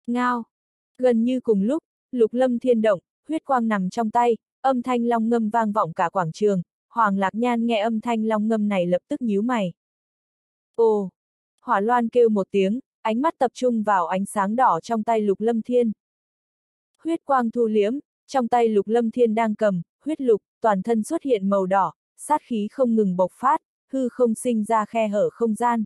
Ngao. Gần như cùng lúc, Lục Lâm Thiên động, huyết quang nằm trong tay, âm thanh long ngâm vang vọng cả quảng trường. Hoàng Lạc Nhan nghe âm thanh long ngâm này lập tức nhíu mày. Ồ! Hỏa Loan kêu một tiếng, ánh mắt tập trung vào ánh sáng đỏ trong tay Lục Lâm Thiên. Huyết quang thu liễm, trong tay Lục Lâm Thiên đang cầm, huyết lục, toàn thân xuất hiện màu đỏ, sát khí không ngừng bộc phát, hư không sinh ra khe hở không gian.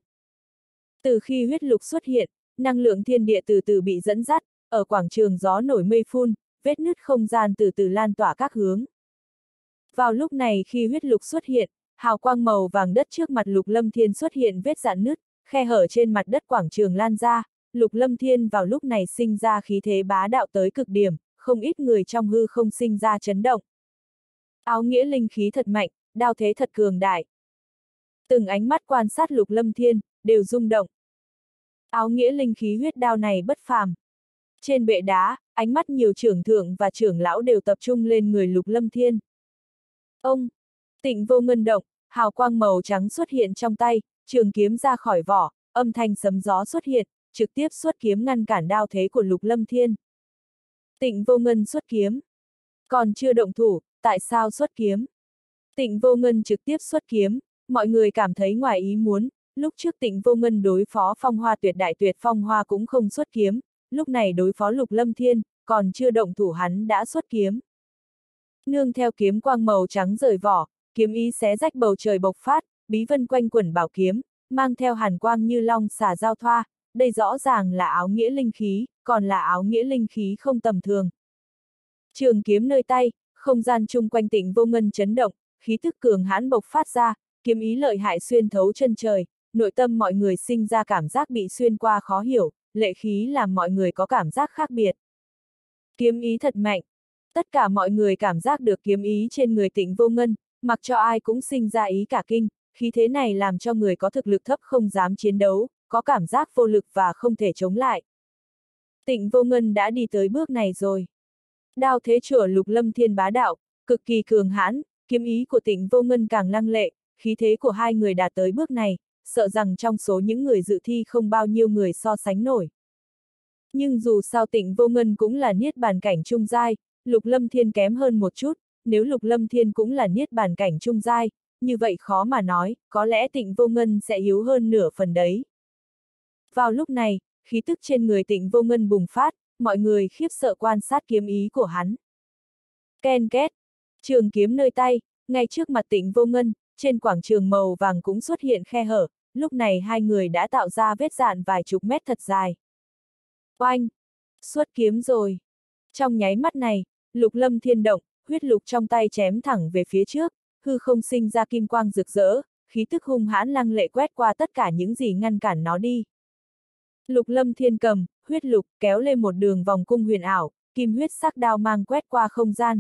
Từ khi huyết lục xuất hiện, năng lượng thiên địa từ từ bị dẫn dắt, ở quảng trường gió nổi mây phun, vết nứt không gian từ từ lan tỏa các hướng. Vào lúc này khi huyết lục xuất hiện, hào quang màu vàng đất trước mặt Lục Lâm Thiên xuất hiện vết rạn nứt, khe hở trên mặt đất quảng trường lan ra, Lục Lâm Thiên vào lúc này sinh ra khí thế bá đạo tới cực điểm, không ít người trong hư không sinh ra chấn động. Áo nghĩa linh khí thật mạnh, đao thế thật cường đại. Từng ánh mắt quan sát Lục Lâm Thiên, đều rung động. Áo nghĩa linh khí huyết đao này bất phàm. Trên bệ đá, ánh mắt nhiều trưởng thượng và trưởng lão đều tập trung lên người Lục Lâm Thiên. Ông! Tịnh Vô Ngân động, hào quang màu trắng xuất hiện trong tay, trường kiếm ra khỏi vỏ, âm thanh sấm gió xuất hiện, trực tiếp xuất kiếm ngăn cản đao thế của Lục Lâm Thiên. Tịnh Vô Ngân xuất kiếm. Còn chưa động thủ, tại sao xuất kiếm? Tịnh Vô Ngân trực tiếp xuất kiếm, mọi người cảm thấy ngoài ý muốn, lúc trước Tịnh Vô Ngân đối phó Phong Hoa Tuyệt Đại Tuyệt Phong Hoa cũng không xuất kiếm, lúc này đối phó Lục Lâm Thiên, còn chưa động thủ hắn đã xuất kiếm. Nương theo kiếm quang màu trắng rời vỏ, kiếm ý xé rách bầu trời bộc phát, bí vân quanh quẩn bảo kiếm, mang theo hàn quang như long xà giao thoa, đây rõ ràng là áo nghĩa linh khí, còn là áo nghĩa linh khí không tầm thường. Trường kiếm nơi tay, không gian chung quanh Tịnh Vô Ngân chấn động, khí tức cường hãn bộc phát ra, kiếm ý lợi hại xuyên thấu chân trời, nội tâm mọi người sinh ra cảm giác bị xuyên qua khó hiểu, lệ khí làm mọi người có cảm giác khác biệt. Kiếm ý thật mạnh. Tất cả mọi người cảm giác được kiếm ý trên người Tịnh Vô Ngân, mặc cho ai cũng sinh ra ý cả kinh, khí thế này làm cho người có thực lực thấp không dám chiến đấu, có cảm giác vô lực và không thể chống lại. Tịnh Vô Ngân đã đi tới bước này rồi. Đao thế chủa Lục Lâm Thiên bá đạo, cực kỳ cường hãn, kiếm ý của Tịnh Vô Ngân càng lăng lệ, khí thế của hai người đạt tới bước này, sợ rằng trong số những người dự thi không bao nhiêu người so sánh nổi. Nhưng dù sao Tịnh Vô Ngân cũng là niết bàn cảnh trung giai, Lục Lâm Thiên kém hơn một chút, nếu Lục Lâm Thiên cũng là niết bàn cảnh trung giai, như vậy khó mà nói, có lẽ Tịnh Vô Ngân sẽ yếu hơn nửa phần đấy. Vào lúc này, khí tức trên người Tịnh Vô Ngân bùng phát, mọi người khiếp sợ quan sát kiếm ý của hắn. Ken két, trường kiếm nơi tay, ngay trước mặt Tịnh Vô Ngân, trên quảng trường màu vàng cũng xuất hiện khe hở, lúc này hai người đã tạo ra vết dạn vài chục mét thật dài. Oanh! Xuất kiếm rồi! Trong nháy mắt này, Lục Lâm Thiên động, huyết lục trong tay chém thẳng về phía trước, hư không sinh ra kim quang rực rỡ, khí tức hung hãn lăng lệ quét qua tất cả những gì ngăn cản nó đi. Lục Lâm Thiên cầm, huyết lục, kéo lên một đường vòng cung huyền ảo, kim huyết sắc đao mang quét qua không gian.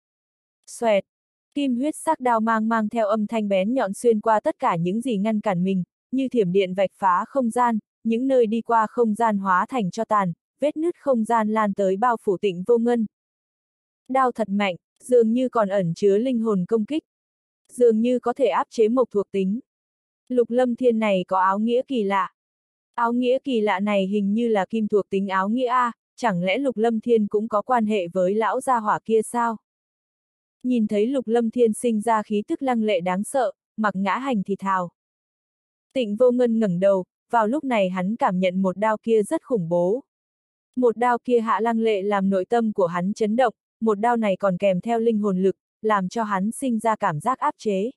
Xoẹt! Kim huyết sắc đao mang theo âm thanh bén nhọn xuyên qua tất cả những gì ngăn cản mình, như thiểm điện vạch phá không gian, những nơi đi qua không gian hóa thành tro tàn, vết nứt không gian lan tới bao phủ Tịnh Vô Ngân. Đao thật mạnh, dường như còn ẩn chứa linh hồn công kích. Dường như có thể áp chế mộc thuộc tính. Lục Lâm Thiên này có áo nghĩa kỳ lạ. Áo nghĩa kỳ lạ này hình như là kim thuộc tính áo nghĩa A, chẳng lẽ Lục Lâm Thiên cũng có quan hệ với lão gia hỏa kia sao? Nhìn thấy Lục Lâm Thiên sinh ra khí tức lăng lệ đáng sợ, Mặc Ngã Hành thì thào. Tịnh Vô Ngân ngẩng đầu, vào lúc này hắn cảm nhận một đao kia rất khủng bố. Một đao kia hạ lăng lệ làm nội tâm của hắn chấn động, một đao này còn kèm theo linh hồn lực, làm cho hắn sinh ra cảm giác áp chế.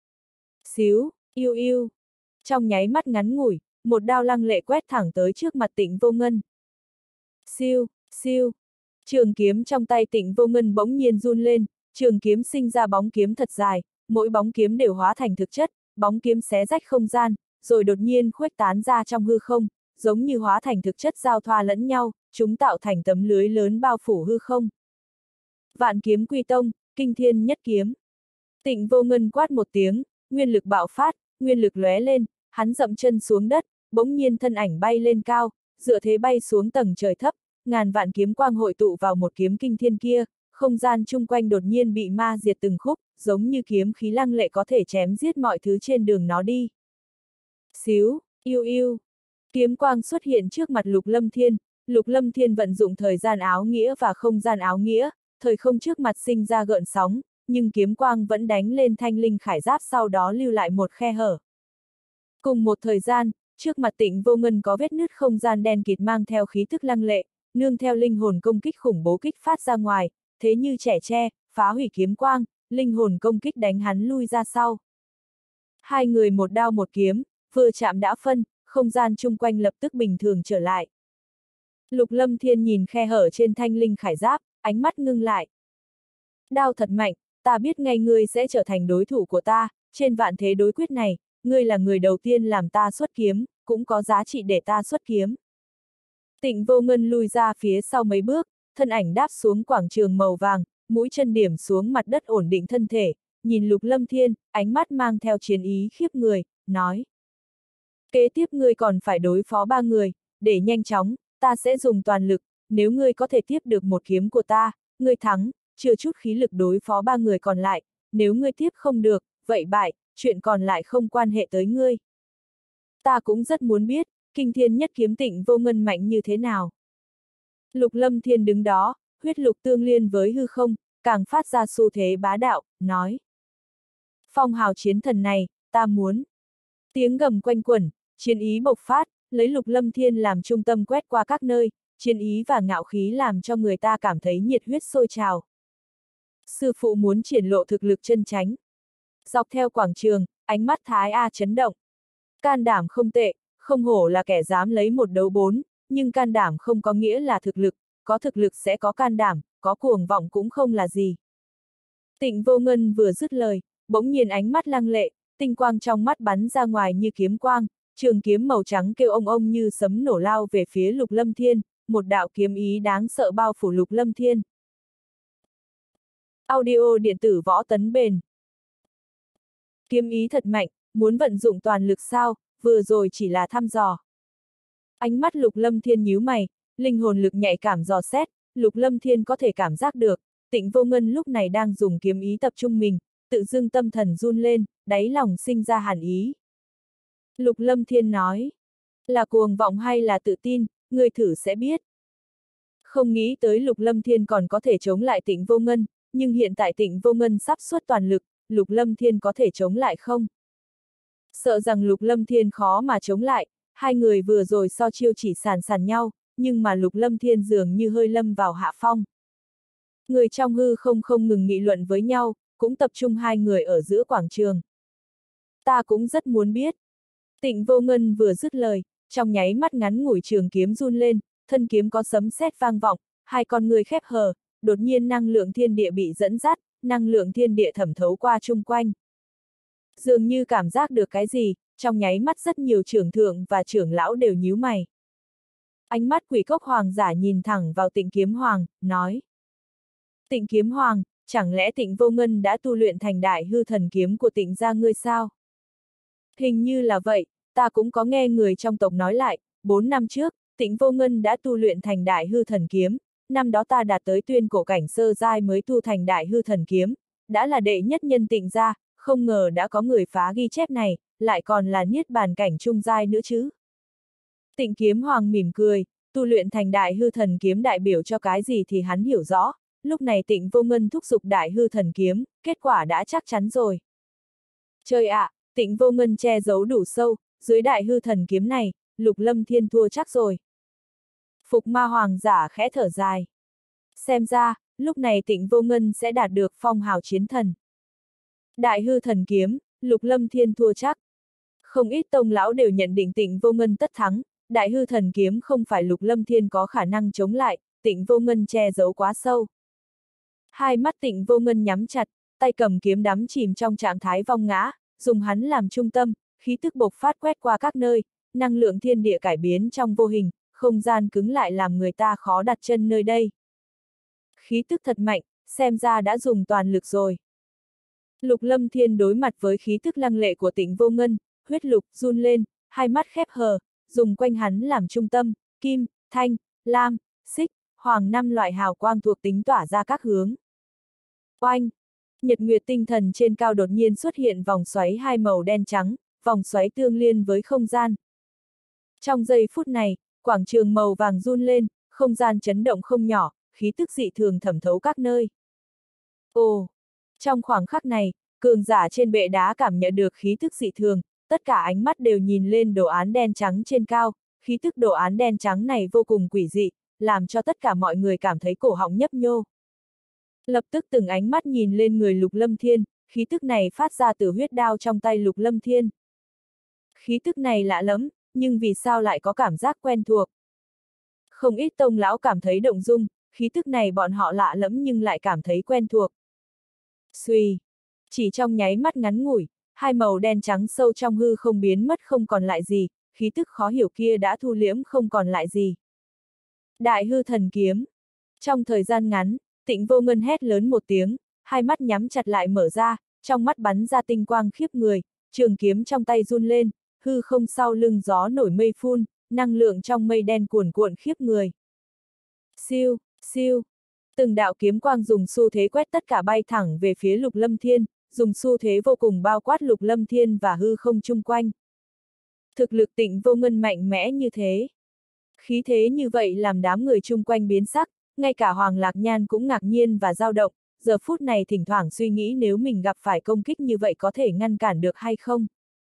Xíu, yêu yêu. Trong nháy mắt ngắn ngủi, một đao lăng lệ quét thẳng tới trước mặt Tịnh Vô Ngân. Siêu, siêu. Trường kiếm trong tay Tịnh Vô Ngân bỗng nhiên run lên, trường kiếm sinh ra bóng kiếm thật dài, mỗi bóng kiếm đều hóa thành thực chất, bóng kiếm xé rách không gian, rồi đột nhiên khuếch tán ra trong hư không, giống như hóa thành thực chất giao thoa lẫn nhau, chúng tạo thành tấm lưới lớn bao phủ hư không. Vạn kiếm quy tông, kinh thiên nhất kiếm. Tịnh Vô Ngân quát một tiếng, nguyên lực bạo phát, nguyên lực lóe lên, hắn dậm chân xuống đất, bỗng nhiên thân ảnh bay lên cao, dựa thế bay xuống tầng trời thấp, ngàn vạn kiếm quang hội tụ vào một kiếm kinh thiên kia, không gian chung quanh đột nhiên bị ma diệt từng khúc, giống như kiếm khí lăng lệ có thể chém giết mọi thứ trên đường nó đi. Xíu, yêu yêu. Kiếm quang xuất hiện trước mặt Lục Lâm Thiên, Lục Lâm Thiên vận dụng thời gian áo nghĩa và không gian áo nghĩa, thời không trước mặt sinh ra gợn sóng, nhưng kiếm quang vẫn đánh lên thanh linh khải giáp sau đó lưu lại một khe hở. Cùng một thời gian, trước mặt Tịnh Vô Ngân có vết nứt không gian đen kịt mang theo khí thức lăng lệ, nương theo linh hồn công kích khủng bố kích phát ra ngoài, thế như trẻ tre, phá hủy kiếm quang, linh hồn công kích đánh hắn lui ra sau. Hai người một đao một kiếm, vừa chạm đã phân, không gian chung quanh lập tức bình thường trở lại. Lục Lâm Thiên nhìn khe hở trên thanh linh khải giáp, ánh mắt ngưng lại. Đao thật mạnh, ta biết ngay ngươi sẽ trở thành đối thủ của ta, trên vạn thế đối quyết này, ngươi là người đầu tiên làm ta xuất kiếm, cũng có giá trị để ta xuất kiếm. Tịnh Vô Ngân lùi ra phía sau mấy bước, thân ảnh đáp xuống quảng trường màu vàng, mũi chân điểm xuống mặt đất ổn định thân thể, nhìn Lục Lâm Thiên, ánh mắt mang theo chiến ý khiếp người, nói. Kế tiếp ngươi còn phải đối phó 3 người, để nhanh chóng, ta sẽ dùng toàn lực, nếu ngươi có thể tiếp được một kiếm của ta, ngươi thắng, chưa chút khí lực đối phó 3 người còn lại, nếu ngươi tiếp không được, vậy bại, chuyện còn lại không quan hệ tới ngươi. Ta cũng rất muốn biết, kinh thiên nhất kiếm Tịnh Vô Ngân mạnh như thế nào. Lục Lâm Thiên đứng đó, huyết lục tương liên với hư không, càng phát ra xu thế bá đạo, nói. Phong hào chiến thần này, ta muốn. Tiếng gầm quanh quẩn, chiến ý bộc phát, lấy Lục Lâm Thiên làm trung tâm quét qua các nơi, chiến ý và ngạo khí làm cho người ta cảm thấy nhiệt huyết sôi trào. Sư phụ muốn triển lộ thực lực chân chánh. Dọc theo quảng trường, ánh mắt Thái A chấn động. Can đảm không tệ, không hổ là kẻ dám lấy 1 đấu 4, nhưng can đảm không có nghĩa là thực lực, có thực lực sẽ có can đảm, có cuồng vọng cũng không là gì. Tịnh Vô Ngân vừa dứt lời, bỗng nhiên ánh mắt lăng lệ, tinh quang trong mắt bắn ra ngoài như kiếm quang, trường kiếm màu trắng kêu ông ông như sấm nổ lao về phía Lục Lâm Thiên, một đạo kiếm ý đáng sợ bao phủ Lục Lâm Thiên. Audio điện tử Võ Tấn Bền. Kiếm ý thật mạnh, muốn vận dụng toàn lực sao, vừa rồi chỉ là thăm dò. Ánh mắt Lục Lâm Thiên nhíu mày, linh hồn lực nhạy cảm dò xét, Lục Lâm Thiên có thể cảm giác được, Tịnh Vô Ngân lúc này đang dùng kiếm ý tập trung mình, tự dưng tâm thần run lên, đáy lòng sinh ra hàn ý. Lục Lâm Thiên nói, là cuồng vọng hay là tự tin, ngươi thử sẽ biết. Không nghĩ tới Lục Lâm Thiên còn có thể chống lại Tịnh Vô Ngân, nhưng hiện tại Tịnh Vô Ngân sắp xuất toàn lực, Lục Lâm Thiên có thể chống lại không? Sợ rằng Lục Lâm Thiên khó mà chống lại, hai người vừa rồi so chiêu chỉ sàn nhau, nhưng mà Lục Lâm Thiên dường như hơi lâm vào hạ phong. Người trong hư không ngừng nghị luận với nhau, cũng tập trung hai người ở giữa quảng trường. Ta cũng rất muốn biết. Tịnh Vô Ngân vừa dứt lời, trong nháy mắt ngắn ngủi trường kiếm run lên, thân kiếm có sấm sét vang vọng, hai con người khép hờ, đột nhiên năng lượng thiên địa bị dẫn dắt, năng lượng thiên địa thẩm thấu qua chung quanh. Dường như cảm giác được cái gì, trong nháy mắt rất nhiều trưởng thượng và trưởng lão đều nhíu mày. Ánh mắt Quỷ Cốc Hoàng giả nhìn thẳng vào Tịnh Kiếm Hoàng, nói. Tịnh Kiếm Hoàng, chẳng lẽ Tịnh Vô Ngân đã tu luyện thành đại hư thần kiếm của Tịnh gia ngươi sao? Hình như là vậy, ta cũng có nghe người trong tộc nói lại, 4 năm trước, Tịnh Vô Ngân đã tu luyện thành đại hư thần kiếm, năm đó ta đạt tới tuyên cổ cảnh sơ giai mới tu thành đại hư thần kiếm, đã là đệ nhất nhân Tịnh gia, không ngờ đã có người phá ghi chép này, lại còn là niết bàn cảnh trung giai nữa chứ. Tịnh Kiếm Hoàng mỉm cười, tu luyện thành đại hư thần kiếm đại biểu cho cái gì thì hắn hiểu rõ, lúc này Tịnh Vô Ngân thúc giục đại hư thần kiếm, kết quả đã chắc chắn rồi. Trời ạ, Tịnh Vô Ngân che giấu đủ sâu, dưới đại hư thần kiếm này, Lục Lâm Thiên thua chắc rồi. Phục Ma Hoàng giả khẽ thở dài. Xem ra, lúc này Tịnh Vô Ngân sẽ đạt được phong hào chiến thần. Đại hư thần kiếm, Lục Lâm Thiên thua chắc. Không ít tông lão đều nhận định Tịnh Vô Ngân tất thắng, đại hư thần kiếm không phải Lục Lâm Thiên có khả năng chống lại, Tịnh Vô Ngân che giấu quá sâu. Hai mắt Tịnh Vô Ngân nhắm chặt, tay cầm kiếm đắm chìm trong trạng thái vong ngã, dùng hắn làm trung tâm, khí tức bộc phát quét qua các nơi, năng lượng thiên địa cải biến trong vô hình, không gian cứng lại làm người ta khó đặt chân nơi đây. Khí tức thật mạnh, xem ra đã dùng toàn lực rồi. Lục Lâm Thiên đối mặt với khí tức lăng lệ của Tịnh Vô Ngân, huyết lục run lên, hai mắt khép hờ, dùng quanh hắn làm trung tâm, kim, thanh, lam, xích, hoàng 5 loại hào quang thuộc tính tỏa ra các hướng. Oanh! Nhật nguyệt tinh thần trên cao đột nhiên xuất hiện vòng xoáy hai màu đen trắng, vòng xoáy tương liên với không gian. Trong giây phút này, quảng trường màu vàng run lên, không gian chấn động không nhỏ, khí tức dị thường thẩm thấu các nơi. Ồ! Trong khoảng khắc này, cường giả trên bệ đá cảm nhận được khí tức dị thường, tất cả ánh mắt đều nhìn lên đồ án đen trắng trên cao, khí tức đồ án đen trắng này vô cùng quỷ dị, làm cho tất cả mọi người cảm thấy cổ họng nhấp nhô. Lập tức từng ánh mắt nhìn lên người Lục Lâm Thiên, khí tức này phát ra từ huyết đao trong tay Lục Lâm Thiên. Khí tức này lạ lẫm, nhưng vì sao lại có cảm giác quen thuộc? Không ít tông lão cảm thấy động dung, khí tức này bọn họ lạ lẫm nhưng lại cảm thấy quen thuộc. Xuy! Chỉ trong nháy mắt ngắn ngủi, hai màu đen trắng sâu trong hư không biến mất không còn lại gì, khí tức khó hiểu kia đã thu liễm không còn lại gì. Đại hư thần kiếm! Trong thời gian ngắn, Tịnh Vô Ngân hét lớn một tiếng, hai mắt nhắm chặt lại mở ra, trong mắt bắn ra tinh quang khiếp người, trường kiếm trong tay run lên, hư không sau lưng gió nổi mây phun, năng lượng trong mây đen cuồn cuộn khiếp người. Siêu, siêu! Từng đạo kiếm quang dùng xu thế quét tất cả bay thẳng về phía Lục Lâm Thiên, dùng xu thế vô cùng bao quát Lục Lâm Thiên và hư không chung quanh. Thực lực Tịnh Vô Ngân mạnh mẽ như thế. Khí thế như vậy làm đám người chung quanh biến sắc, ngay cả Hoàng Lạc Nhan cũng ngạc nhiên và dao động, giờ phút này thỉnh thoảng suy nghĩ nếu mình gặp phải công kích như vậy có thể ngăn cản được hay không?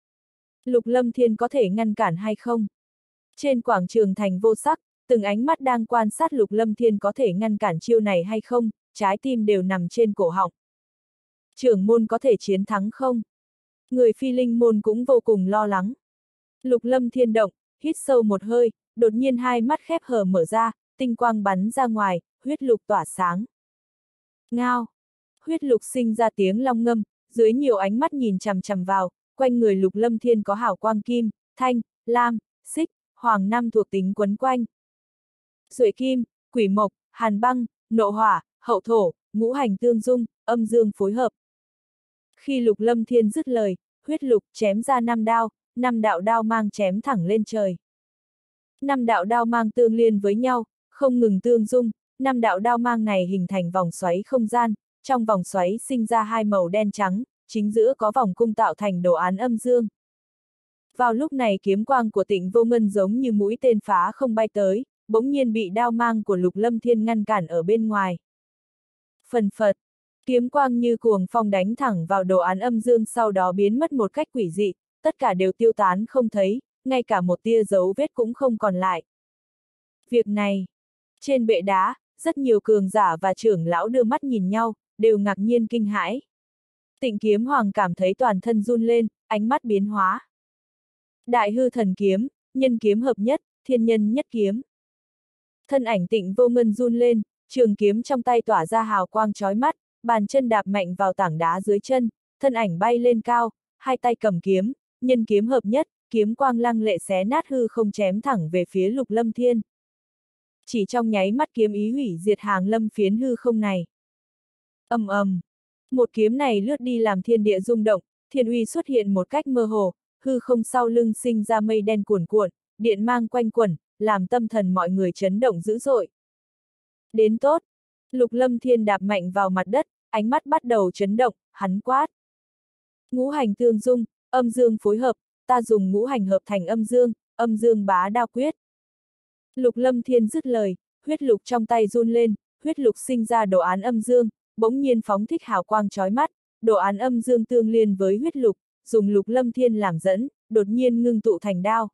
Lục Lâm Thiên có thể ngăn cản hay không? Trên quảng trường thành vô sắc, từng ánh mắt đang quan sát Lục Lâm Thiên có thể ngăn cản chiêu này hay không, trái tim đều nằm trên cổ họng. Trưởng môn có thể chiến thắng không? Người phi linh môn cũng vô cùng lo lắng. Lục Lâm Thiên động, hít sâu một hơi, đột nhiên hai mắt khép hờ mở ra, tinh quang bắn ra ngoài, huyết lục tỏa sáng. Ngao! Huyết lục sinh ra tiếng long ngâm, dưới nhiều ánh mắt nhìn chằm chằm vào, quanh người Lục Lâm Thiên có hào quang kim, thanh, lam, xích, hoàng năm thuộc tính quấn quanh. Duệ kim, quỷ mộc, hàn băng, nộ hỏa, hậu thổ, ngũ hành tương dung, âm dương phối hợp. Khi Lục Lâm Thiên dứt lời, huyết lục chém ra 5 đao, 5 đạo đao mang chém thẳng lên trời. 5 đạo đao mang tương liên với nhau, không ngừng tương dung, 5 đạo đao mang này hình thành vòng xoáy không gian, trong vòng xoáy sinh ra hai màu đen trắng, chính giữa có vòng cung tạo thành đồ án âm dương. Vào lúc này kiếm quang của Tịnh Vô Ngân giống như mũi tên phá không bay tới, bỗng nhiên bị đao mang của Lục Lâm Thiên ngăn cản ở bên ngoài. Phần phật, kiếm quang như cuồng phong đánh thẳng vào đồ án âm dương sau đó biến mất một cách quỷ dị, tất cả đều tiêu tán không thấy, ngay cả một tia dấu vết cũng không còn lại. Việc này, trên bệ đá, rất nhiều cường giả và trưởng lão đưa mắt nhìn nhau, đều ngạc nhiên kinh hãi. Tịnh Kiếm Hoàng cảm thấy toàn thân run lên, ánh mắt biến hóa. Đại hư thần kiếm, nhân kiếm hợp nhất, thiên nhân nhất kiếm. Thân ảnh Tịnh Vô Ngân run lên, trường kiếm trong tay tỏa ra hào quang chói mắt, bàn chân đạp mạnh vào tảng đá dưới chân, thân ảnh bay lên cao, hai tay cầm kiếm, nhân kiếm hợp nhất, kiếm quang lăng lệ xé nát hư không chém thẳng về phía Lục Lâm Thiên. Chỉ trong nháy mắt kiếm ý hủy diệt hàng lâm phiến hư không này. Ầm ầm, một kiếm này lướt đi làm thiên địa rung động, thiên uy xuất hiện một cách mơ hồ, hư không sau lưng sinh ra mây đen cuồn cuộn, điện mang quanh quẩn, làm tâm thần mọi người chấn động dữ dội. Đến tốt, Lục Lâm Thiên đạp mạnh vào mặt đất, ánh mắt bắt đầu chấn động, hắn quát. Ngũ hành tương dung, âm dương phối hợp, ta dùng ngũ hành hợp thành âm dương bá đao quyết. Lục Lâm Thiên dứt lời, huyết lục trong tay run lên, huyết lục sinh ra đồ án âm dương, bỗng nhiên phóng thích hào quang chói mắt, đồ án âm dương tương liên với huyết lục, dùng Lục Lâm Thiên làm dẫn, đột nhiên ngưng tụ thành đao.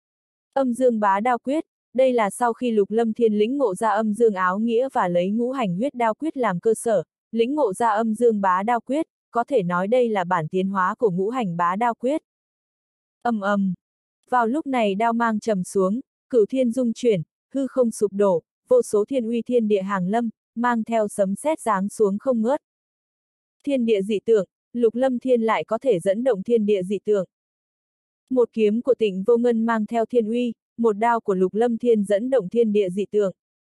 Âm dương bá đao quyết, đây là sau khi Lục Lâm Thiên lĩnh ngộ ra âm dương áo nghĩa và lấy ngũ hành huyết đao quyết làm cơ sở, lĩnh ngộ ra âm dương bá đao quyết, có thể nói đây là bản tiến hóa của ngũ hành bá đao quyết. Ầm ầm. Vào lúc này đao mang trầm xuống, cửu thiên dung chuyển, hư không sụp đổ, vô số thiên uy thiên địa hàng lâm, mang theo sấm sét giáng xuống không ngớt. Thiên địa dị tượng, Lục Lâm Thiên lại có thể dẫn động thiên địa dị tượng. Một kiếm của Tịnh Vô Ngân mang theo thiên uy, một đao của Lục Lâm Thiên dẫn động thiên địa dị tượng.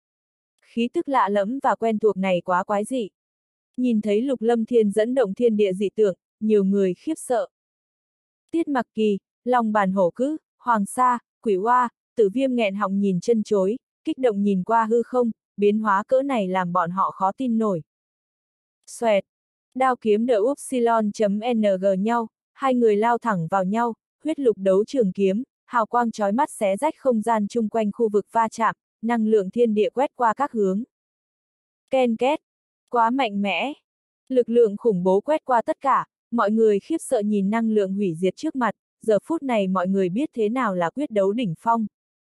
Khí tức lạ lẫm và quen thuộc này quá quái dị. Nhìn thấy Lục Lâm Thiên dẫn động thiên địa dị tượng, nhiều người khiếp sợ. Tiết Mặc Kỳ, Long Bàn Hổ Cữ, Hoàng Sa, Quỷ Oa, Tử Viêm nghẹn họng nhìn chân chối, kích động nhìn qua hư không, biến hóa cỡ này làm bọn họ khó tin nổi. Xoẹt, đao kiếm đỡ upsilon.ng nhau, hai người lao thẳng vào nhau, huyết lục đấu trường kiếm, hào quang chói mắt xé rách không gian chung quanh khu vực va chạm, năng lượng thiên địa quét qua các hướng. Ken két, quá mạnh mẽ. Lực lượng khủng bố quét qua tất cả, mọi người khiếp sợ nhìn năng lượng hủy diệt trước mặt, giờ phút này mọi người biết thế nào là quyết đấu đỉnh phong.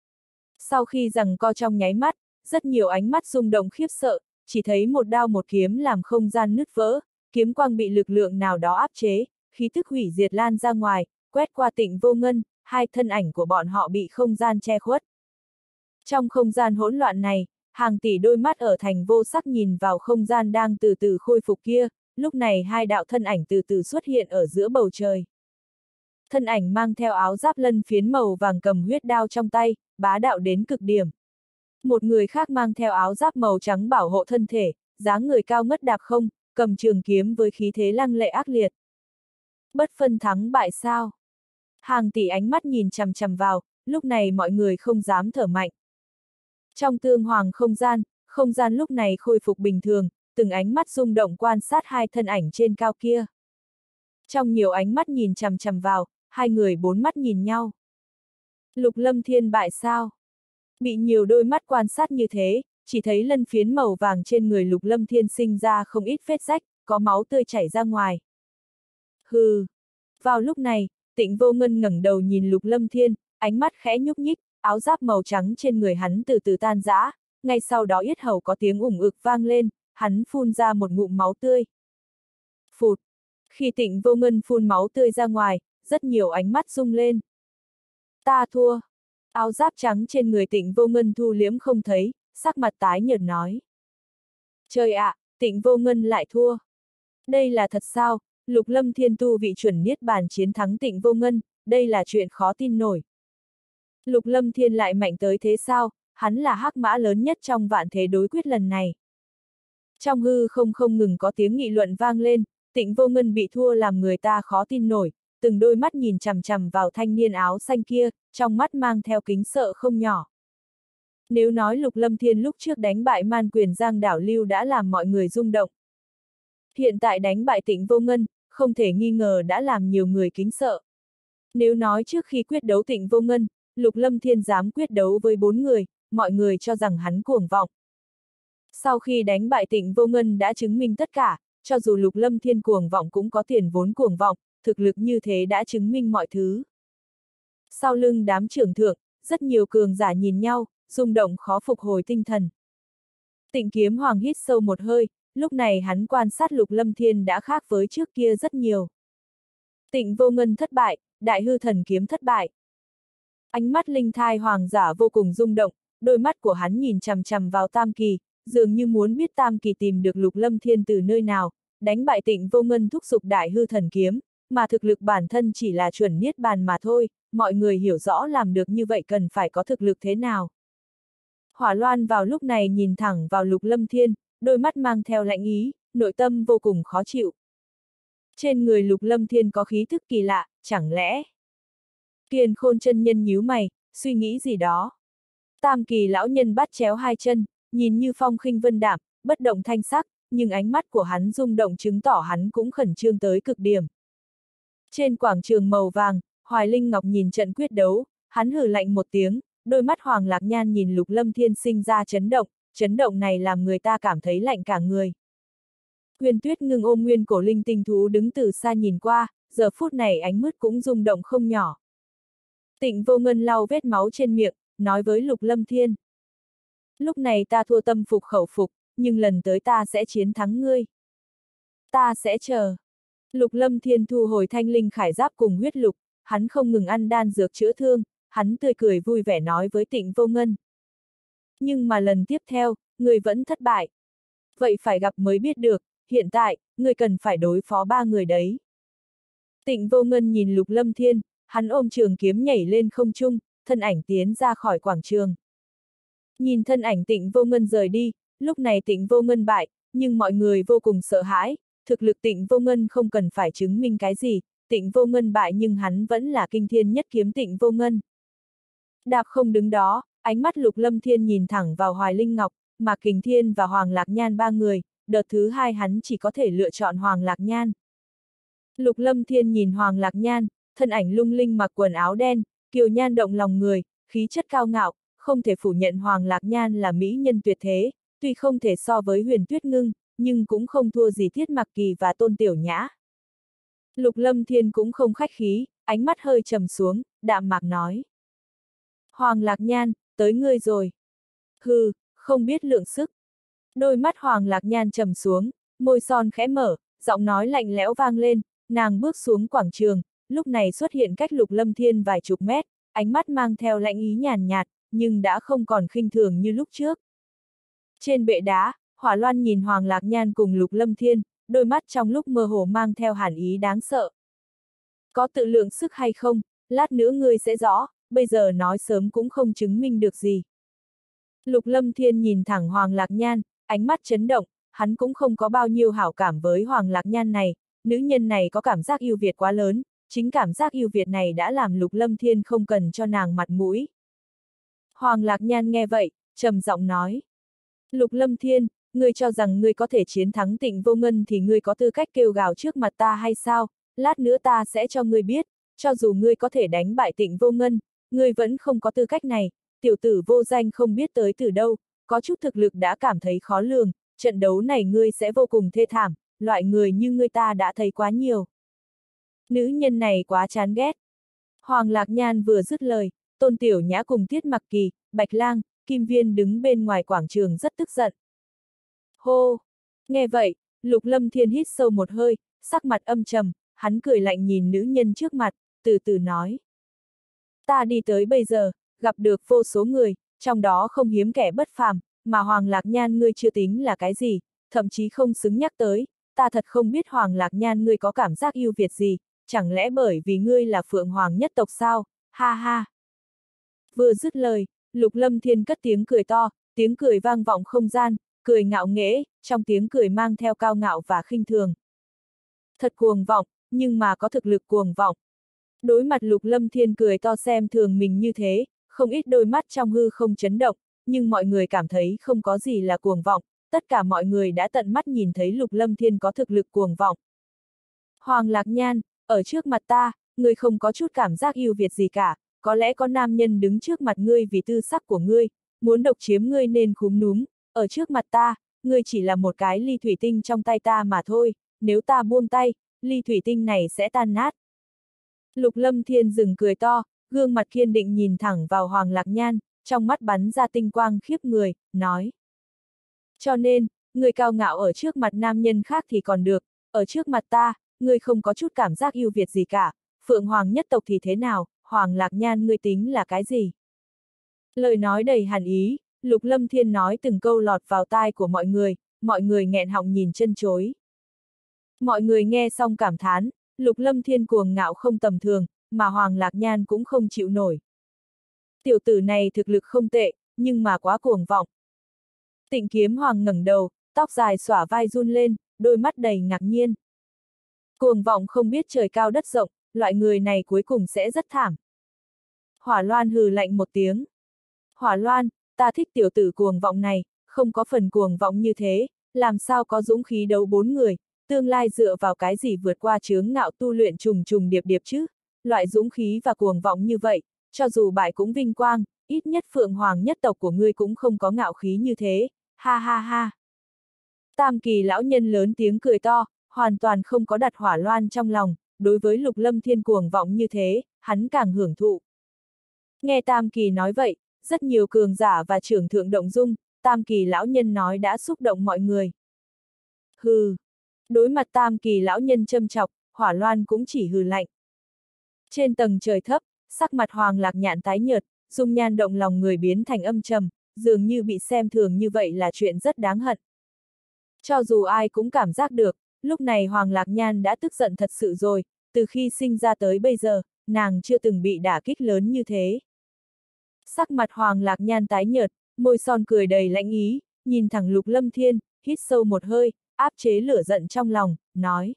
Sau khi giằng co trong nháy mắt, rất nhiều ánh mắt rung động khiếp sợ, chỉ thấy một đao một kiếm làm không gian nứt vỡ, kiếm quang bị lực lượng nào đó áp chế, khí tức hủy diệt lan ra ngoài, quét qua Tịnh Vô Ngân, hai thân ảnh của bọn họ bị không gian che khuất. Trong không gian hỗn loạn này, hàng tỷ đôi mắt ở thành vô sắc nhìn vào không gian đang từ từ khôi phục kia, lúc này hai đạo thân ảnh từ từ xuất hiện ở giữa bầu trời. Thân ảnh mang theo áo giáp lân phiến màu vàng cầm huyết đao trong tay, bá đạo đến cực điểm. Một người khác mang theo áo giáp màu trắng bảo hộ thân thể, dáng người cao ngất đạp không, cầm trường kiếm với khí thế lăng lệ ác liệt. Bất phân thắng bại sao? Hàng tỷ ánh mắt nhìn chằm chằm vào, lúc này mọi người không dám thở mạnh. Trong tương hoàng không gian lúc này khôi phục bình thường, từng ánh mắt rung động quan sát hai thân ảnh trên cao kia. Trong nhiều ánh mắt nhìn chằm chằm vào, hai người bốn mắt nhìn nhau. Lục Lâm Thiên bại sao? Bị nhiều đôi mắt quan sát như thế, chỉ thấy lân phiến màu vàng trên người Lục Lâm Thiên sinh ra không ít vết rách, có máu tươi chảy ra ngoài. Hừ. Vào lúc này, Tịnh Vô Ngân ngẩng đầu nhìn Lục Lâm Thiên, ánh mắt khẽ nhúc nhích, áo giáp màu trắng trên người hắn từ từ tan rã, ngay sau đó yết hầu có tiếng ủng ực vang lên, hắn phun ra một ngụm máu tươi. Phụt! Khi Tịnh Vô Ngân phun máu tươi ra ngoài, rất nhiều ánh mắt rung lên. Ta thua! Áo giáp trắng trên người Tịnh Vô Ngân thu liếm không thấy, sắc mặt tái nhợt nói. Trời ạ, Tịnh Vô Ngân lại thua! Đây là thật sao? Lục Lâm Thiên tu vị chuẩn niết bàn chiến thắng Tịnh Vô Ngân, đây là chuyện khó tin nổi. Lục Lâm Thiên lại mạnh tới thế sao, hắn là hắc mã lớn nhất trong vạn thế đối quyết lần này. Trong hư không ngừng có tiếng nghị luận vang lên, Tịnh Vô Ngân bị thua làm người ta khó tin nổi, từng đôi mắt nhìn chằm chằm vào thanh niên áo xanh kia, trong mắt mang theo kính sợ không nhỏ. Nếu nói Lục Lâm Thiên lúc trước đánh bại Man Quyền Giang Đảo Lưu đã làm mọi người rung động. Hiện tại đánh bại Tịnh Vô Ngân, không thể nghi ngờ đã làm nhiều người kính sợ. Nếu nói trước khi quyết đấu Tịnh Vô Ngân, Lục Lâm Thiên dám quyết đấu với 4 người, mọi người cho rằng hắn cuồng vọng. Sau khi đánh bại Tịnh Vô Ngân đã chứng minh tất cả, cho dù Lục Lâm Thiên cuồng vọng cũng có tiền vốn cuồng vọng, thực lực như thế đã chứng minh mọi thứ. Sau lưng đám trưởng thượng, rất nhiều cường giả nhìn nhau, rung động khó phục hồi tinh thần. Tịnh Kiếm Hoàng hít sâu một hơi, lúc này hắn quan sát Lục Lâm Thiên đã khác với trước kia rất nhiều. Tịnh Vô Ngân thất bại, Đại Hư Thần Kiếm thất bại. Ánh mắt linh thai hoàng giả vô cùng rung động, đôi mắt của hắn nhìn chằm chằm vào Tam Kỳ, dường như muốn biết Tam Kỳ tìm được Lục Lâm Thiên từ nơi nào, đánh bại Tịnh Vô Ngân thúc giục Đại Hư Thần Kiếm, mà thực lực bản thân chỉ là chuẩn niết bàn mà thôi, mọi người hiểu rõ làm được như vậy cần phải có thực lực thế nào. Hỏa Loan vào lúc này nhìn thẳng vào Lục Lâm Thiên, đôi mắt mang theo lạnh ý, nội tâm vô cùng khó chịu. Trên người Lục Lâm Thiên có khí thức kỳ lạ, chẳng lẽ... Kiền Khôn chân nhân nhíu mày, suy nghĩ gì đó. Tam Kỳ lão nhân bắt chéo hai chân, nhìn như phong khinh vân đạm, bất động thanh sắc, nhưng ánh mắt của hắn rung động chứng tỏ hắn cũng khẩn trương tới cực điểm. Trên quảng trường màu vàng, Hoài Linh Ngọc nhìn trận quyết đấu, hắn hừ lạnh một tiếng, đôi mắt Hoàng Lạc Nhan nhìn Lục Lâm Thiên sinh ra chấn động này làm người ta cảm thấy lạnh cả người. Huyền Tuyết Ngưng ôm nguyên cổ linh tinh thú đứng từ xa nhìn qua, giờ phút này ánh mắt cũng rung động không nhỏ. Tịnh Vô Ngân lau vết máu trên miệng, nói với Lục Lâm Thiên. Lúc này ta thua tâm phục khẩu phục, nhưng lần tới ta sẽ chiến thắng ngươi. Ta sẽ chờ. Lục Lâm Thiên thu hồi thanh linh khải giáp cùng huyết lục, hắn không ngừng ăn đan dược chữa thương, hắn tươi cười vui vẻ nói với Tịnh Vô Ngân. Nhưng mà lần tiếp theo, ngươi vẫn thất bại. Vậy phải gặp mới biết được, hiện tại, ngươi cần phải đối phó 3 người đấy. Tịnh Vô Ngân nhìn Lục Lâm Thiên, hắn ôm trường kiếm nhảy lên không trung, thân ảnh tiến ra khỏi quảng trường. Nhìn thân ảnh Tịnh Vô Ngân rời đi, lúc này Tịnh Vô Ngân bại, nhưng mọi người vô cùng sợ hãi, thực lực Tịnh Vô Ngân không cần phải chứng minh cái gì, Tịnh Vô Ngân bại nhưng hắn vẫn là kinh thiên nhất kiếm Tịnh Vô Ngân. Đạp không đứng đó, ánh mắt Lục Lâm Thiên nhìn thẳng vào Hoài Linh Ngọc, Mạc Kình Thiên và Hoàng Lạc Nhan 3 người, đợt thứ 2 hắn chỉ có thể lựa chọn Hoàng Lạc Nhan. Lục Lâm Thiên nhìn Hoàng Lạc Nhan, thân ảnh lung linh mặc quần áo đen, kiều nhan động lòng người, khí chất cao ngạo, không thể phủ nhận Hoàng Lạc Nhan là mỹ nhân tuyệt thế, tuy không thể so với Huyền Tuyết Ngưng, nhưng cũng không thua gì Thiết Mặc Kỳ và Tôn Tiểu Nhã. Lục Lâm Thiên cũng không khách khí, ánh mắt hơi trầm xuống, đạm mạc nói. Hoàng Lạc Nhan, tới ngươi rồi. Hừ, không biết lượng sức. Đôi mắt Hoàng Lạc Nhan trầm xuống, môi son khẽ mở, giọng nói lạnh lẽo vang lên, nàng bước xuống quảng trường, lúc này xuất hiện cách Lục Lâm Thiên vài chục mét, ánh mắt mang theo lạnh ý nhàn nhạt, nhưng đã không còn khinh thường như lúc trước. Trên bệ đá, Hỏa Loan nhìn Hoàng Lạc Nhan cùng Lục Lâm Thiên, đôi mắt trong lúc mơ hồ mang theo hàn ý đáng sợ. Có tự lượng sức hay không, lát nữa ngươi sẽ rõ, bây giờ nói sớm cũng không chứng minh được gì. Lục Lâm Thiên nhìn thẳng Hoàng Lạc Nhan, ánh mắt chấn động, hắn cũng không có bao nhiêu hảo cảm với Hoàng Lạc Nhan này, nữ nhân này có cảm giác ưu việt quá lớn, chính cảm giác ưu việt này đã làm Lục Lâm Thiên không cần cho nàng mặt mũi. Hoàng Lạc Nhan nghe vậy, trầm giọng nói. Lục Lâm Thiên, ngươi cho rằng ngươi có thể chiến thắng Tịnh Vô Ngân thì ngươi có tư cách kêu gào trước mặt ta hay sao? Lát nữa ta sẽ cho ngươi biết, cho dù ngươi có thể đánh bại Tịnh Vô Ngân, ngươi vẫn không có tư cách này, tiểu tử vô danh không biết tới từ đâu, có chút thực lực đã cảm thấy khó lường, trận đấu này ngươi sẽ vô cùng thê thảm, loại người như ngươi ta đã thấy quá nhiều. Nữ nhân này quá chán ghét. Hoàng Lạc Nhan vừa dứt lời, Tôn Tiểu Nhã cùng Tiết Mặc Kỳ, Bạch Lang, Kim Viên đứng bên ngoài quảng trường rất tức giận. Hô! Nghe vậy, Lục Lâm Thiên hít sâu một hơi, sắc mặt âm trầm, hắn cười lạnh nhìn nữ nhân trước mặt, từ từ nói. Ta đi tới bây giờ, gặp được vô số người, trong đó không hiếm kẻ bất phàm, mà Hoàng Lạc Nhan ngươi chưa tính là cái gì, thậm chí không xứng nhắc tới, ta thật không biết Hoàng Lạc Nhan ngươi có cảm giác ưu việt gì, chẳng lẽ bởi vì ngươi là Phượng Hoàng nhất tộc sao, ha ha. Vừa dứt lời, Lục Lâm Thiên cất tiếng cười to, tiếng cười vang vọng không gian, cười ngạo nghễ, trong tiếng cười mang theo cao ngạo và khinh thường. Thật cuồng vọng, nhưng mà có thực lực cuồng vọng. Đối mặt Lục Lâm Thiên cười to xem thường mình như thế, không ít đôi mắt trong hư không chấn động, nhưng mọi người cảm thấy không có gì là cuồng vọng, tất cả mọi người đã tận mắt nhìn thấy Lục Lâm Thiên có thực lực cuồng vọng. Hoàng Lạc Nhan, ở trước mặt ta, ngươi không có chút cảm giác ưu việt gì cả, có lẽ có nam nhân đứng trước mặt ngươi vì tư sắc của ngươi, muốn độc chiếm ngươi nên khúm núm, ở trước mặt ta, ngươi chỉ là một cái ly thủy tinh trong tay ta mà thôi, nếu ta buông tay, ly thủy tinh này sẽ tan nát. Lục Lâm Thiên dừng cười to, gương mặt kiên định nhìn thẳng vào Hoàng Lạc Nhan, trong mắt bắn ra tinh quang khiếp người, nói. Cho nên, ngươi cao ngạo ở trước mặt nam nhân khác thì còn được, ở trước mặt ta, ngươi không có chút cảm giác ưu việt gì cả, Phượng Hoàng nhất tộc thì thế nào, Hoàng Lạc Nhan ngươi tính là cái gì? Lời nói đầy hàn ý, Lục Lâm Thiên nói từng câu lọt vào tai của mọi người nghẹn họng nhìn chân chối. Mọi người nghe xong cảm thán, Lục Lâm Thiên cuồng ngạo không tầm thường, mà Hoàng Lạc Nhan cũng không chịu nổi. Tiểu tử này thực lực không tệ, nhưng mà quá cuồng vọng. Tịnh Kiếm Hoàng ngẩng đầu, tóc dài xõa vai run lên, đôi mắt đầy ngạc nhiên. Cuồng vọng không biết trời cao đất rộng, loại người này cuối cùng sẽ rất thảm. Hỏa Loan hừ lạnh một tiếng. Hỏa Loan, ta thích tiểu tử cuồng vọng này, không có phần cuồng vọng như thế, làm sao có dũng khí đấu 4 người, tương lai dựa vào cái gì vượt qua chướng ngạo tu luyện trùng trùng điệp điệp chứ, loại dũng khí và cuồng vọng như vậy, cho dù bại cũng vinh quang, ít nhất Phượng Hoàng nhất tộc của ngươi cũng không có ngạo khí như thế, ha ha ha. Tam Kỳ lão nhân lớn tiếng cười to, hoàn toàn không có đặt Hỏa Loan trong lòng, đối với Lục Lâm Thiên cuồng vọng như thế, hắn càng hưởng thụ. Nghe Tam Kỳ nói vậy, rất nhiều cường giả và trưởng thượng động dung, Tam Kỳ lão nhân nói đã xúc động mọi người. Hừ. Đối mặt Tam Kỳ lão nhân châm chọc, Hỏa Loan cũng chỉ hừ lạnh. Trên tầng trời thấp, sắc mặt Hoàng Lạc Nhạn tái nhợt, dung nhan động lòng người biến thành âm trầm, dường như bị xem thường như vậy là chuyện rất đáng hận. Cho dù ai cũng cảm giác được, lúc này Hoàng Lạc Nhan đã tức giận thật sự rồi, từ khi sinh ra tới bây giờ, nàng chưa từng bị đả kích lớn như thế. Sắc mặt Hoàng Lạc Nhan tái nhợt, môi son cười đầy lãnh ý, nhìn thẳng Lục Lâm Thiên, hít sâu một hơi, áp chế lửa giận trong lòng, nói.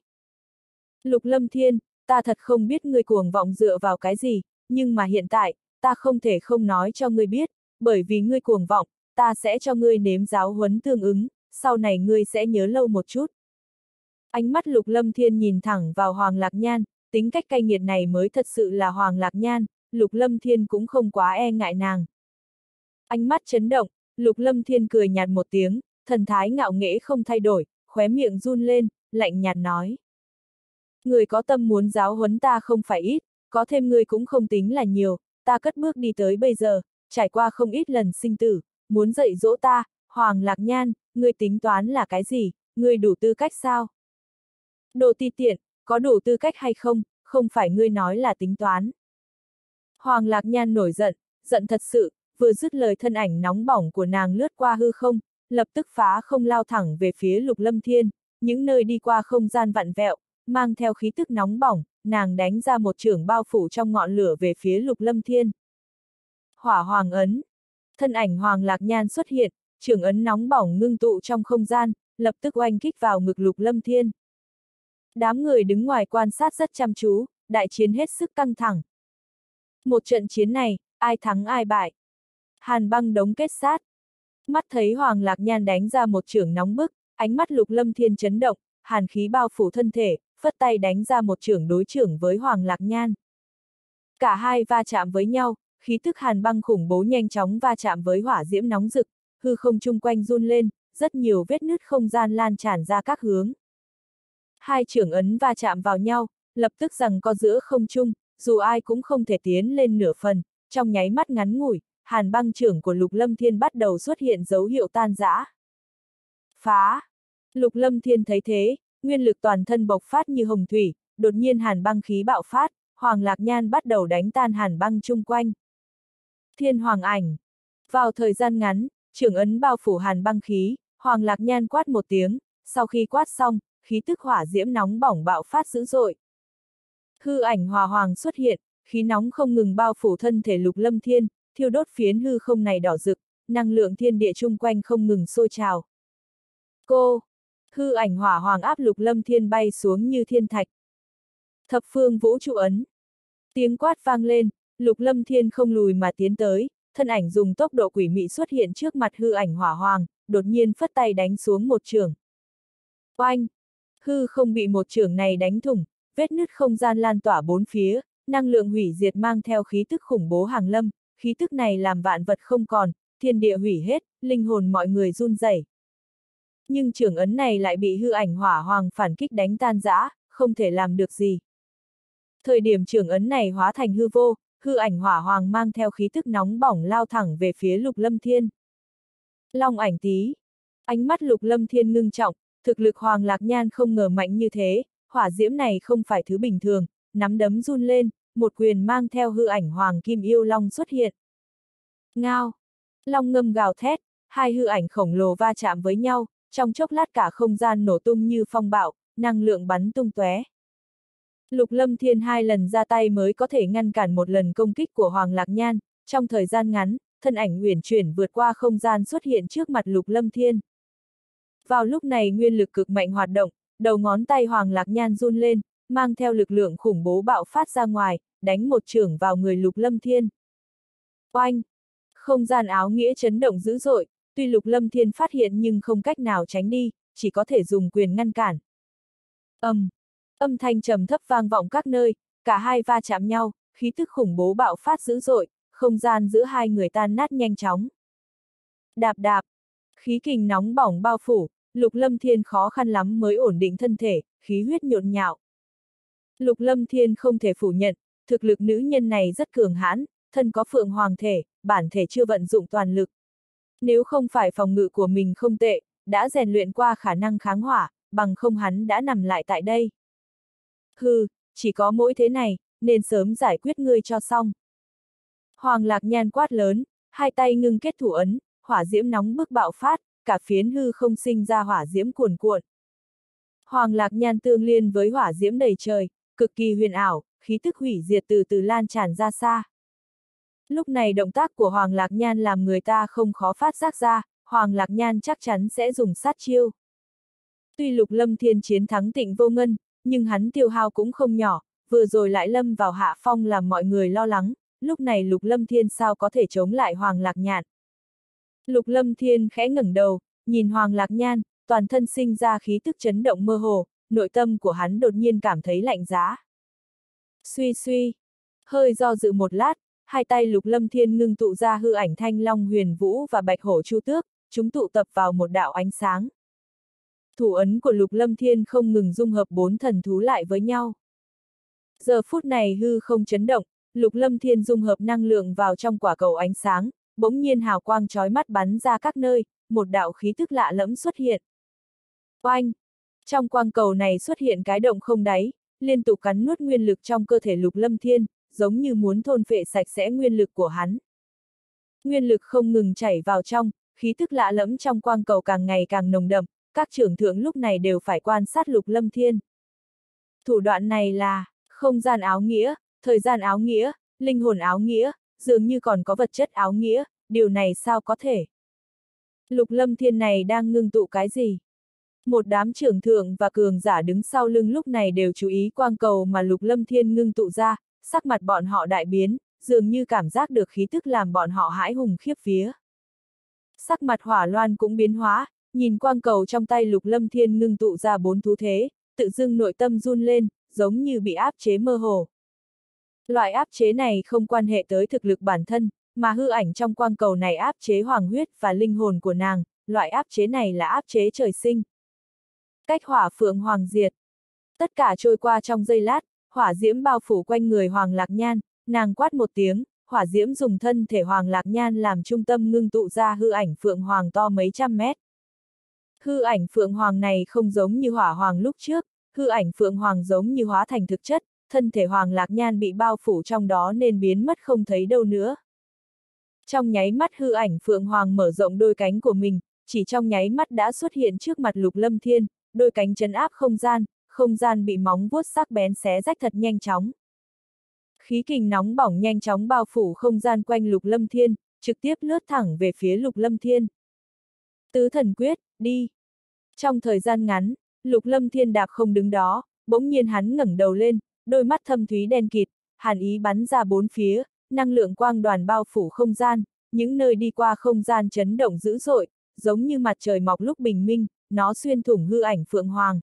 Lục Lâm Thiên, ta thật không biết ngươi cuồng vọng dựa vào cái gì, nhưng mà hiện tại, ta không thể không nói cho ngươi biết, bởi vì ngươi cuồng vọng, ta sẽ cho ngươi nếm giáo huấn tương ứng, sau này ngươi sẽ nhớ lâu một chút. Ánh mắt Lục Lâm Thiên nhìn thẳng vào Hoàng Lạc Nhan, tính cách cay nghiệt này mới thật sự là Hoàng Lạc Nhan, Lục Lâm Thiên cũng không quá e ngại nàng. Ánh mắt chấn động, Lục Lâm Thiên cười nhạt một tiếng, thần thái ngạo nghễ không thay đổi, khóe miệng run lên, lạnh nhạt nói. Người có tâm muốn giáo huấn ta không phải ít, có thêm ngươi cũng không tính là nhiều, ta cất bước đi tới bây giờ, trải qua không ít lần sinh tử, muốn dạy dỗ ta, Hoàng Lạc Nhan, ngươi tính toán là cái gì, ngươi đủ tư cách sao? Đồ ti tiện, có đủ tư cách hay không, không phải ngươi nói là tính toán. Hoàng Lạc Nhan nổi giận, giận thật sự, vừa dứt lời thân ảnh nóng bỏng của nàng lướt qua hư không, lập tức phá không lao thẳng về phía Lục Lâm Thiên, những nơi đi qua không gian vặn vẹo, mang theo khí tức nóng bỏng, nàng đánh ra một chưởng bao phủ trong ngọn lửa về phía Lục Lâm Thiên. Hỏa Hoàng ấn. Thân ảnh Hoàng Lạc Nhan xuất hiện, chưởng ấn nóng bỏng ngưng tụ trong không gian, lập tức oanh kích vào ngực Lục Lâm Thiên. Đám người đứng ngoài quan sát rất chăm chú, đại chiến hết sức căng thẳng. Một trận chiến này, ai thắng ai bại. Hàn băng đống kết sát. Mắt thấy Hoàng Lạc Nhan đánh ra một chưởng nóng bức, ánh mắt Lục Lâm Thiên chấn động, hàn khí bao phủ thân thể, phất tay đánh ra một chưởng đối chưởng với Hoàng Lạc Nhan. Cả hai va chạm với nhau, khí tức hàn băng khủng bố nhanh chóng va chạm với hỏa diễm nóng rực, hư không chung quanh run lên, rất nhiều vết nứt không gian lan tràn ra các hướng. Hai chưởng ấn va chạm vào nhau, lập tức giằng co giữa không trung, dù ai cũng không thể tiến lên nửa phần, trong nháy mắt ngắn ngủi, hàn băng chưởng của Lục Lâm Thiên bắt đầu xuất hiện dấu hiệu tan rã. Phá! Lục Lâm Thiên thấy thế, nguyên lực toàn thân bộc phát như hồng thủy, đột nhiên hàn băng khí bạo phát, Hoàng Lạc Nhan bắt đầu đánh tan hàn băng chung quanh. Thiên Hoàng ảnh. Vào thời gian ngắn, chưởng ấn bao phủ hàn băng khí, Hoàng Lạc Nhan quát một tiếng, sau khi quát xong, khí tức hỏa diễm nóng bỏng bạo phát dữ dội. Hư ảnh hỏa hoàng xuất hiện, khí nóng không ngừng bao phủ thân thể Lục Lâm Thiên, thiêu đốt phiến hư không này đỏ rực, năng lượng thiên địa chung quanh không ngừng sôi trào. Cô! Hư ảnh hỏa hoàng áp Lục Lâm Thiên bay xuống như thiên thạch. Thập phương vũ trụ ấn. Tiếng quát vang lên, Lục Lâm Thiên không lùi mà tiến tới, thân ảnh dùng tốc độ quỷ mị xuất hiện trước mặt hư ảnh hỏa hoàng, đột nhiên phất tay đánh xuống một chưởng. Oanh! Hư không bị một chưởng này đánh thủng, vết nứt không gian lan tỏa bốn phía, năng lượng hủy diệt mang theo khí tức khủng bố hàng lâm, khí tức này làm vạn vật không còn, thiên địa hủy hết, linh hồn mọi người run rẩy. Nhưng chưởng ấn này lại bị hư ảnh hỏa hoàng phản kích đánh tan rã, không thể làm được gì. Thời điểm chưởng ấn này hóa thành hư vô, hư ảnh hỏa hoàng mang theo khí tức nóng bỏng lao thẳng về phía Lục Lâm Thiên. Long ảnh tí. Ánh mắt Lục Lâm Thiên ngưng trọng, thực lực Hoàng Lạc Nhan không ngờ mạnh như thế, hỏa diễm này không phải thứ bình thường, nắm đấm run lên, một quyền mang theo hư ảnh Hoàng Kim Yêu Long xuất hiện. Ngao! Long ngâm gào thét, hai hư ảnh khổng lồ va chạm với nhau, trong chốc lát cả không gian nổ tung như phong bạo, năng lượng bắn tung tóe. Lục Lâm Thiên hai lần ra tay mới có thể ngăn cản một lần công kích của Hoàng Lạc Nhan, trong thời gian ngắn, thân ảnh uyển chuyển vượt qua không gian xuất hiện trước mặt Lục Lâm Thiên. Vào lúc này nguyên lực cực mạnh hoạt động, đầu ngón tay Hoàng Lạc Nhan run lên, mang theo lực lượng khủng bố bạo phát ra ngoài, đánh một chưởng vào người Lục Lâm Thiên. Oanh! Không gian áo nghĩa chấn động dữ dội, tuy Lục Lâm Thiên phát hiện nhưng không cách nào tránh đi, chỉ có thể dùng quyền ngăn cản. Âm thanh trầm thấp vang vọng các nơi, cả hai va chạm nhau, khí tức khủng bố bạo phát dữ dội, không gian giữa hai người tan nát nhanh chóng. Đạp đạp! Khí kình nóng bỏng bao phủ, Lục Lâm Thiên khó khăn lắm mới ổn định thân thể, khí huyết nhộn nhạo. Lục Lâm Thiên không thể phủ nhận, thực lực nữ nhân này rất cường hãn, thân có phượng hoàng thể, bản thể chưa vận dụng toàn lực. Nếu không phải phòng ngự của mình không tệ, đã rèn luyện qua khả năng kháng hỏa, bằng không hắn đã nằm lại tại đây. Hừ, chỉ có mỗi thế này, nên sớm giải quyết ngươi cho xong. Hoàng Lạc Nhan quát lớn, hai tay ngưng kết thủ ấn, hỏa diễm nóng bức bạo phát, cả phiến hư không sinh ra hỏa diễm cuồn cuộn. Hoàng Lạc Nhan tương liên với hỏa diễm đầy trời, cực kỳ huyền ảo, khí tức hủy diệt từ từ lan tràn ra xa. Lúc này động tác của Hoàng Lạc Nhan làm người ta không khó phát giác ra, Hoàng Lạc Nhan chắc chắn sẽ dùng sát chiêu. Tuy Lục Lâm Thiên chiến thắng Tịnh Vô Ngân, nhưng hắn tiêu hao cũng không nhỏ, vừa rồi lại lâm vào hạ phong làm mọi người lo lắng, lúc này Lục Lâm Thiên sao có thể chống lại Hoàng Lạc Nhan. Lục Lâm Thiên khẽ ngẩng đầu, nhìn Hoàng Lạc Nhan, toàn thân sinh ra khí tức chấn động mơ hồ, nội tâm của hắn đột nhiên cảm thấy lạnh giá. Suy suy, Hơi do dự một lát, hai tay Lục Lâm Thiên ngưng tụ ra hư ảnh Thanh Long Huyền Vũ và Bạch Hổ Chu Tước, chúng tụ tập vào một đạo ánh sáng. Thủ ấn của Lục Lâm Thiên không ngừng dung hợp 4 thần thú lại với nhau. Giờ phút này hư không chấn động, Lục Lâm Thiên dung hợp năng lượng vào trong quả cầu ánh sáng, bỗng nhiên hào quang chói mắt bắn ra các nơi, một đạo khí tức lạ lẫm xuất hiện. Oanh! Trong quang cầu này xuất hiện cái động không đáy, liên tục cắn nuốt nguyên lực trong cơ thể Lục Lâm Thiên, giống như muốn thôn phệ sạch sẽ nguyên lực của hắn. Nguyên lực không ngừng chảy vào trong, khí tức lạ lẫm trong quang cầu càng ngày càng nồng đậm, các trưởng thượng lúc này đều phải quan sát Lục Lâm Thiên. Thủ đoạn này là không gian áo nghĩa, thời gian áo nghĩa, linh hồn áo nghĩa, dường như còn có vật chất áo nghĩa, điều này sao có thể? Lục Lâm Thiên này đang ngưng tụ cái gì? Một đám trưởng thượng và cường giả đứng sau lưng lúc này đều chú ý quang cầu mà Lục Lâm Thiên ngưng tụ ra, sắc mặt bọn họ đại biến, dường như cảm giác được khí tức làm bọn họ hãi hùng khiếp vía. Sắc mặt Hỏa Loan cũng biến hóa, nhìn quang cầu trong tay Lục Lâm Thiên ngưng tụ ra 4 thú thế, tự dưng nội tâm run lên, giống như bị áp chế mơ hồ. Loại áp chế này không quan hệ tới thực lực bản thân, mà hư ảnh trong quang cầu này áp chế hoàng huyết và linh hồn của nàng, loại áp chế này là áp chế trời sinh. Cách hỏa phượng hoàng diệt. Tất cả trôi qua trong giây lát, hỏa diễm bao phủ quanh người Hoàng Lạc Nhan, nàng quát một tiếng, hỏa diễm dùng thân thể Hoàng Lạc Nhan làm trung tâm ngưng tụ ra hư ảnh phượng hoàng to mấy trăm mét. Hư ảnh phượng hoàng này không giống như hỏa hoàng lúc trước, hư ảnh phượng hoàng giống như hóa thành thực chất, thân thể Hoàng Lạc Nhan bị bao phủ trong đó nên biến mất không thấy đâu nữa. Trong nháy mắt hư ảnh phượng hoàng mở rộng đôi cánh của mình, chỉ trong nháy mắt đã xuất hiện trước mặt Lục Lâm Thiên, đôi cánh trấn áp không gian bị móng vuốt sắc bén xé rách thật nhanh chóng. Khí kình nóng bỏng nhanh chóng bao phủ không gian quanh Lục Lâm Thiên, trực tiếp lướt thẳng về phía Lục Lâm Thiên. Tứ thần quyết, đi! Trong thời gian ngắn, Lục Lâm Thiên đạp không đứng đó, bỗng nhiên hắn ngẩng đầu lên, đôi mắt thâm thúy đen kịt, hàn ý bắn ra bốn phía, năng lượng quang đoàn bao phủ không gian, những nơi đi qua không gian chấn động dữ dội, giống như mặt trời mọc lúc bình minh, nó xuyên thủng hư ảnh phượng hoàng.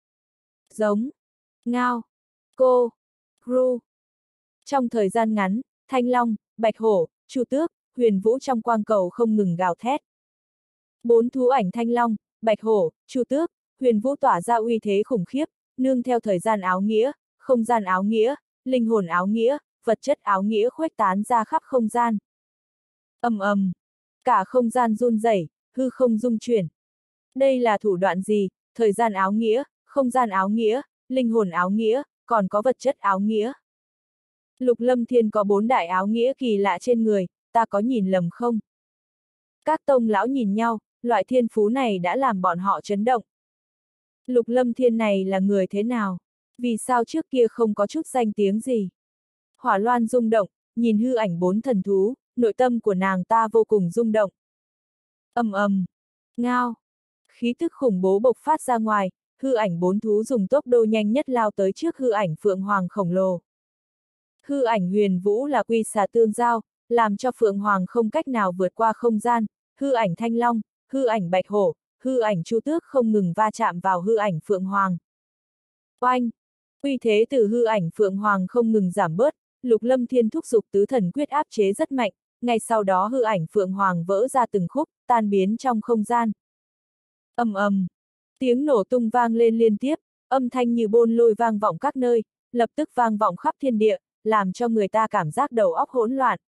Giống, ngao, cô, ru. Trong thời gian ngắn, Thanh Long, Bạch Hổ, Chu Tước, Huyền Vũ trong quang cầu không ngừng gào thét. 4 thú ảnh Thanh Long, Bạch Hổ, Chu Tước, Huyền Vũ tỏa ra uy thế khủng khiếp, nương theo thời gian áo nghĩa, không gian áo nghĩa, linh hồn áo nghĩa, vật chất áo nghĩa khuếch tán ra khắp không gian. Ầm ầm, cả không gian run rẩy, hư không rung chuyển. Đây là thủ đoạn gì? Thời gian áo nghĩa, không gian áo nghĩa, linh hồn áo nghĩa, còn có vật chất áo nghĩa. Lục Lâm Thiên có 4 đại áo nghĩa kỳ lạ trên người, ta có nhìn lầm không? Các tông lão nhìn nhau, loại thiên phú này đã làm bọn họ chấn động. Lục Lâm Thiên này là người thế nào? Vì sao trước kia không có chút danh tiếng gì? Hỏa Loan rung động, nhìn hư ảnh 4 thần thú, nội tâm của nàng ta vô cùng rung động. Ầm ầm, ngao, khí tức khủng bố bộc phát ra ngoài, hư ảnh 4 thú dùng tốc độ nhanh nhất lao tới trước hư ảnh phượng hoàng khổng lồ. Hư ảnh Huyền Vũ là quy xà tương giao, làm cho phượng hoàng không cách nào vượt qua không gian, hư ảnh Thanh Long, hư ảnh Bạch Hổ, hư ảnh Chu Tước không ngừng va chạm vào hư ảnh phượng hoàng. Oanh! Uy thế từ hư ảnh phượng hoàng không ngừng giảm bớt, Lục Lâm Thiên thúc giục tứ thần quyết áp chế rất mạnh, ngay sau đó hư ảnh phượng hoàng vỡ ra từng khúc, tan biến trong không gian. Ầm ầm, tiếng nổ tung vang lên liên tiếp, âm thanh như bôn lôi vang vọng các nơi, lập tức vang vọng khắp thiên địa, làm cho người ta cảm giác đầu óc hỗn loạn.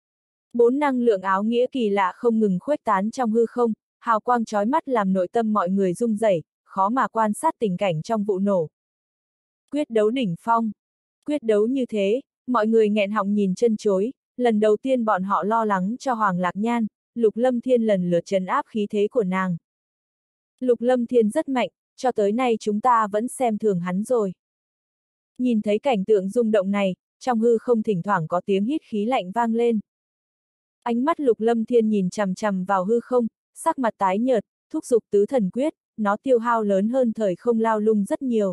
4 năng lượng áo nghĩa kỳ lạ không ngừng khuếch tán trong hư không, hào quang chói mắt làm nội tâm mọi người rung rẩy, khó mà quan sát tình cảnh trong vụ nổ. Quyết đấu đỉnh phong. Quyết đấu như thế, mọi người nghẹn họng nhìn chân chối, lần đầu tiên bọn họ lo lắng cho Hoàng Lạc Nhan, Lục Lâm Thiên lần lượt trấn áp khí thế của nàng. Lục Lâm Thiên rất mạnh, cho tới nay chúng ta vẫn xem thường hắn rồi. Nhìn thấy cảnh tượng rung động này, trong hư không thỉnh thoảng có tiếng hít khí lạnh vang lên. Ánh mắt Lục Lâm Thiên nhìn chằm chằm vào hư không, sắc mặt tái nhợt, thúc giục tứ thần quyết, nó tiêu hao lớn hơn thời không lao lung rất nhiều.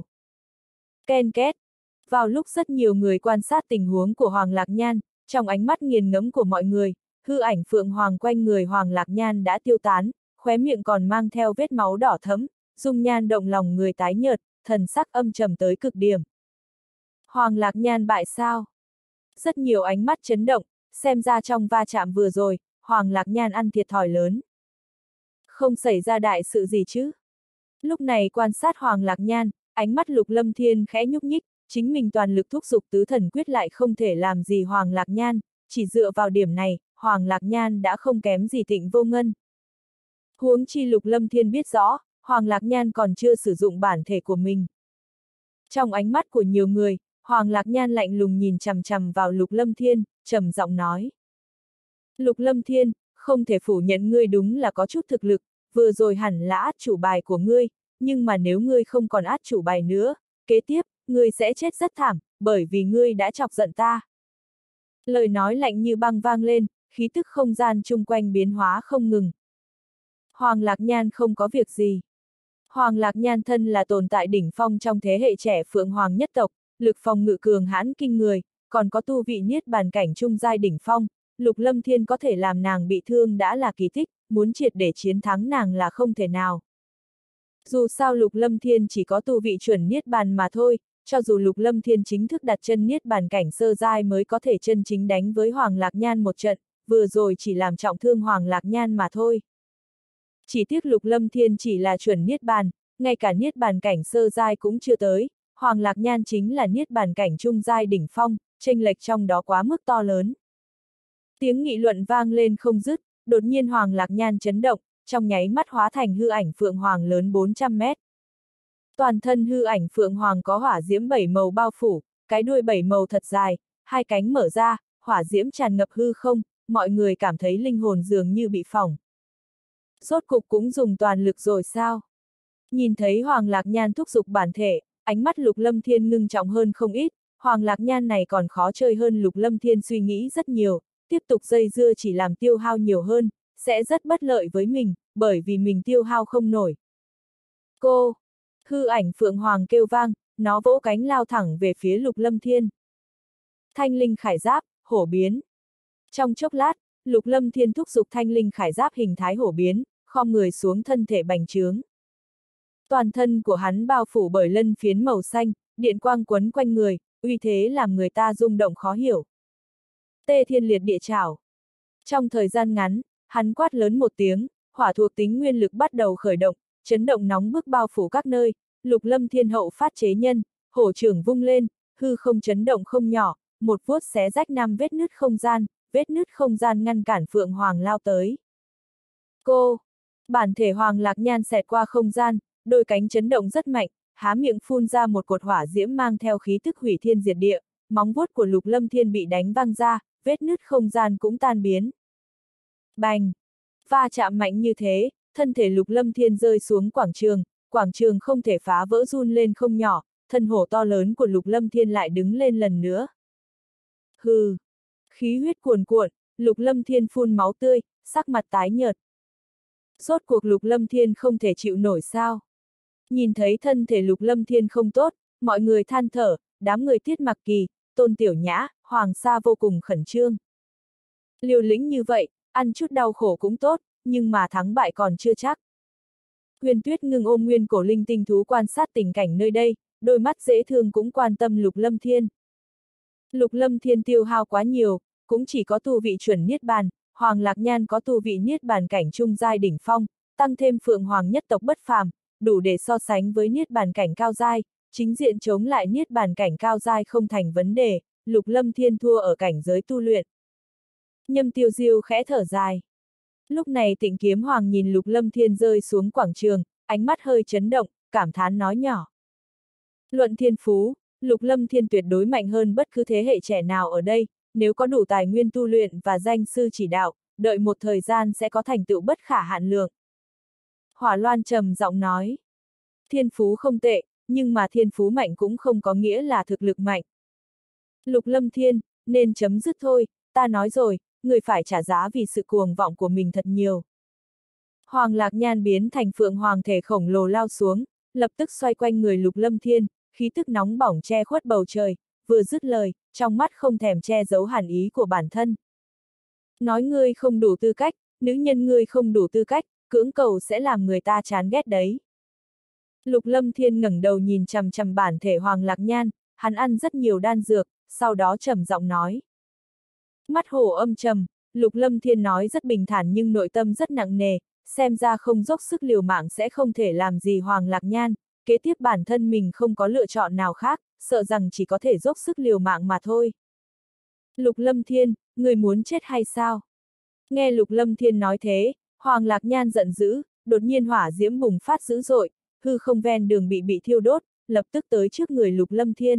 Ken két. Vào lúc rất nhiều người quan sát tình huống của Hoàng Lạc Nhan, trong ánh mắt nghiền ngẫm của mọi người, hư ảnh phượng hoàng quanh người Hoàng Lạc Nhan đã tiêu tán, khóe miệng còn mang theo vết máu đỏ thẫm, dung nhan động lòng người tái nhợt, thần sắc âm trầm tới cực điểm. Hoàng Lạc Nhan bại sao? Rất nhiều ánh mắt chấn động, xem ra trong va chạm vừa rồi, Hoàng Lạc Nhan ăn thiệt thòi lớn. Không xảy ra đại sự gì chứ? Lúc này quan sát Hoàng Lạc Nhan, ánh mắt Lục Lâm Thiên khẽ nhúc nhích, chính mình toàn lực thúc giục tứ thần quyết lại không thể làm gì Hoàng Lạc Nhan, chỉ dựa vào điểm này, Hoàng Lạc Nhan đã không kém gì Tịnh Vô Ngân. Huống chi Lục Lâm Thiên biết rõ, Hoàng Lạc Nhan còn chưa sử dụng bản thể của mình. Trong ánh mắt của nhiều người, Hoàng Lạc Nhan lạnh lùng nhìn chằm chằm vào Lục Lâm Thiên, trầm giọng nói. Lục Lâm Thiên, không thể phủ nhận ngươi đúng là có chút thực lực, vừa rồi hẳn là át chủ bài của ngươi, nhưng mà nếu ngươi không còn át chủ bài nữa, kế tiếp, ngươi sẽ chết rất thảm, bởi vì ngươi đã chọc giận ta. Lời nói lạnh như băng vang lên, khí tức không gian chung quanh biến hóa không ngừng. Hoàng Lạc Nhan không có việc gì. Hoàng Lạc Nhan thân là tồn tại đỉnh phong trong thế hệ trẻ Phượng Hoàng nhất tộc, lực phòng ngự cường hãn kinh người, còn có tu vị niết bàn cảnh trung giai đỉnh phong, Lục Lâm Thiên có thể làm nàng bị thương đã là kỳ tích, muốn triệt để chiến thắng nàng là không thể nào. Dù sao Lục Lâm Thiên chỉ có tu vị chuẩn niết bàn mà thôi, cho dù Lục Lâm Thiên chính thức đặt chân niết bàn cảnh sơ giai mới có thể chân chính đánh với Hoàng Lạc Nhan một trận, vừa rồi chỉ làm trọng thương Hoàng Lạc Nhan mà thôi. Chỉ tiếc Lục Lâm Thiên chỉ là chuẩn niết bàn, ngay cả niết bàn cảnh sơ giai cũng chưa tới, Hoàng Lạc Nhan chính là niết bàn cảnh trung giai đỉnh phong, chênh lệch trong đó quá mức to lớn. Tiếng nghị luận vang lên không dứt, đột nhiên Hoàng Lạc Nhan chấn động, trong nháy mắt hóa thành hư ảnh Phượng Hoàng lớn 400 mét. Toàn thân hư ảnh Phượng Hoàng có hỏa diễm 7 màu bao phủ, cái đuôi 7 màu thật dài, hai cánh mở ra, hỏa diễm tràn ngập hư không, mọi người cảm thấy linh hồn dường như bị phỏng. Rốt cục cũng dùng toàn lực rồi sao? Nhìn thấy Hoàng Lạc Nhan thúc giục bản thể, ánh mắt Lục Lâm Thiên ngưng trọng hơn không ít, Hoàng Lạc Nhan này còn khó chơi hơn Lục Lâm Thiên suy nghĩ rất nhiều, tiếp tục dây dưa chỉ làm tiêu hao nhiều hơn, sẽ rất bất lợi với mình, bởi vì mình tiêu hao không nổi. Cô! Hư ảnh Phượng Hoàng kêu vang, nó vỗ cánh lao thẳng về phía Lục Lâm Thiên. Thanh linh khải giáp, hổ biến. Trong chốc lát, Lục Lâm Thiên thúc giục thanh linh khải giáp hình thái hổ biến, khom người xuống thân thể bành trướng. Toàn thân của hắn bao phủ bởi lân phiến màu xanh, điện quang quấn quanh người, uy thế làm người ta rung động khó hiểu. Tê Thiên Liệt Địa Trảo. Trong thời gian ngắn, hắn quát lớn một tiếng, hỏa thuộc tính nguyên lực bắt đầu khởi động, chấn động nóng bức bao phủ các nơi, Lục Lâm Thiên hậu phát chế nhân, hổ trưởng vung lên, hư không chấn động không nhỏ, một vuốt xé rách 5 vết nứt không gian ngăn cản Phượng Hoàng lao tới. Cô! Bản thể Hoàng Lạc Nhan xẹt qua không gian, đôi cánh chấn động rất mạnh, há miệng phun ra một cột hỏa diễm mang theo khí tức hủy thiên diệt địa, móng vuốt của Lục Lâm Thiên bị đánh văng ra, vết nứt không gian cũng tan biến. Bành! Va chạm mạnh như thế, thân thể Lục Lâm Thiên rơi xuống quảng trường không thể phá vỡ run lên không nhỏ, thân hổ to lớn của Lục Lâm Thiên lại đứng lên lần nữa. Hừ! Khí huyết cuồn cuộn, Lục Lâm Thiên phun máu tươi, sắc mặt tái nhợt. Rốt cuộc Lục Lâm Thiên không thể chịu nổi sao? Nhìn thấy thân thể Lục Lâm Thiên không tốt, mọi người than thở, đám người Tiết Mặc Kỳ, Tôn Tiểu Nhã, Hoàng Sa vô cùng khẩn trương. Liều lĩnh như vậy, ăn chút đau khổ cũng tốt, nhưng mà thắng bại còn chưa chắc. Huyền Tuyết ngưng ôm nguyên cổ linh tinh thú quan sát tình cảnh nơi đây, đôi mắt dễ thương cũng quan tâm Lục Lâm Thiên. Lục Lâm Thiên tiêu hao quá nhiều, cũng chỉ có tu vị chuẩn niết bàn, Hoàng Lạc Nhan có tu vị niết bàn cảnh trung giai đỉnh phong, tăng thêm Phượng Hoàng nhất tộc bất phàm, đủ để so sánh với niết bàn cảnh cao giai, chính diện chống lại niết bàn cảnh cao giai không thành vấn đề, Lục Lâm Thiên thua ở cảnh giới tu luyện. Nhâm Tiêu Diêu khẽ thở dài. Lúc này Tịnh Kiếm Hoàng nhìn Lục Lâm Thiên rơi xuống quảng trường, ánh mắt hơi chấn động, cảm thán nói nhỏ. Luận thiên phú, Lục Lâm Thiên tuyệt đối mạnh hơn bất cứ thế hệ trẻ nào ở đây, nếu có đủ tài nguyên tu luyện và danh sư chỉ đạo, đợi một thời gian sẽ có thành tựu bất khả hạn lượng. Hỏa Loan trầm giọng nói. Thiên phú không tệ, nhưng mà thiên phú mạnh cũng không có nghĩa là thực lực mạnh. Lục Lâm Thiên, nên chấm dứt thôi, ta nói rồi, người phải trả giá vì sự cuồng vọng của mình thật nhiều. Hoàng Lạc Nhan biến thành Phượng Hoàng thể khổng lồ lao xuống, lập tức xoay quanh người Lục Lâm Thiên, khí tức nóng bỏng che khuất bầu trời, vừa dứt lời, trong mắt không thèm che giấu hàn ý của bản thân. Nói ngươi không đủ tư cách, nữ nhân ngươi không đủ tư cách, cưỡng cầu sẽ làm người ta chán ghét đấy. Lục Lâm Thiên ngẩng đầu nhìn chằm chằm bản thể Hoàng Lạc Nhan, hắn ăn rất nhiều đan dược, sau đó trầm giọng nói. Mắt hổ âm trầm, Lục Lâm Thiên nói rất bình thản nhưng nội tâm rất nặng nề, xem ra không dốc sức liều mạng sẽ không thể làm gì Hoàng Lạc Nhan, kế tiếp bản thân mình không có lựa chọn nào khác, sợ rằng chỉ có thể dốc sức liều mạng mà thôi. Lục Lâm Thiên, người muốn chết hay sao? Nghe Lục Lâm Thiên nói thế, Hoàng Lạc Nhan giận dữ, đột nhiên hỏa diễm bùng phát dữ dội, hư không ven đường bị thiêu đốt, lập tức tới trước người Lục Lâm Thiên.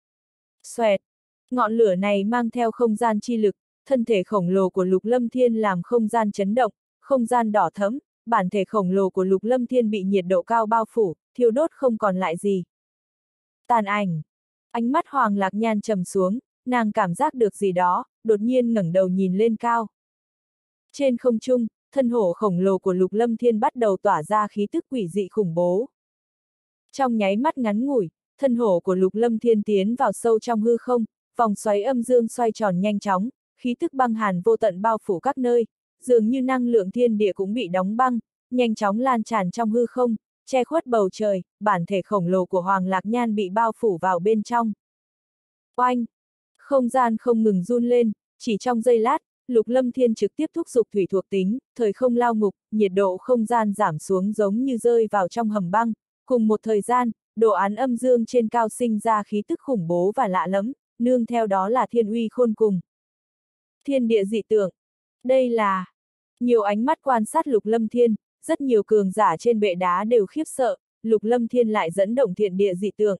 Xoẹt! Ngọn lửa này mang theo không gian chi lực, thân thể khổng lồ của Lục Lâm Thiên làm không gian chấn động, không gian đỏ thẫm, bản thể khổng lồ của Lục Lâm Thiên bị nhiệt độ cao bao phủ, thiêu đốt không còn lại gì. Tàn ảnh! Ánh mắt Hoàng Lạc Nhan trầm xuống, nàng cảm giác được gì đó, đột nhiên ngẩng đầu nhìn lên cao. Trên không trung, thân hổ khổng lồ của Lục Lâm Thiên bắt đầu tỏa ra khí tức quỷ dị khủng bố. Trong nháy mắt ngắn ngủi, thân hổ của Lục Lâm Thiên tiến vào sâu trong hư không, vòng xoáy âm dương xoay tròn nhanh chóng, khí tức băng hàn vô tận bao phủ các nơi, dường như năng lượng thiên địa cũng bị đóng băng, nhanh chóng lan tràn trong hư không, che khuất bầu trời, bản thể khổng lồ của Hoàng Lạc Nhan bị bao phủ vào bên trong. Oanh! Không gian không ngừng run lên, chỉ trong giây lát, Lục Lâm Thiên trực tiếp thúc giục thủy thuộc tính, thời không lao ngục, nhiệt độ không gian giảm xuống giống như rơi vào trong hầm băng, cùng một thời gian, đồ án âm dương trên cao sinh ra khí tức khủng bố và lạ lẫm, nương theo đó là thiên uy khôn cùng. Thiên địa dị tượng. Đây là... Nhiều ánh mắt quan sát Lục Lâm Thiên, rất nhiều cường giả trên bệ đá đều khiếp sợ, Lục Lâm Thiên lại dẫn động thiên địa dị tượng.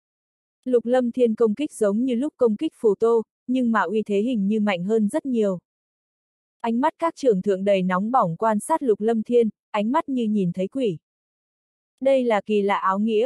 Lục Lâm Thiên công kích giống như lúc công kích Phù Tô, nhưng mà uy thế hình như mạnh hơn rất nhiều. Ánh mắt các trưởng thượng đầy nóng bỏng quan sát Lục Lâm Thiên, ánh mắt như nhìn thấy quỷ. Đây là kỳ lạ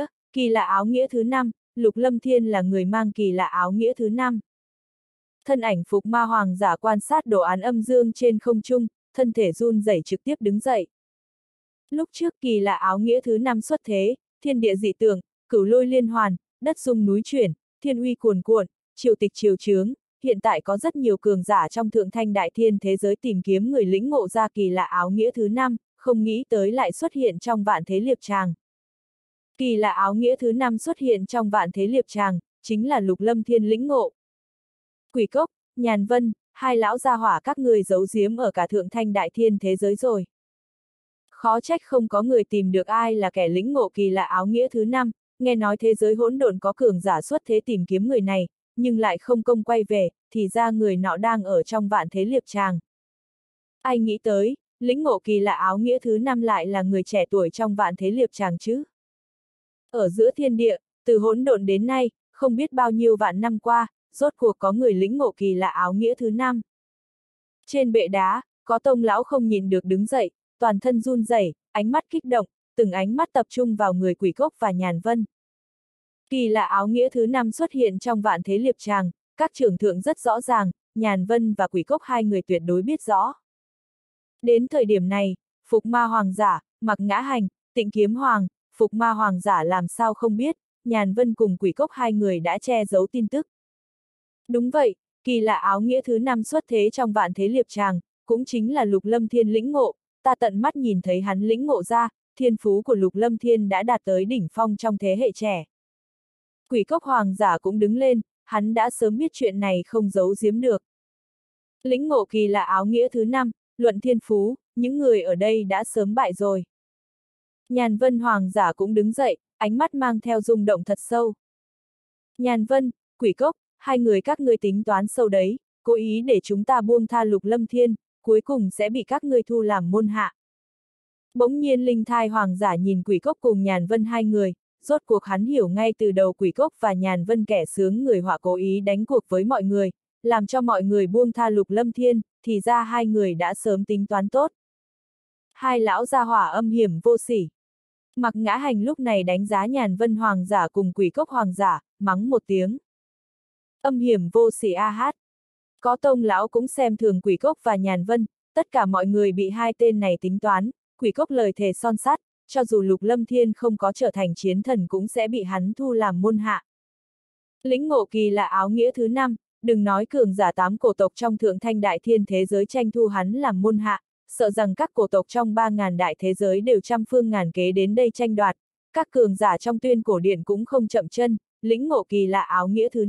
áo nghĩa thứ 5, Lục Lâm Thiên là người mang kỳ lạ áo nghĩa thứ 5. Thân ảnh Phục Ma Hoàng giả quan sát đồ án âm dương trên không trung, thân thể run rẩy trực tiếp đứng dậy. Lúc trước kỳ lạ áo nghĩa thứ 5 xuất thế, thiên địa dị tượng, cửu lôi liên hoàn, đất rung núi chuyển, thiên uy cuồn cuộn, triều tịch triều chướng, hiện tại có rất nhiều cường giả trong thượng thanh đại thiên thế giới tìm kiếm người lĩnh ngộ ra kỳ lạ áo nghĩa thứ 5, không nghĩ tới lại xuất hiện trong vạn thế liệp tràng. Kỳ lạ áo nghĩa thứ 5 xuất hiện trong vạn thế liệp tràng, chính là Lục Lâm Thiên lĩnh ngộ. Quỷ Cốc, Nhàn Vân, hai lão gia hỏa các người giấu giếm ở cả thượng thanh đại thiên thế giới rồi. Khó trách không có người tìm được ai là kẻ lĩnh ngộ kỳ lạ áo nghĩa thứ 5, nghe nói thế giới hỗn độn có cường giả xuất thế tìm kiếm người này, nhưng lại không công quay về, thì ra người nọ đang ở trong vạn thế liệp tràng. Ai nghĩ tới, lĩnh ngộ kỳ lạ áo nghĩa thứ 5 lại là người trẻ tuổi trong vạn thế liệp tràng chứ? Ở giữa thiên địa, từ hỗn độn đến nay, không biết bao nhiêu vạn năm qua, rốt cuộc có người lĩnh ngộ kỳ lạ áo nghĩa thứ 5. Trên bệ đá, có tông lão không nhìn được đứng dậy, toàn thân run rẩy, ánh mắt kích động, từng ánh mắt tập trung vào người Quỷ Cốc và Nhàn Vân. Kỳ lạ áo nghĩa thứ 5 xuất hiện trong vạn thế liệp tràng, các trưởng thượng rất rõ ràng, Nhàn Vân và Quỷ Cốc hai người tuyệt đối biết rõ. Đến thời điểm này, Phục Ma Hoàng giả, Mặc Ngã Hành, Tịnh Kiếm Hoàng, Phục Ma Hoàng giả làm sao không biết, Nhàn Vân cùng Quỷ Cốc hai người đã che giấu tin tức. Đúng vậy, kỳ lạ áo nghĩa thứ 5 xuất thế trong vạn thế liệp tràng, cũng chính là Lục Lâm Thiên lĩnh ngộ, ta tận mắt nhìn thấy hắn lĩnh ngộ ra, thiên phú của Lục Lâm Thiên đã đạt tới đỉnh phong trong thế hệ trẻ. Quỷ Cốc Hoàng giả cũng đứng lên, hắn đã sớm biết chuyện này không giấu giếm được. Lĩnh ngộ kỳ lạ áo nghĩa thứ 5, luận thiên phú, những người ở đây đã sớm bại rồi. Nhàn Vân Hoàng giả cũng đứng dậy, ánh mắt mang theo rung động thật sâu. Nhàn Vân, Quỷ Cốc, hai người các ngươi tính toán sâu đấy, cố ý để chúng ta buông tha Lục Lâm Thiên, cuối cùng sẽ bị các ngươi thu làm môn hạ. Bỗng nhiên Linh Thai Hoàng giả nhìn Quỷ Cốc cùng Nhàn Vân hai người, rốt cuộc hắn hiểu ngay từ đầu Quỷ Cốc và Nhàn Vân kẻ sướng người họa cố ý đánh cuộc với mọi người, làm cho mọi người buông tha Lục Lâm Thiên, thì ra hai người đã sớm tính toán tốt. Hai lão gia hỏa âm hiểm vô sỉ. Mặc Ngã Hành lúc này đánh giá Nhàn Vân Hoàng giả cùng Quỷ Cốc Hoàng giả, mắng một tiếng. Âm hiểm vô sỉ a hát. Có tông lão cũng xem thường Quỷ Cốc và Nhàn Vân, tất cả mọi người bị hai tên này tính toán, Quỷ Cốc lời thề son sắt, cho dù Lục Lâm Thiên không có trở thành chiến thần cũng sẽ bị hắn thu làm môn hạ. Lĩnh ngộ kỳ lạ áo nghĩa thứ 5, đừng nói cường giả 8 cổ tộc trong thượng thanh đại thiên thế giới tranh thu hắn làm môn hạ, sợ rằng các cổ tộc trong 3.000 đại thế giới đều trăm phương ngàn kế đến đây tranh đoạt, các cường giả trong tuyên cổ điện cũng không chậm chân, lĩnh ngộ kỳ lạ áo nghĩa thứ 5,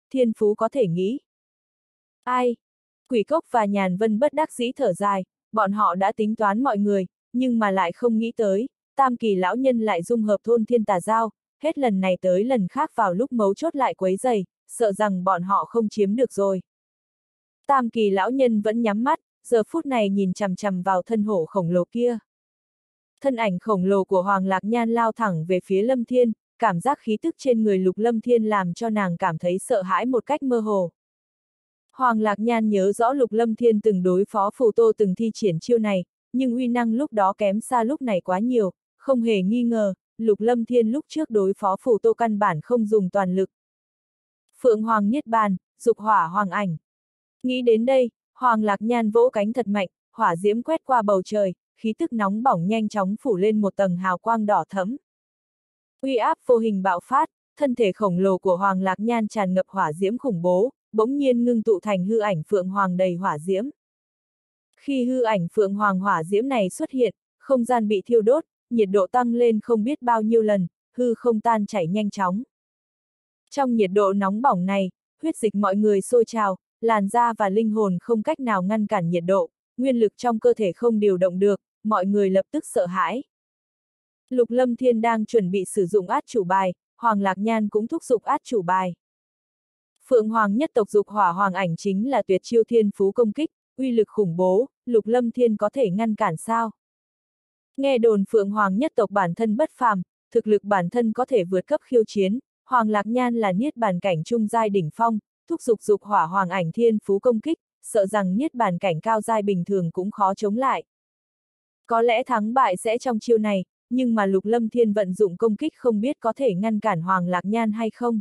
thiên phú có thể nghĩ. Ai? Quỷ Cốc và Nhàn Vân bất đắc dĩ thở dài, bọn họ đã tính toán mọi người, nhưng mà lại không nghĩ tới, Tam Kỳ lão nhân lại dung hợp thôn thiên tà giao, hết lần này tới lần khác vào lúc mấu chốt lại quấy rầy, sợ rằng bọn họ không chiếm được rồi. Tam Kỳ lão nhân vẫn nhắm mắt, giờ phút này nhìn chằm chằm vào thân hổ khổng lồ kia. Thân ảnh khổng lồ của Hoàng Lạc Nhan lao thẳng về phía Lâm Thiên, cảm giác khí tức trên người Lục Lâm Thiên làm cho nàng cảm thấy sợ hãi một cách mơ hồ. Hoàng Lạc Nhan nhớ rõ Lục Lâm Thiên từng đối phó Phù Tô từng thi triển chiêu này, nhưng uy năng lúc đó kém xa lúc này quá nhiều, không hề nghi ngờ, Lục Lâm Thiên lúc trước đối phó Phù Tô căn bản không dùng toàn lực. Phượng Hoàng Niết Bàn, Dục Hỏa Hoàng Ảnh. Nghĩ đến đây, Hoàng Lạc Nhan vỗ cánh thật mạnh, hỏa diễm quét qua bầu trời, khí tức nóng bỏng nhanh chóng phủ lên một tầng hào quang đỏ thẫm. Uy áp vô hình bạo phát, thân thể khổng lồ của Hoàng Lạc Nhan tràn ngập hỏa diễm khủng bố, bỗng nhiên ngưng tụ thành hư ảnh Phượng Hoàng đầy hỏa diễm. Khi hư ảnh Phượng Hoàng hỏa diễm này xuất hiện, không gian bị thiêu đốt, nhiệt độ tăng lên không biết bao nhiêu lần, hư không tan chảy nhanh chóng. Trong nhiệt độ nóng bỏng này, huyết dịch mọi người sôi trào, làn da và linh hồn không cách nào ngăn cản nhiệt độ, nguyên lực trong cơ thể không điều động được, mọi người lập tức sợ hãi. Lục Lâm Thiên đang chuẩn bị sử dụng át chủ bài, Hoàng Lạc Nhan cũng thúc giục át chủ bài. Phượng Hoàng nhất tộc Dục Hỏa Hoàng Ảnh chính là tuyệt chiêu thiên phú công kích, uy lực khủng bố, Lục Lâm Thiên có thể ngăn cản sao? Nghe đồn Phượng Hoàng nhất tộc bản thân bất phàm, thực lực bản thân có thể vượt cấp khiêu chiến, Hoàng Lạc Nhan là niết bàn cảnh trung giai đỉnh phong, thúc giục Dục Hỏa Hoàng Ảnh thiên phú công kích, sợ rằng niết bàn cảnh cao giai bình thường cũng khó chống lại. Có lẽ thắng bại sẽ trong chiêu này, nhưng mà Lục Lâm Thiên vận dụng công kích không biết có thể ngăn cản Hoàng Lạc Nhan hay không.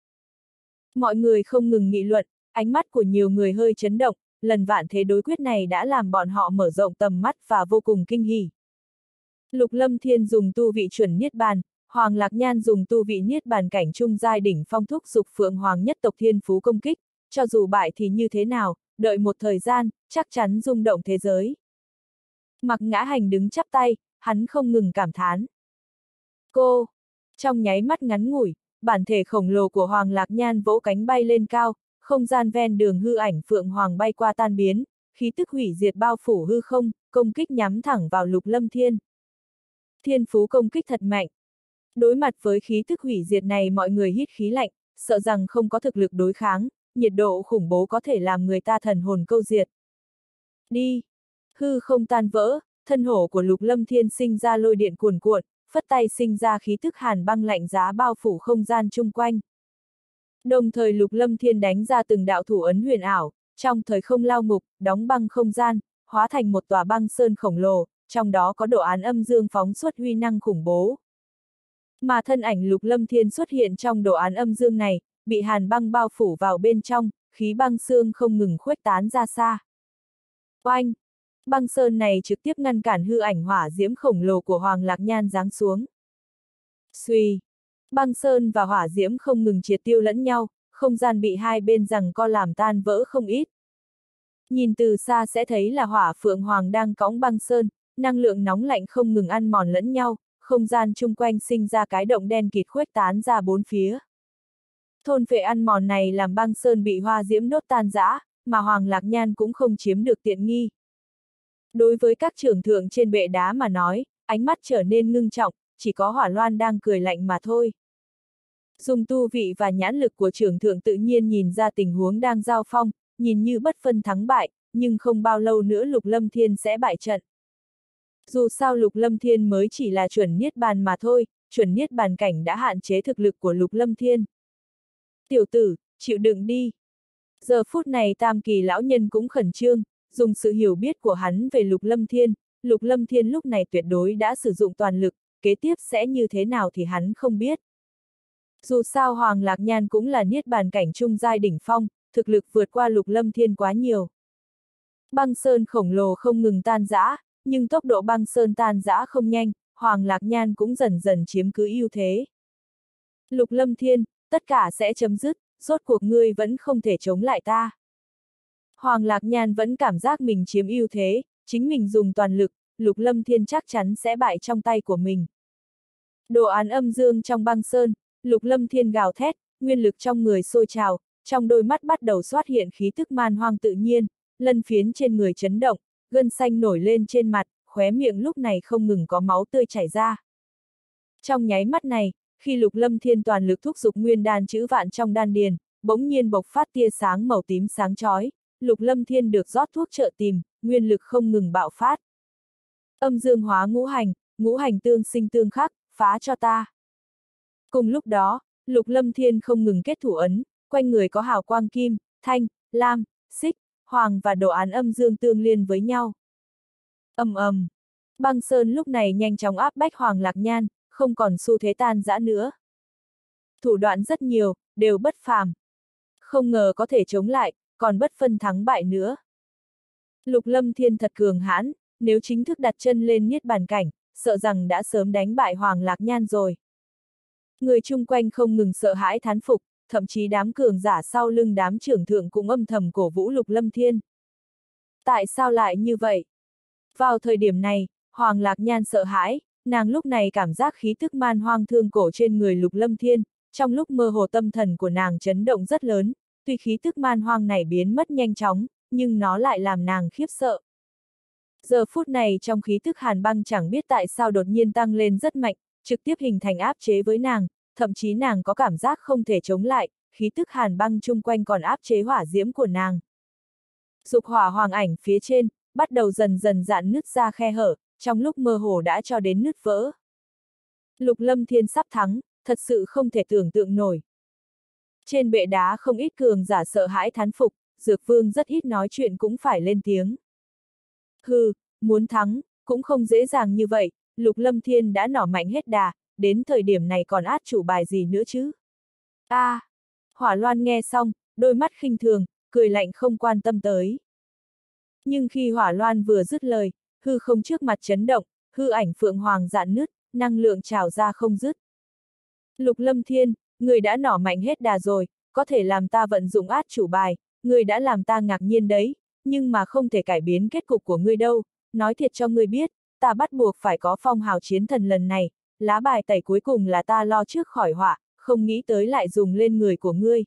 Mọi người không ngừng nghị luận, ánh mắt của nhiều người hơi chấn động, lần vạn thế đối quyết này đã làm bọn họ mở rộng tầm mắt và vô cùng kinh hỉ. Lục Lâm Thiên dùng tu vị chuẩn niết bàn, Hoàng Lạc Nhan dùng tu vị niết bàn cảnh trung giai đỉnh phong thúc giục Phượng Hoàng nhất tộc thiên phú công kích, cho dù bại thì như thế nào, đợi một thời gian, chắc chắn rung động thế giới. Mặc Ngã Hành đứng chắp tay, hắn không ngừng cảm thán. Cô! Trong nháy mắt ngắn ngủi, bản thể khổng lồ của Hoàng Lạc Nhan vỗ cánh bay lên cao, không gian ven đường hư ảnh Phượng Hoàng bay qua tan biến, khí tức hủy diệt bao phủ hư không, công kích nhắm thẳng vào Lục Lâm Thiên. Thiên phú công kích thật mạnh. Đối mặt với khí tức hủy diệt này mọi người hít khí lạnh, sợ rằng không có thực lực đối kháng, nhiệt độ khủng bố có thể làm người ta thần hồn câu diệt. Đi! Hư không tan vỡ, thân hổ của Lục Lâm Thiên sinh ra lôi điện cuồn cuộn, phất tay sinh ra khí tức hàn băng lạnh giá bao phủ không gian chung quanh. Đồng thời Lục Lâm Thiên đánh ra từng đạo thủ ấn huyền ảo, trong thời không lao ngục, đóng băng không gian, hóa thành một tòa băng sơn khổng lồ, trong đó có đồ án âm dương phóng xuất huy năng khủng bố. Mà thân ảnh Lục Lâm Thiên xuất hiện trong đồ án âm dương này, bị hàn băng bao phủ vào bên trong, khí băng xương không ngừng khuếch tán ra xa. Oanh! Băng sơn này trực tiếp ngăn cản hư ảnh hỏa diễm khổng lồ của Hoàng Lạc Nhan giáng xuống. Xuy! Băng sơn và hỏa diễm không ngừng triệt tiêu lẫn nhau, không gian bị hai bên giằng co làm tan vỡ không ít. Nhìn từ xa sẽ thấy là hỏa Phượng Hoàng đang cõng băng sơn, năng lượng nóng lạnh không ngừng ăn mòn lẫn nhau, không gian chung quanh sinh ra cái động đen kịt khuếch tán ra bốn phía. Thôn phệ ăn mòn này làm băng sơn bị hoa diễm đốt tan rã, mà Hoàng Lạc Nhan cũng không chiếm được tiện nghi. Đối với các trưởng thượng trên bệ đá mà nói, ánh mắt trở nên ngưng trọng, chỉ có Hỏa Loan đang cười lạnh mà thôi. Dùng tu vị và nhãn lực của trưởng thượng tự nhiên nhìn ra tình huống đang giao phong, nhìn như bất phân thắng bại, nhưng không bao lâu nữa Lục Lâm Thiên sẽ bại trận. Dù sao Lục Lâm Thiên mới chỉ là chuẩn niết bàn mà thôi, chuẩn niết bàn cảnh đã hạn chế thực lực của Lục Lâm Thiên. Tiểu tử, chịu đựng đi. Giờ phút này Tam Kỳ lão nhân cũng khẩn trương, dùng sự hiểu biết của hắn về Lục Lâm Thiên lúc này tuyệt đối đã sử dụng toàn lực, kế tiếp sẽ như thế nào thì hắn không biết. Dù sao Hoàng Lạc Nhan cũng là niết bàn cảnh trung giai đỉnh phong, thực lực vượt qua Lục Lâm Thiên quá nhiều. Băng sơn khổng lồ không ngừng tan rã, nhưng tốc độ băng sơn tan rã không nhanh, Hoàng Lạc Nhan cũng dần dần chiếm cứ ưu thế. Lục Lâm Thiên, tất cả sẽ chấm dứt, rốt cuộc ngươi vẫn không thể chống lại ta. Hoàng Lạc Nhan vẫn cảm giác mình chiếm ưu thế, chính mình dùng toàn lực, Lục Lâm Thiên chắc chắn sẽ bại trong tay của mình. Đồ án âm dương trong băng sơn, Lục Lâm Thiên gào thét, nguyên lực trong người sôi trào, trong đôi mắt bắt đầu xuất hiện khí tức man hoang tự nhiên, lân phiến trên người chấn động, gân xanh nổi lên trên mặt, khóe miệng lúc này không ngừng có máu tươi chảy ra. Trong nháy mắt này, khi Lục Lâm Thiên toàn lực thúc giục nguyên đan chữ vạn trong đan điền, bỗng nhiên bộc phát tia sáng màu tím sáng chói, Lục Lâm Thiên được rót thuốc trợ tìm, nguyên lực không ngừng bạo phát. Âm dương hóa ngũ hành tương sinh tương khắc, phá cho ta. Cùng lúc đó, Lục Lâm Thiên không ngừng kết thủ ấn, quanh người có hào quang kim, thanh, lam, xích, hoàng và đồ án âm dương tương liên với nhau. Ầm ầm. Băng Sơn lúc này nhanh chóng áp bách Hoàng Lạc Nhan, không còn xu thế tan rã nữa. Thủ đoạn rất nhiều, đều bất phàm. Không ngờ có thể chống lại, còn bất phân thắng bại nữa. Lục Lâm Thiên thật cường hãn, nếu chính thức đặt chân lên niết bàn cảnh, sợ rằng đã sớm đánh bại Hoàng Lạc Nhan rồi. Người chung quanh không ngừng sợ hãi thán phục, thậm chí đám cường giả sau lưng đám trưởng thượng cũng âm thầm cổ vũ Lục Lâm Thiên. Tại sao lại như vậy? Vào thời điểm này, Hoàng Lạc Nhan sợ hãi, nàng lúc này cảm giác khí tức man hoang thương cổ trên người Lục Lâm Thiên, trong lúc mơ hồ tâm thần của nàng chấn động rất lớn, tuy khí tức man hoang này biến mất nhanh chóng, nhưng nó lại làm nàng khiếp sợ. Giờ phút này trong khí tức hàn băng chẳng biết tại sao đột nhiên tăng lên rất mạnh, trực tiếp hình thành áp chế với nàng, thậm chí nàng có cảm giác không thể chống lại, khí tức hàn băng chung quanh còn áp chế hỏa diễm của nàng. Dục hỏa hoàng ảnh phía trên, bắt đầu dần dần dạn nứt ra khe hở, trong lúc mơ hồ đã cho đến nứt vỡ. Lục Lâm Thiên sắp thắng, thật sự không thể tưởng tượng nổi. Trên bệ đá không ít cường giả sợ hãi thán phục, Dược Vương rất ít nói chuyện cũng phải lên tiếng. Hừ, muốn thắng, cũng không dễ dàng như vậy, Lục Lâm Thiên đã nỏ mạnh hết đà, đến thời điểm này còn át chủ bài gì nữa chứ? Hỏa Loan nghe xong, đôi mắt khinh thường, cười lạnh không quan tâm tới. Nhưng khi Hỏa Loan vừa dứt lời, hư không trước mặt chấn động, hư ảnh Phượng Hoàng dạn nứt, năng lượng trào ra không dứt. Lục Lâm Thiên, người đã nỏ mạnh hết đà rồi, có thể làm ta vận dụng át chủ bài, người đã làm ta ngạc nhiên đấy, nhưng mà không thể cải biến kết cục của ngươi đâu, nói thiệt cho ngươi biết, ta bắt buộc phải có phong hào chiến thần lần này, lá bài tẩy cuối cùng là ta lo trước khỏi họa, không nghĩ tới lại dùng lên người của ngươi.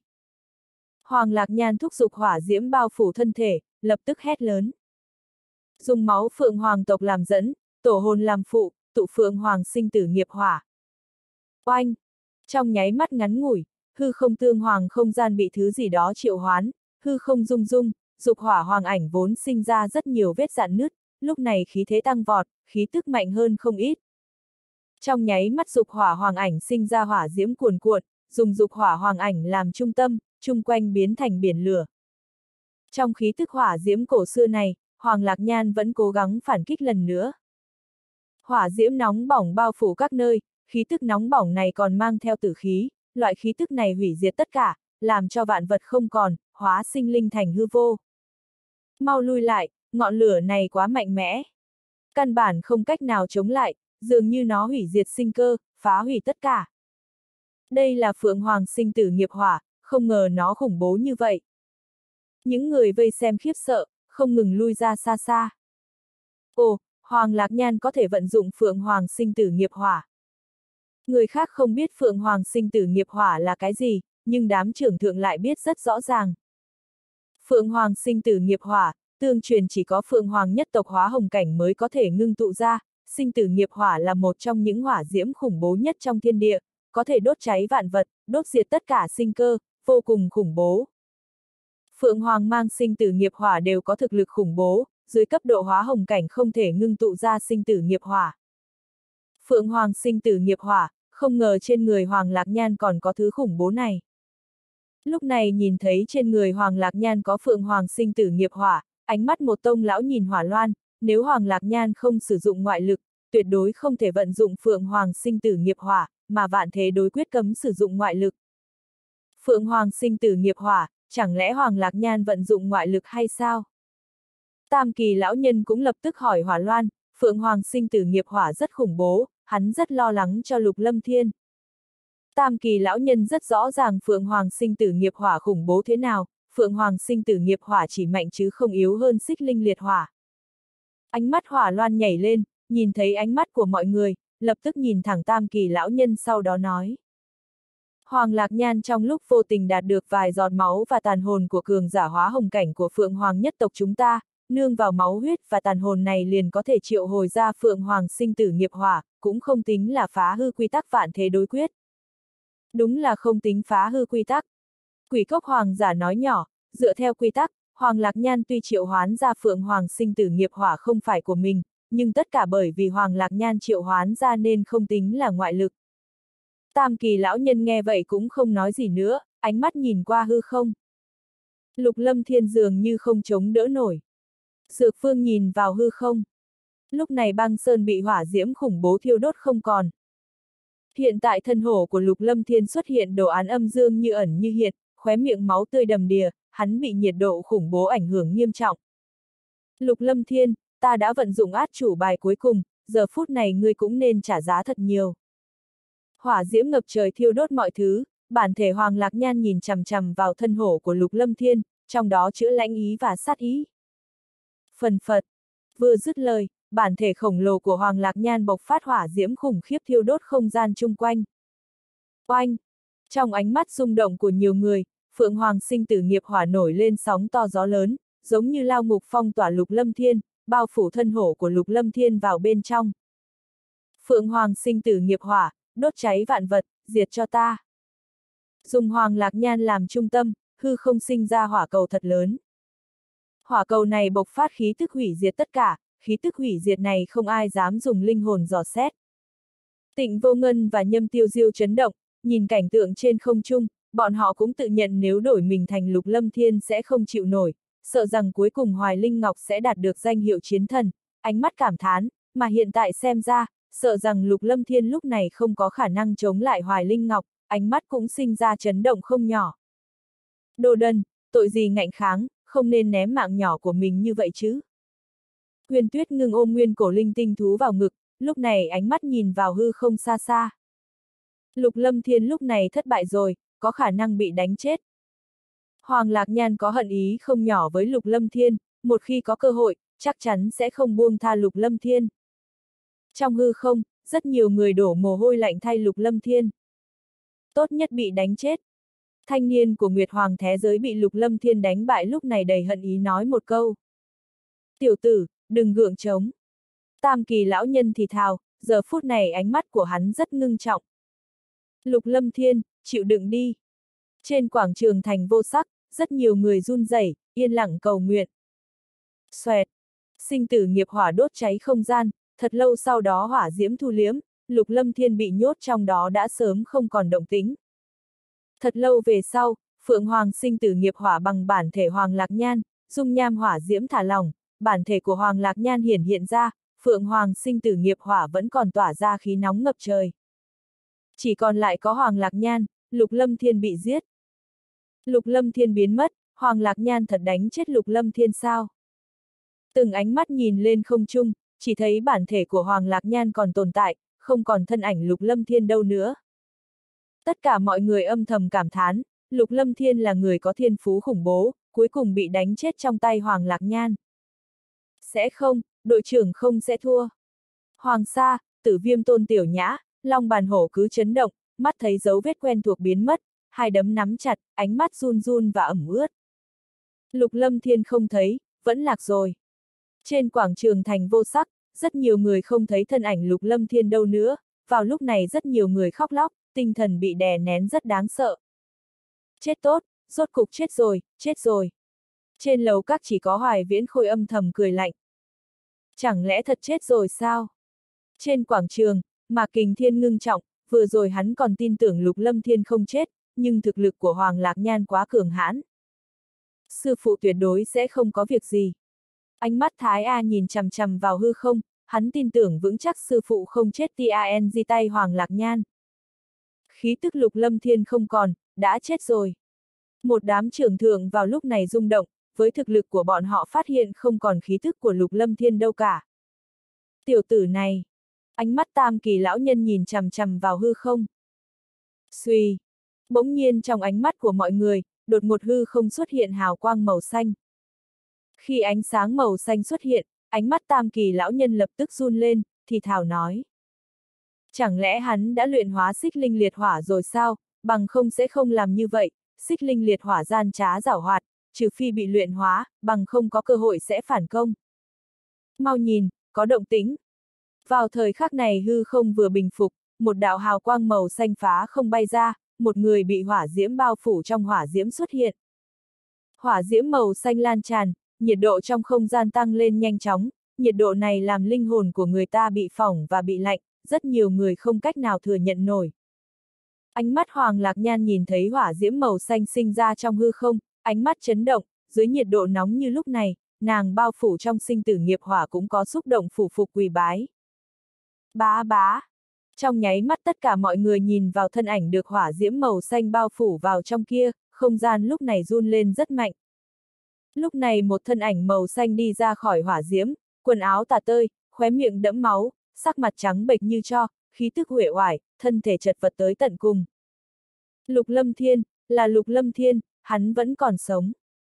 Hoàng Lạc Nhan thúc giục hỏa diễm bao phủ thân thể, lập tức hét lớn. Dùng máu Phượng Hoàng tộc làm dẫn, tổ hồn làm phụ, tụ Phượng Hoàng sinh tử nghiệp hỏa. Oanh! Trong nháy mắt ngắn ngủi, hư không tương hoàng không gian bị thứ gì đó triệu hoán, hư không rung rung, dục hỏa hoàng ảnh vốn sinh ra rất nhiều vết rạn nứt, lúc này khí thế tăng vọt, khí tức mạnh hơn không ít. Trong nháy mắt dục hỏa hoàng ảnh sinh ra hỏa diễm cuồn cuộn, dùng dục hỏa hoàng ảnh làm trung tâm, chung quanh biến thành biển lửa. Trong khí tức hỏa diễm cổ xưa này, Hoàng Lạc Nhan vẫn cố gắng phản kích lần nữa. Hỏa diễm nóng bỏng bao phủ các nơi, khí tức nóng bỏng này còn mang theo tử khí, loại khí tức này hủy diệt tất cả, làm cho vạn vật không còn, hóa sinh linh thành hư vô. Mau lui lại, ngọn lửa này quá mạnh mẽ. Căn bản không cách nào chống lại, dường như nó hủy diệt sinh cơ, phá hủy tất cả. Đây là Phượng Hoàng sinh tử nghiệp hỏa, không ngờ nó khủng bố như vậy. Những người vây xem khiếp sợ, không ngừng lui ra xa xa. Ồ, Hoàng Lạc Nhan có thể vận dụng Phượng Hoàng sinh tử nghiệp hỏa. Người khác không biết Phượng Hoàng sinh tử nghiệp hỏa là cái gì, nhưng đám trưởng thượng lại biết rất rõ ràng. Phượng Hoàng sinh tử nghiệp hỏa, tương truyền chỉ có Phượng Hoàng nhất tộc hóa hồng cảnh mới có thể ngưng tụ ra, sinh tử nghiệp hỏa là một trong những hỏa diễm khủng bố nhất trong thiên địa, có thể đốt cháy vạn vật, đốt diệt tất cả sinh cơ, vô cùng khủng bố. Phượng Hoàng mang sinh tử nghiệp hỏa đều có thực lực khủng bố, dưới cấp độ hóa hồng cảnh không thể ngưng tụ ra sinh tử nghiệp hỏa. Phượng Hoàng sinh tử nghiệp hỏa, không ngờ trên người Hoàng Lạc Nhan còn có thứ khủng bố này. Lúc này nhìn thấy trên người Hoàng Lạc Nhan có Phượng Hoàng sinh tử nghiệp hỏa, ánh mắt một tông lão nhìn Hỏa Loan, nếu Hoàng Lạc Nhan không sử dụng ngoại lực, tuyệt đối không thể vận dụng Phượng Hoàng sinh tử nghiệp hỏa, mà vạn thế đối quyết cấm sử dụng ngoại lực. Phượng Hoàng sinh tử nghiệp hỏa, chẳng lẽ Hoàng Lạc Nhan vận dụng ngoại lực hay sao? Tam Kỳ lão nhân cũng lập tức hỏi Hỏa Loan, Phượng Hoàng sinh tử nghiệp hỏa rất khủng bố, hắn rất lo lắng cho Lục Lâm Thiên. Tam Kỳ lão nhân rất rõ ràng Phượng Hoàng sinh tử nghiệp hỏa khủng bố thế nào, Phượng Hoàng sinh tử nghiệp hỏa chỉ mạnh chứ không yếu hơn xích linh liệt hỏa. Ánh mắt Hỏa Loan nhảy lên, nhìn thấy ánh mắt của mọi người, lập tức nhìn thẳng Tam Kỳ lão nhân sau đó nói. Hoàng Lạc Nhan trong lúc vô tình đạt được vài giọt máu và tàn hồn của cường giả hóa hồng cảnh của Phượng Hoàng nhất tộc chúng ta, nương vào máu huyết và tàn hồn này liền có thể triệu hồi ra Phượng Hoàng sinh tử nghiệp hỏa, cũng không tính là phá hư quy tắc vạn thế đối quyết. Đúng là không tính phá hư quy tắc. Quỷ cốc hoàng giả nói nhỏ, dựa theo quy tắc, Hoàng Lạc Nhan tuy triệu hoán ra Phượng Hoàng sinh tử nghiệp hỏa không phải của mình, nhưng tất cả bởi vì Hoàng Lạc Nhan triệu hoán ra nên không tính là ngoại lực. Tam kỳ lão nhân nghe vậy cũng không nói gì nữa, ánh mắt nhìn qua hư không. Lục Lâm Thiên dường như không chống đỡ nổi. Dược Phương nhìn vào hư không. Lúc này băng sơn bị hỏa diễm khủng bố thiêu đốt không còn. Hiện tại thân hổ của Lục Lâm Thiên xuất hiện đồ án âm dương như ẩn như hiện, khóe miệng máu tươi đầm đìa, hắn bị nhiệt độ khủng bố ảnh hưởng nghiêm trọng. Lục Lâm Thiên, ta đã vận dụng át chủ bài cuối cùng, giờ phút này ngươi cũng nên trả giá thật nhiều. Hỏa diễm ngập trời thiêu đốt mọi thứ, bản thể Hoàng Lạc Nhan nhìn chằm chằm vào thân hổ của Lục Lâm Thiên, trong đó chứa lãnh ý và sát ý. Phần phật, vừa dứt lời, bản thể khổng lồ của Hoàng Lạc Nhan bộc phát hỏa diễm khủng khiếp thiêu đốt không gian chung quanh. Oanh! Trong ánh mắt rung động của nhiều người, Phượng Hoàng sinh tử nghiệp hỏa nổi lên sóng to gió lớn, giống như lao ngục phong tỏa Lục Lâm Thiên, bao phủ thân hổ của Lục Lâm Thiên vào bên trong. Phượng Hoàng sinh tử nghiệp hỏa, đốt cháy vạn vật, diệt cho ta. Dùng Hoàng Lạc Nhan làm trung tâm, hư không sinh ra hỏa cầu thật lớn. Hỏa cầu này bộc phát khí tức hủy diệt tất cả, khí tức hủy diệt này không ai dám dùng linh hồn dò xét. Tịnh Vô Ngân và Nhâm Tiêu Diêu chấn động, nhìn cảnh tượng trên không trung, bọn họ cũng tự nhận nếu đổi mình thành Lục Lâm Thiên sẽ không chịu nổi, sợ rằng cuối cùng Hoài Linh Ngọc sẽ đạt được danh hiệu chiến thần, ánh mắt cảm thán, mà hiện tại xem ra, sợ rằng Lục Lâm Thiên lúc này không có khả năng chống lại Hoài Linh Ngọc, ánh mắt cũng sinh ra chấn động không nhỏ. Đồ đần, tội gì ngạnh kháng, không nên ném mạng nhỏ của mình như vậy chứ. Huyền Tuyết ngưng ôm nguyên cổ linh tinh thú vào ngực, lúc này ánh mắt nhìn vào hư không xa xa. Lục Lâm Thiên lúc này thất bại rồi, có khả năng bị đánh chết. Hoàng Lạc Nhan có hận ý không nhỏ với Lục Lâm Thiên, một khi có cơ hội, chắc chắn sẽ không buông tha Lục Lâm Thiên. Trong hư không, rất nhiều người đổ mồ hôi lạnh thay Lục Lâm Thiên. Tốt nhất bị đánh chết. Thanh niên của Nguyệt Hoàng thế giới bị Lục Lâm Thiên đánh bại lúc này đầy hận ý nói một câu. Tiểu tử, đừng gượng trống. Tam kỳ lão nhân thì thào, giờ phút này ánh mắt của hắn rất ngưng trọng. Lục Lâm Thiên, chịu đựng đi. Trên quảng trường thành vô sắc, rất nhiều người run rẩy, yên lặng cầu nguyện. Xoẹt, sinh tử nghiệp hỏa đốt cháy không gian, thật lâu sau đó hỏa diễm thu liếm, Lục Lâm Thiên bị nhốt trong đó đã sớm không còn động tĩnh. Thật lâu về sau, Phượng Hoàng sinh tử nghiệp hỏa bằng bản thể Hoàng Lạc Nhan, dung nham hỏa diễm thả lỏng, bản thể của Hoàng Lạc Nhan hiển hiện ra, Phượng Hoàng sinh tử nghiệp hỏa vẫn còn tỏa ra khí nóng ngập trời. Chỉ còn lại có Hoàng Lạc Nhan, Lục Lâm Thiên bị giết. Lục Lâm Thiên biến mất, Hoàng Lạc Nhan thật đánh chết Lục Lâm Thiên sao? Từng ánh mắt nhìn lên không trung, chỉ thấy bản thể của Hoàng Lạc Nhan còn tồn tại, không còn thân ảnh Lục Lâm Thiên đâu nữa. Tất cả mọi người âm thầm cảm thán, Lục Lâm Thiên là người có thiên phú khủng bố, cuối cùng bị đánh chết trong tay Hoàng Lạc Nhan. Sẽ không, đội trưởng không sẽ thua. Hoàng Sa, Tử Viêm Tôn Tiểu Nhã, Long Bàn Hổ cứ chấn động, mắt thấy dấu vết quen thuộc biến mất, hai đấm nắm chặt, ánh mắt run run và ẩm ướt. Lục Lâm Thiên không thấy, vẫn lạc rồi. Trên quảng trường thành vô sắc, rất nhiều người không thấy thân ảnh Lục Lâm Thiên đâu nữa, vào lúc này rất nhiều người khóc lóc, tinh thần bị đè nén rất đáng sợ. Chết tốt, rốt cục chết rồi, chết rồi. Trên lầu các chỉ có Hoài Viễn Khôi âm thầm cười lạnh. Chẳng lẽ thật chết rồi sao? Trên quảng trường, Mạc Kình Thiên ngưng trọng, vừa rồi hắn còn tin tưởng Lục Lâm Thiên không chết, nhưng thực lực của Hoàng Lạc Nhan quá cường hãn. Sư phụ tuyệt đối sẽ không có việc gì. Ánh mắt Thái A nhìn chằm chằm vào hư không, hắn tin tưởng vững chắc sư phụ không chết TANG tay Hoàng Lạc Nhan. Khí tức Lục Lâm Thiên không còn, đã chết rồi. Một đám trưởng thượng vào lúc này rung động, với thực lực của bọn họ phát hiện không còn khí tức của Lục Lâm Thiên đâu cả. Tiểu tử này, ánh mắt tam kỳ lão nhân nhìn chằm chằm vào hư không. Xuy, bỗng nhiên trong ánh mắt của mọi người, đột ngột hư không xuất hiện hào quang màu xanh. Khi ánh sáng màu xanh xuất hiện, ánh mắt tam kỳ lão nhân lập tức run lên, thì thào nói. Chẳng lẽ hắn đã luyện hóa xích linh liệt hỏa rồi sao, bằng không sẽ không làm như vậy, xích linh liệt hỏa gian trá giảo hoạt, trừ phi bị luyện hóa, bằng không có cơ hội sẽ phản công. Mau nhìn, có động tĩnh. Vào thời khắc này hư không vừa bình phục, một đạo hào quang màu xanh phá không bay ra, một người bị hỏa diễm bao phủ trong hỏa diễm xuất hiện. Hỏa diễm màu xanh lan tràn, nhiệt độ trong không gian tăng lên nhanh chóng, nhiệt độ này làm linh hồn của người ta bị phỏng và bị lạnh, rất nhiều người không cách nào thừa nhận nổi. Ánh mắt Hoàng Lạc Nhan nhìn thấy hỏa diễm màu xanh sinh ra trong hư không, ánh mắt chấn động, dưới nhiệt độ nóng như lúc này, nàng bao phủ trong sinh tử nghiệp hỏa cũng có xúc động phủ phục quỳ bái. Bá bá! Trong nháy mắt tất cả mọi người nhìn vào thân ảnh được hỏa diễm màu xanh bao phủ vào trong kia, không gian lúc này run lên rất mạnh. Lúc này một thân ảnh màu xanh đi ra khỏi hỏa diễm, quần áo tả tơi, khóe miệng đẫm máu, sắc mặt trắng bệch như tro, khí tức uể oải, thân thể chật vật tới tận cùng. Lục Lâm Thiên, là Lục Lâm Thiên, hắn vẫn còn sống.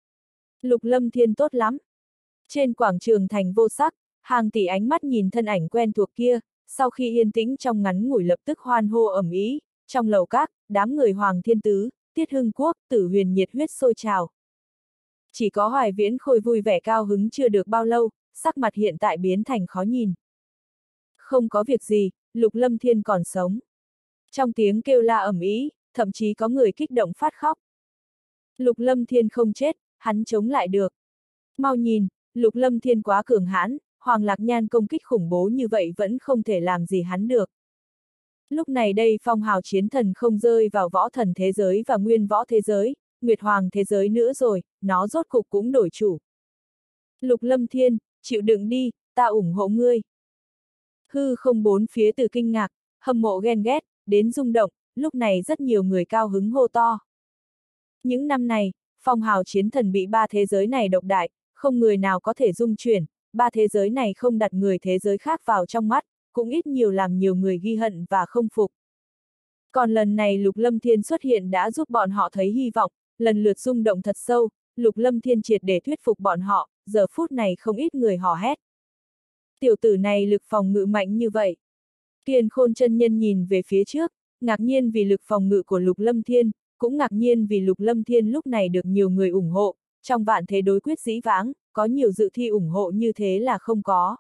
Lục Lâm Thiên tốt lắm. Trên quảng trường thành vô sắc, hàng tỷ ánh mắt nhìn thân ảnh quen thuộc kia, sau khi yên tĩnh trong ngắn ngủi lập tức hoan hô ầm ĩ, trong lầu các, đám người Hoàng Thiên Tứ, Tiết Hưng Quốc, Tử Huyền nhiệt huyết sôi trào. Chỉ có Hoài Viễn Khôi vui vẻ cao hứng chưa được bao lâu, sắc mặt hiện tại biến thành khó nhìn. Không có việc gì, Lục Lâm Thiên còn sống. Trong tiếng kêu la ầm ĩ, thậm chí có người kích động phát khóc. Lục Lâm Thiên không chết, hắn chống lại được. Mau nhìn, Lục Lâm Thiên quá cường hãn, Hoàng Lạc Nhan công kích khủng bố như vậy vẫn không thể làm gì hắn được. Lúc này đây phong hào chiến thần không rơi vào võ thần thế giới và nguyên võ thế giới, Nguyệt Hoàng thế giới nữa rồi, nó rốt cục cũng đổi chủ. Lục Lâm Thiên, chịu đựng đi, ta ủng hộ ngươi. Hư không bốn phía từ kinh ngạc, hâm mộ ghen ghét, đến rung động, lúc này rất nhiều người cao hứng hô to. Những năm này, phong hào chiến thần bị ba thế giới này độc đại, không người nào có thể dung chuyển, ba thế giới này không đặt người thế giới khác vào trong mắt, cũng ít nhiều làm nhiều người ghi hận và không phục. Còn lần này Lục Lâm Thiên xuất hiện đã giúp bọn họ thấy hy vọng, lần lượt rung động thật sâu, Lục Lâm Thiên triệt để thuyết phục bọn họ, giờ phút này không ít người hò hét. Tiểu tử này lực phòng ngự mạnh như vậy. Kiền Khôn chân nhân nhìn về phía trước, ngạc nhiên vì lực phòng ngự của Lục Lâm Thiên, cũng ngạc nhiên vì Lục Lâm Thiên lúc này được nhiều người ủng hộ, trong vạn thế đối quyết dĩ vãng, có nhiều dự thi ủng hộ như thế là không có.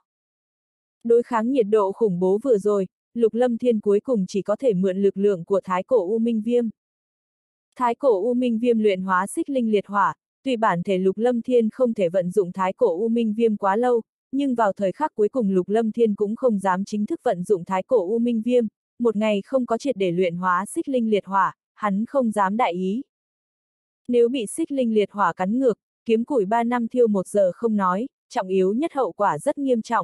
Đối kháng nhiệt độ khủng bố vừa rồi, Lục Lâm Thiên cuối cùng chỉ có thể mượn lực lượng của Thái Cổ U Minh Viêm. Thái Cổ U Minh Viêm luyện hóa xích linh liệt hỏa, tuy bản thể Lục Lâm Thiên không thể vận dụng Thái Cổ U Minh Viêm quá lâu, nhưng vào thời khắc cuối cùng Lục Lâm Thiên cũng không dám chính thức vận dụng Thái Cổ U Minh Viêm, một ngày không có triệt để luyện hóa xích linh liệt hỏa, hắn không dám đại ý. Nếu bị xích linh liệt hỏa cắn ngược, kiếm củi 3 năm thiêu 1 giờ không nói, trọng yếu nhất hậu quả rất nghiêm trọng.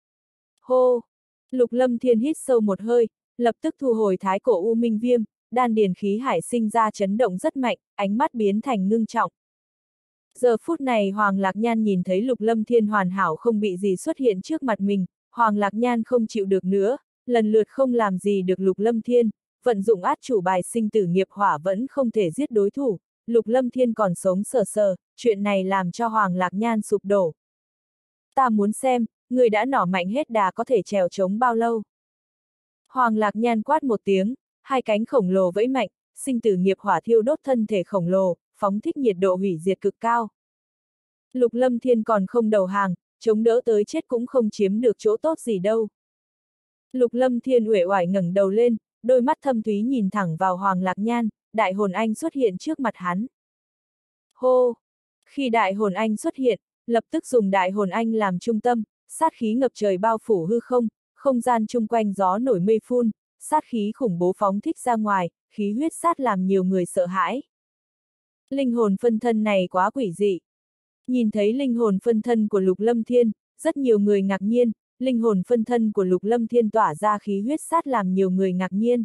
Hô! Lục Lâm Thiên hít sâu một hơi, lập tức thu hồi Thái Cổ U Minh Viêm, đan điền khí hải sinh ra chấn động rất mạnh, ánh mắt biến thành ngưng trọng. Giờ phút này Hoàng Lạc Nhan nhìn thấy Lục Lâm Thiên hoàn hảo không bị gì xuất hiện trước mặt mình, Hoàng Lạc Nhan không chịu được nữa, lần lượt không làm gì được Lục Lâm Thiên, vận dụng át chủ bài sinh tử nghiệp hỏa vẫn không thể giết đối thủ, Lục Lâm Thiên còn sống sờ sờ, chuyện này làm cho Hoàng Lạc Nhan sụp đổ. Ta muốn xem, người đã nỏ mạnh hết đà có thể trèo trống bao lâu. Hoàng Lạc Nhan quát một tiếng, hai cánh khổng lồ vẫy mạnh, sinh tử nghiệp hỏa thiêu đốt thân thể khổng lồ, phóng thích nhiệt độ hủy diệt cực cao. Lục Lâm Thiên còn không đầu hàng, chống đỡ tới chết cũng không chiếm được chỗ tốt gì đâu. Lục Lâm Thiên uể oải ngẩng đầu lên, đôi mắt thâm thúy nhìn thẳng vào Hoàng Lạc Nhan, đại hồn anh xuất hiện trước mặt hắn. Hô! Khi đại hồn anh xuất hiện, lập tức dùng đại hồn anh làm trung tâm, sát khí ngập trời bao phủ hư không, không gian chung quanh gió nổi mây phun, sát khí khủng bố phóng thích ra ngoài, khí huyết sát làm nhiều người sợ hãi. Linh hồn phân thân này quá quỷ dị. Nhìn thấy linh hồn phân thân của Lục Lâm Thiên, rất nhiều người ngạc nhiên, linh hồn phân thân của Lục Lâm Thiên tỏa ra khí huyết sát làm nhiều người ngạc nhiên.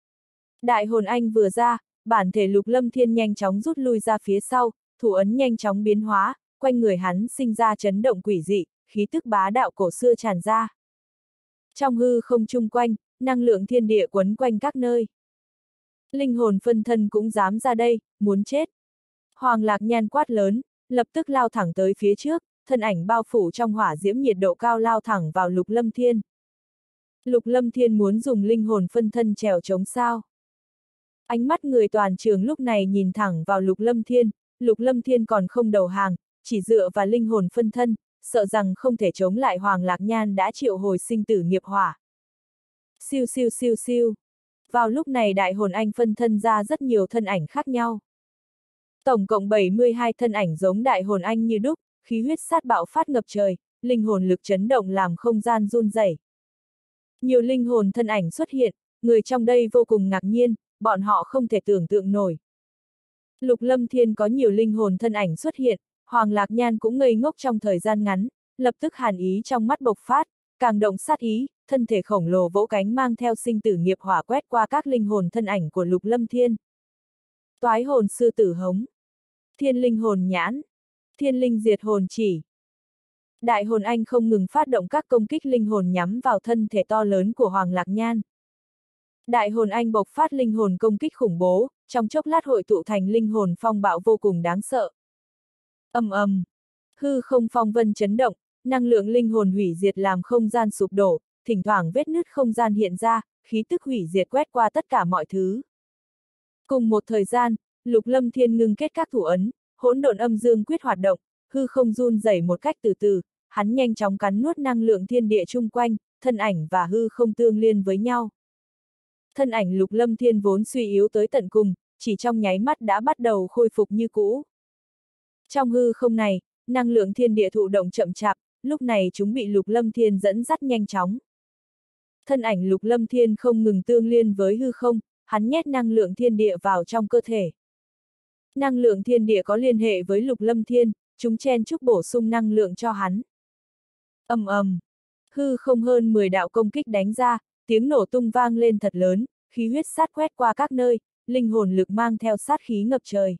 Đại hồn anh vừa ra, bản thể Lục Lâm Thiên nhanh chóng rút lui ra phía sau, thủ ấn nhanh chóng biến hóa, quanh người hắn sinh ra chấn động quỷ dị, khí tức bá đạo cổ xưa tràn ra. Trong hư không chung quanh, năng lượng thiên địa quấn quanh các nơi. Linh hồn phân thân cũng dám ra đây, muốn chết. Hoàng Lạc Nhan quát lớn, lập tức lao thẳng tới phía trước, thân ảnh bao phủ trong hỏa diễm nhiệt độ cao lao thẳng vào Lục Lâm Thiên. Lục Lâm Thiên muốn dùng linh hồn phân thân trèo chống sao? Ánh mắt người toàn trường lúc này nhìn thẳng vào Lục Lâm Thiên còn không đầu hàng, chỉ dựa vào linh hồn phân thân, sợ rằng không thể chống lại Hoàng Lạc Nhan đã triệu hồi sinh tử nghiệp hỏa. Siêu siêu siêu siêu. Vào lúc này đại hồn anh phân thân ra rất nhiều thân ảnh khác nhau. Tổng cộng 72 thân ảnh giống đại hồn anh như đúc, khí huyết sát bạo phát ngập trời, linh hồn lực chấn động làm không gian run rẩy. Nhiều linh hồn thân ảnh xuất hiện, người trong đây vô cùng ngạc nhiên, bọn họ không thể tưởng tượng nổi. Lục Lâm Thiên có nhiều linh hồn thân ảnh xuất hiện, Hoàng Lạc Nhan cũng ngây ngốc trong thời gian ngắn, lập tức hàn ý trong mắt bộc phát, càng động sát ý, thân thể khổng lồ vỗ cánh mang theo sinh tử nghiệp hỏa quét qua các linh hồn thân ảnh của Lục Lâm Thiên. Toái hồn sư tử hống, thiên linh hồn nhãn, thiên linh diệt hồn chỉ. Đại hồn anh không ngừng phát động các công kích linh hồn nhắm vào thân thể to lớn của Hoàng Lạc Nhan. Đại hồn anh bộc phát linh hồn công kích khủng bố, trong chốc lát hội tụ thành linh hồn phong bạo vô cùng đáng sợ. Ầm ầm, hư không phong vân chấn động, năng lượng linh hồn hủy diệt làm không gian sụp đổ, thỉnh thoảng vết nứt không gian hiện ra, khí tức hủy diệt quét qua tất cả mọi thứ. Cùng một thời gian, Lục Lâm Thiên ngưng kết các thủ ấn, hỗn độn âm dương quyết hoạt động, hư không run rẩy một cách từ từ, hắn nhanh chóng cắn nuốt năng lượng thiên địa chung quanh, thân ảnh và hư không tương liên với nhau. Thân ảnh Lục Lâm Thiên vốn suy yếu tới tận cùng, chỉ trong nháy mắt đã bắt đầu khôi phục như cũ. Trong hư không này, năng lượng thiên địa thụ động chậm chạp, lúc này chúng bị Lục Lâm Thiên dẫn dắt nhanh chóng. Thân ảnh Lục Lâm Thiên không ngừng tương liên với hư không, hắn nhét năng lượng thiên địa vào trong cơ thể. Năng lượng thiên địa có liên hệ với Lục Lâm Thiên, chúng chen chúc bổ sung năng lượng cho hắn. Ầm ầm, hư không hơn 10 đạo công kích đánh ra, tiếng nổ tung vang lên thật lớn, khí huyết sát quét qua các nơi, linh hồn lực mang theo sát khí ngập trời.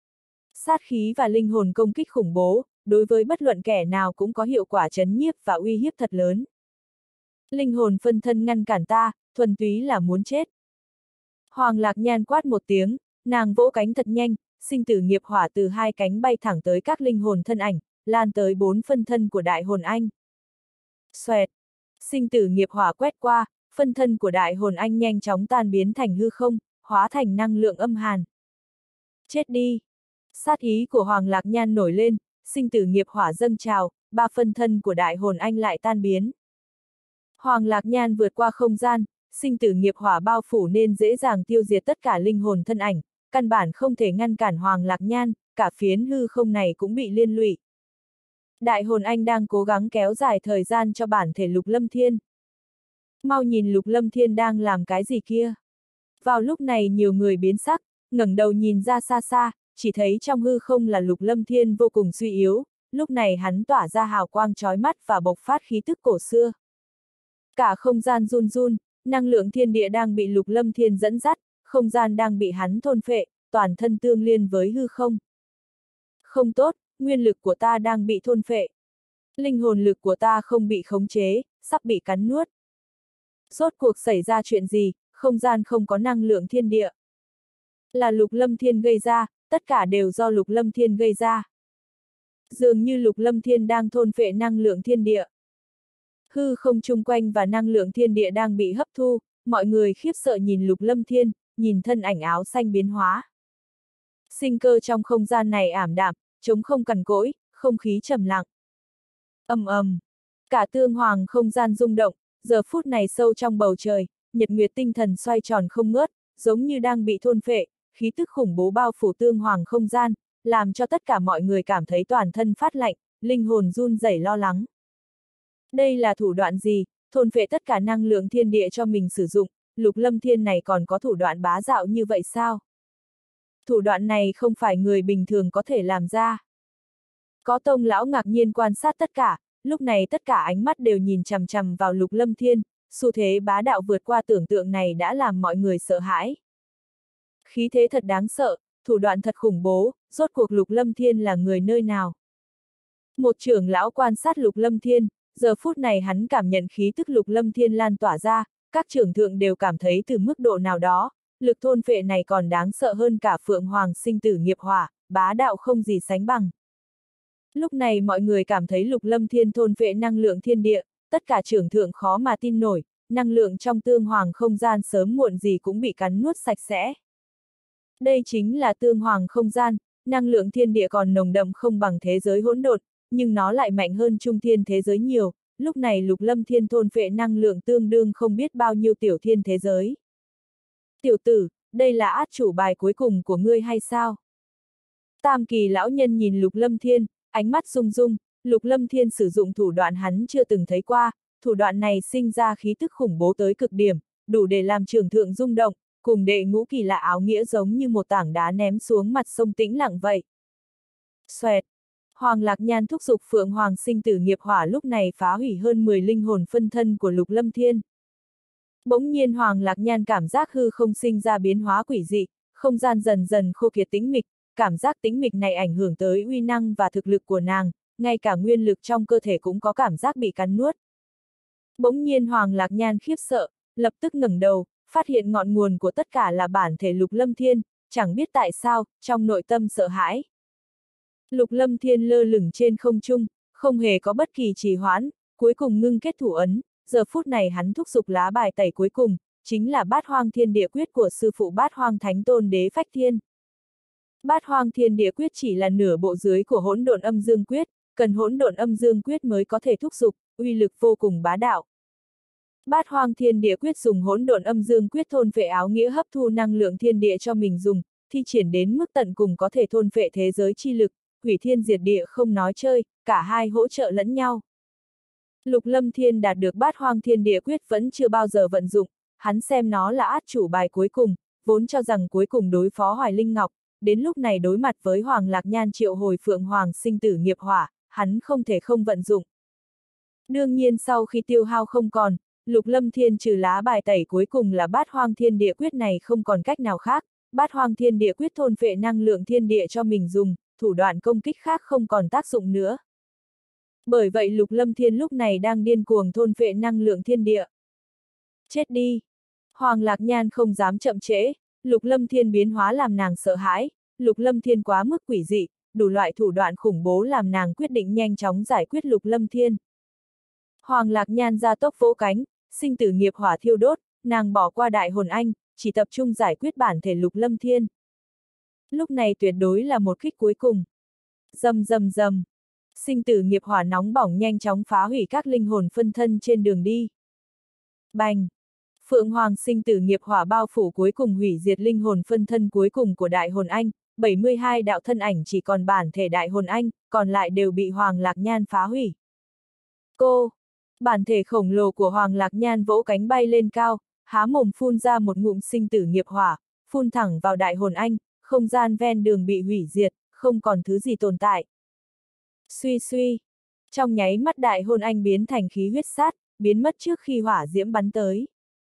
Sát khí và linh hồn công kích khủng bố, đối với bất luận kẻ nào cũng có hiệu quả chấn nhiếp và uy hiếp thật lớn. Linh hồn phân thân ngăn cản ta, thuần túy là muốn chết. Hoàng Lạc Nhan quát một tiếng, nàng vỗ cánh thật nhanh, sinh tử nghiệp hỏa từ hai cánh bay thẳng tới các linh hồn thân ảnh, lan tới 4 phân thân của đại hồn anh. Xoẹt, sinh tử nghiệp hỏa quét qua, phân thân của đại hồn anh nhanh chóng tan biến thành hư không, hóa thành năng lượng âm hàn. Chết đi! Sát ý của Hoàng Lạc Nhan nổi lên, sinh tử nghiệp hỏa dâng trào, 3 phân thân của đại hồn anh lại tan biến. Hoàng Lạc Nhan vượt qua không gian, sinh tử nghiệp hỏa bao phủ nên dễ dàng tiêu diệt tất cả linh hồn thân ảnh, căn bản không thể ngăn cản Hoàng Lạc Nhan, cả phiến hư không này cũng bị liên lụy. Đại hồn anh đang cố gắng kéo dài thời gian cho bản thể Lục Lâm Thiên. Mau nhìn Lục Lâm Thiên đang làm cái gì kia. Vào lúc này nhiều người biến sắc, ngẩng đầu nhìn ra xa xa, chỉ thấy trong hư không là Lục Lâm Thiên vô cùng suy yếu, lúc này hắn tỏa ra hào quang chói mắt và bộc phát khí tức cổ xưa. Cả không gian run run, năng lượng thiên địa đang bị Lục Lâm Thiên dẫn dắt, không gian đang bị hắn thôn phệ, toàn thân tương liên với hư không. Không tốt, nguyên lực của ta đang bị thôn phệ. Linh hồn lực của ta không bị khống chế, sắp bị cắn nuốt. Rốt cuộc xảy ra chuyện gì, không gian không có năng lượng thiên địa. Là Lục Lâm Thiên gây ra, tất cả đều do Lục Lâm Thiên gây ra. Dường như Lục Lâm Thiên đang thôn phệ năng lượng thiên địa. Hư không chung quanh và năng lượng thiên địa đang bị hấp thu, mọi người khiếp sợ nhìn Lục Lâm Thiên, nhìn thân ảnh áo xanh biến hóa. Sinh cơ trong không gian này ảm đạm, trống không cằn cỗi, không khí trầm lặng. Ầm ầm, cả tương hoàng không gian rung động, giờ phút này sâu trong bầu trời, nhật nguyệt tinh thần xoay tròn không ngớt, giống như đang bị thôn phệ, khí tức khủng bố bao phủ tương hoàng không gian, làm cho tất cả mọi người cảm thấy toàn thân phát lạnh, linh hồn run rẩy lo lắng. Đây là thủ đoạn gì, thôn phệ tất cả năng lượng thiên địa cho mình sử dụng, Lục Lâm Thiên này còn có thủ đoạn bá đạo như vậy sao? Thủ đoạn này không phải người bình thường có thể làm ra. Có tông lão ngạc nhiên quan sát tất cả, lúc này tất cả ánh mắt đều nhìn chằm chằm vào Lục Lâm Thiên, xu thế bá đạo vượt qua tưởng tượng này đã làm mọi người sợ hãi. Khí thế thật đáng sợ, thủ đoạn thật khủng bố, rốt cuộc Lục Lâm Thiên là người nơi nào? Một trưởng lão quan sát Lục Lâm Thiên, giờ phút này hắn cảm nhận khí tức Lục Lâm Thiên lan tỏa ra, các trưởng thượng đều cảm thấy từ mức độ nào đó, lực thôn phệ này còn đáng sợ hơn cả Phượng Hoàng sinh tử nghiệp hỏa, bá đạo không gì sánh bằng. Lúc này mọi người cảm thấy Lục Lâm Thiên thôn phệ năng lượng thiên địa, tất cả trưởng thượng khó mà tin nổi, năng lượng trong tương hoàng không gian sớm muộn gì cũng bị cắn nuốt sạch sẽ. Đây chính là tương hoàng không gian, năng lượng thiên địa còn nồng đậm không bằng thế giới hỗn độn, nhưng nó lại mạnh hơn trung thiên thế giới nhiều, lúc này Lục Lâm Thiên thôn phệ năng lượng tương đương không biết bao nhiêu tiểu thiên thế giới. Tiểu tử, đây là át chủ bài cuối cùng của ngươi hay sao? Tam kỳ lão nhân nhìn Lục Lâm Thiên, ánh mắt rung rung, Lục Lâm Thiên sử dụng thủ đoạn hắn chưa từng thấy qua, thủ đoạn này sinh ra khí tức khủng bố tới cực điểm, đủ để làm trưởng thượng rung động, cùng đệ ngũ kỳ lạ áo nghĩa giống như một tảng đá ném xuống mặt sông tĩnh lặng vậy. Xoẹt! Hoàng Lạc Nhan thúc giục Phượng Hoàng sinh tử nghiệp hỏa lúc này phá hủy hơn 10 linh hồn phân thân của Lục Lâm Thiên. Bỗng nhiên Hoàng Lạc Nhan cảm giác hư không sinh ra biến hóa quỷ dị, không gian dần dần khô kiệt tĩnh mịch, cảm giác tĩnh mịch này ảnh hưởng tới uy năng và thực lực của nàng, ngay cả nguyên lực trong cơ thể cũng có cảm giác bị cắn nuốt. Bỗng nhiên Hoàng Lạc Nhan khiếp sợ, lập tức ngẩng đầu, phát hiện ngọn nguồn của tất cả là bản thể Lục Lâm Thiên, chẳng biết tại sao, trong nội tâm sợ hãi. Lục Lâm Thiên lơ lửng trên không trung, không hề có bất kỳ trì hoãn, cuối cùng ngưng kết thủ ấn, giờ phút này hắn thúc giục lá bài tẩy cuối cùng, chính là Bát Hoang Thiên Địa Quyết của sư phụ Bát Hoang Thánh Tôn Đế Phách Thiên. Bát Hoang Thiên Địa Quyết chỉ là nửa bộ dưới của Hỗn Độn Âm Dương Quyết, cần Hỗn Độn Âm Dương Quyết mới có thể thúc giục, uy lực vô cùng bá đạo. Bát Hoang Thiên Địa Quyết dùng Hỗn Độn Âm Dương Quyết thôn phệ áo nghĩa hấp thu năng lượng thiên địa cho mình dùng, thi triển đến mức tận cùng có thể thôn phệ thế giới chi lực, hủy thiên diệt địa không nói chơi, cả hai hỗ trợ lẫn nhau. Lục Lâm Thiên đạt được Bát Hoang Thiên Địa Quyết vẫn chưa bao giờ vận dụng, hắn xem nó là át chủ bài cuối cùng, vốn cho rằng cuối cùng đối phó Hoài Linh Ngọc, đến lúc này đối mặt với Hoàng Lạc Nhan triệu hồi Phượng Hoàng sinh tử nghiệp hỏa, hắn không thể không vận dụng. Đương nhiên sau khi tiêu hao không còn, Lục Lâm Thiên trừ lá bài tẩy cuối cùng là Bát Hoang Thiên Địa Quyết này không còn cách nào khác, Bát Hoang Thiên Địa Quyết thôn phệ năng lượng thiên địa cho mình dùng, thủ đoạn công kích khác không còn tác dụng nữa. Bởi vậy Lục Lâm Thiên lúc này đang điên cuồng thôn phệ năng lượng thiên địa. Chết đi! Hoàng Lạc Nhan không dám chậm trễ, Lục Lâm Thiên biến hóa làm nàng sợ hãi, Lục Lâm Thiên quá mức quỷ dị, đủ loại thủ đoạn khủng bố làm nàng quyết định nhanh chóng giải quyết Lục Lâm Thiên. Hoàng Lạc Nhan ra tốc vỗ cánh, sinh tử nghiệp hỏa thiêu đốt, nàng bỏ qua đại hồn anh, chỉ tập trung giải quyết bản thể Lục Lâm Thiên. Lúc này tuyệt đối là một kích cuối cùng. Rầm rầm rầm. Sinh tử nghiệp hỏa nóng bỏng nhanh chóng phá hủy các linh hồn phân thân trên đường đi. Bành! Phượng Hoàng sinh tử nghiệp hỏa bao phủ cuối cùng hủy diệt linh hồn phân thân cuối cùng của đại hồn anh, 72 đạo thân ảnh chỉ còn bản thể đại hồn anh, còn lại đều bị Hoàng Lạc Nhan phá hủy. Cô! Bản thể khổng lồ của Hoàng Lạc Nhan vỗ cánh bay lên cao, há mồm phun ra một ngụm sinh tử nghiệp hỏa, phun thẳng vào đại hồn anh, không gian ven đường bị hủy diệt, không còn thứ gì tồn tại. Suy suy! Trong nháy mắt đại hồn anh biến thành khí huyết sát, biến mất trước khi hỏa diễm bắn tới.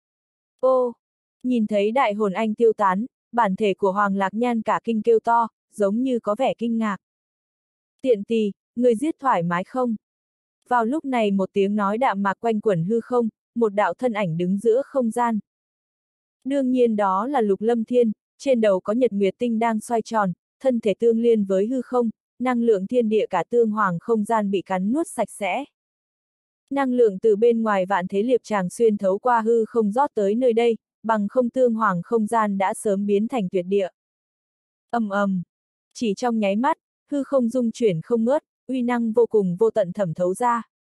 Ô! Nhìn thấy đại hồn anh tiêu tán, bản thể của Hoàng Lạc Nhan cả kinh kêu to, giống như có vẻ kinh ngạc. Tiện tì, người giết thoải mái không? Vào lúc này một tiếng nói đạm mạc quanh quẩn hư không, một đạo thân ảnh đứng giữa không gian. Đương nhiên đó là Lục Lâm Thiên, trên đầu có nhật nguyệt tinh đang xoay tròn, thân thể tương liên với hư không, năng lượng thiên địa cả tương hoàng không gian bị cắn nuốt sạch sẽ. Năng lượng từ bên ngoài vạn thế liệp tràng xuyên thấu qua hư không rót tới nơi đây, bằng không tương hoàng không gian đã sớm biến thành tuyệt địa. Ầm ầm, chỉ trong nháy mắt, hư không rung chuyển không ngớt, uy năng vô cùng vô tận thẩm thấu ra.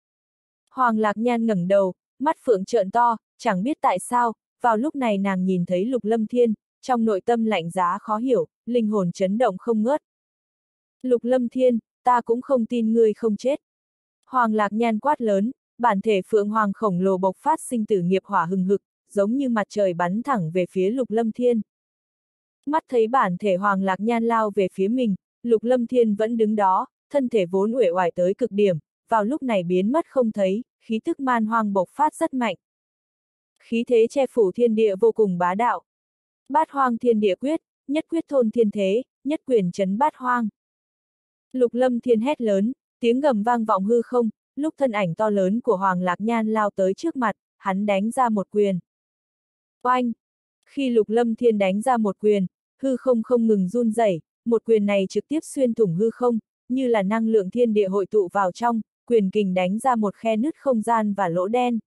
Hoàng Lạc Nhan ngẩng đầu, mắt phượng trợn to, chẳng biết tại sao, vào lúc này nàng nhìn thấy Lục Lâm Thiên, trong nội tâm lạnh giá khó hiểu, linh hồn chấn động không ngớt. Lục Lâm Thiên, ta cũng không tin ngươi không chết. Hoàng Lạc Nhan quát lớn, bản thể Phượng Hoàng khổng lồ bộc phát sinh tử nghiệp hỏa hừng hực, giống như mặt trời bắn thẳng về phía Lục Lâm Thiên. Mắt thấy bản thể Hoàng Lạc Nhan lao về phía mình, Lục Lâm Thiên vẫn đứng đó, thân thể vốn uể oải tới cực điểm, vào lúc này biến mất không thấy, khí tức man hoang bộc phát rất mạnh. Khí thế che phủ thiên địa vô cùng bá đạo. Bát Hoang Thiên Địa Quyết, nhất quyết thôn thiên thế, nhất quyền chấn bát hoang. Lục Lâm Thiên hét lớn, tiếng gầm vang vọng hư không, lúc thân ảnh to lớn của Hoàng Lạc Nhan lao tới trước mặt, hắn đánh ra một quyền. Oanh! Khi Lục Lâm Thiên đánh ra một quyền, hư không không ngừng run rẩy, một quyền này trực tiếp xuyên thủng hư không, như là năng lượng thiên địa hội tụ vào trong, quyền kình đánh ra một khe nứt không gian và lỗ đen.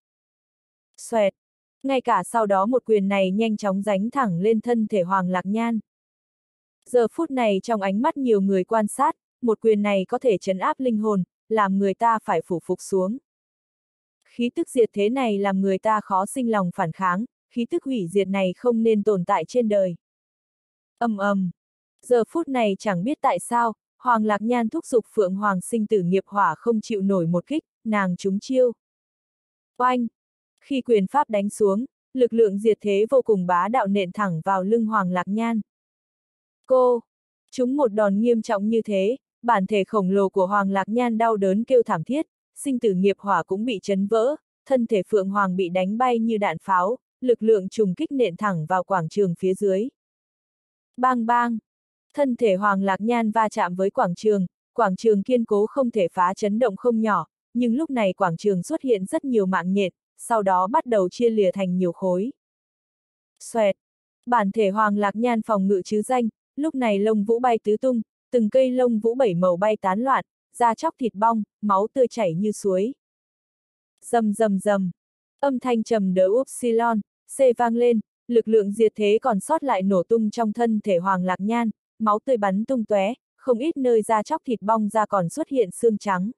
Xoẹt! Ngay cả sau đó một quyền này nhanh chóng giánh thẳng lên thân thể Hoàng Lạc Nhan. Giờ phút này trong ánh mắt nhiều người quan sát, một quyền này có thể trấn áp linh hồn, làm người ta phải phủ phục xuống. Khí tức diệt thế này làm người ta khó sinh lòng phản kháng, khí tức hủy diệt này không nên tồn tại trên đời. Ầm ầm. Giờ phút này chẳng biết tại sao, Hoàng Lạc Nhan thúc giục Phượng Hoàng sinh tử nghiệp hỏa không chịu nổi một kích, nàng trúng chiêu. Oanh! Khi quyền pháp đánh xuống, lực lượng diệt thế vô cùng bá đạo nện thẳng vào lưng Hoàng Lạc Nhan. Cô! Chúng một đòn nghiêm trọng như thế, bản thể khổng lồ của Hoàng Lạc Nhan đau đớn kêu thảm thiết, sinh tử nghiệp hỏa cũng bị chấn vỡ, thân thể Phượng Hoàng bị đánh bay như đạn pháo, lực lượng trùng kích nện thẳng vào quảng trường phía dưới. Bang bang! Thân thể Hoàng Lạc Nhan va chạm với quảng trường kiên cố không thể phá, chấn động không nhỏ, nhưng lúc này quảng trường xuất hiện rất nhiều mạng nhện, sau đó bắt đầu chia lìa thành nhiều khối. Xoẹt! Bản thể Hoàng Lạc Nhan phòng ngự chứ danh, lúc này lông vũ bay tứ tung, từng cây lông vũ bảy màu bay tán loạn, da chóc thịt bong, máu tươi chảy như suối. Rầm rầm rầm! Âm thanh trầm đỡ upsilon, C vang lên, lực lượng diệt thế còn sót lại nổ tung trong thân thể Hoàng Lạc Nhan, máu tươi bắn tung tóe, không ít nơi da chóc thịt bong ra còn xuất hiện xương trắng.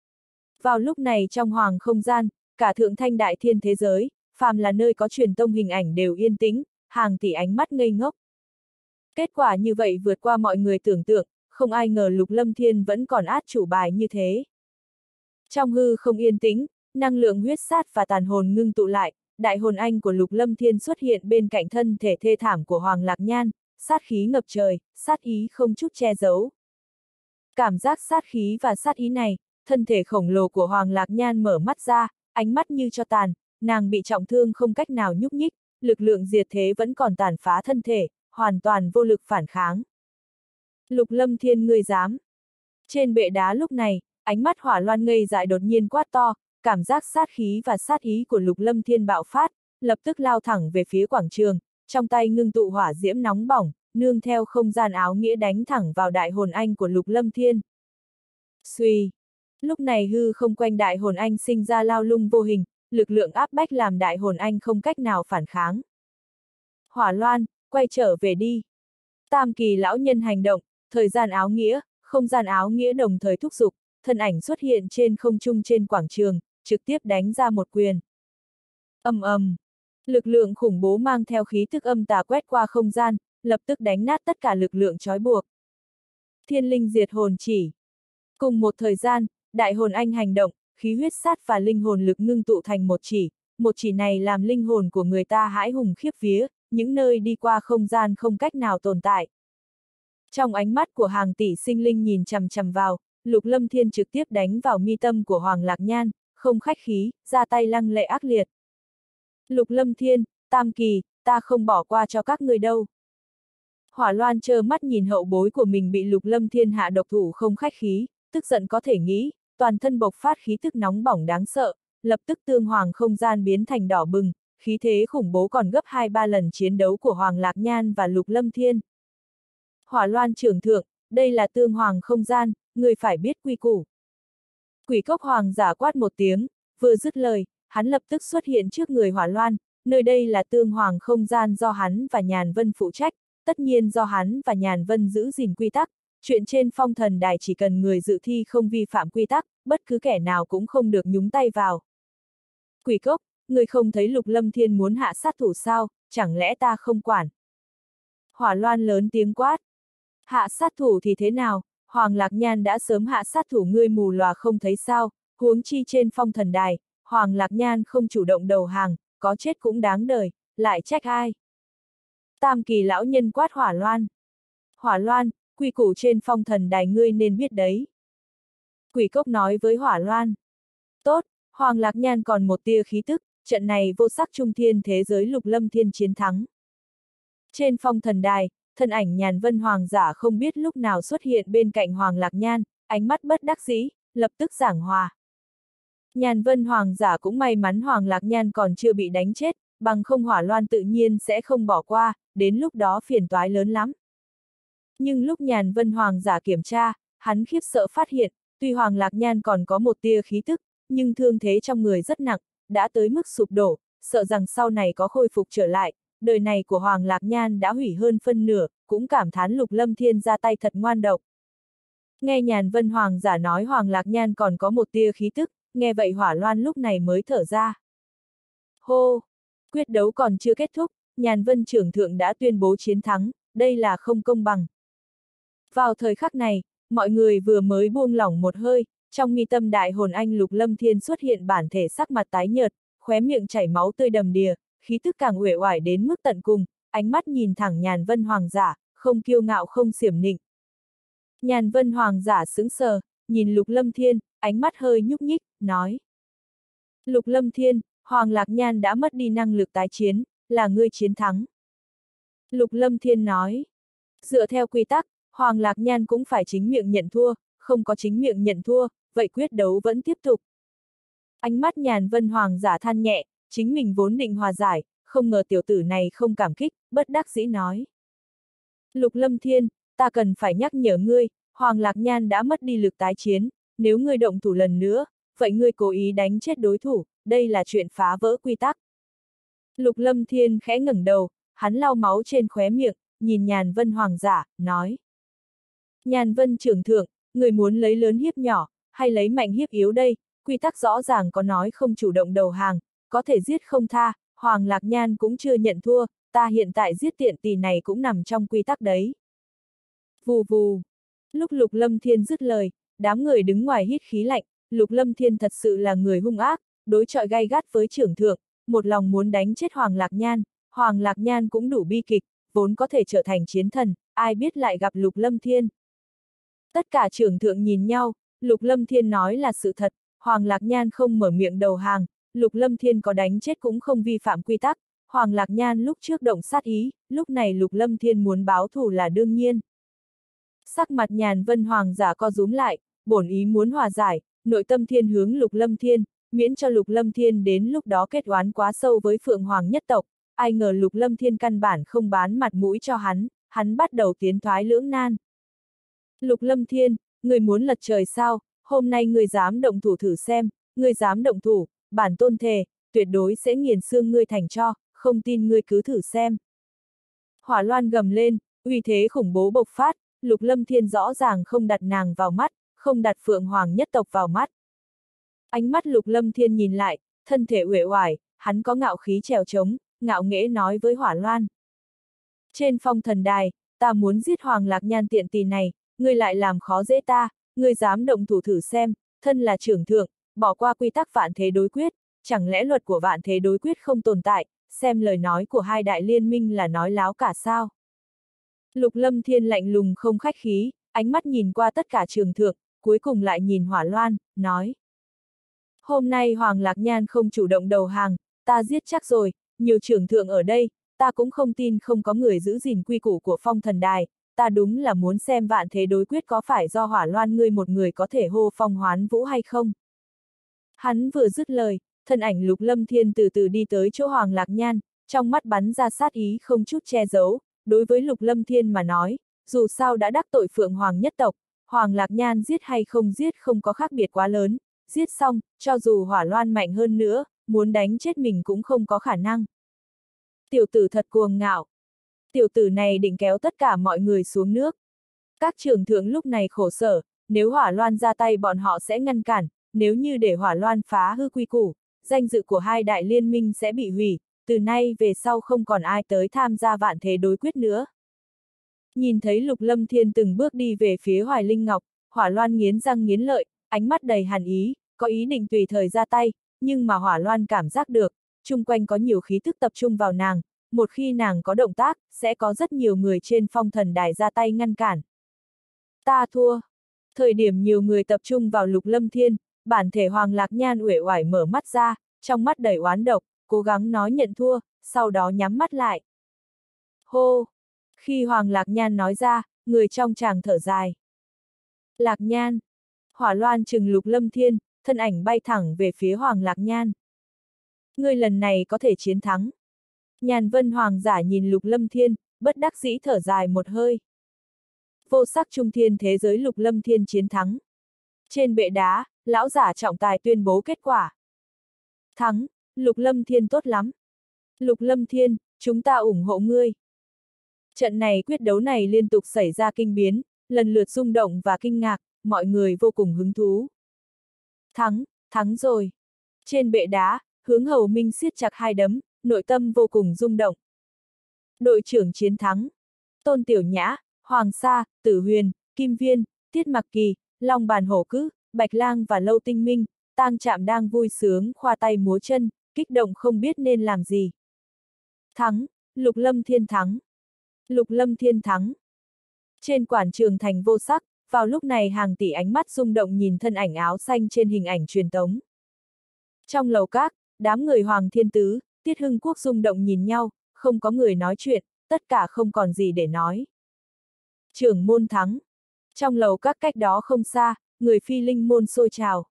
Vào lúc này trong hoàng không gian, cả thượng thanh đại thiên thế giới, phàm là nơi có truyền tông hình ảnh đều yên tĩnh, hàng tỷ ánh mắt ngây ngốc. Kết quả như vậy vượt qua mọi người tưởng tượng, không ai ngờ Lục Lâm Thiên vẫn còn át chủ bài như thế. Trong hư không yên tĩnh, năng lượng huyết sát và tàn hồn ngưng tụ lại, đại hồn anh của Lục Lâm Thiên xuất hiện bên cạnh thân thể thê thảm của Hoàng Lạc Nhan, sát khí ngập trời, sát ý không chút che giấu. Cảm giác sát khí và sát ý này, thân thể khổng lồ của Hoàng Lạc Nhan mở mắt ra, ánh mắt như cho tàn, nàng bị trọng thương không cách nào nhúc nhích, lực lượng diệt thế vẫn còn tàn phá thân thể, hoàn toàn vô lực phản kháng. Lục Lâm Thiên, ngươi dám? Trên bệ đá lúc này, ánh mắt Hỏa Loan ngây dại đột nhiên quát to, cảm giác sát khí và sát ý của Lục Lâm Thiên bạo phát, lập tức lao thẳng về phía quảng trường, trong tay ngưng tụ hỏa diễm nóng bỏng, nương theo không gian áo nghĩa đánh thẳng vào đại hồn anh của Lục Lâm Thiên. Xuy! Lúc này hư không quanh đại hồn anh sinh ra lao lung vô hình, lực lượng áp bách làm đại hồn anh không cách nào phản kháng. Hỏa Loan, quay trở về đi. Tam kỳ lão nhân hành động, thời gian áo nghĩa, không gian áo nghĩa đồng thời thúc giục, thân ảnh xuất hiện trên không trung trên quảng trường, trực tiếp đánh ra một quyền. Ầm ầm! Lực lượng khủng bố mang theo khí tức âm tà quét qua không gian, lập tức đánh nát tất cả lực lượng trói buộc. Thiên linh diệt hồn chỉ. Cùng một thời gian, đại hồn anh hành động, khí huyết sát và linh hồn lực ngưng tụ thành một chỉ này làm linh hồn của người ta hãi hùng khiếp vía, những nơi đi qua không gian không cách nào tồn tại. Trong ánh mắt của hàng tỷ sinh linh nhìn chằm chằm vào, Lục Lâm Thiên trực tiếp đánh vào mi tâm của Hoàng Lạc Nhan, không khách khí, ra tay lăng lệ ác liệt. Lục Lâm Thiên, Tam Kỳ, ta không bỏ qua cho các ngươi đâu. Hỏa Loan trơ mắt nhìn hậu bối của mình bị Lục Lâm Thiên hạ độc thủ không khách khí, tức giận có thể nghĩ, toàn thân bộc phát khí tức nóng bỏng đáng sợ, lập tức tương hoàng không gian biến thành đỏ bừng, khí thế khủng bố còn gấp 2-3 lần chiến đấu của Hoàng Lạc Nhan và Lục Lâm Thiên. Hỏa Loan trưởng thượng, đây là tương hoàng không gian, người phải biết quy củ. Quỷ cốc hoàng giả quát một tiếng, vừa dứt lời, hắn lập tức xuất hiện trước người Hỏa Loan, nơi đây là tương hoàng không gian do hắn và Nhàn Vân phụ trách, tất nhiên do hắn và Nhàn Vân giữ gìn quy tắc, chuyện trên phong thần đài chỉ cần người dự thi không vi phạm quy tắc, bất cứ kẻ nào cũng không được nhúng tay vào. Quỷ cốc, người không thấy Lục Lâm Thiên muốn hạ sát thủ sao, chẳng lẽ ta không quản? Hỏa Loan lớn tiếng quát. Hạ sát thủ thì thế nào, Hoàng Lạc Nhan đã sớm hạ sát thủ, ngươi mù lòa không thấy sao, huống chi trên phong thần đài, Hoàng Lạc Nhan không chủ động đầu hàng, có chết cũng đáng đời, lại trách ai? Tam kỳ lão nhân quát Hỏa Loan. Hỏa Loan, quy củ trên phong thần đài ngươi nên biết đấy. Quỷ cốc nói với Hỏa Loan. Tốt, Hoàng Lạc Nhan còn một tia khí tức, trận này vô sắc trung thiên thế giới Lục Lâm Thiên chiến thắng. Trên phong thần đài, thân ảnh Nhàn Vân hoàng giả không biết lúc nào xuất hiện bên cạnh Hoàng Lạc Nhan, ánh mắt bất đắc dĩ, lập tức giảng hòa. Nhàn Vân hoàng giả cũng may mắn Hoàng Lạc Nhan còn chưa bị đánh chết, bằng không Hỏa Loan tự nhiên sẽ không bỏ qua, đến lúc đó phiền toái lớn lắm. Nhưng lúc Nhàn Vân hoàng giả kiểm tra, hắn khiếp sợ phát hiện, tuy Hoàng Lạc Nhan còn có một tia khí tức, nhưng thương thế trong người rất nặng, đã tới mức sụp đổ, sợ rằng sau này có khôi phục trở lại, đời này của Hoàng Lạc Nhan đã hủy hơn phân nửa, cũng cảm thán Lục Lâm Thiên ra tay thật ngoan độc. Nghe Nhàn Vân Hoàng giả nói Hoàng Lạc Nhan còn có một tia khí tức, nghe vậy Hỏa Loan lúc này mới thở ra. Hô! Quyết đấu còn chưa kết thúc, Nhàn Vân trưởng thượng đã tuyên bố chiến thắng, đây là không công bằng. Vào thời khắc này, mọi người vừa mới buông lỏng một hơi, trong mi tâm đại hồn anh Lục Lâm Thiên xuất hiện bản thể sắc mặt tái nhợt, khóe miệng chảy máu tươi đầm đìa, khí tức càng uể oải đến mức tận cùng, ánh mắt nhìn thẳng Nhàn Vân Hoàng giả, không kiêu ngạo không xiểm nịnh. Nhàn Vân Hoàng giả sững sờ, nhìn Lục Lâm Thiên, ánh mắt hơi nhúc nhích, nói. Lục Lâm Thiên, Hoàng Lạc Nhan đã mất đi năng lực tái chiến, là ngươi chiến thắng. Lục Lâm Thiên nói. Dựa theo quy tắc, Hoàng Lạc Nhan cũng phải chính miệng nhận thua, không có chính miệng nhận thua, vậy quyết đấu vẫn tiếp tục. Ánh mắt Nhàn Vân Hoàng giả than nhẹ, chính mình vốn định hòa giải, không ngờ tiểu tử này không cảm kích, bất đắc dĩ nói. Lục Lâm Thiên, ta cần phải nhắc nhở ngươi, Hoàng Lạc Nhan đã mất đi lực tái chiến, nếu ngươi động thủ lần nữa, vậy ngươi cố ý đánh chết đối thủ, đây là chuyện phá vỡ quy tắc. Lục Lâm Thiên khẽ ngẩng đầu, hắn lau máu trên khóe miệng, nhìn Nhàn Vân Hoàng giả, nói. Nhàn Vân trưởng thượng, người muốn lấy lớn hiếp nhỏ, hay lấy mạnh hiếp yếu đây, quy tắc rõ ràng có nói không chủ động đầu hàng, có thể giết không tha, Hoàng Lạc Nhan cũng chưa nhận thua, ta hiện tại giết tiện tỳ này cũng nằm trong quy tắc đấy. Vù vù. Lúc Lục Lâm Thiên dứt lời, đám người đứng ngoài hít khí lạnh, Lục Lâm Thiên thật sự là người hung ác, đối chọi gay gắt với trưởng thượng, một lòng muốn đánh chết Hoàng Lạc Nhan cũng đủ bi kịch, vốn có thể trở thành chiến thần, ai biết lại gặp Lục Lâm Thiên. Tất cả trưởng thượng nhìn nhau, Lục Lâm Thiên nói là sự thật, Hoàng Lạc Nhan không mở miệng đầu hàng, Lục Lâm Thiên có đánh chết cũng không vi phạm quy tắc, Hoàng Lạc Nhan lúc trước động sát ý, lúc này Lục Lâm Thiên muốn báo thù là đương nhiên. Sắc mặt Nhàn Vân Hoàng giả co rúm lại, bổn ý muốn hòa giải, nội tâm thiên hướng Lục Lâm Thiên, miễn cho Lục Lâm Thiên đến lúc đó kết oán quá sâu với Phượng Hoàng nhất tộc, ai ngờ Lục Lâm Thiên căn bản không bán mặt mũi cho hắn bắt đầu tiến thoái lưỡng nan. Lục Lâm Thiên, người muốn lật trời sao, hôm nay người dám động thủ thử xem, người dám động thủ, bản tôn thề, tuyệt đối sẽ nghiền xương ngươi thành tro, không tin ngươi cứ thử xem. Hỏa Loan gầm lên, uy thế khủng bố bộc phát, Lục Lâm Thiên rõ ràng không đặt nàng vào mắt, không đặt Phượng Hoàng nhất tộc vào mắt. Ánh mắt Lục Lâm Thiên nhìn lại, thân thể uể oải, hắn có ngạo khí trèo trống, ngạo nghễ nói với Hỏa Loan. Trên phong thần đài, ta muốn giết Hoàng Lạc Nhan tiện tỳ này, ngươi lại làm khó dễ ta, ngươi dám động thủ thử xem, thân là trưởng thượng, bỏ qua quy tắc vạn thế đối quyết, chẳng lẽ luật của vạn thế đối quyết không tồn tại, xem lời nói của hai đại liên minh là nói láo cả sao. Lục Lâm Thiên lạnh lùng không khách khí, ánh mắt nhìn qua tất cả trường thượng, cuối cùng lại nhìn Hỏa Loan, nói. Hôm nay Hoàng Lạc Nhan không chủ động đầu hàng, ta giết chắc rồi, nhiều trưởng thượng ở đây, ta cũng không tin không có người giữ gìn quy củ của phong thần đài, ta đúng là muốn xem vạn thế đối quyết có phải do Hỏa Loan ngươi một người có thể hô phong hoán vũ hay không. Hắn vừa dứt lời, thân ảnh Lục Lâm Thiên từ từ đi tới chỗ Hoàng Lạc Nhan, trong mắt bắn ra sát ý không chút che giấu, đối với Lục Lâm Thiên mà nói, dù sao đã đắc tội Phượng Hoàng nhất tộc, Hoàng Lạc Nhan giết hay không giết không có khác biệt quá lớn, giết xong, cho dù Hỏa Loan mạnh hơn nữa, muốn đánh chết mình cũng không có khả năng. Tiểu tử thật cuồng ngạo. Tiểu tử này định kéo tất cả mọi người xuống nước. Các trưởng thượng lúc này khổ sở, nếu Hỏa Loan ra tay bọn họ sẽ ngăn cản, nếu như để Hỏa Loan phá hư quy củ, danh dự của hai đại liên minh sẽ bị hủy, từ nay về sau không còn ai tới tham gia vạn thế đối quyết nữa. Nhìn thấy Lục Lâm Thiên từng bước đi về phía Hoài Linh Ngọc, Hỏa Loan nghiến răng nghiến lợi, ánh mắt đầy hàn ý, có ý định tùy thời ra tay, nhưng mà Hỏa Loan cảm giác được, chung quanh có nhiều khí thức tập trung vào nàng, một khi nàng có động tác, sẽ có rất nhiều người trên phong thần đài ra tay ngăn cản. Ta thua. Thời điểm nhiều người tập trung vào Lục Lâm Thiên, bản thể Hoàng Lạc Nhan uể oải mở mắt ra, trong mắt đầy oán độc, cố gắng nói nhận thua, sau đó nhắm mắt lại. Hô! Khi Hoàng Lạc Nhan nói ra, người trong tràng thở dài. Lạc Nhan! Hỏa Loan trừng Lục Lâm Thiên, thân ảnh bay thẳng về phía Hoàng Lạc Nhan. Ngươi lần này có thể chiến thắng. Nhàn Vân Hoàng giả nhìn Lục Lâm Thiên, bất đắc dĩ thở dài một hơi. Vô sắc trung thiên thế giới Lục Lâm Thiên chiến thắng. Trên bệ đá, lão giả trọng tài tuyên bố kết quả. Thắng, Lục Lâm Thiên tốt lắm. Lục Lâm Thiên, Chúng ta ủng hộ ngươi. Trận này quyết đấu này liên tục xảy ra kinh biến, lần lượt rung động và kinh ngạc, mọi người vô cùng hứng thú. Thắng rồi. Trên bệ đá, Hướng Hầu Minh siết chặt hai đấm, nội tâm vô cùng rung động. Đội trưởng chiến thắng. Tôn Tiểu Nhã, Hoàng Sa, Tử Huyền, Kim Viên, Tiết Mặc Kỳ, Long Bàn Hổ Cữ, Bạch Lang và Lâu Tinh Minh, Tang Trạm đang vui sướng khoa tay múa chân, kích động không biết nên làm gì. Thắng, Lục Lâm Thiên thắng. Lục Lâm Thiên thắng. Trên quảng trường thành vô sắc, vào lúc này hàng tỷ ánh mắt rung động nhìn thân ảnh áo xanh trên hình ảnh truyền tống. Trong lầu các, đám người Hoàng Thiên Tứ, Tiết Hưng Quốc rung động nhìn nhau, không có người nói chuyện, tất cả không còn gì để nói. Trưởng môn thắng. Trong lầu các cách đó không xa, người Phi Linh môn sôi trào.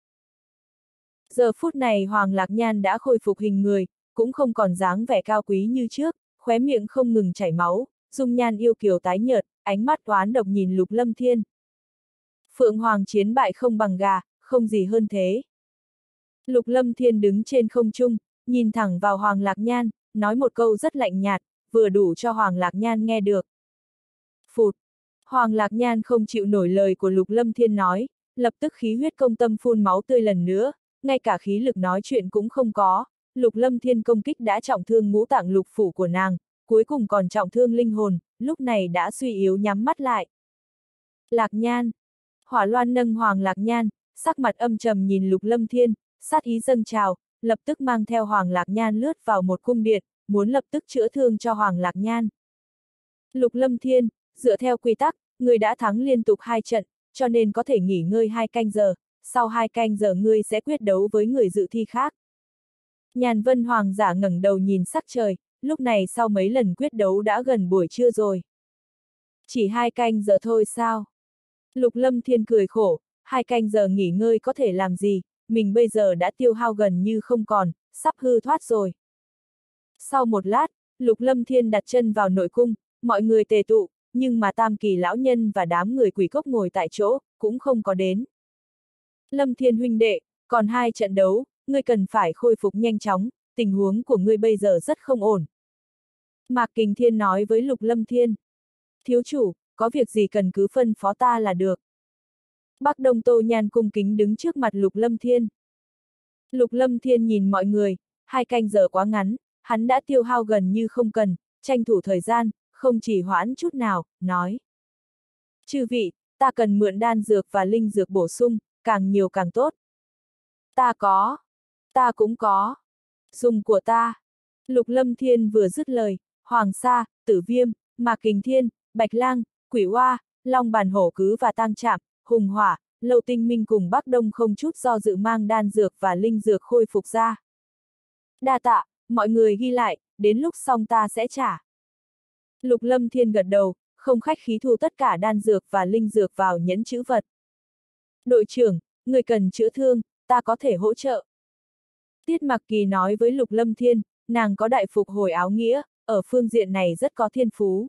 Giờ phút này Hoàng Lạc Nhan đã khôi phục hình người, cũng không còn dáng vẻ cao quý như trước, khóe miệng không ngừng chảy máu, dung nhan yêu kiều tái nhợt, ánh mắt oán độc nhìn Lục Lâm Thiên. Phượng Hoàng chiến bại không bằng gà, không gì hơn thế. Lục Lâm Thiên đứng trên không trung, nhìn thẳng vào Hoàng Lạc Nhan, nói một câu rất lạnh nhạt, vừa đủ cho Hoàng Lạc Nhan nghe được. Phụt! Hoàng Lạc Nhan không chịu nổi lời của Lục Lâm Thiên nói, lập tức khí huyết công tâm phun máu tươi lần nữa, ngay cả khí lực nói chuyện cũng không có. Lục Lâm Thiên công kích đã trọng thương ngũ tạng lục phủ của nàng, cuối cùng còn trọng thương linh hồn, lúc này đã suy yếu nhắm mắt lại. Lạc Nhan! Hỏa Loan nâng Hoàng Lạc Nhan, sắc mặt âm trầm nhìn Lục Lâm Thiên, sát ý dâng trào, lập tức mang theo Hoàng Lạc Nhan lướt vào một cung điện, muốn lập tức chữa thương cho Hoàng Lạc Nhan. Lục Lâm Thiên, dựa theo quy tắc, ngươi đã thắng liên tục 2 trận, cho nên có thể nghỉ ngơi 2 canh giờ, sau 2 canh giờ ngươi sẽ quyết đấu với người dự thi khác. Nhàn Vân Hoàng giả ngẩng đầu nhìn sắc trời, lúc này sau mấy lần quyết đấu đã gần buổi trưa rồi. Chỉ 2 canh giờ thôi sao? Lục Lâm Thiên cười khổ, 2 canh giờ nghỉ ngơi có thể làm gì, mình bây giờ đã tiêu hao gần như không còn, sắp hư thoát rồi. Sau một lát, Lục Lâm Thiên đặt chân vào nội cung, mọi người tề tụ, nhưng mà Tam Kỳ lão nhân và đám người quỷ cốc ngồi tại chỗ, cũng không có đến. Lâm Thiên huynh đệ, còn 2 trận đấu, ngươi cần phải khôi phục nhanh chóng, tình huống của ngươi bây giờ rất không ổn. Mạc Kình Thiên nói với Lục Lâm Thiên. Thiếu chủ, có việc gì cần cứ phân phó ta là được. Bắc Đông Tô Nhan cung kính đứng trước mặt Lục Lâm Thiên. Lục Lâm Thiên nhìn mọi người, 2 canh giờ quá ngắn, hắn đã tiêu hao gần như không cần, tranh thủ thời gian, không chỉ hoãn chút nào, nói. Chư vị, ta cần mượn đan dược và linh dược bổ sung, càng nhiều càng tốt. Ta cũng có. Dùng của ta. Lục Lâm Thiên vừa dứt lời, Hoàng Sa, Tử Viêm, Mạc Kình Thiên, Bạch Lang, Quỷ Oa, Long Bàn Hổ Cứ và Tang Trạm, Hùng Hỏa, Lâu Tinh Minh cùng Bắc Đông không chút do dự mang đan dược và linh dược khôi phục ra. Đa tạ, mọi người ghi lại, đến lúc xong ta sẽ trả. Lục Lâm Thiên gật đầu, không khách khí thu tất cả đan dược và linh dược vào nhẫn trữ vật. Đội trưởng, người cần chữa thương, ta có thể hỗ trợ. Tiết Mặc Kỳ nói với Lục Lâm Thiên, nàng có đại phục hồi áo nghĩa, ở phương diện này rất có thiên phú.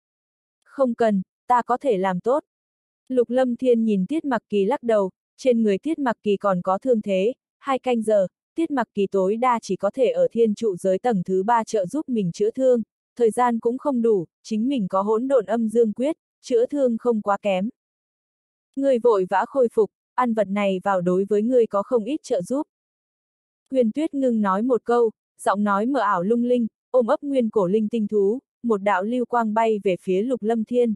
Không cần, ta có thể làm tốt. Lục Lâm Thiên nhìn Tiết Mặc Kỳ lắc đầu, trên người Tiết Mặc Kỳ còn có thương thế, 2 canh giờ, Tiết Mặc Kỳ tối đa chỉ có thể ở thiên trụ giới tầng thứ 3 trợ giúp mình chữa thương, thời gian cũng không đủ, chính mình có hỗn độn âm dương quyết, chữa thương không quá kém. Người vội vã khôi phục, ăn vật này vào đối với người có không ít trợ giúp. Huyền Tuyết Ngưng nói một câu, giọng nói mờ ảo lung linh, ôm ấp nguyên cổ linh tinh thú, một đạo lưu quang bay về phía Lục Lâm Thiên.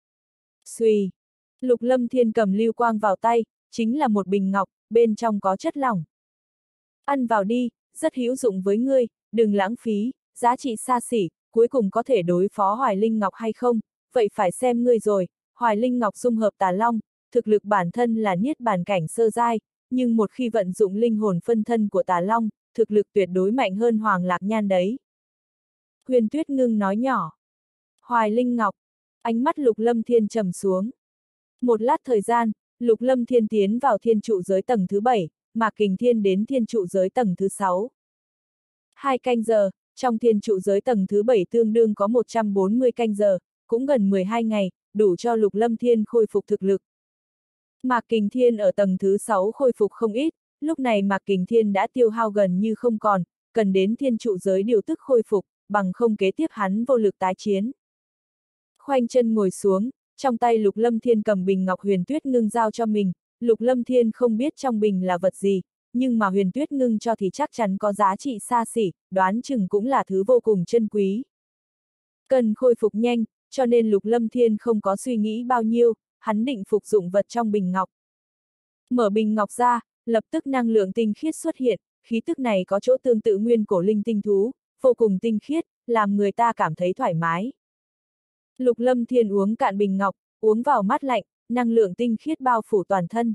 Xuy! Lục Lâm Thiên cầm lưu quang vào tay, chính là một bình ngọc, bên trong có chất lỏng. Ăn vào đi, rất hữu dụng với ngươi, đừng lãng phí, giá trị xa xỉ, cuối cùng có thể đối phó Hoài Linh Ngọc hay không, vậy phải xem ngươi rồi. Hoài Linh Ngọc dung hợp Tà Long, thực lực bản thân là niết bàn cảnh sơ giai, nhưng một khi vận dụng linh hồn phân thân của Tà Long, thực lực tuyệt đối mạnh hơn Hoàng Lạc Nhan đấy. Huyền Tuyết Ngưng nói nhỏ. Hoài Linh Ngọc, ánh mắt Lục Lâm Thiên trầm xuống. Một lát thời gian, Lục Lâm Thiên tiến vào thiên trụ giới tầng thứ 7, Mạc Kình Thiên đến thiên trụ giới tầng thứ 6. 2 canh giờ, trong thiên trụ giới tầng thứ 7 tương đương có 140 canh giờ, cũng gần 12 ngày, đủ cho Lục Lâm Thiên khôi phục thực lực. Mạc Kình Thiên ở tầng thứ 6 khôi phục không ít, lúc này Mạc Kình Thiên đã tiêu hao gần như không còn, cần đến thiên trụ giới điều tức khôi phục, bằng không kế tiếp hắn vô lực tái chiến. Khoanh chân ngồi xuống, trong tay Lục Lâm Thiên cầm bình ngọc huyền tuyết ngưng giao cho mình, Lục Lâm Thiên không biết trong bình là vật gì, nhưng mà huyền tuyết ngưng cho thì chắc chắn có giá trị xa xỉ, đoán chừng cũng là thứ vô cùng chân quý. Cần khôi phục nhanh, cho nên Lục Lâm Thiên không có suy nghĩ bao nhiêu, hắn định phục dụng vật trong bình ngọc. Mở bình ngọc ra, lập tức năng lượng tinh khiết xuất hiện, khí tức này có chỗ tương tự nguyên cổ linh tinh thú, vô cùng tinh khiết, làm người ta cảm thấy thoải mái. Lục Lâm Thiên uống cạn bình ngọc, uống vào mát lạnh, năng lượng tinh khiết bao phủ toàn thân.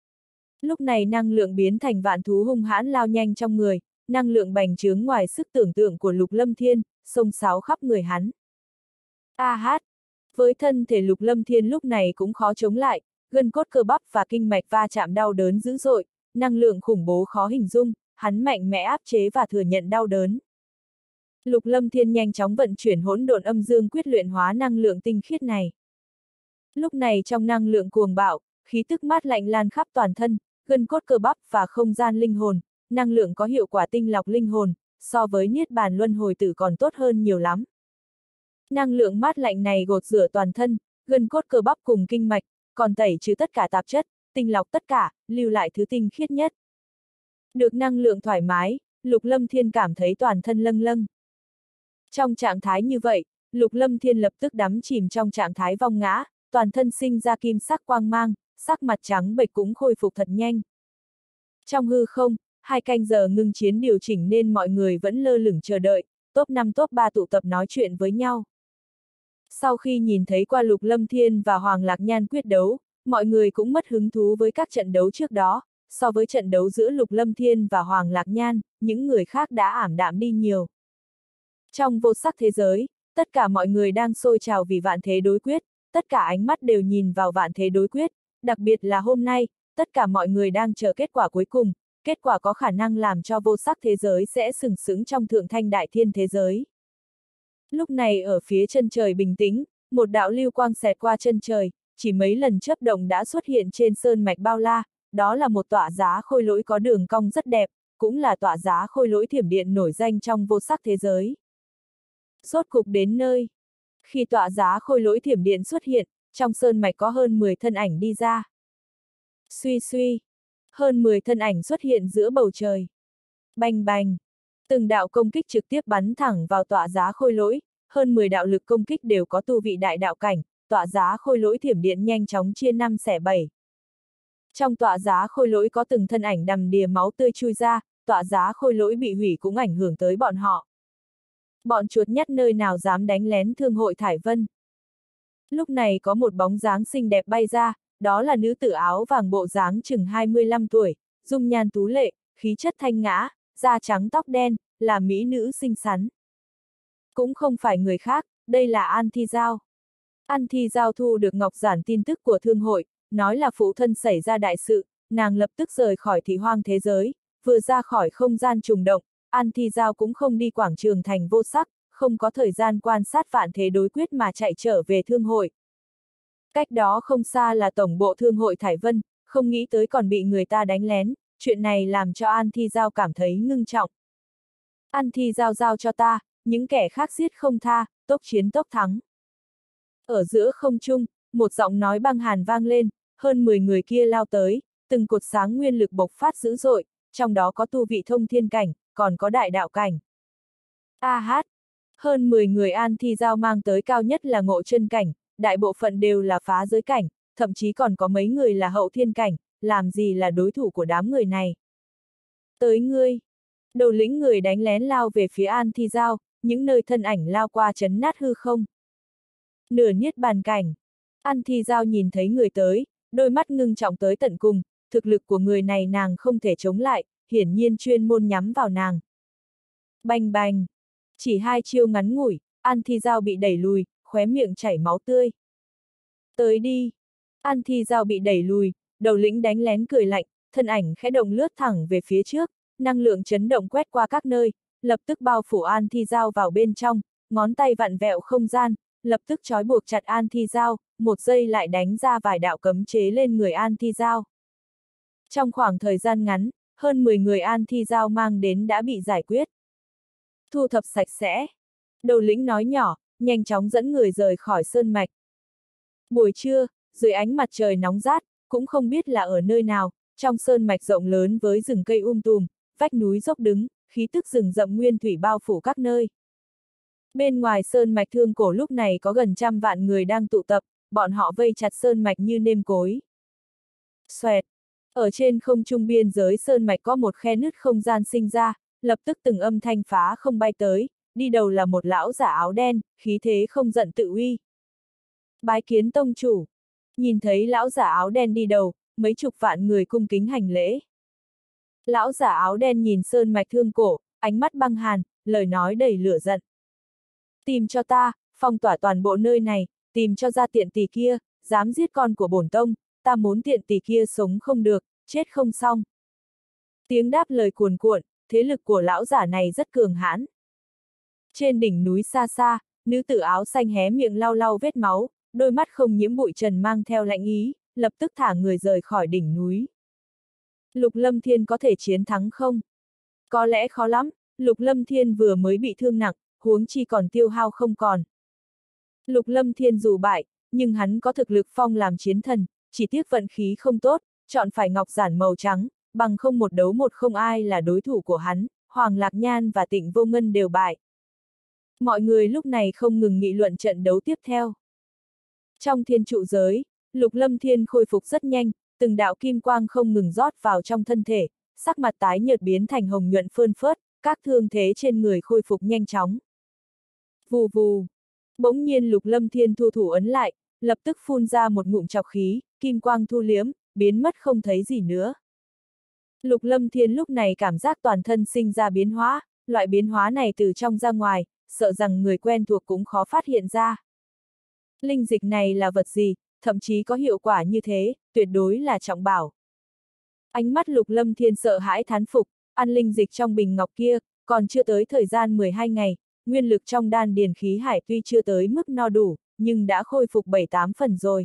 Lúc này năng lượng biến thành vạn thú hung hãn lao nhanh trong người, năng lượng bành trướng ngoài sức tưởng tượng của Lục Lâm Thiên, xông xáo khắp người hắn. A hát! Với thân thể Lục Lâm Thiên lúc này cũng khó chống lại, gân cốt cơ bắp và kinh mạch va chạm đau đớn dữ dội, năng lượng khủng bố khó hình dung, hắn mạnh mẽ áp chế và thừa nhận đau đớn. Lục Lâm Thiên nhanh chóng vận chuyển hỗn độn âm dương quyết luyện hóa năng lượng tinh khiết này. Lúc này trong năng lượng cuồng bạo, khí tức mát lạnh lan khắp toàn thân, gân cốt cơ bắp và không gian linh hồn, năng lượng có hiệu quả tinh lọc linh hồn, so với niết bàn luân hồi tử còn tốt hơn nhiều lắm. Năng lượng mát lạnh này gột rửa toàn thân, gân cốt cơ bắp cùng kinh mạch, còn tẩy trừ tất cả tạp chất, tinh lọc tất cả, lưu lại thứ tinh khiết nhất. Được năng lượng thoải mái, Lục Lâm Thiên cảm thấy toàn thân lâng lâng. Trong trạng thái như vậy, Lục Lâm Thiên lập tức đắm chìm trong trạng thái vong ngã, toàn thân sinh ra kim sắc quang mang, sắc mặt trắng bệch cũng khôi phục thật nhanh. Trong hư không, 2 canh giờ ngưng chiến điều chỉnh nên mọi người vẫn lơ lửng chờ đợi, top 5 top 3 tụ tập nói chuyện với nhau. Sau khi nhìn thấy qua Lục Lâm Thiên và Hoàng Lạc Nhan quyết đấu, mọi người cũng mất hứng thú với các trận đấu trước đó, so với trận đấu giữa Lục Lâm Thiên và Hoàng Lạc Nhan, những người khác đã ảm đạm đi nhiều. Trong vô sắc thế giới, tất cả mọi người đang sôi trào vì vạn thế đối quyết, tất cả ánh mắt đều nhìn vào vạn thế đối quyết, đặc biệt là hôm nay, tất cả mọi người đang chờ kết quả cuối cùng, kết quả có khả năng làm cho vô sắc thế giới sẽ sừng sững trong thượng thanh đại thiên thế giới. Lúc này ở phía chân trời bình tĩnh, một đạo lưu quang xẹt qua chân trời, chỉ mấy lần chớp động đã xuất hiện trên sơn mạch bao la, đó là một tọa giá khôi lỗi có đường cong rất đẹp, cũng là tọa giá khôi lỗi thiểm điện nổi danh trong vô sắc thế giới. Rốt cục đến nơi. Khi tọa giá khôi lỗi thiểm điện xuất hiện, trong sơn mạch có hơn 10 thân ảnh đi ra. Suy suy, hơn 10 thân ảnh xuất hiện giữa bầu trời. Bành bành, từng đạo công kích trực tiếp bắn thẳng vào tọa giá khôi lỗi, hơn 10 đạo lực công kích đều có tu vị đại đạo cảnh, tọa giá khôi lỗi thiểm điện nhanh chóng chia 5 xẻ 7. Trong tọa giá khôi lỗi có từng thân ảnh đầm đìa máu tươi chui ra, tọa giá khôi lỗi bị hủy cũng ảnh hưởng tới bọn họ. Bọn chuột nhắt nơi nào dám đánh lén Thương hội Thải Vân. Lúc này có một bóng dáng xinh đẹp bay ra, đó là nữ tử áo vàng bộ dáng chừng 25 tuổi, dung nhan tú lệ, khí chất thanh nhã, da trắng tóc đen, là mỹ nữ xinh xắn. Cũng không phải người khác, đây là An Thi Giao. An Thi Giao thu được ngọc giản tin tức của thương hội, nói là phụ thân xảy ra đại sự, nàng lập tức rời khỏi thị hoang thế giới, vừa ra khỏi không gian trùng động, An Thi Giao cũng không đi quảng trường thành vô sắc, không có thời gian quan sát vạn thế đối quyết mà chạy trở về thương hội. Cách đó không xa là tổng bộ thương hội Thải Vân, không nghĩ tới còn bị người ta đánh lén, chuyện này làm cho An Thi Giao cảm thấy ngưng trọng. An Thi Giao giao cho ta, những kẻ khác giết không tha, tốc chiến tốc thắng. Ở giữa không trung, một giọng nói băng hàn vang lên, hơn 10 người kia lao tới, từng cột sáng nguyên lực bộc phát dữ dội, trong đó có tu vị thông thiên cảnh, còn có đại đạo cảnh. A hát! Hơn 10 người An Thi Giao mang tới cao nhất là ngộ chân cảnh, đại bộ phận đều là phá giới cảnh, thậm chí còn có mấy người là hậu thiên cảnh, làm gì là đối thủ của đám người này. Tới ngươi! Đầu lĩnh người đánh lén lao về phía An Thi Giao, những nơi thân ảnh lao qua chấn nát hư không. Nửa niết bàn cảnh. An Thi Giao nhìn thấy người tới, đôi mắt ngưng trọng tới tận cùng, thực lực của người này nàng không thể chống lại, hiển nhiên chuyên môn nhắm vào nàng. Bành bành. Chỉ 2 chiêu ngắn ngủi, An Thi Giao bị đẩy lùi, khóe miệng chảy máu tươi. Tới đi. An Thi Giao bị đẩy lùi, đầu lĩnh đánh lén cười lạnh, thân ảnh khẽ động lướt thẳng về phía trước, năng lượng chấn động quét qua các nơi, lập tức bao phủ An Thi Giao vào bên trong, ngón tay vặn vẹo không gian, lập tức trói buộc chặt An Thi Giao, một giây lại đánh ra vài đạo cấm chế lên người An Thi Giao. Trong khoảng thời gian ngắn, hơn 10 người An Thi Giao mang đến đã bị giải quyết. Thu thập sạch sẽ. Đầu lĩnh nói nhỏ, nhanh chóng dẫn người rời khỏi sơn mạch. Buổi trưa, dưới ánh mặt trời nóng rát, cũng không biết là ở nơi nào, trong sơn mạch rộng lớn với rừng cây tùm, vách núi dốc đứng, khí tức rừng rậm nguyên thủy bao phủ các nơi. Bên ngoài sơn mạch Thương Cổ lúc này có gần 100 vạn người đang tụ tập, bọn họ vây chặt sơn mạch như nêm cối. Xoẹt! Ở trên không trung biên giới sơn mạch có một khe nứt không gian sinh ra, lập tức từng âm thanh phá không bay tới, đi đầu là một lão giả áo đen, khí thế không giận tự uy. Bái kiến tông chủ. Nhìn thấy lão giả áo đen đi đầu, mấy chục vạn người cung kính hành lễ. Lão giả áo đen nhìn sơn mạch Thương Cổ, ánh mắt băng hàn, lời nói đầy lửa giận. Tìm cho ta, phong tỏa toàn bộ nơi này, tìm cho ra tiện tỳ kia, dám giết con của bổn tông, ta muốn tiện tỳ kia sống không được, chết không xong. Tiếng đáp lời cuồn cuộn, thế lực của lão giả này rất cường hãn. Trên đỉnh núi xa xa, nữ tử áo xanh hé miệng lau lau vết máu, đôi mắt không nhiễm bụi trần mang theo lạnh ý, lập tức thả người rời khỏi đỉnh núi. Lục Lâm Thiên có thể chiến thắng không? Có lẽ khó lắm, Lục Lâm Thiên vừa mới bị thương nặng, huống chi còn tiêu hao không còn. Lục Lâm Thiên dù bại, nhưng hắn có thực lực phong làm chiến thần, chỉ tiếc vận khí không tốt, chọn phải ngọc giản màu trắng, bằng không một đấu một không ai là đối thủ của hắn, Hoàng Lạc Nhan và Tịnh Vô Ngân đều bại. Mọi người lúc này không ngừng nghị luận trận đấu tiếp theo. Trong thiên trụ giới, Lục Lâm Thiên khôi phục rất nhanh, từng đạo kim quang không ngừng rót vào trong thân thể, sắc mặt tái nhợt biến thành hồng nhuận phơn phớt, các thương thế trên người khôi phục nhanh chóng. Vù vù. Bỗng nhiên Lục Lâm Thiên thu thủ ấn lại, lập tức phun ra một ngụm trọc khí, kim quang thu liếm, biến mất không thấy gì nữa. Lục Lâm Thiên lúc này cảm giác toàn thân sinh ra biến hóa, loại biến hóa này từ trong ra ngoài, sợ rằng người quen thuộc cũng khó phát hiện ra. Linh dịch này là vật gì, thậm chí có hiệu quả như thế, tuyệt đối là trọng bảo. Ánh mắt Lục Lâm Thiên sợ hãi thán phục, ăn linh dịch trong bình ngọc kia, còn chưa tới thời gian 12 ngày, nguyên lực trong đan điền khí hải tuy chưa tới mức no đủ, nhưng đã khôi phục 7-8 phần rồi.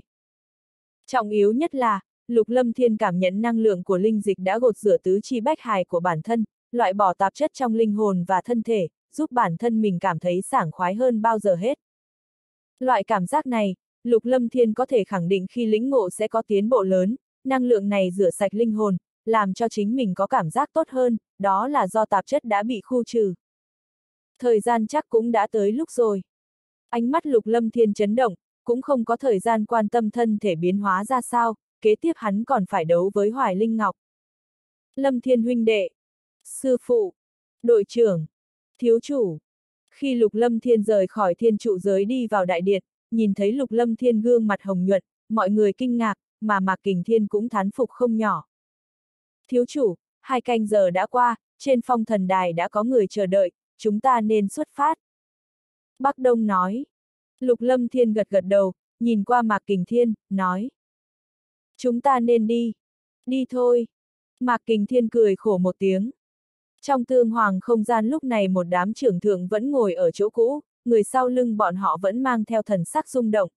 Trọng yếu nhất là, Lục Lâm Thiên cảm nhận năng lượng của linh dịch đã gột rửa tứ chi bách hài của bản thân, loại bỏ tạp chất trong linh hồn và thân thể, giúp bản thân mình cảm thấy sảng khoái hơn bao giờ hết. Loại cảm giác này, Lục Lâm Thiên có thể khẳng định khi lĩnh ngộ sẽ có tiến bộ lớn, năng lượng này rửa sạch linh hồn, làm cho chính mình có cảm giác tốt hơn, đó là do tạp chất đã bị khu trừ. Thời gian chắc cũng đã tới lúc rồi. Ánh mắt Lục Lâm Thiên chấn động, cũng không có thời gian quan tâm thân thể biến hóa ra sao, kế tiếp hắn còn phải đấu với Hoài Linh Ngọc. Lâm Thiên huynh đệ, sư phụ, đội trưởng, thiếu chủ. Khi Lục Lâm Thiên rời khỏi thiên trụ giới đi vào đại điện, nhìn thấy Lục Lâm Thiên gương mặt hồng nhuận, mọi người kinh ngạc, mà Mạc Kình Thiên cũng thán phục không nhỏ. Thiếu chủ, 2 canh giờ đã qua, trên phong thần đài đã có người chờ đợi, chúng ta nên xuất phát. Bắc Đông nói. Lục Lâm Thiên gật gật đầu, nhìn qua Mạc Kình Thiên, nói. Chúng ta nên đi. Đi thôi. Mạc Kình Thiên cười khổ một tiếng. Trong tương hoàng không gian lúc này một đám trưởng thượng vẫn ngồi ở chỗ cũ, người sau lưng bọn họ vẫn mang theo thần sắc rung động.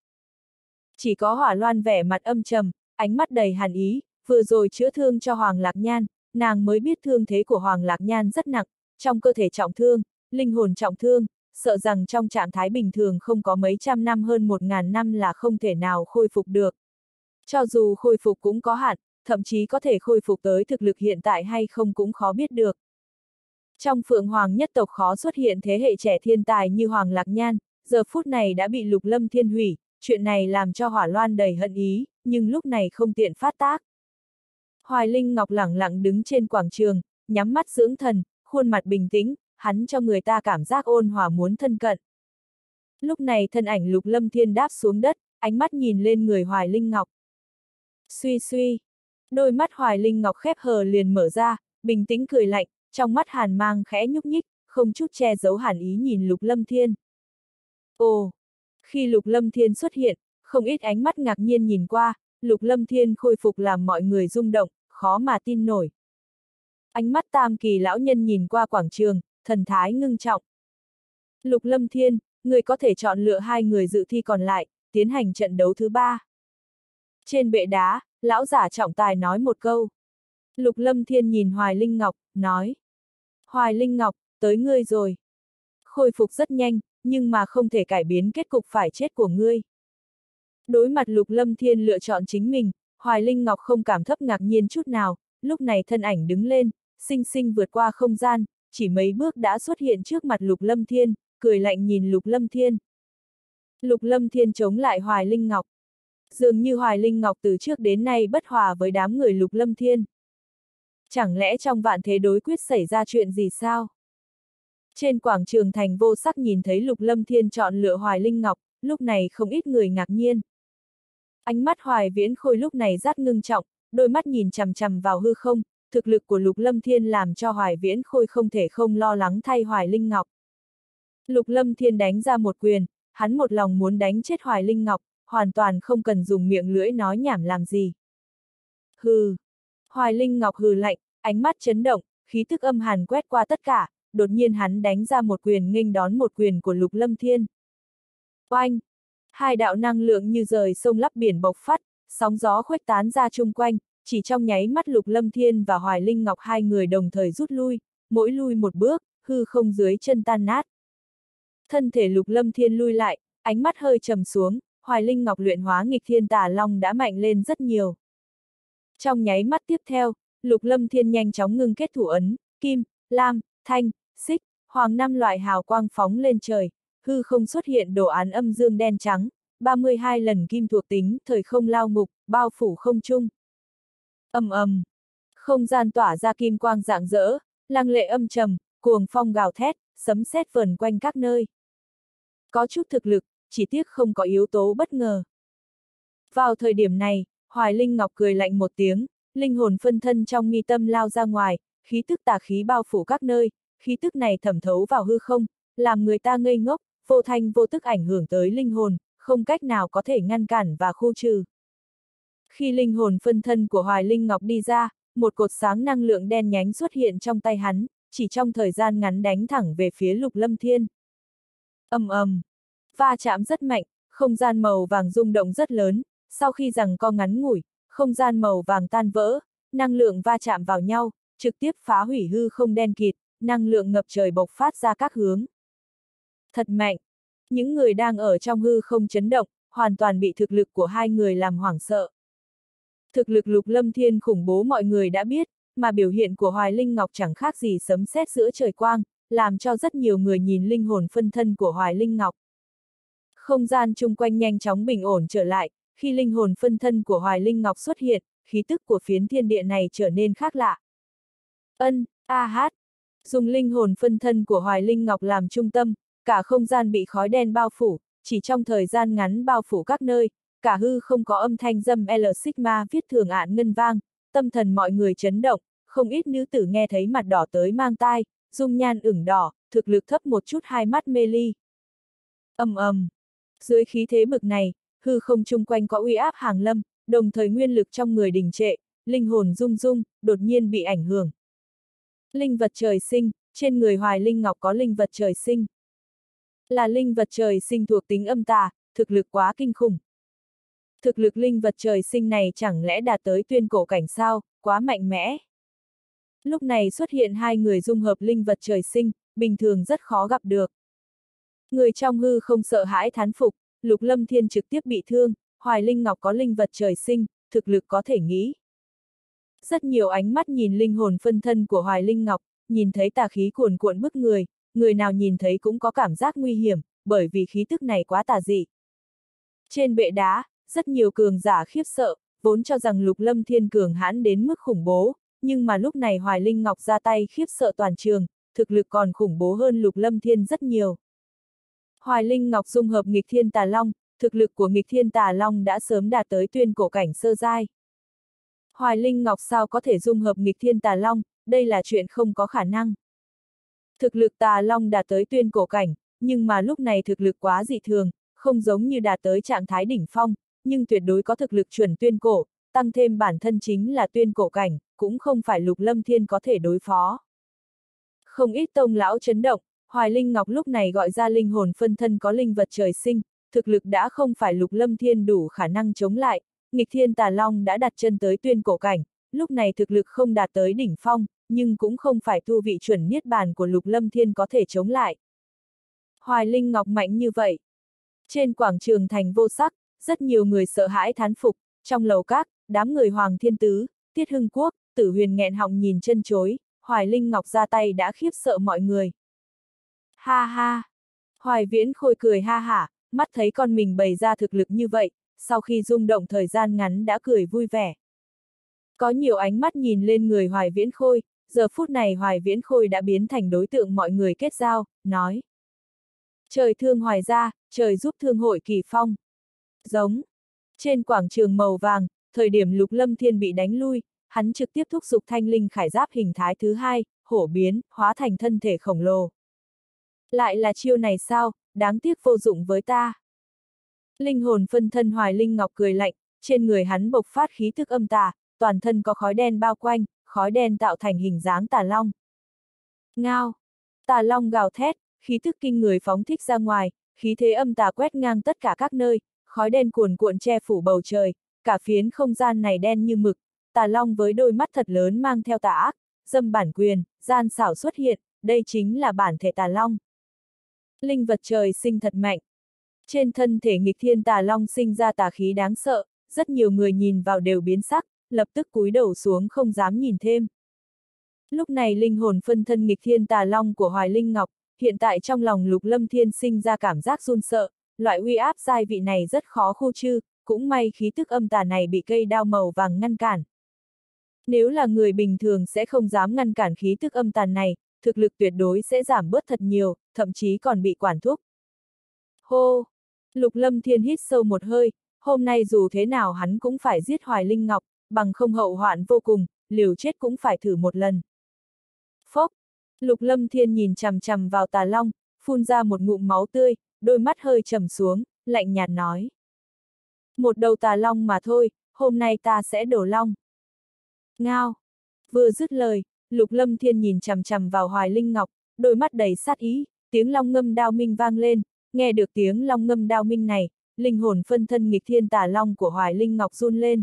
Chỉ có Hỏa Loan vẻ mặt âm trầm, ánh mắt đầy hàn ý, vừa rồi chữa thương cho Hoàng Lạc Nhan, nàng mới biết thương thế của Hoàng Lạc Nhan rất nặng, trong cơ thể trọng thương, linh hồn trọng thương, sợ rằng trong trạng thái bình thường không có mấy trăm năm hơn 1000 năm là không thể nào khôi phục được. Cho dù khôi phục cũng có hạn, thậm chí có thể khôi phục tới thực lực hiện tại hay không cũng khó biết được. Trong Phượng Hoàng nhất tộc khó xuất hiện thế hệ trẻ thiên tài như Hoàng Lạc Nhan, giờ phút này đã bị Lục Lâm Thiên hủy, chuyện này làm cho Hỏa Loan đầy hận ý, nhưng lúc này không tiện phát tác. Hoài Linh Ngọc lẳng lặng đứng trên quảng trường, nhắm mắt dưỡng thần, khuôn mặt bình tĩnh, hắn cho người ta cảm giác ôn hòa muốn thân cận. Lúc này thân ảnh Lục Lâm Thiên đáp xuống đất, ánh mắt nhìn lên người Hoài Linh Ngọc. Suy suy, đôi mắt Hoài Linh Ngọc khép hờ liền mở ra, bình tĩnh cười lạnh, trong mắt hàn mang khẽ nhúc nhích, không chút che giấu hàn ý nhìn Lục Lâm Thiên. Ồ! Khi Lục Lâm Thiên xuất hiện, không ít ánh mắt ngạc nhiên nhìn qua, Lục Lâm Thiên khôi phục làm mọi người rung động, khó mà tin nổi. Ánh mắt Tam Kỳ lão nhân nhìn qua quảng trường, thần thái ngưng trọng. Lục Lâm Thiên, người có thể chọn lựa 2 người dự thi còn lại, tiến hành trận đấu thứ 3. Trên bệ đá, lão giả trọng tài nói một câu. Lục Lâm Thiên nhìn Hoài Linh Ngọc, nói. Hoài Linh Ngọc, tới ngươi rồi. Khôi phục rất nhanh, nhưng mà không thể cải biến kết cục phải chết của ngươi. Đối mặt Lục Lâm Thiên lựa chọn chính mình, Hoài Linh Ngọc không cảm thấp ngạc nhiên chút nào, lúc này thân ảnh đứng lên, xinh xinh vượt qua không gian, chỉ mấy bước đã xuất hiện trước mặt Lục Lâm Thiên, cười lạnh nhìn Lục Lâm Thiên. Lục Lâm Thiên chống lại Hoài Linh Ngọc. Dường như Hoài Linh Ngọc từ trước đến nay bất hòa với đám người Lục Lâm Thiên. Chẳng lẽ trong vạn thế đối quyết xảy ra chuyện gì sao? Trên quảng trường thành vô sắc nhìn thấy Lục Lâm Thiên chọn lựa Hoài Linh Ngọc, lúc này không ít người ngạc nhiên. Ánh mắt Hoài Viễn Khôi lúc này rất ngưng trọng, đôi mắt nhìn chằm chằm vào hư không, thực lực của Lục Lâm Thiên làm cho Hoài Viễn Khôi không thể không lo lắng thay Hoài Linh Ngọc. Lục Lâm Thiên đánh ra một quyền, hắn một lòng muốn đánh chết Hoài Linh Ngọc, hoàn toàn không cần dùng miệng lưỡi nói nhảm làm gì. Hừ. Hoài Linh Ngọc hừ lạnh, ánh mắt chấn động, khí tức âm hàn quét qua tất cả, đột nhiên hắn đánh ra một quyền nghênh đón một quyền của Lục Lâm Thiên. Oanh! Hai đạo năng lượng như rời sông lấp biển bộc phát, sóng gió khuếch tán ra chung quanh, chỉ trong nháy mắt Lục Lâm Thiên và Hoài Linh Ngọc hai người đồng thời rút lui, mỗi lui một bước, hư không dưới chân tan nát. Thân thể Lục Lâm Thiên lui lại, ánh mắt hơi trầm xuống, Hoài Linh Ngọc luyện hóa nghịch thiên tà long đã mạnh lên rất nhiều. Trong nháy mắt tiếp theo, Lục Lâm Thiên nhanh chóng ngưng kết thủ ấn, kim, lam, thanh, xích, hoàng năm loại hào quang phóng lên trời, hư không xuất hiện đồ án âm dương đen trắng, 32 lần kim thuộc tính, thời không lao ngục, bao phủ không trung. Ầm ầm, không gian tỏa ra kim quang rạng rỡ, lăng lệ âm trầm, cuồng phong gào thét, sấm sét vần quanh các nơi. Có chút thực lực, chỉ tiếc không có yếu tố bất ngờ. Vào thời điểm này, Hoài Linh Ngọc cười lạnh một tiếng, linh hồn phân thân trong mi tâm lao ra ngoài, khí tức tà khí bao phủ các nơi, khí tức này thẩm thấu vào hư không, làm người ta ngây ngốc, vô thanh vô tức ảnh hưởng tới linh hồn, không cách nào có thể ngăn cản và khu trừ. Khi linh hồn phân thân của Hoài Linh Ngọc đi ra, một cột sáng năng lượng đen nhánh xuất hiện trong tay hắn, chỉ trong thời gian ngắn đánh thẳng về phía Lục Lâm Thiên. Ầm ầm, va chạm rất mạnh, không gian màu vàng rung động rất lớn, sau khi giằng co ngắn ngủi, không gian màu vàng tan vỡ, năng lượng va chạm vào nhau, trực tiếp phá hủy hư không đen kịt, năng lượng ngập trời bộc phát ra các hướng. Thật mạnh! Những người đang ở trong hư không chấn động, hoàn toàn bị thực lực của hai người làm hoảng sợ. Thực lực Lục Lâm Thiên khủng bố mọi người đã biết, mà biểu hiện của Hoài Linh Ngọc chẳng khác gì sấm sét giữa trời quang, làm cho rất nhiều người nhìn linh hồn phân thân của Hoài Linh Ngọc. Không gian chung quanh nhanh chóng bình ổn trở lại, khi linh hồn phân thân của Hoài Linh Ngọc xuất hiện, khí tức của phiến thiên địa này trở nên khác lạ. Dùng linh hồn phân thân của Hoài Linh Ngọc làm trung tâm, cả không gian bị khói đen bao phủ, chỉ trong thời gian ngắn bao phủ các nơi, cả hư không có âm thanh dâm L Sigma viết thường ạn ngân vang, tâm thần mọi người chấn động, không ít nữ tử nghe thấy mặt đỏ tới mang tai, dung nhan ửng đỏ, thực lực thấp một chút hai mắt mê ly. Dưới khí thế bực này, hư không chung quanh có uy áp hàng lâm, đồng thời nguyên lực trong người đình trệ, linh hồn rung rung, đột nhiên bị ảnh hưởng. Linh vật trời sinh, trên người Hoài Linh Ngọc có linh vật trời sinh. Là linh vật trời sinh thuộc tính âm tà, thực lực quá kinh khủng. Thực lực linh vật trời sinh này chẳng lẽ đạt tới tuyên cổ cảnh sao, quá mạnh mẽ. Lúc này xuất hiện hai người dung hợp linh vật trời sinh, bình thường rất khó gặp được. Người trong hư không sợ hãi thán phục, Lục Lâm Thiên trực tiếp bị thương, Hoài Linh Ngọc có linh vật trời sinh, thực lực có thể nghĩ. Rất nhiều ánh mắt nhìn linh hồn phân thân của Hoài Linh Ngọc, nhìn thấy tà khí cuồn cuộn bức người nào nhìn thấy cũng có cảm giác nguy hiểm, bởi vì khí tức này quá tà dị. Trên bệ đá, rất nhiều cường giả khiếp sợ, vốn cho rằng Lục Lâm Thiên cường hãn đến mức khủng bố, nhưng mà lúc này Hoài Linh Ngọc ra tay khiếp sợ toàn trường, thực lực còn khủng bố hơn Lục Lâm Thiên rất nhiều. Hoài Linh Ngọc dung hợp nghịch thiên tà long, thực lực của nghịch thiên tà long đã sớm đạt tới tuyên cổ cảnh sơ giai. Hoài Linh Ngọc sao có thể dung hợp nghịch thiên tà long, đây là chuyện không có khả năng. Thực lực tà long đạt tới tuyên cổ cảnh, nhưng mà lúc này thực lực quá dị thường, không giống như đạt tới trạng thái đỉnh phong, nhưng tuyệt đối có thực lực chuẩn tuyên cổ, tăng thêm bản thân chính là tuyên cổ cảnh, cũng không phải Lục Lâm Thiên có thể đối phó. Không ít tông lão chấn động, Hoài Linh Ngọc lúc này gọi ra linh hồn phân thân có linh vật trời sinh, thực lực đã không phải Lục Lâm Thiên đủ khả năng chống lại, nghịch thiên tà long đã đặt chân tới tuyên cổ cảnh, lúc này thực lực không đạt tới đỉnh phong, nhưng cũng không phải tu vị chuẩn niết bàn của Lục Lâm Thiên có thể chống lại. Hoài Linh Ngọc mạnh như vậy. Trên quảng trường thành vô sắc, rất nhiều người sợ hãi thán phục, trong lầu các, đám người Hoàng Thiên Tứ, Tiết Hưng Quốc, Tử Huyền nghẹn họng nhìn chân chối, Hoài Linh Ngọc ra tay đã khiếp sợ mọi người. Ha ha! Hoài Viễn Khôi cười ha hả, mắt thấy con mình bày ra thực lực như vậy, sau khi rung động thời gian ngắn đã cười vui vẻ. Có nhiều ánh mắt nhìn lên người Hoài Viễn Khôi, giờ phút này Hoài Viễn Khôi đã biến thành đối tượng mọi người kết giao, nói. Trời thương Hoài gia, trời giúp thương hội Kỳ Phong. Giống. Trên quảng trường màu vàng, thời điểm Lục Lâm Thiên bị đánh lui, hắn trực tiếp thúc giục thanh linh khải giáp hình thái thứ hai, hổ biến, hóa thành thân thể khổng lồ. Lại là chiêu này sao, đáng tiếc vô dụng với ta. Linh hồn phân thân Hoài Linh Ngọc cười lạnh, trên người hắn bộc phát khí thức âm tà, toàn thân có khói đen bao quanh, khói đen tạo thành hình dáng tà long. Ngao! Tà long gào thét, khí thức kinh người phóng thích ra ngoài, khí thế âm tà quét ngang tất cả các nơi, khói đen cuồn cuộn che phủ bầu trời, cả phiến không gian này đen như mực, tà long với đôi mắt thật lớn mang theo tà ác, dâm bản quyền, gian xảo xuất hiện, đây chính là bản thể tà long. Linh vật trời sinh thật mạnh. Trên thân thể nghịch thiên tà long sinh ra tà khí đáng sợ, rất nhiều người nhìn vào đều biến sắc, lập tức cúi đầu xuống không dám nhìn thêm. Lúc này linh hồn phân thân nghịch thiên tà long của Hoài Linh Ngọc, hiện tại trong lòng Lục Lâm Thiên sinh ra cảm giác run sợ, loại uy áp giai vị này rất khó khu trừ, cũng may khí tức âm tà này bị cây đao màu vàng ngăn cản. Nếu là người bình thường sẽ không dám ngăn cản khí tức âm tàn này, thực lực tuyệt đối sẽ giảm bớt thật nhiều, thậm chí còn bị quản thúc. Hô! Lục Lâm Thiên hít sâu một hơi, hôm nay dù thế nào hắn cũng phải giết Hoài Linh Ngọc, bằng không hậu hoạn vô cùng, liều chết cũng phải thử một lần. Phốc! Lục Lâm Thiên nhìn chằm chằm vào tà long, phun ra một ngụm máu tươi, đôi mắt hơi trầm xuống, lạnh nhạt nói. Một đầu tà long mà thôi, hôm nay ta sẽ đổ long. Ngao! Vừa dứt lời, Lục Lâm Thiên nhìn chằm chằm vào Hoài Linh Ngọc, đôi mắt đầy sát ý, tiếng long ngâm đao minh vang lên, nghe được tiếng long ngâm đao minh này, linh hồn phân thân nghịch thiên tà long của Hoài Linh Ngọc run lên.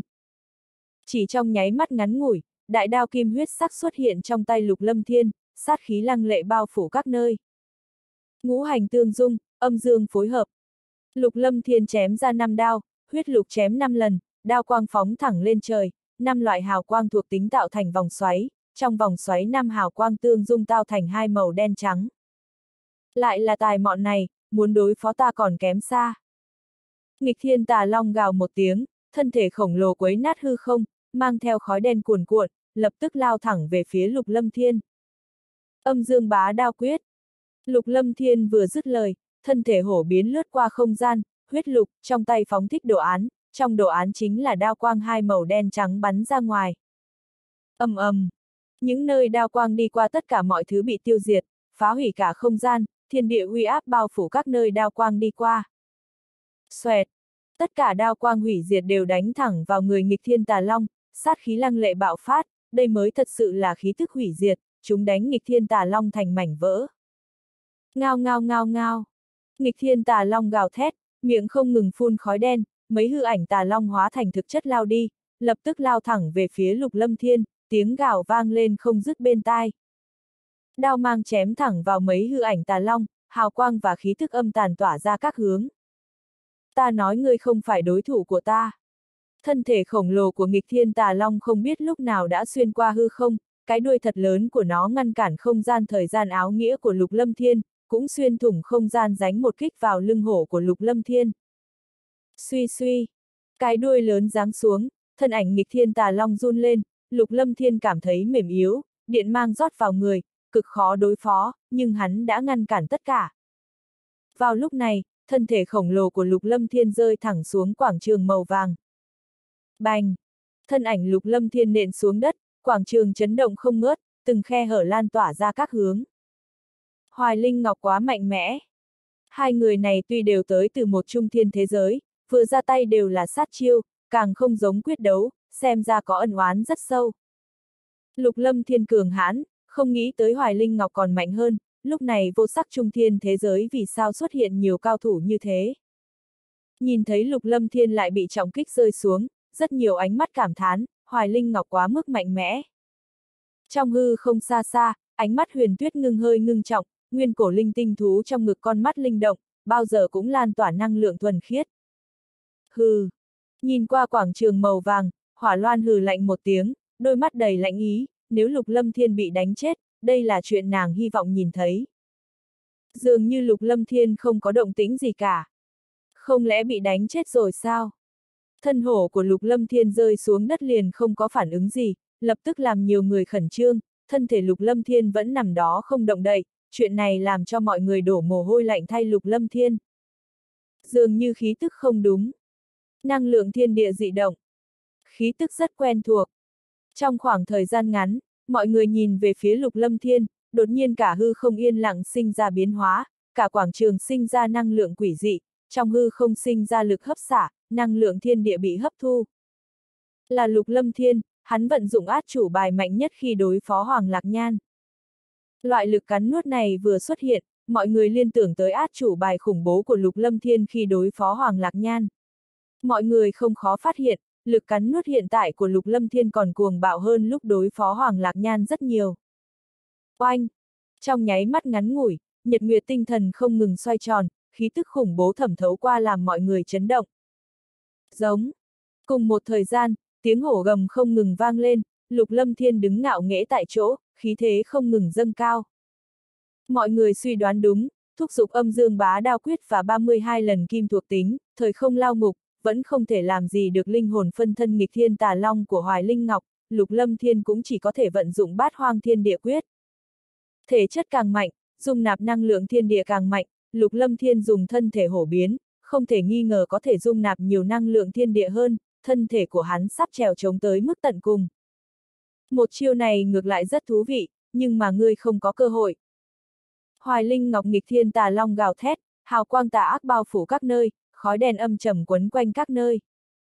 Chỉ trong nháy mắt ngắn ngủi, đại đao kim huyết sắc xuất hiện trong tay Lục Lâm Thiên, sát khí lăng lệ bao phủ các nơi. Ngũ hành tương dung, âm dương phối hợp. Lục Lâm Thiên chém ra 5 đao, huyết lục chém 5 lần, đao quang phóng thẳng lên trời, 5 loại hào quang thuộc tính tạo thành vòng xoáy, trong vòng xoáy 5 hào quang tương dung tạo thành 2 màu đen trắng. Lại là tài mọn này, muốn đối phó ta còn kém xa. Nghịch thiên tà long gào một tiếng, thân thể khổng lồ quấy nát hư không, mang theo khói đen cuồn cuộn, lập tức lao thẳng về phía Lục Lâm Thiên. Âm dương bá đao quyết. Lục Lâm Thiên vừa dứt lời, thân thể hổ biến lướt qua không gian, huyết lục, trong tay phóng thích đồ án, trong đồ án chính là đao quang 2 màu đen trắng bắn ra ngoài. Ầm ầm. Những nơi đao quang đi qua tất cả mọi thứ bị tiêu diệt, phá hủy cả không gian, thiên địa uy áp bao phủ các nơi đao quang đi qua. Xoẹt. Tất cả đao quang hủy diệt đều đánh thẳng vào người nghịch thiên tà long, sát khí lăng lệ bạo phát, đây mới thật sự là khí tức hủy diệt, chúng đánh nghịch thiên tà long thành mảnh vỡ. Ngao ngao ngao ngao. Nghịch thiên tà long gào thét, miệng không ngừng phun khói đen, mấy hư ảnh tà long hóa thành thực chất lao đi, lập tức lao thẳng về phía Lục Lâm Thiên, tiếng gào vang lên không dứt bên tai. Đao mang chém thẳng vào mấy hư ảnh tà long, hào quang và khí thức âm tàn tỏa ra các hướng. Ta nói ngươi không phải đối thủ của ta. Thân thể khổng lồ của nghịch thiên tà long không biết lúc nào đã xuyên qua hư không, cái đuôi thật lớn của nó ngăn cản không gian thời gian áo nghĩa của Lục Lâm Thiên, cũng xuyên thủng không gian đánh một kích vào lưng hổ của Lục Lâm Thiên. Suy suy, cái đuôi lớn giáng xuống, thân ảnh nghịch thiên tà long run lên, Lục Lâm Thiên cảm thấy mềm yếu, điện mang rót vào người, cực khó đối phó, nhưng hắn đã ngăn cản tất cả. Vào lúc này, thân thể khổng lồ của Lục Lâm Thiên rơi thẳng xuống quảng trường màu vàng. Bành! Thân ảnh Lục Lâm Thiên nện xuống đất, quảng trường chấn động không ngớt, từng khe hở lan tỏa ra các hướng. Hoài Linh Ngọc quá mạnh mẽ. Hai người này tuy đều tới từ một trung thiên thế giới, vừa ra tay đều là sát chiêu, càng không giống quyết đấu, xem ra có ân oán rất sâu. Lục Lâm Thiên cường hãn, không nghĩ tới Hoài Linh Ngọc còn mạnh hơn, lúc này vô sắc trung thiên thế giới vì sao xuất hiện nhiều cao thủ như thế. Nhìn thấy Lục Lâm Thiên lại bị trọng kích rơi xuống, rất nhiều ánh mắt cảm thán, Hoài Linh Ngọc quá mức mạnh mẽ. Trong hư không xa xa, ánh mắt Huyền Tuyết ngưng hơi ngưng trọng, nguyên cổ linh tinh thú trong ngực con mắt linh động, bao giờ cũng lan tỏa năng lượng thuần khiết. Hừ. Nhìn qua quảng trường màu vàng, Hỏa Loan hừ lạnh một tiếng, đôi mắt đầy lạnh ý, nếu Lục Lâm Thiên bị đánh chết, đây là chuyện nàng hy vọng nhìn thấy. Dường như Lục Lâm Thiên không có động tĩnh gì cả. Không lẽ bị đánh chết rồi sao? Thân hổ của Lục Lâm Thiên rơi xuống đất liền không có phản ứng gì, lập tức làm nhiều người khẩn trương, thân thể Lục Lâm Thiên vẫn nằm đó không động đậy, chuyện này làm cho mọi người đổ mồ hôi lạnh thay Lục Lâm Thiên. Dường như khí tức không đúng. Năng lượng thiên địa dị động. Khí tức rất quen thuộc. Trong khoảng thời gian ngắn, mọi người nhìn về phía Lục Lâm Thiên, đột nhiên cả hư không yên lặng sinh ra biến hóa, cả quảng trường sinh ra năng lượng quỷ dị, trong hư không sinh ra lực hấp xả, năng lượng thiên địa bị hấp thu. Là Lục Lâm Thiên, hắn vận dụng át chủ bài mạnh nhất khi đối phó Hoàng Lạc Nhan. Loại lực cắn nuốt này vừa xuất hiện, mọi người liên tưởng tới át chủ bài khủng bố của Lục Lâm Thiên khi đối phó Hoàng Lạc Nhan. Mọi người không khó phát hiện, lực cắn nuốt hiện tại của Lục Lâm Thiên còn cuồng bạo hơn lúc đối phó Hoàng Lạc Nhan rất nhiều. Oanh! Trong nháy mắt ngắn ngủi, nhật nguyệt tinh thần không ngừng xoay tròn, khí tức khủng bố thẩm thấu qua làm mọi người chấn động. Giống! Cùng một thời gian, tiếng hổ gầm không ngừng vang lên, Lục Lâm Thiên đứng ngạo nghễ tại chỗ, khí thế không ngừng dâng cao. Mọi người suy đoán đúng, thúc giục âm dương bá đao quyết và 32 lần kim thuộc tính, thời không lao ngục, vẫn không thể làm gì được linh hồn phân thân nghịch thiên tà long của Hoài Linh Ngọc, Lục Lâm Thiên cũng chỉ có thể vận dụng bát hoang thiên địa quyết. Thể chất càng mạnh, dung nạp năng lượng thiên địa càng mạnh, Lục Lâm Thiên dùng thân thể hổ biến, không thể nghi ngờ có thể dung nạp nhiều năng lượng thiên địa hơn, thân thể của hắn sắp trèo trống tới mức tận cùng. Một chiêu này ngược lại rất thú vị, nhưng mà ngươi không có cơ hội. Hoài Linh Ngọc nghịch thiên tà long gào thét, hào quang tà ác bao phủ các nơi, khói đen âm trầm quấn quanh các nơi.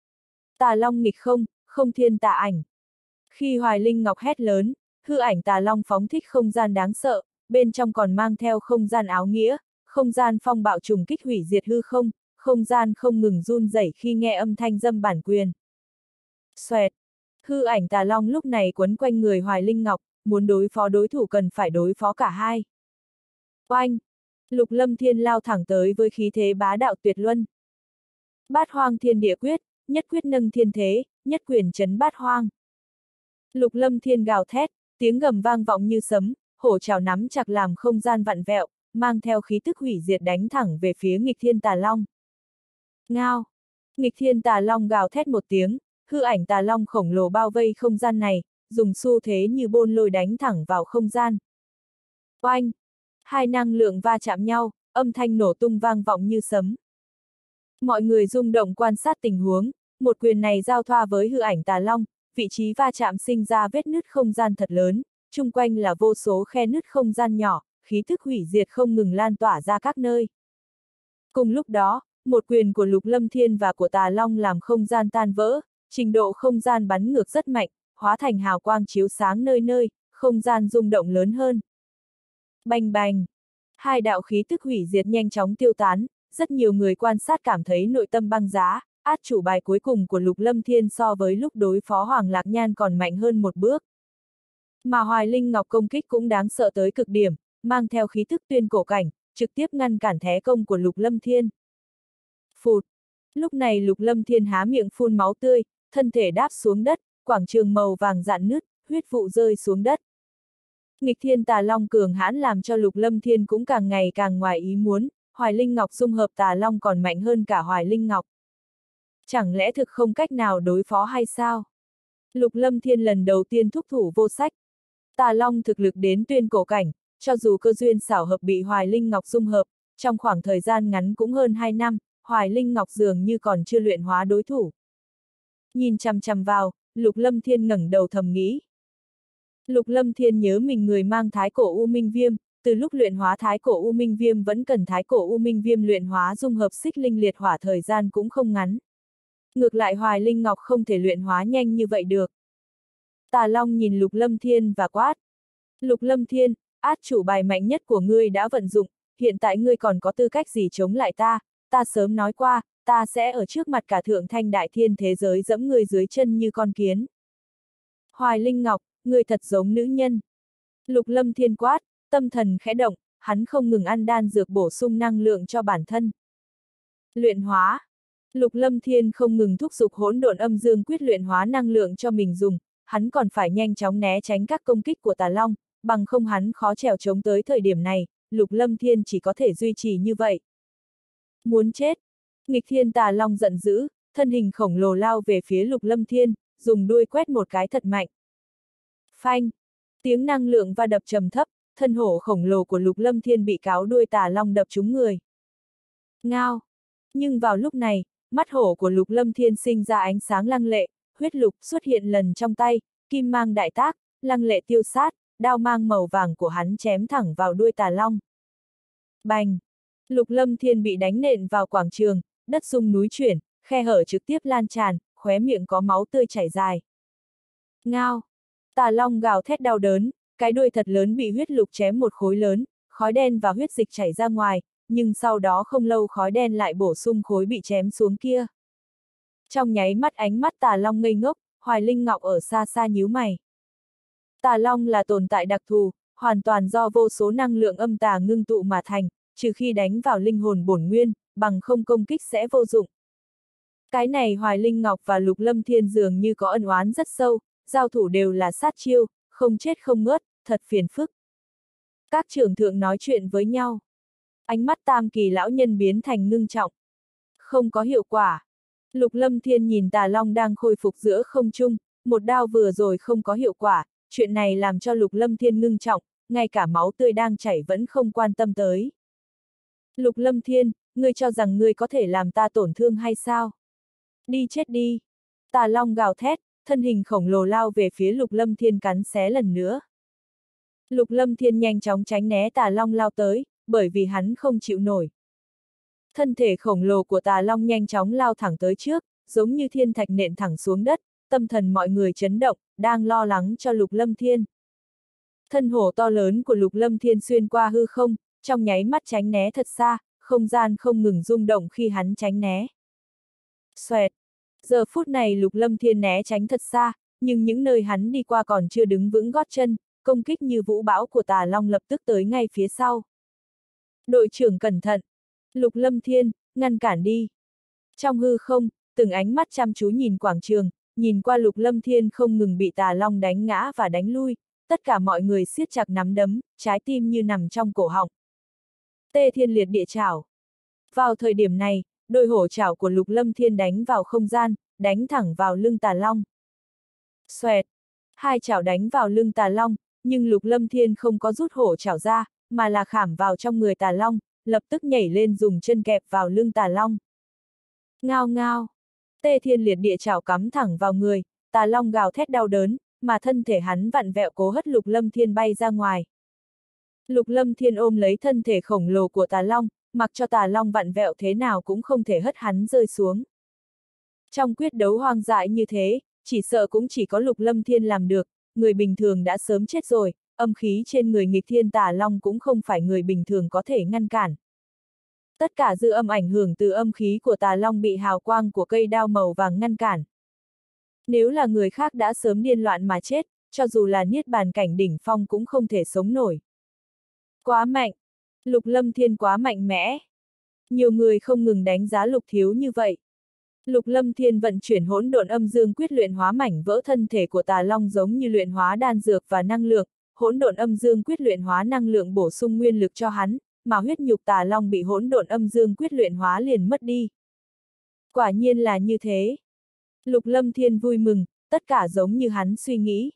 Tà long nghịch không, không thiên tà ảnh. Khi Hoài Linh Ngọc hét lớn, hư ảnh tà long phóng thích không gian đáng sợ, bên trong còn mang theo không gian áo nghĩa, không gian phong bạo trùng kích hủy diệt hư không, không gian không ngừng run rẩy khi nghe âm thanh dâm bản quyền. Xoẹt! Hư ảnh tà long lúc này quấn quanh người Hoài Linh Ngọc, muốn đối phó đối thủ cần phải đối phó cả hai. Oanh! Lục Lâm Thiên lao thẳng tới với khí thế bá đạo tuyệt luân. Bát hoang thiên địa quyết, nhất quyết nâng thiên thế, nhất quyền chấn bát hoang. Lục Lâm Thiên gào thét, tiếng gầm vang vọng như sấm, hổ trảo nắm chặt làm không gian vặn vẹo, mang theo khí tức hủy diệt đánh thẳng về phía nghịch thiên tà long. Ngao! Nghịch thiên tà long gào thét một tiếng, hư ảnh tà long khổng lồ bao vây không gian này, dùng xu thế như bôn lôi đánh thẳng vào không gian. Oanh! Hai năng lượng va chạm nhau, âm thanh nổ tung vang vọng như sấm. Mọi người rung động quan sát tình huống, một quyền này giao thoa với hư ảnh tà long, vị trí va chạm sinh ra vết nứt không gian thật lớn, chung quanh là vô số khe nứt không gian nhỏ, khí thức hủy diệt không ngừng lan tỏa ra các nơi. Cùng lúc đó, một quyền của Lục Lâm Thiên và của tà long làm không gian tan vỡ, trình độ không gian bắn ngược rất mạnh, hóa thành hào quang chiếu sáng nơi nơi, không gian rung động lớn hơn. Bành bành! Hai đạo khí tức hủy diệt nhanh chóng tiêu tán, rất nhiều người quan sát cảm thấy nội tâm băng giá, át chủ bài cuối cùng của Lục Lâm Thiên so với lúc đối phó Hoàng Lạc Nhan còn mạnh hơn một bước. Mà Hoài Linh Ngọc công kích cũng đáng sợ tới cực điểm, mang theo khí tức tuyên cổ cảnh, trực tiếp ngăn cản thế công của Lục Lâm Thiên. Phụt! Lúc này Lục Lâm Thiên há miệng phun máu tươi, thân thể đáp xuống đất, quảng trường màu vàng rạn nứt, huyết vụ rơi xuống đất. Nghịch thiên tà long cường hãn làm cho Lục Lâm Thiên cũng càng ngày càng ngoài ý muốn, Hoài Linh Ngọc dung hợp tà long còn mạnh hơn cả Hoài Linh Ngọc. Chẳng lẽ thực không cách nào đối phó hay sao? Lục Lâm Thiên lần đầu tiên thúc thủ vô sách. Tà long thực lực đến tuyên cổ cảnh, cho dù cơ duyên xảo hợp bị Hoài Linh Ngọc dung hợp, trong khoảng thời gian ngắn cũng hơn 2 năm, Hoài Linh Ngọc dường như còn chưa luyện hóa đối thủ. Nhìn chằm chằm vào, Lục Lâm Thiên ngẩng đầu thầm nghĩ. Lục Lâm Thiên nhớ mình người mang thái cổ U Minh Viêm, từ lúc luyện hóa thái cổ U Minh Viêm vẫn cần thái cổ U Minh Viêm luyện hóa dung hợp xích linh liệt hỏa thời gian cũng không ngắn. Ngược lại Hoài Linh Ngọc không thể luyện hóa nhanh như vậy được. Tà Long nhìn Lục Lâm Thiên và quát. Lục Lâm Thiên, át chủ bài mạnh nhất của ngươi đã vận dụng, hiện tại ngươi còn có tư cách gì chống lại ta sớm nói qua, ta sẽ ở trước mặt cả thượng thanh đại thiên thế giới dẫm ngươi dưới chân như con kiến. Hoài Linh Ngọc, ngươi thật giống nữ nhân. Lục Lâm Thiên quát, tâm thần khẽ động, hắn không ngừng ăn đan dược bổ sung năng lượng cho bản thân. Luyện hóa. Lục Lâm Thiên không ngừng thúc giục hỗn độn âm dương quyết luyện hóa năng lượng cho mình dùng, hắn còn phải nhanh chóng né tránh các công kích của Tà Long, bằng không hắn khó trèo chống tới thời điểm này, Lục Lâm Thiên chỉ có thể duy trì như vậy. Muốn chết! Nghịch Thiên Tà Long giận dữ, thân hình khổng lồ lao về phía Lục Lâm Thiên, dùng đuôi quét một cái thật mạnh. Phanh! Tiếng năng lượng va đập trầm thấp, thân hổ khổng lồ của Lục Lâm Thiên bị cáo đuôi Tà Long đập trúng người. Ngao! Nhưng vào lúc này, mắt hổ của Lục Lâm Thiên sinh ra ánh sáng lăng lệ, huyết lục xuất hiện lần trong tay, kim mang đại tác, lăng lệ tiêu sát, đao mang màu vàng của hắn chém thẳng vào đuôi Tà Long. Bành! Lục Lâm Thiên bị đánh nện vào quảng trường, đất rung núi chuyển, khe hở trực tiếp lan tràn, khóe miệng có máu tươi chảy dài. Ngao! Tà Long gào thét đau đớn, cái đuôi thật lớn bị huyết lục chém một khối lớn, khói đen và huyết dịch chảy ra ngoài, nhưng sau đó không lâu khói đen lại bổ sung khối bị chém xuống kia. Trong nháy mắt ánh mắt Tà Long ngây ngốc, Hoài Linh Ngọc ở xa xa nhíu mày. Tà Long là tồn tại đặc thù, hoàn toàn do vô số năng lượng âm tà ngưng tụ mà thành, trừ khi đánh vào linh hồn bổn nguyên, bằng không công kích sẽ vô dụng. Cái này Hoài Linh Ngọc và Lục Lâm Thiên dường như có ân oán rất sâu, giao thủ đều là sát chiêu, không chết không ngớt, thật phiền phức. Các trưởng thượng nói chuyện với nhau. Ánh mắt Tam Kỳ lão nhân biến thành ngưng trọng. Không có hiệu quả. Lục Lâm Thiên nhìn Tà Long đang khôi phục giữa không trung, một đao vừa rồi không có hiệu quả, chuyện này làm cho Lục Lâm Thiên ngưng trọng, ngay cả máu tươi đang chảy vẫn không quan tâm tới. Lục Lâm Thiên, ngươi cho rằng ngươi có thể làm ta tổn thương hay sao? Đi chết đi! Tà Long gào thét, thân hình khổng lồ lao về phía Lục Lâm Thiên cắn xé lần nữa. Lục Lâm Thiên nhanh chóng tránh né Tà Long lao tới, bởi vì hắn không chịu nổi. Thân thể khổng lồ của Tà Long nhanh chóng lao thẳng tới trước, giống như thiên thạch nện thẳng xuống đất, tâm thần mọi người chấn động, đang lo lắng cho Lục Lâm Thiên. Thân hổ to lớn của Lục Lâm Thiên xuyên qua hư không, trong nháy mắt tránh né thật xa, không gian không ngừng rung động khi hắn tránh né. Xoẹt! Giờ phút này Lục Lâm Thiên né tránh thật xa, nhưng những nơi hắn đi qua còn chưa đứng vững gót chân, công kích như vũ bão của Tà Long lập tức tới ngay phía sau. Đội trưởng cẩn thận! Lục Lâm Thiên, ngăn cản đi! Trong hư không, từng ánh mắt chăm chú nhìn quảng trường, nhìn qua Lục Lâm Thiên không ngừng bị Tà Long đánh ngã và đánh lui, tất cả mọi người siết chặt nắm đấm, trái tim như nằm trong cổ họng. Tê Thiên Liệt Địa Chảo! Vào thời điểm này, đôi hổ chảo của Lục Lâm Thiên đánh vào không gian, đánh thẳng vào lưng Tà Long. Xoẹt! Hai chảo đánh vào lưng Tà Long, nhưng Lục Lâm Thiên không có rút hổ chảo ra, mà là khảm vào trong người Tà Long, lập tức nhảy lên dùng chân kẹp vào lưng Tà Long. Ngao ngao! Tê Thiên Liệt Địa Chảo cắm thẳng vào người, Tà Long gào thét đau đớn, mà thân thể hắn vặn vẹo cố hất Lục Lâm Thiên bay ra ngoài. Lục Lâm Thiên ôm lấy thân thể khổng lồ của Tà Long, mặc cho Tà Long vặn vẹo thế nào cũng không thể hất hắn rơi xuống. Trong quyết đấu hoang dại như thế, chỉ sợ cũng chỉ có Lục Lâm Thiên làm được, người bình thường đã sớm chết rồi, âm khí trên người nghịch thiên Tà Long cũng không phải người bình thường có thể ngăn cản. Tất cả dư âm ảnh hưởng từ âm khí của Tà Long bị hào quang của cây đao màu vàng ngăn cản. Nếu là người khác đã sớm điên loạn mà chết, cho dù là niết bàn cảnh đỉnh phong cũng không thể sống nổi. Quá mạnh! Lục Lâm Thiên quá mạnh mẽ! Nhiều người không ngừng đánh giá Lục Thiếu như vậy. Lục Lâm Thiên vận chuyển hỗn độn âm dương quyết luyện hóa mảnh vỡ thân thể của Tà Long giống như luyện hóa đan dược và năng lượng, hỗn độn âm dương quyết luyện hóa năng lượng bổ sung nguyên lực cho hắn, mà huyết nhục Tà Long bị hỗn độn âm dương quyết luyện hóa liền mất đi. Quả nhiên là như thế. Lục Lâm Thiên vui mừng, tất cả giống như hắn suy nghĩ.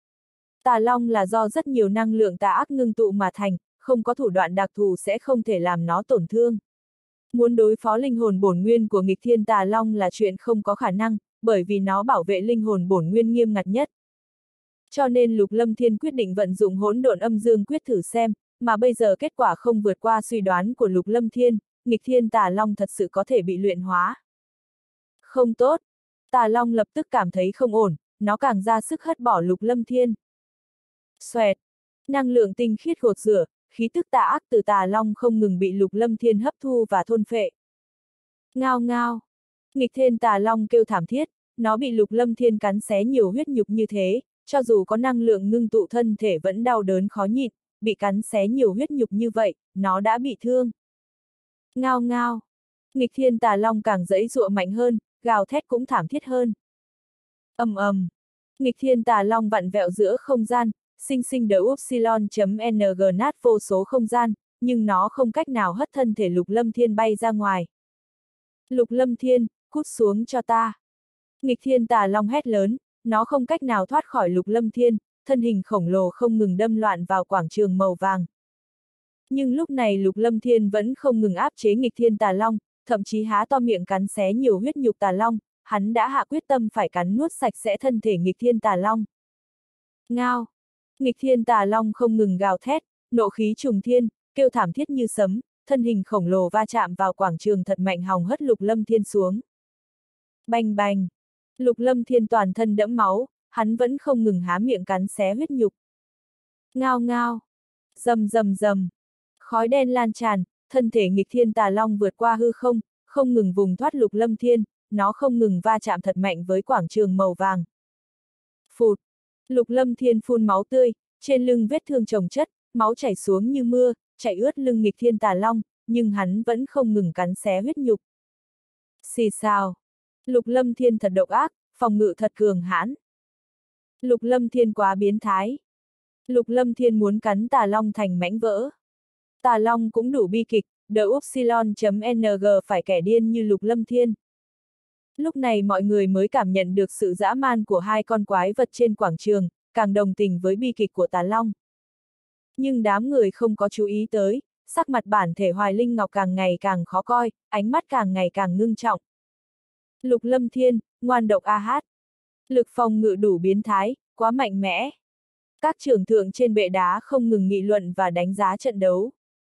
Tà Long là do rất nhiều năng lượng tà ác ngưng tụ mà thành, không có thủ đoạn đặc thù sẽ không thể làm nó tổn thương. Muốn đối phó linh hồn bổn nguyên của nghịch thiên Tà Long là chuyện không có khả năng, bởi vì nó bảo vệ linh hồn bổn nguyên nghiêm ngặt nhất. Cho nên Lục Lâm Thiên quyết định vận dụng hỗn độn âm dương quyết thử xem, mà bây giờ kết quả không vượt qua suy đoán của Lục Lâm Thiên, nghịch thiên Tà Long thật sự có thể bị luyện hóa. Không tốt! Tà Long lập tức cảm thấy không ổn, nó càng ra sức hất bỏ Lục Lâm Thiên. Xoẹt! Năng lượng tinh khiết gột rửa, khí tức tà ác từ Tà Long không ngừng bị Lục Lâm Thiên hấp thu và thôn phệ. Ngao ngao! Nghịch thiên Tà Long kêu thảm thiết, nó bị Lục Lâm Thiên cắn xé nhiều huyết nhục như thế, cho dù có năng lượng ngưng tụ thân thể vẫn đau đớn khó nhịn, bị cắn xé nhiều huyết nhục như vậy, nó đã bị thương. Ngao ngao. Nghịch thiên tà long càng giãy giụa mạnh hơn, gào thét cũng thảm thiết hơn. Ầm ầm. Nghịch thiên tà long vặn vẹo giữa không gian, sinh sinh đỡ upsilon.ng nát vô số không gian, nhưng nó không cách nào hất thân thể Lục Lâm Thiên bay ra ngoài. Lục Lâm Thiên, cút xuống cho ta. Nghịch thiên tà long hét lớn, nó không cách nào thoát khỏi Lục Lâm Thiên, thân hình khổng lồ không ngừng đâm loạn vào quảng trường màu vàng. Nhưng lúc này Lục Lâm Thiên vẫn không ngừng áp chế nghịch thiên tà long, thậm chí há to miệng cắn xé nhiều huyết nhục tà long, hắn đã hạ quyết tâm phải cắn nuốt sạch sẽ thân thể nghịch thiên tà long. Ngao! Nghịch thiên tà long không ngừng gào thét, nộ khí trùng thiên, kêu thảm thiết như sấm, thân hình khổng lồ va chạm vào quảng trường thật mạnh hòng hất Lục Lâm Thiên xuống. Bành bành! Lục Lâm Thiên toàn thân đẫm máu, hắn vẫn không ngừng há miệng cắn xé huyết nhục. Ngao ngao! Rầm rầm rầm! Khói đen lan tràn, thân thể nghịch thiên tà long vượt qua hư không, không ngừng vùng thoát Lục Lâm Thiên, nó không ngừng va chạm thật mạnh với quảng trường màu vàng. Phụt! Lục Lâm Thiên phun máu tươi, trên lưng vết thương chồng chất, máu chảy xuống như mưa, chảy ướt lưng nghịch thiên tà long, nhưng hắn vẫn không ngừng cắn xé huyết nhục. Xì xào! Lục Lâm Thiên thật độc ác, phòng ngự thật cường hãn. Lục Lâm Thiên quá biến thái. Lục Lâm Thiên muốn cắn tà long thành mảnh vỡ. Tà long cũng đủ bi kịch, đỡ upsilon.ng phải kẻ điên như Lục Lâm Thiên. Lúc này mọi người mới cảm nhận được sự dã man của hai con quái vật trên quảng trường, càng đồng tình với bi kịch của tà long. Nhưng đám người không có chú ý tới, sắc mặt bản thể Hoài Linh Ngọc càng ngày càng khó coi, ánh mắt càng ngày càng ngưng trọng. Lục Lâm Thiên, ngoan độc a hát. Lực phòng ngự đủ biến thái, quá mạnh mẽ. Các trưởng thượng trên bệ đá không ngừng nghị luận và đánh giá trận đấu.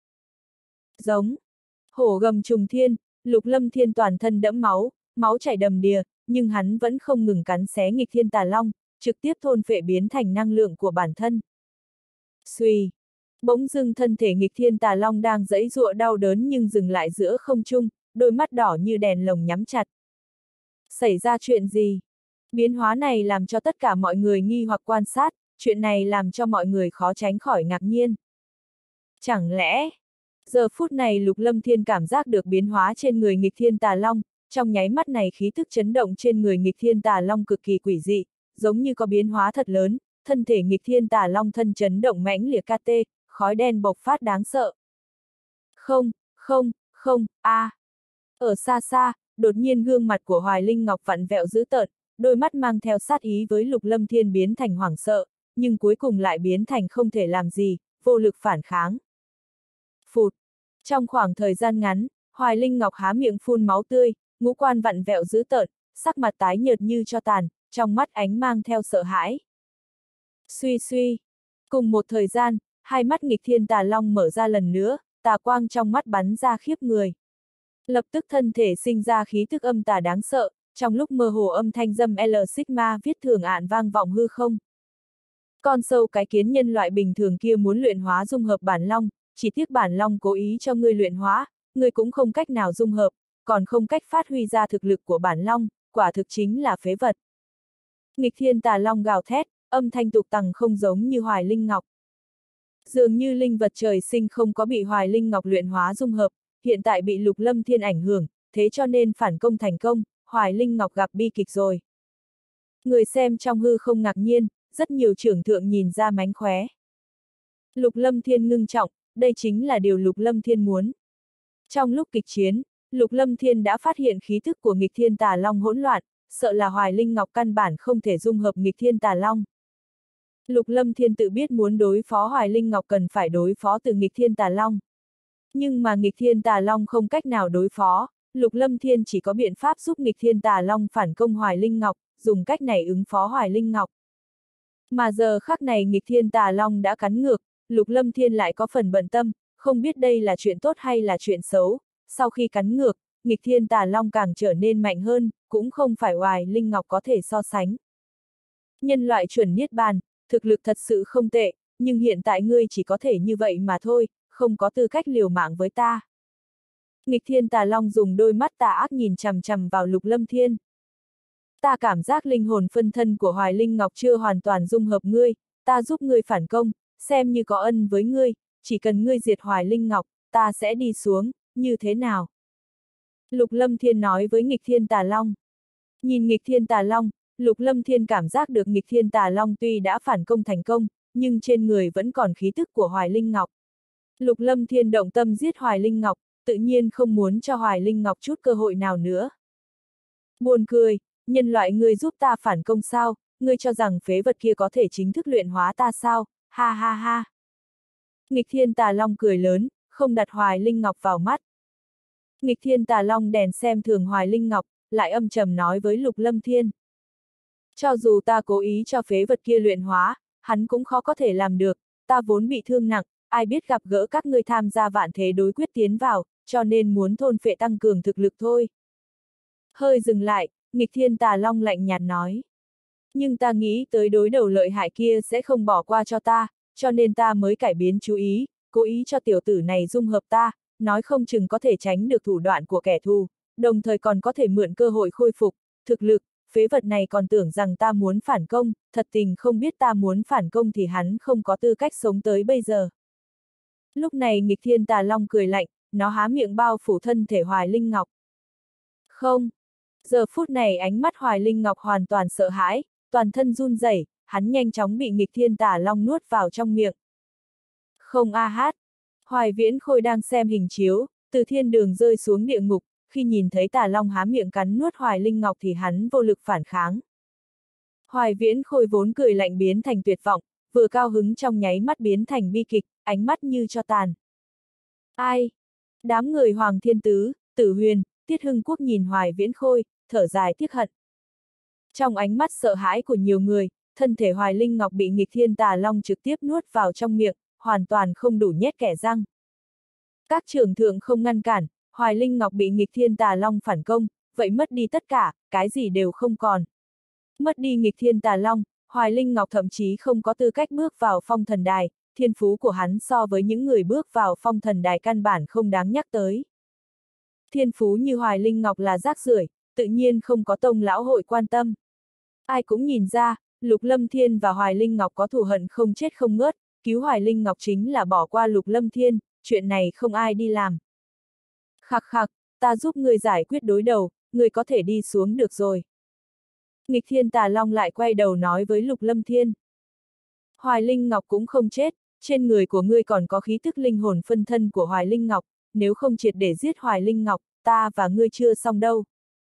Giống. Hổ gầm trùng thiên, Lục Lâm Thiên toàn thân đẫm máu, máu chảy đầm đìa, nhưng hắn vẫn không ngừng cắn xé nghịch thiên tà long, trực tiếp thôn phệ biến thành năng lượng của bản thân. Xuy. Bỗng dưng thân thể nghịch thiên tà long đang giãy giụa đau đớn nhưng dừng lại giữa không trung, đôi mắt đỏ như đèn lồng nhắm chặt. Xảy ra chuyện gì? Biến hóa này làm cho tất cả mọi người nghi hoặc quan sát, chuyện này làm cho mọi người khó tránh khỏi ngạc nhiên. Chẳng lẽ, giờ phút này Lục Lâm Thiên cảm giác được biến hóa trên người nghịch thiên tà long, trong nháy mắt này khí tức chấn động trên người nghịch thiên tà long cực kỳ quỷ dị, giống như có biến hóa thật lớn, thân thể nghịch thiên tà long thân chấn động mãnh liệt KT, khói đen bộc phát đáng sợ. Không, a. Ở xa xa, đột nhiên gương mặt của Hoài Linh Ngọc vặn vẹo dữ tợn, đôi mắt mang theo sát ý với Lục Lâm Thiên biến thành hoảng sợ, nhưng cuối cùng lại biến thành không thể làm gì, vô lực phản kháng. Phụt! Trong khoảng thời gian ngắn, Hoài Linh Ngọc há miệng phun máu tươi, ngũ quan vặn vẹo dữ tợn, sắc mặt tái nhợt như tro tàn, trong mắt ánh mang theo sợ hãi. Suy suy! Cùng một thời gian, hai mắt nghịch thiên tà long mở ra lần nữa, tà quang trong mắt bắn ra khiếp người. Lập tức thân thể sinh ra khí tức âm tà đáng sợ, trong lúc mơ hồ âm thanh dâm L Sigma viết thường ạn vang vọng hư không. Con sâu cái kiến nhân loại bình thường kia muốn luyện hóa dung hợp bản long, chỉ tiếc bản long cố ý cho ngươi luyện hóa, ngươi cũng không cách nào dung hợp, còn không cách phát huy ra thực lực của bản long, quả thực chính là phế vật. Nghịch thiên tà long gào thét, âm thanh tục tằng không giống như Hoài Linh Ngọc. Dường như linh vật trời sinh không có bị Hoài Linh Ngọc luyện hóa dung hợp, hiện tại bị Lục Lâm Thiên ảnh hưởng, thế cho nên phản công thành công, Hoài Linh Ngọc gặp bi kịch rồi. Người xem trong hư không ngạc nhiên, rất nhiều trưởng thượng nhìn ra mánh khóe. Lục Lâm Thiên ngưng trọng, đây chính là điều Lục Lâm Thiên muốn. Trong lúc kịch chiến, Lục Lâm Thiên đã phát hiện khí thức của nghịch thiên tà long hỗn loạn, sợ là Hoài Linh Ngọc căn bản không thể dung hợp nghịch thiên tà long. Lục Lâm Thiên tự biết muốn đối phó Hoài Linh Ngọc cần phải đối phó từ nghịch thiên tà long. Nhưng mà nghịch thiên tà long không cách nào đối phó, Lục Lâm Thiên chỉ có biện pháp giúp nghịch thiên tà long phản công Hoài Linh Ngọc, dùng cách này ứng phó Hoài Linh Ngọc. Mà giờ khắc này nghịch thiên tà long đã cắn ngược, Lục Lâm Thiên lại có phần bận tâm, không biết đây là chuyện tốt hay là chuyện xấu, sau khi cắn ngược, nghịch thiên tà long càng trở nên mạnh hơn, cũng không phải Hoài Linh Ngọc có thể so sánh. Nhân loại chuẩn niết bàn, thực lực thật sự không tệ, nhưng hiện tại ngươi chỉ có thể như vậy mà thôi, không có tư cách liều mạng với ta. Nghịch thiên tà long dùng đôi mắt tà ác nhìn chằm chằm vào Lục Lâm Thiên. Ta cảm giác linh hồn phân thân của Hoài Linh Ngọc chưa hoàn toàn dung hợp ngươi, ta giúp ngươi phản công, xem như có ân với ngươi, chỉ cần ngươi diệt Hoài Linh Ngọc, ta sẽ đi xuống, như thế nào? Lục Lâm Thiên nói với Nghịch Thiên Tà Long. Nhìn Nghịch Thiên Tà Long, Lục Lâm Thiên cảm giác được Nghịch Thiên Tà Long tuy đã phản công thành công, nhưng trên người vẫn còn khí tức của Hoài Linh Ngọc. Lục Lâm Thiên động tâm giết Hoài Linh Ngọc, tự nhiên không muốn cho Hoài Linh Ngọc chút cơ hội nào nữa. Buồn cười, nhân loại ngươi giúp ta phản công sao, ngươi cho rằng phế vật kia có thể chính thức luyện hóa ta sao, ha ha ha. Nghịch Thiên Tà Long cười lớn, không đặt Hoài Linh Ngọc vào mắt. Nghịch Thiên Tà Long đèn xem thường Hoài Linh Ngọc, lại âm trầm nói với Lục Lâm Thiên. Cho dù ta cố ý cho phế vật kia luyện hóa, hắn cũng khó có thể làm được, ta vốn bị thương nặng, ai biết gặp gỡ các ngươi tham gia vạn thế đối quyết tiến vào, cho nên muốn thôn phệ tăng cường thực lực thôi. Hơi dừng lại, Nghịch Thiên Tà Long lạnh nhạt nói. Nhưng ta nghĩ tới đối đầu lợi hại kia sẽ không bỏ qua cho ta, cho nên ta mới cải biến chú ý, cố ý cho tiểu tử này dung hợp ta, nói không chừng có thể tránh được thủ đoạn của kẻ thù, đồng thời còn có thể mượn cơ hội khôi phục thực lực. Phế vật này còn tưởng rằng ta muốn phản công, thật tình không biết ta muốn phản công thì hắn không có tư cách sống tới bây giờ. Lúc này Nghịch Thiên Tà Long cười lạnh, nó há miệng bao phủ thân thể Hoài Linh Ngọc. Không! Giờ phút này ánh mắt Hoài Linh Ngọc hoàn toàn sợ hãi, toàn thân run rẩy, hắn nhanh chóng bị Nghịch Thiên Tà Long nuốt vào trong miệng. Không a hát! Hoài Viễn Khôi đang xem hình chiếu, từ thiên đường rơi xuống địa ngục, khi nhìn thấy Tà Long há miệng cắn nuốt Hoài Linh Ngọc thì hắn vô lực phản kháng. Hoài Viễn Khôi vốn cười lạnh biến thành tuyệt vọng, vừa cao hứng trong nháy mắt biến thành bi kịch, ánh mắt như cho tàn. Ai? Đám người Hoàng Thiên Tứ, Tử Huyền, Tiết Hưng Quốc nhìn Hoài Viễn Khôi, thở dài tiếc hận. Trong ánh mắt sợ hãi của nhiều người, thân thể Hoài Linh Ngọc bị Nghịch Thiên Tà Long trực tiếp nuốt vào trong miệng, hoàn toàn không đủ nhét kẻ răng. Các trưởng thượng không ngăn cản, Hoài Linh Ngọc bị Nghịch Thiên Tà Long phản công, vậy mất đi tất cả, cái gì đều không còn. Mất đi Nghịch Thiên Tà Long, Hoài Linh Ngọc thậm chí không có tư cách bước vào phong thần đài, thiên phú của hắn so với những người bước vào phong thần đài căn bản không đáng nhắc tới. Thiên phú như Hoài Linh Ngọc là rác rưởi, tự nhiên không có tông lão hội quan tâm. Ai cũng nhìn ra, Lục Lâm Thiên và Hoài Linh Ngọc có thù hận không chết không ngớt, cứu Hoài Linh Ngọc chính là bỏ qua Lục Lâm Thiên, chuyện này không ai đi làm. Khặc khặc, ta giúp người giải quyết đối đầu, người có thể đi xuống được rồi. Nghịch Thiên Tà Long lại quay đầu nói với Lục Lâm Thiên. Hoài Linh Ngọc cũng không chết, trên người của ngươi còn có khí tức linh hồn phân thân của Hoài Linh Ngọc, nếu không triệt để giết Hoài Linh Ngọc, ta và ngươi chưa xong đâu.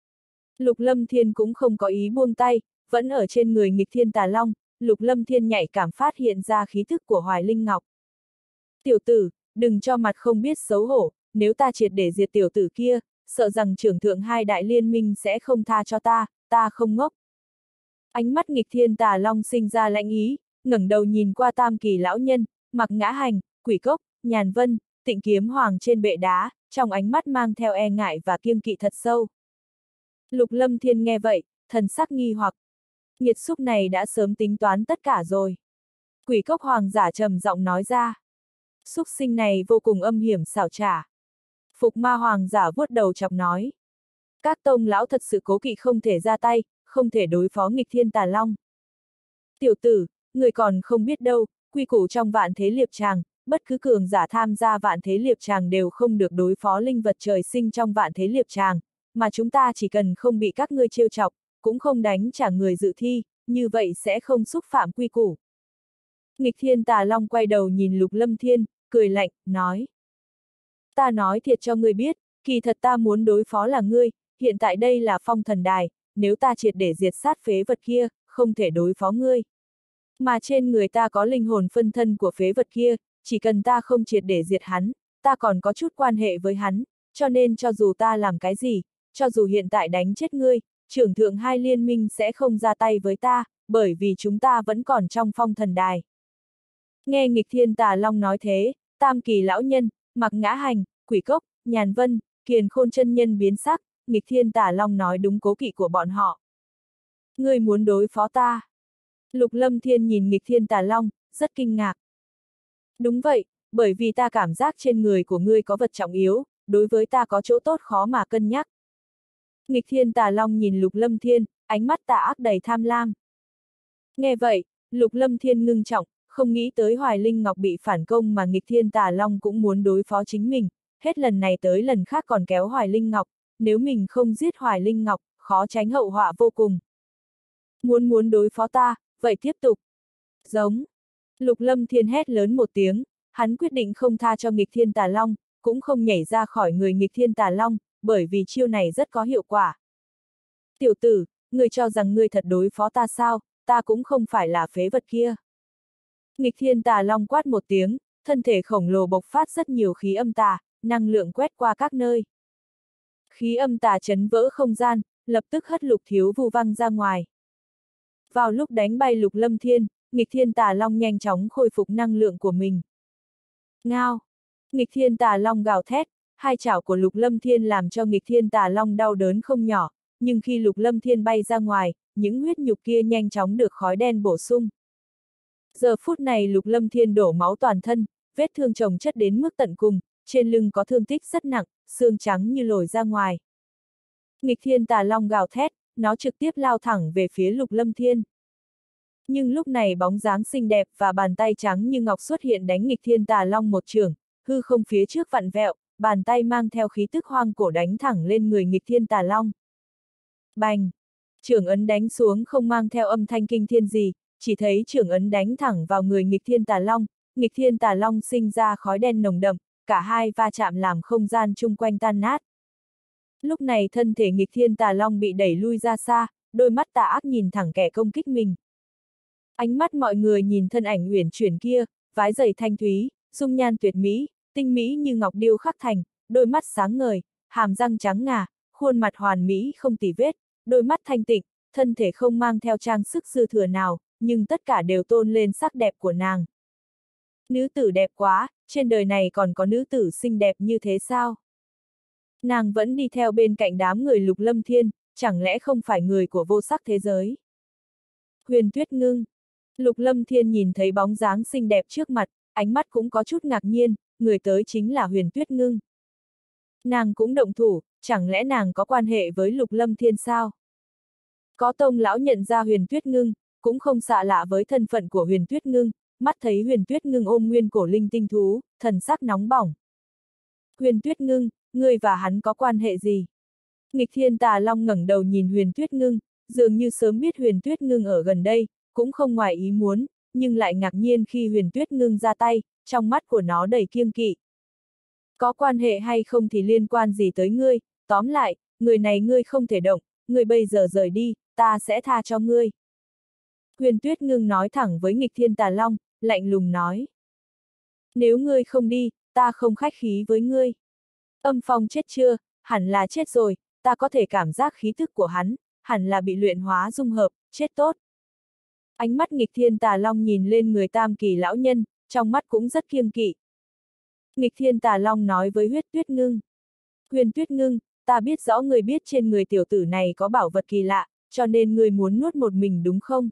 Lục Lâm Thiên cũng không có ý buông tay, vẫn ở trên người Nghịch Thiên Tà Long, Lục Lâm Thiên nhạy cảm phát hiện ra khí tức của Hoài Linh Ngọc. Tiểu tử, đừng cho mặt không biết xấu hổ, nếu ta triệt để diệt tiểu tử kia, sợ rằng trưởng thượng hai đại liên minh sẽ không tha cho ta không ngốc. Ánh mắt Nghịch Thiên Tà Long sinh ra lãnh ý, ngẩng đầu nhìn qua Tam Kỳ lão nhân, Mặc Ngã Hành, Quỷ Cốc, Nhàn Vân, Tịnh Kiếm Hoàng trên bệ đá, trong ánh mắt mang theo e ngại và kiêng kỵ thật sâu. Lục Lâm Thiên nghe vậy, thần sắc nghi hoặc. Nghiệt xúc này đã sớm tính toán tất cả rồi. Quỷ Cốc Hoàng giả trầm giọng nói ra. Xúc sinh này vô cùng âm hiểm xảo trá. Phục Ma Hoàng giả vuốt đầu chọc nói. Các tông lão thật sự cố kỵ không thể ra tay, không thể đối phó Nghịch Thiên Tà Long. Tiểu tử, người còn không biết đâu, quy củ trong vạn thế liệp tràng, bất cứ cường giả tham gia vạn thế liệp tràng đều không được đối phó linh vật trời sinh trong vạn thế liệp tràng, mà chúng ta chỉ cần không bị các ngươi trêu chọc, cũng không đánh trả người dự thi, như vậy sẽ không xúc phạm quy củ. Nghịch Thiên Tà Long quay đầu nhìn Lục Lâm Thiên, cười lạnh, nói. Ta nói thiệt cho ngươi biết, kỳ thật ta muốn đối phó là ngươi, hiện tại đây là phong thần đài, nếu ta triệt để diệt sát phế vật kia, không thể đối phó ngươi. Mà trên người ta có linh hồn phân thân của phế vật kia, chỉ cần ta không triệt để diệt hắn, ta còn có chút quan hệ với hắn, cho nên cho dù ta làm cái gì, cho dù hiện tại đánh chết ngươi, trưởng thượng hai liên minh sẽ không ra tay với ta, bởi vì chúng ta vẫn còn trong phong thần đài. Nghe Nghịch Thiên Tà Long nói thế, Tam Kỳ lão nhân, Mặc Ngã Hành, Quỷ Cốc, Nhàn Vân, Kiền Khôn chân nhân biến sắc, Nghịch Thiên Tà Long nói đúng cố kỵ của bọn họ. Ngươi muốn đối phó ta? Lục Lâm Thiên nhìn Nghịch Thiên Tà Long, rất kinh ngạc. Đúng vậy, bởi vì ta cảm giác trên người của ngươi có vật trọng yếu, đối với ta có chỗ tốt khó mà cân nhắc. Nghịch Thiên Tà Long nhìn Lục Lâm Thiên, ánh mắt tà ác đầy tham lam. Nghe vậy, Lục Lâm Thiên ngưng trọng, không nghĩ tới Hoài Linh Ngọc bị phản công mà nghịch thiên tà long cũng muốn đối phó chính mình, hết lần này tới lần khác còn kéo Hoài Linh Ngọc, nếu mình không giết Hoài Linh Ngọc, khó tránh hậu họa vô cùng. Muốn đối phó ta, vậy tiếp tục. Giống. Lục Lâm Thiên hét lớn một tiếng, hắn quyết định không tha cho nghịch thiên tà long, cũng không nhảy ra khỏi người nghịch thiên tà long, bởi vì chiêu này rất có hiệu quả. Tiểu tử, ngươi cho rằng ngươi thật đối phó ta sao, ta cũng không phải là phế vật kia. Nghịch thiên tà long quát một tiếng, thân thể khổng lồ bộc phát rất nhiều khí âm tà, năng lượng quét qua các nơi. Khí âm tà chấn vỡ không gian, lập tức hất Lục Thiếu Vu văng ra ngoài. Vào lúc đánh bay Lục Lâm Thiên, nghịch thiên tà long nhanh chóng khôi phục năng lượng của mình. Ngao! Nghịch thiên tà long gào thét, hai chảo của Lục Lâm Thiên làm cho nghịch thiên tà long đau đớn không nhỏ, nhưng khi Lục Lâm Thiên bay ra ngoài, những huyết nhục kia nhanh chóng được khói đen bổ sung. Giờ phút này Lục Lâm Thiên đổ máu toàn thân, vết thương chồng chất đến mức tận cùng, trên lưng có thương tích rất nặng, xương trắng như lồi ra ngoài. Nghịch thiên tà long gào thét, nó trực tiếp lao thẳng về phía Lục Lâm Thiên. Nhưng lúc này bóng dáng xinh đẹp và bàn tay trắng như ngọc xuất hiện đánh nghịch thiên tà long một chưởng, hư không phía trước vặn vẹo, bàn tay mang theo khí tức hoang cổ đánh thẳng lên người nghịch thiên tà long. Bành! Chưởng ấn đánh xuống không mang theo âm thanh kinh thiên gì, chỉ thấy chưởng ấn đánh thẳng vào người nghịch thiên tà long sinh ra khói đen nồng đậm, cả hai va chạm làm không gian chung quanh tan nát. Lúc này thân thể nghịch thiên tà long bị đẩy lui ra xa, đôi mắt tà ác nhìn thẳng kẻ công kích mình. Ánh mắt mọi người nhìn thân ảnh uyển chuyển kia, vái giày thanh thúy, dung nhan tuyệt mỹ, tinh mỹ như ngọc điêu khắc thành, đôi mắt sáng ngời, hàm răng trắng ngà, khuôn mặt hoàn mỹ không tì vết, đôi mắt thanh tịnh, thân thể không mang theo trang sức dư thừa nào, nhưng tất cả đều tôn lên sắc đẹp của nàng. Nữ tử đẹp quá, trên đời này còn có nữ tử xinh đẹp như thế sao? Nàng vẫn đi theo bên cạnh đám người Lục Lâm Thiên, chẳng lẽ không phải người của vô sắc thế giới? Huyền Tuyết Ngưng. Lục Lâm Thiên nhìn thấy bóng dáng xinh đẹp trước mặt, ánh mắt cũng có chút ngạc nhiên, người tới chính là Huyền Tuyết Ngưng. Nàng cũng động thủ, chẳng lẽ nàng có quan hệ với Lục Lâm Thiên sao? Có tông lão nhận ra Huyền Tuyết Ngưng, cũng không xạ lạ với thân phận của Huyền Tuyết Ngưng, mắt thấy Huyền Tuyết Ngưng ôm nguyên cổ linh tinh thú, thần sắc nóng bỏng. Huyền Tuyết Ngưng, ngươi và hắn có quan hệ gì? Nghịch thiên tà long ngẩng đầu nhìn Huyền Tuyết Ngưng, dường như sớm biết Huyền Tuyết Ngưng ở gần đây, cũng không ngoài ý muốn, nhưng lại ngạc nhiên khi Huyền Tuyết Ngưng ra tay, trong mắt của nó đầy kiêng kỵ. Có quan hệ hay không thì liên quan gì tới ngươi, tóm lại, người này ngươi không thể động, ngươi bây giờ rời đi, ta sẽ tha cho ngươi. Huyền Tuyết Ngưng nói thẳng với nghịch thiên tà long, lạnh lùng nói. Nếu ngươi không đi, ta không khách khí với ngươi. Âm Phong chết chưa, hẳn là chết rồi, ta có thể cảm giác khí tức của hắn, hẳn là bị luyện hóa dung hợp, chết tốt. Ánh mắt nghịch thiên tà long nhìn lên người tam kỳ lão nhân, trong mắt cũng rất kiêng kỵ. Nghịch thiên tà long nói với Huyết Tuyết Ngưng. Huyền Tuyết Ngưng, ta biết rõ người biết trên người tiểu tử này có bảo vật kỳ lạ, cho nên người muốn nuốt một mình đúng không?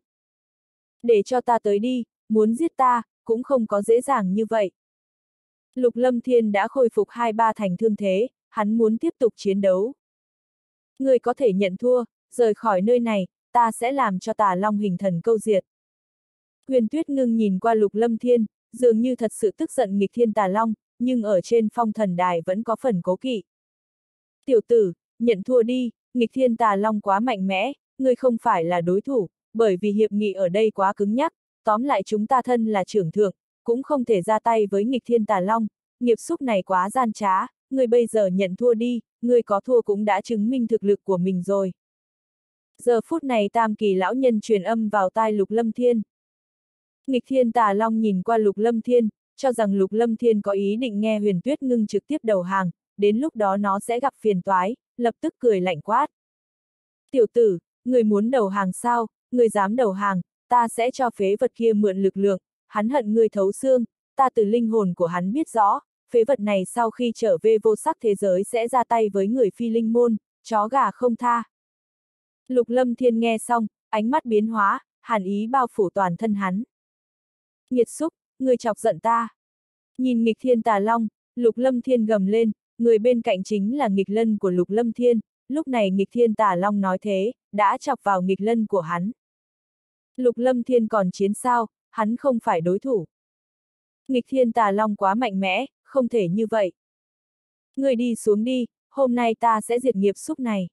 Để cho ta tới đi, muốn giết ta, cũng không có dễ dàng như vậy. Lục Lâm Thiên đã khôi phục 2-3 thành thương thế, hắn muốn tiếp tục chiến đấu. Người có thể nhận thua, rời khỏi nơi này, ta sẽ làm cho Tà Long hình thần câu diệt. Huyền Tuyết Ngưng nhìn qua Lục Lâm Thiên, dường như thật sự tức giận nghịch thiên Tà Long, nhưng ở trên phong thần đài vẫn có phần cố kỵ. Tiểu tử, nhận thua đi, nghịch thiên Tà Long quá mạnh mẽ, ngươi không phải là đối thủ, bởi vì hiệp nghị ở đây quá cứng nhắc, tóm lại chúng ta thân là trưởng thượng, cũng không thể ra tay với nghịch thiên Tà Long, nghiệp xúc này quá gian trá, ngươi bây giờ nhận thua đi, ngươi có thua cũng đã chứng minh thực lực của mình rồi. Giờ phút này tam kỳ lão nhân truyền âm vào tai Lục Lâm Thiên. Nghịch thiên Tà Long nhìn qua Lục Lâm Thiên, cho rằng Lục Lâm Thiên có ý định nghe Huyền Tuyết Ngưng trực tiếp đầu hàng, đến lúc đó nó sẽ gặp phiền toái, lập tức cười lạnh quát. Tiểu tử, người muốn đầu hàng sao, người dám đầu hàng, ta sẽ cho phế vật kia mượn lực lượng, hắn hận người thấu xương, ta từ linh hồn của hắn biết rõ, phế vật này sau khi trở về vô sắc thế giới sẽ ra tay với người phi linh môn, chó gà không tha. Lục Lâm Thiên nghe xong, ánh mắt biến hóa, hàn ý bao phủ toàn thân hắn. Nghiệt xúc, người chọc giận ta. Nhìn nghịch thiên Tà Long, Lục Lâm Thiên gầm lên, người bên cạnh chính là nghịch lân của Lục Lâm Thiên, lúc này nghịch thiên Tà Long nói thế, đã chọc vào nghịch lân của hắn. Lục Lâm Thiên còn chiến sao, hắn không phải đối thủ. Nghịch thiên tà long quá mạnh mẽ, không thể như vậy. Ngươi đi xuống đi, hôm nay ta sẽ diệt nghiệp xúc này.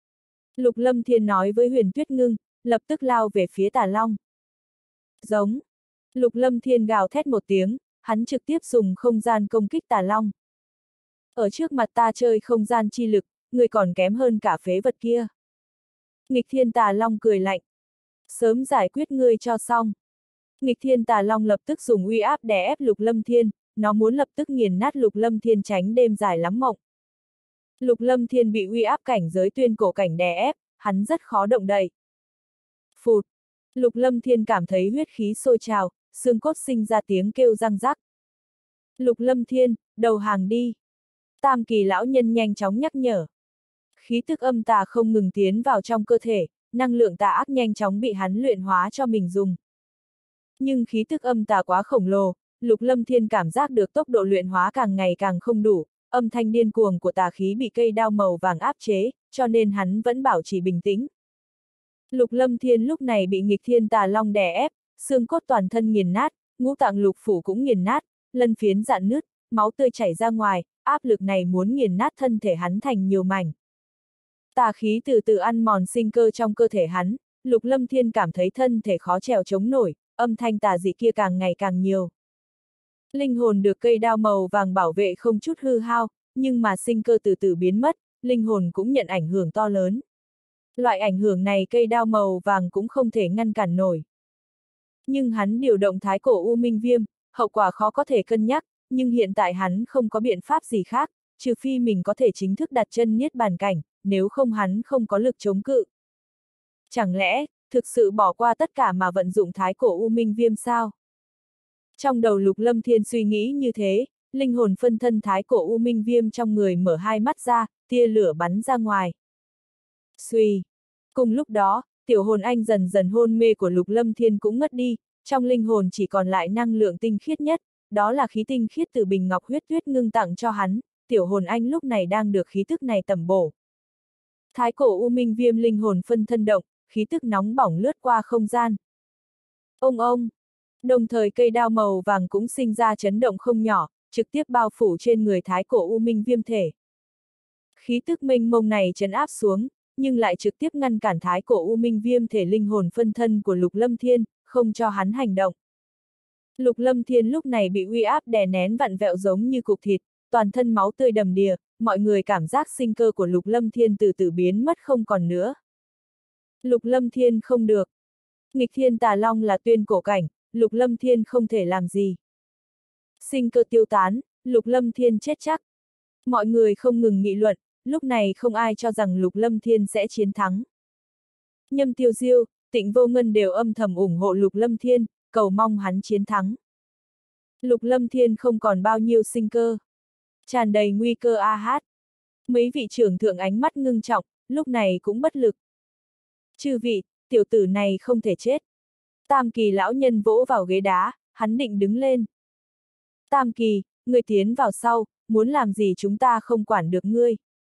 Lục Lâm Thiên nói với Huyền Tuyết Ngưng, lập tức lao về phía tà long. Giống. Lục Lâm Thiên gào thét một tiếng, hắn trực tiếp dùng không gian công kích tà long. Ở trước mặt ta chơi không gian chi lực, người còn kém hơn cả phế vật kia. Nghịch thiên tà long cười lạnh. Sớm giải quyết ngươi cho xong. Nghịch thiên tà long lập tức dùng uy áp đè ép Lục Lâm Thiên, nó muốn lập tức nghiền nát Lục Lâm Thiên tránh đêm dài lắm mộng. Lục Lâm Thiên bị uy áp cảnh giới tuyên cổ cảnh đè ép, hắn rất khó động đậy. Phụt! Lục Lâm Thiên cảm thấy huyết khí sôi trào, xương cốt sinh ra tiếng kêu răng rắc. Lục Lâm Thiên, đầu hàng đi. Tam Kỳ lão nhân nhanh chóng nhắc nhở. Khí tức âm tà không ngừng tiến vào trong cơ thể, năng lượng tà ác nhanh chóng bị hắn luyện hóa cho mình dùng. Nhưng khí tức âm tà quá khổng lồ, Lục Lâm Thiên cảm giác được tốc độ luyện hóa càng ngày càng không đủ, âm thanh điên cuồng của tà khí bị cây đao màu vàng áp chế, cho nên hắn vẫn bảo trì bình tĩnh. Lục Lâm Thiên lúc này bị nghịch thiên tà long đè ép, xương cốt toàn thân nghiền nát, ngũ tạng lục phủ cũng nghiền nát, lân phiến rạn nứt, máu tươi chảy ra ngoài, áp lực này muốn nghiền nát thân thể hắn thành nhiều mảnh. Tà khí từ từ ăn mòn sinh cơ trong cơ thể hắn, Lục Lâm Thiên cảm thấy thân thể khó trèo chống nổi, âm thanh tà dị kia càng ngày càng nhiều. Linh hồn được cây đao màu vàng bảo vệ không chút hư hao, nhưng mà sinh cơ từ từ biến mất, linh hồn cũng nhận ảnh hưởng to lớn. Loại ảnh hưởng này cây đao màu vàng cũng không thể ngăn cản nổi. Nhưng hắn điều động thái cổ U Minh Viêm, hậu quả khó có thể cân nhắc, nhưng hiện tại hắn không có biện pháp gì khác, trừ phi mình có thể chính thức đặt chân niết bàn cảnh, nếu không hắn không có lực chống cự. Chẳng lẽ, thực sự bỏ qua tất cả mà vận dụng thái cổ U Minh Viêm sao? Trong đầu Lục Lâm Thiên suy nghĩ như thế, linh hồn phân thân thái cổ U Minh Viêm trong người mở hai mắt ra, tia lửa bắn ra ngoài. Xuy. Cùng lúc đó, tiểu hồn anh dần dần hôn mê của Lục Lâm Thiên cũng ngất đi, trong linh hồn chỉ còn lại năng lượng tinh khiết nhất, đó là khí tinh khiết từ bình ngọc huyết tuyết ngưng tặng cho hắn, tiểu hồn anh lúc này đang được khí tức này tẩm bổ. Thái cổ U Minh Viêm linh hồn phân thân động, khí tức nóng bỏng lướt qua không gian. Ông! Đồng thời cây đao màu vàng cũng sinh ra chấn động không nhỏ, trực tiếp bao phủ trên người thái cổ U Minh Viêm thể. Khí tức mênh mông này trấn áp xuống, nhưng lại trực tiếp ngăn cản thái cổ U Minh Viêm thể linh hồn phân thân của Lục Lâm Thiên, không cho hắn hành động. Lục Lâm Thiên lúc này bị uy áp đè nén vặn vẹo giống như cục thịt, toàn thân máu tươi đầm đìa, mọi người cảm giác sinh cơ của Lục Lâm Thiên từ từ biến mất không còn nữa. Lục Lâm Thiên không được. Nghịch thiên tà long là tuyên cổ cảnh, Lục Lâm Thiên không thể làm gì. Sinh cơ tiêu tán, Lục Lâm Thiên chết chắc. Mọi người không ngừng nghị luận, lúc này không ai cho rằng Lục Lâm Thiên sẽ chiến thắng. Nhâm Tiêu Diêu, Tịnh Vô Ngân đều âm thầm ủng hộ Lục Lâm Thiên, cầu mong hắn chiến thắng. Lục Lâm Thiên không còn bao nhiêu sinh cơ. Tràn đầy nguy cơ a hát. Mấy vị trưởng thượng ánh mắt ngưng trọng, lúc này cũng bất lực. Chư vị, tiểu tử này không thể chết. Tam Kỳ lão nhân vỗ vào ghế đá, hắn định đứng lên. Tam Kỳ, ngươi tiến vào sau, muốn làm gì chúng ta không quản được ngươi.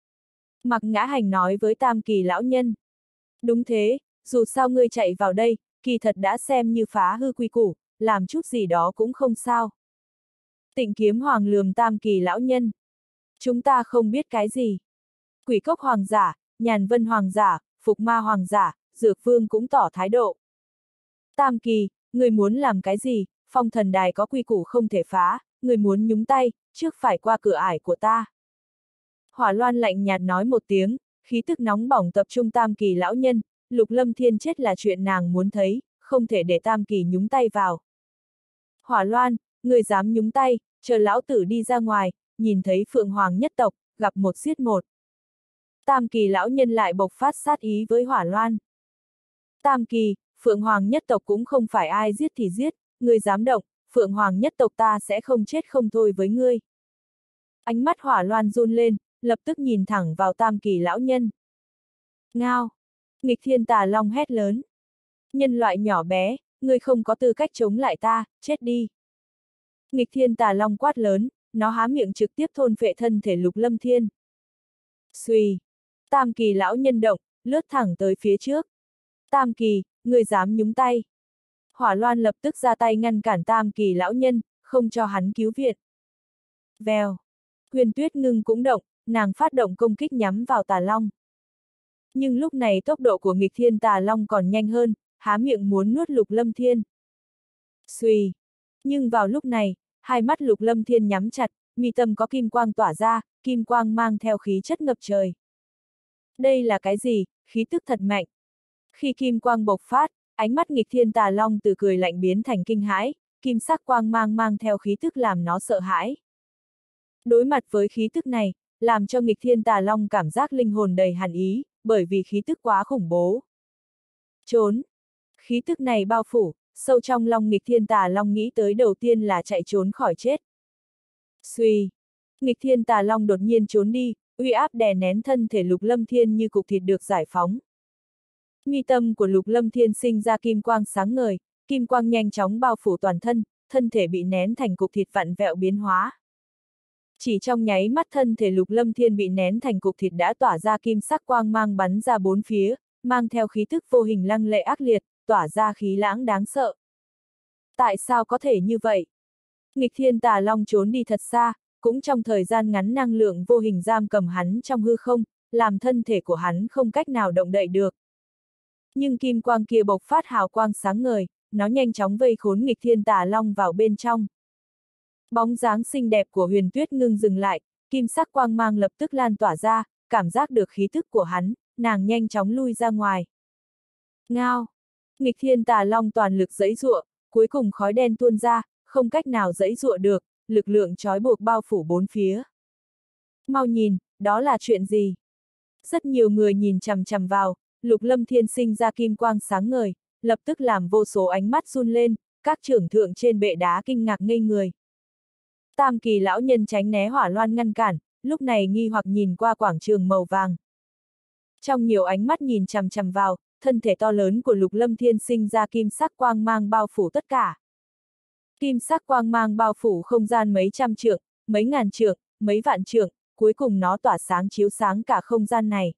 Mạc Ngã Hành nói với Tam Kỳ lão nhân. Đúng thế, dù sao ngươi chạy vào đây, kỳ thật đã xem như phá hư quy củ, làm chút gì đó cũng không sao. Tịnh Kiếm Hoàng lườm Tam Kỳ lão nhân. Chúng ta không biết cái gì. Quỷ Cốc Hoàng giả, Nhàn Vân Hoàng giả, Phục Ma Hoàng giả, Dược Vương cũng tỏ thái độ. Tam Kỳ, người muốn làm cái gì, Phong Thần Đài có quy củ không thể phá, người muốn nhúng tay, trước phải qua cửa ải của ta. Hỏa Loan lạnh nhạt nói một tiếng, khí tức nóng bỏng tập trung Tam Kỳ lão nhân, Lục Lâm Thiên chết là chuyện nàng muốn thấy, không thể để Tam Kỳ nhúng tay vào. Hỏa Loan, người dám nhúng tay, chờ lão tử đi ra ngoài, nhìn thấy Phượng Hoàng nhất tộc, gặp một giết một. Tam Kỳ lão nhân lại bộc phát sát ý với Hỏa Loan. Tam Kỳ, Phượng Hoàng nhất tộc cũng không phải ai giết thì giết, người dám động, Phượng Hoàng nhất tộc ta sẽ không chết không thôi với ngươi. Ánh mắt Hỏa Loan run lên, lập tức nhìn thẳng vào Tam Kỳ lão nhân. Ngao! Nghịch thiên tà long hét lớn. Nhân loại nhỏ bé, ngươi không có tư cách chống lại ta, chết đi. Nghịch thiên tà long quát lớn, nó há miệng trực tiếp thôn phệ thân thể Lục Lâm Thiên. Xuy! Tam Kỳ lão nhân động, lướt thẳng tới phía trước. Tam Kỳ, ngươi dám nhúng tay. Hỏa Loan lập tức ra tay ngăn cản Tam Kỳ lão nhân, không cho hắn cứu viện. Vèo. Huyền Tuyết Ngưng cũng động, nàng phát động công kích nhắm vào Tà Long. Nhưng lúc này tốc độ của nghịch thiên Tà Long còn nhanh hơn, há miệng muốn nuốt Lục Lâm Thiên. Xuy. Nhưng vào lúc này, hai mắt Lục Lâm Thiên nhắm chặt, mi tâm có kim quang tỏa ra, kim quang mang theo khí chất ngập trời. Đây là cái gì? Khí tức thật mạnh. Khi kim quang bộc phát, ánh mắt nghịch thiên Tà Long từ cười lạnh biến thành kinh hãi, kim sắc quang mang theo khí tức làm nó sợ hãi. Đối mặt với khí tức này, làm cho nghịch thiên Tà Long cảm giác linh hồn đầy hàn ý, bởi vì khí tức quá khủng bố. Trốn. Khí tức này bao phủ, sâu trong lòng nghịch thiên Tà Long nghĩ tới đầu tiên là chạy trốn khỏi chết. Xuy. Nghịch thiên Tà Long đột nhiên trốn đi, uy áp đè nén thân thể Lục Lâm Thiên như cục thịt được giải phóng. Mi tâm của Lục Lâm Thiên sinh ra kim quang sáng ngời, kim quang nhanh chóng bao phủ toàn thân, thân thể bị nén thành cục thịt vặn vẹo biến hóa. Chỉ trong nháy mắt thân thể Lục Lâm Thiên bị nén thành cục thịt đã tỏa ra kim sắc quang mang bắn ra bốn phía, mang theo khí tức vô hình lăng lệ ác liệt, tỏa ra khí lãng đáng sợ. Tại sao có thể như vậy? Nghịch thiên Tà Long trốn đi thật xa, cũng trong thời gian ngắn năng lượng vô hình giam cầm hắn trong hư không, làm thân thể của hắn không cách nào động đậy được. Nhưng kim quang kia bộc phát hào quang sáng ngời, nó nhanh chóng vây khốn nghịch thiên Tà Long vào bên trong. Bóng dáng xinh đẹp của Huyền Tuyết Ngưng dừng lại, kim sắc quang mang lập tức lan tỏa ra, cảm giác được khí tức của hắn, nàng nhanh chóng lui ra ngoài. Ngao! Nghịch thiên Tà Long toàn lực giãy giụa, cuối cùng khói đen tuôn ra, không cách nào giãy giụa được, lực lượng trói buộc bao phủ bốn phía. Mau nhìn, đó là chuyện gì? Rất nhiều người nhìn chằm chằm vào, Lục Lâm Thiên sinh ra kim quang sáng ngời, lập tức làm vô số ánh mắt run lên, các trưởng thượng trên bệ đá kinh ngạc ngây người. Tam Kỳ lão nhân tránh né Hỏa Loan ngăn cản, lúc này nghi hoặc nhìn qua quảng trường màu vàng. Trong nhiều ánh mắt nhìn chằm chằm vào, thân thể to lớn của Lục Lâm Thiên sinh ra kim sắc quang mang bao phủ tất cả. Kim sắc quang mang bao phủ không gian mấy trăm trượng, mấy ngàn trượng, mấy vạn trượng, cuối cùng nó tỏa sáng chiếu sáng cả không gian này.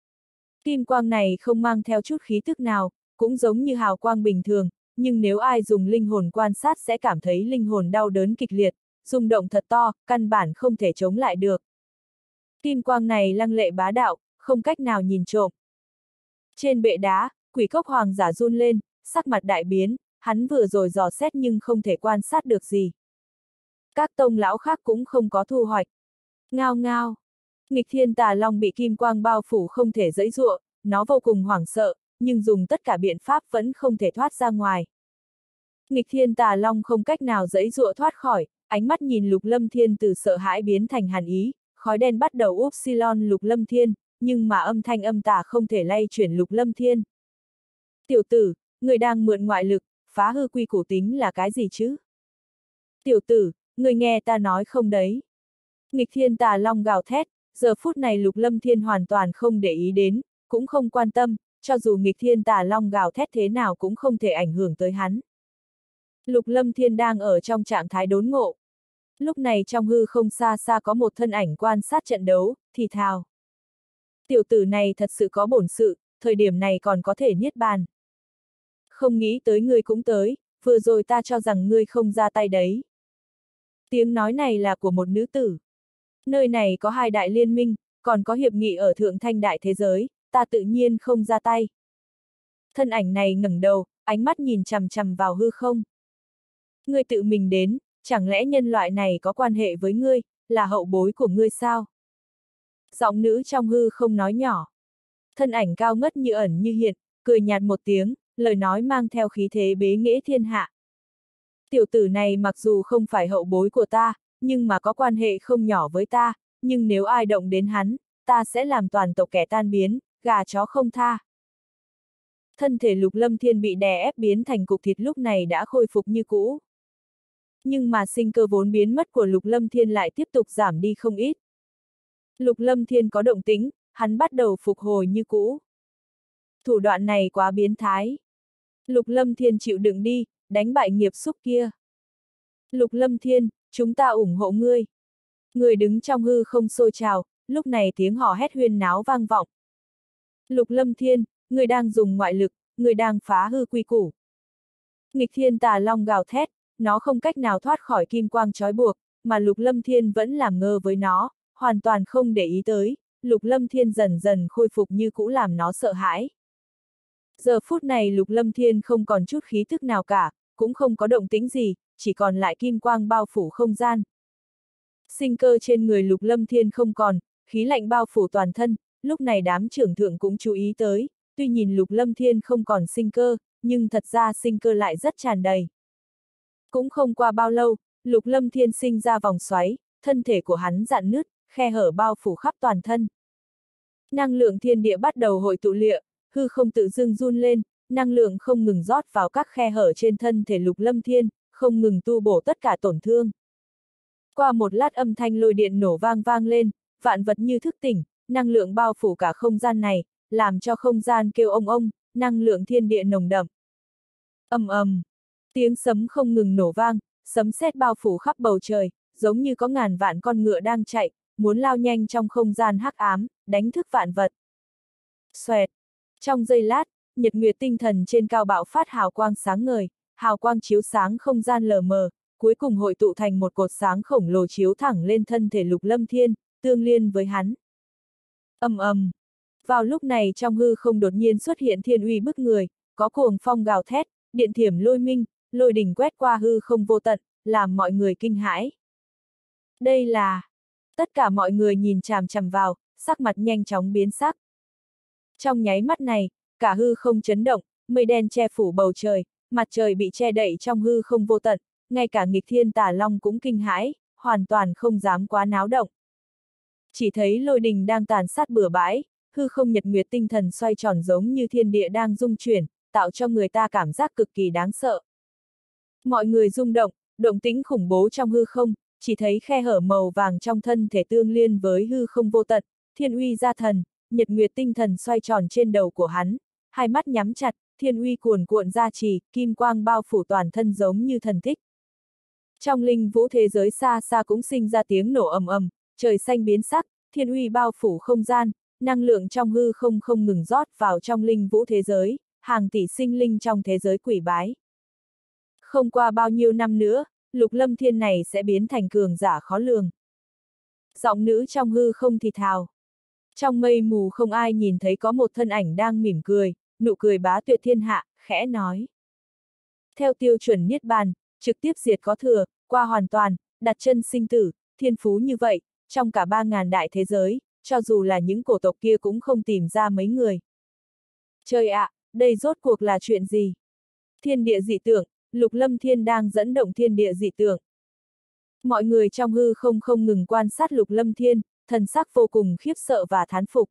Kim quang này không mang theo chút khí tức nào, cũng giống như hào quang bình thường, nhưng nếu ai dùng linh hồn quan sát sẽ cảm thấy linh hồn đau đớn kịch liệt, rung động thật to, căn bản không thể chống lại được. Kim quang này lăng lệ bá đạo, không cách nào nhìn trộm. Trên bệ đá, Quỷ Cốc Hoàng giả run lên, sắc mặt đại biến, hắn vừa rồi dò xét nhưng không thể quan sát được gì. Các tông lão khác cũng không có thu hoạch. Ngao ngao. Nghịch thiên Tà Long bị kim quang bao phủ không thể giãy giụa, nó vô cùng hoảng sợ, nhưng dùng tất cả biện pháp vẫn không thể thoát ra ngoài. Nghịch thiên Tà Long không cách nào giãy giụa thoát khỏi, ánh mắt nhìn Lục Lâm Thiên từ sợ hãi biến thành hàn ý, khói đen bắt đầu upsilon Lục Lâm Thiên, nhưng mà âm thanh âm tà không thể lay chuyển Lục Lâm Thiên. Tiểu tử, người đang mượn ngoại lực, phá hư quy củ tính là cái gì chứ? Tiểu tử, người nghe ta nói không đấy? Nghịch thiên Tà Long gào thét, giờ phút này Lục Lâm Thiên hoàn toàn không để ý đến, cũng không quan tâm, cho dù nghịch thiên Tà Long gào thét thế nào cũng không thể ảnh hưởng tới hắn. Lục Lâm Thiên đang ở trong trạng thái đốn ngộ. Lúc này trong hư không xa xa có một thân ảnh quan sát trận đấu, thì thào. Tiểu tử này thật sự có bổn sự, thời điểm này còn có thể niết bàn. Không nghĩ tới ngươi cũng tới, vừa rồi ta cho rằng ngươi không ra tay đấy. Tiếng nói này là của một nữ tử. Nơi này có hai đại liên minh, còn có hiệp nghị ở thượng thanh đại thế giới, ta tự nhiên không ra tay. Thân ảnh này ngẩng đầu, ánh mắt nhìn chằm chằm vào hư không. Ngươi tự mình đến, chẳng lẽ nhân loại này có quan hệ với ngươi, là hậu bối của ngươi sao? Giọng nữ trong hư không nói nhỏ. Thân ảnh cao ngất như ẩn như hiện, cười nhạt một tiếng, lời nói mang theo khí thế bế nghệ thiên hạ. Tiểu tử này mặc dù không phải hậu bối của ta, nhưng mà có quan hệ không nhỏ với ta, nhưng nếu ai động đến hắn, ta sẽ làm toàn tộc kẻ tan biến, gà chó không tha. Thân thể Lục Lâm Thiên bị đè ép biến thành cục thịt lúc này đã khôi phục như cũ. Nhưng mà sinh cơ vốn biến mất của Lục Lâm Thiên lại tiếp tục giảm đi không ít. Lục Lâm Thiên có động tĩnh, hắn bắt đầu phục hồi như cũ. Thủ đoạn này quá biến thái. Lục Lâm Thiên chịu đựng đi, đánh bại nghiệp xúc kia. Lục Lâm Thiên, chúng ta ủng hộ ngươi. Người đứng trong hư không sôi trào, lúc này tiếng hò hét huyên náo vang vọng. Lục Lâm Thiên, người đang dùng ngoại lực, người đang phá hư quy củ. Nghịch thiên tà long gào thét, nó không cách nào thoát khỏi kim quang trói buộc, mà Lục Lâm Thiên vẫn làm ngơ với nó, hoàn toàn không để ý tới, Lục Lâm Thiên dần dần khôi phục như cũ làm nó sợ hãi. Giờ phút này Lục Lâm Thiên không còn chút khí thức nào cả, cũng không có động tĩnh gì, chỉ còn lại kim quang bao phủ không gian. Sinh cơ trên người Lục Lâm Thiên không còn, khí lạnh bao phủ toàn thân, lúc này đám trưởng thượng cũng chú ý tới, tuy nhìn Lục Lâm Thiên không còn sinh cơ, nhưng thật ra sinh cơ lại rất tràn đầy. Cũng không qua bao lâu, Lục Lâm Thiên sinh ra vòng xoáy, thân thể của hắn rạn nứt, khe hở bao phủ khắp toàn thân. Năng lượng thiên địa bắt đầu hội tụ lịa, hư không tự dưng run lên, năng lượng không ngừng rót vào các khe hở trên thân thể Lục Lâm Thiên, không ngừng tu bổ tất cả tổn thương. Qua một lát âm thanh lôi điện nổ vang vang lên, vạn vật như thức tỉnh, năng lượng bao phủ cả không gian này, làm cho không gian kêu ông, năng lượng thiên địa nồng đậm. Ầm ầm, tiếng sấm không ngừng nổ vang, sấm sét bao phủ khắp bầu trời, giống như có ngàn vạn con ngựa đang chạy, muốn lao nhanh trong không gian hắc ám, đánh thức vạn vật. Xoẹt, trong giây lát, nhật nguyệt tinh thần trên cao bạo phát hào quang sáng ngời, hào quang chiếu sáng không gian lờ mờ, cuối cùng hội tụ thành một cột sáng khổng lồ chiếu thẳng lên thân thể Lục Lâm Thiên, tương liên với hắn. Ầm ầm. Vào lúc này trong hư không đột nhiên xuất hiện thiên uy bức người, có cuồng phong gào thét, điện thiểm lôi minh, lôi đỉnh quét qua hư không vô tận, làm mọi người kinh hãi. Đây là... Tất cả mọi người nhìn chằm chằm vào, sắc mặt nhanh chóng biến sắc. Trong nháy mắt này, cả hư không chấn động, mây đen che phủ bầu trời, mặt trời bị che đậy trong hư không vô tận, ngay cả nghịch thiên tà long cũng kinh hãi, hoàn toàn không dám quá náo động. Chỉ thấy lôi đình đang tàn sát bừa bãi, hư không nhật nguyệt tinh thần xoay tròn giống như thiên địa đang rung chuyển, tạo cho người ta cảm giác cực kỳ đáng sợ. Mọi người rung động, động tĩnh khủng bố trong hư không, chỉ thấy khe hở màu vàng trong thân thể tương liên với hư không vô tận, thiên uy gia thần, nhật nguyệt tinh thần xoay tròn trên đầu của hắn, hai mắt nhắm chặt, thiên uy cuồn cuộn ra trì, kim quang bao phủ toàn thân giống như thần thích. Trong linh vũ thế giới xa xa cũng sinh ra tiếng nổ ầm ầm, trời xanh biến sắc, thiên uy bao phủ không gian, năng lượng trong hư không không ngừng rót vào trong linh vũ thế giới, hàng tỷ sinh linh trong thế giới quỷ bái. Không qua bao nhiêu năm nữa, Lục Lâm Thiên này sẽ biến thành cường giả khó lường. Giọng nữ trong hư không thì thào. Trong mây mù không ai nhìn thấy có một thân ảnh đang mỉm cười, nụ cười bá tuyệt thiên hạ, khẽ nói. Theo tiêu chuẩn niết bàn, trực tiếp diệt có thừa, qua hoàn toàn, đặt chân sinh tử, thiên phú như vậy, trong cả 3.000 đại thế giới, cho dù là những cổ tộc kia cũng không tìm ra mấy người. Trời ạ, đây rốt cuộc là chuyện gì? Thiên địa dị tượng, Lục Lâm Thiên đang dẫn động thiên địa dị tượng. Mọi người trong hư không không ngừng quan sát Lục Lâm Thiên, thần sắc vô cùng khiếp sợ và thán phục.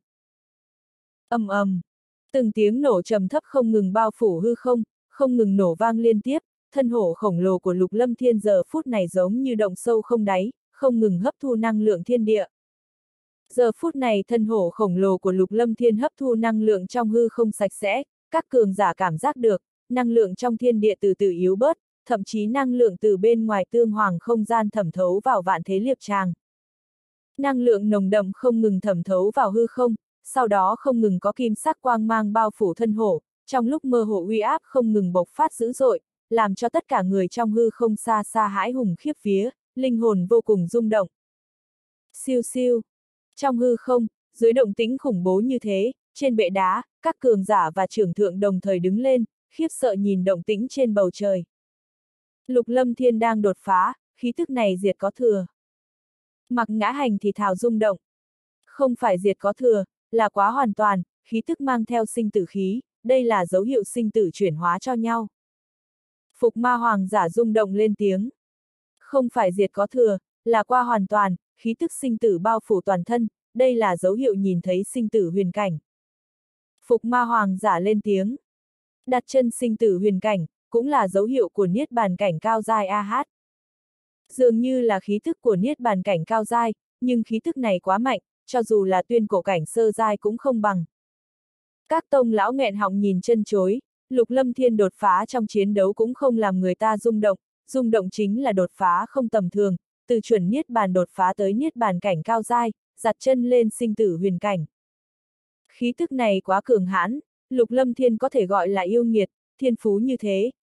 Ầm ầm, từng tiếng nổ trầm thấp không ngừng bao phủ hư không, không ngừng nổ vang liên tiếp, thân hổ khổng lồ của Lục Lâm Thiên giờ phút này giống như động sâu không đáy, không ngừng hấp thu năng lượng thiên địa. Giờ phút này thân hổ khổng lồ của Lục Lâm Thiên hấp thu năng lượng trong hư không sạch sẽ, các cường giả cảm giác được, năng lượng trong thiên địa từ từ yếu bớt, thậm chí năng lượng từ bên ngoài tương hoàng không gian thẩm thấu vào vạn thế liệp tràng. Năng lượng nồng đậm không ngừng thẩm thấu vào hư không, sau đó không ngừng có kim sắc quang mang bao phủ thân hổ, trong lúc mơ hồ uy áp không ngừng bộc phát dữ dội, làm cho tất cả người trong hư không xa xa hãi hùng khiếp vía, linh hồn vô cùng rung động. Siêu siêu. Trong hư không, dưới động tĩnh khủng bố như thế, trên bệ đá, các cường giả và trưởng thượng đồng thời đứng lên, khiếp sợ nhìn động tĩnh trên bầu trời. Lục Lâm Thiên đang đột phá, khí tức này diệt có thừa. Mặc Ngã Hành thì thào rung động. Không phải diệt có thừa, là quá hoàn toàn, khí tức mang theo sinh tử khí, đây là dấu hiệu sinh tử chuyển hóa cho nhau. Phục Ma Hoàng giả rung động lên tiếng. Không phải diệt có thừa, là qua hoàn toàn, khí tức sinh tử bao phủ toàn thân, đây là dấu hiệu nhìn thấy sinh tử huyền cảnh. Phục Ma Hoàng giả lên tiếng. Đặt chân sinh tử huyền cảnh, cũng là dấu hiệu của niết bàn cảnh cao giai AH. Dường như là khí tức của niết bàn cảnh cao giai, nhưng khí tức này quá mạnh, cho dù là tuyên cổ cảnh sơ giai cũng không bằng. Các tông lão nghẹn họng nhìn chân chối, Lục Lâm Thiên đột phá trong chiến đấu cũng không làm người ta rung động chính là đột phá không tầm thường, từ chuẩn niết bàn đột phá tới niết bàn cảnh cao giai, giặt chân lên sinh tử huyền cảnh. Khí tức này quá cường hãn, Lục Lâm Thiên có thể gọi là yêu nghiệt, thiên phú như thế,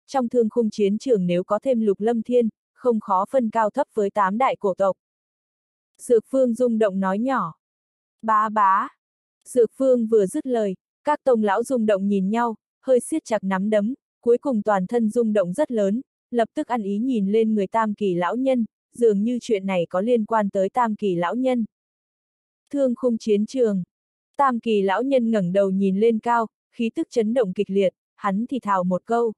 trong thương khung chiến trường nếu có thêm Lục Lâm Thiên, không khó phân cao thấp với 8 đại cổ tộc. Dược Vương rung động nói nhỏ. Bá bá. Dược Vương vừa dứt lời, các tông lão rung động nhìn nhau, hơi siết chặt nắm đấm, cuối cùng toàn thân rung động rất lớn, lập tức ăn ý nhìn lên người Tam Kỳ lão nhân, dường như chuyện này có liên quan tới Tam Kỳ lão nhân. Thương khung chiến trường. Tam Kỳ lão nhân ngẩng đầu nhìn lên cao, khí tức chấn động kịch liệt, hắn thì thào một câu.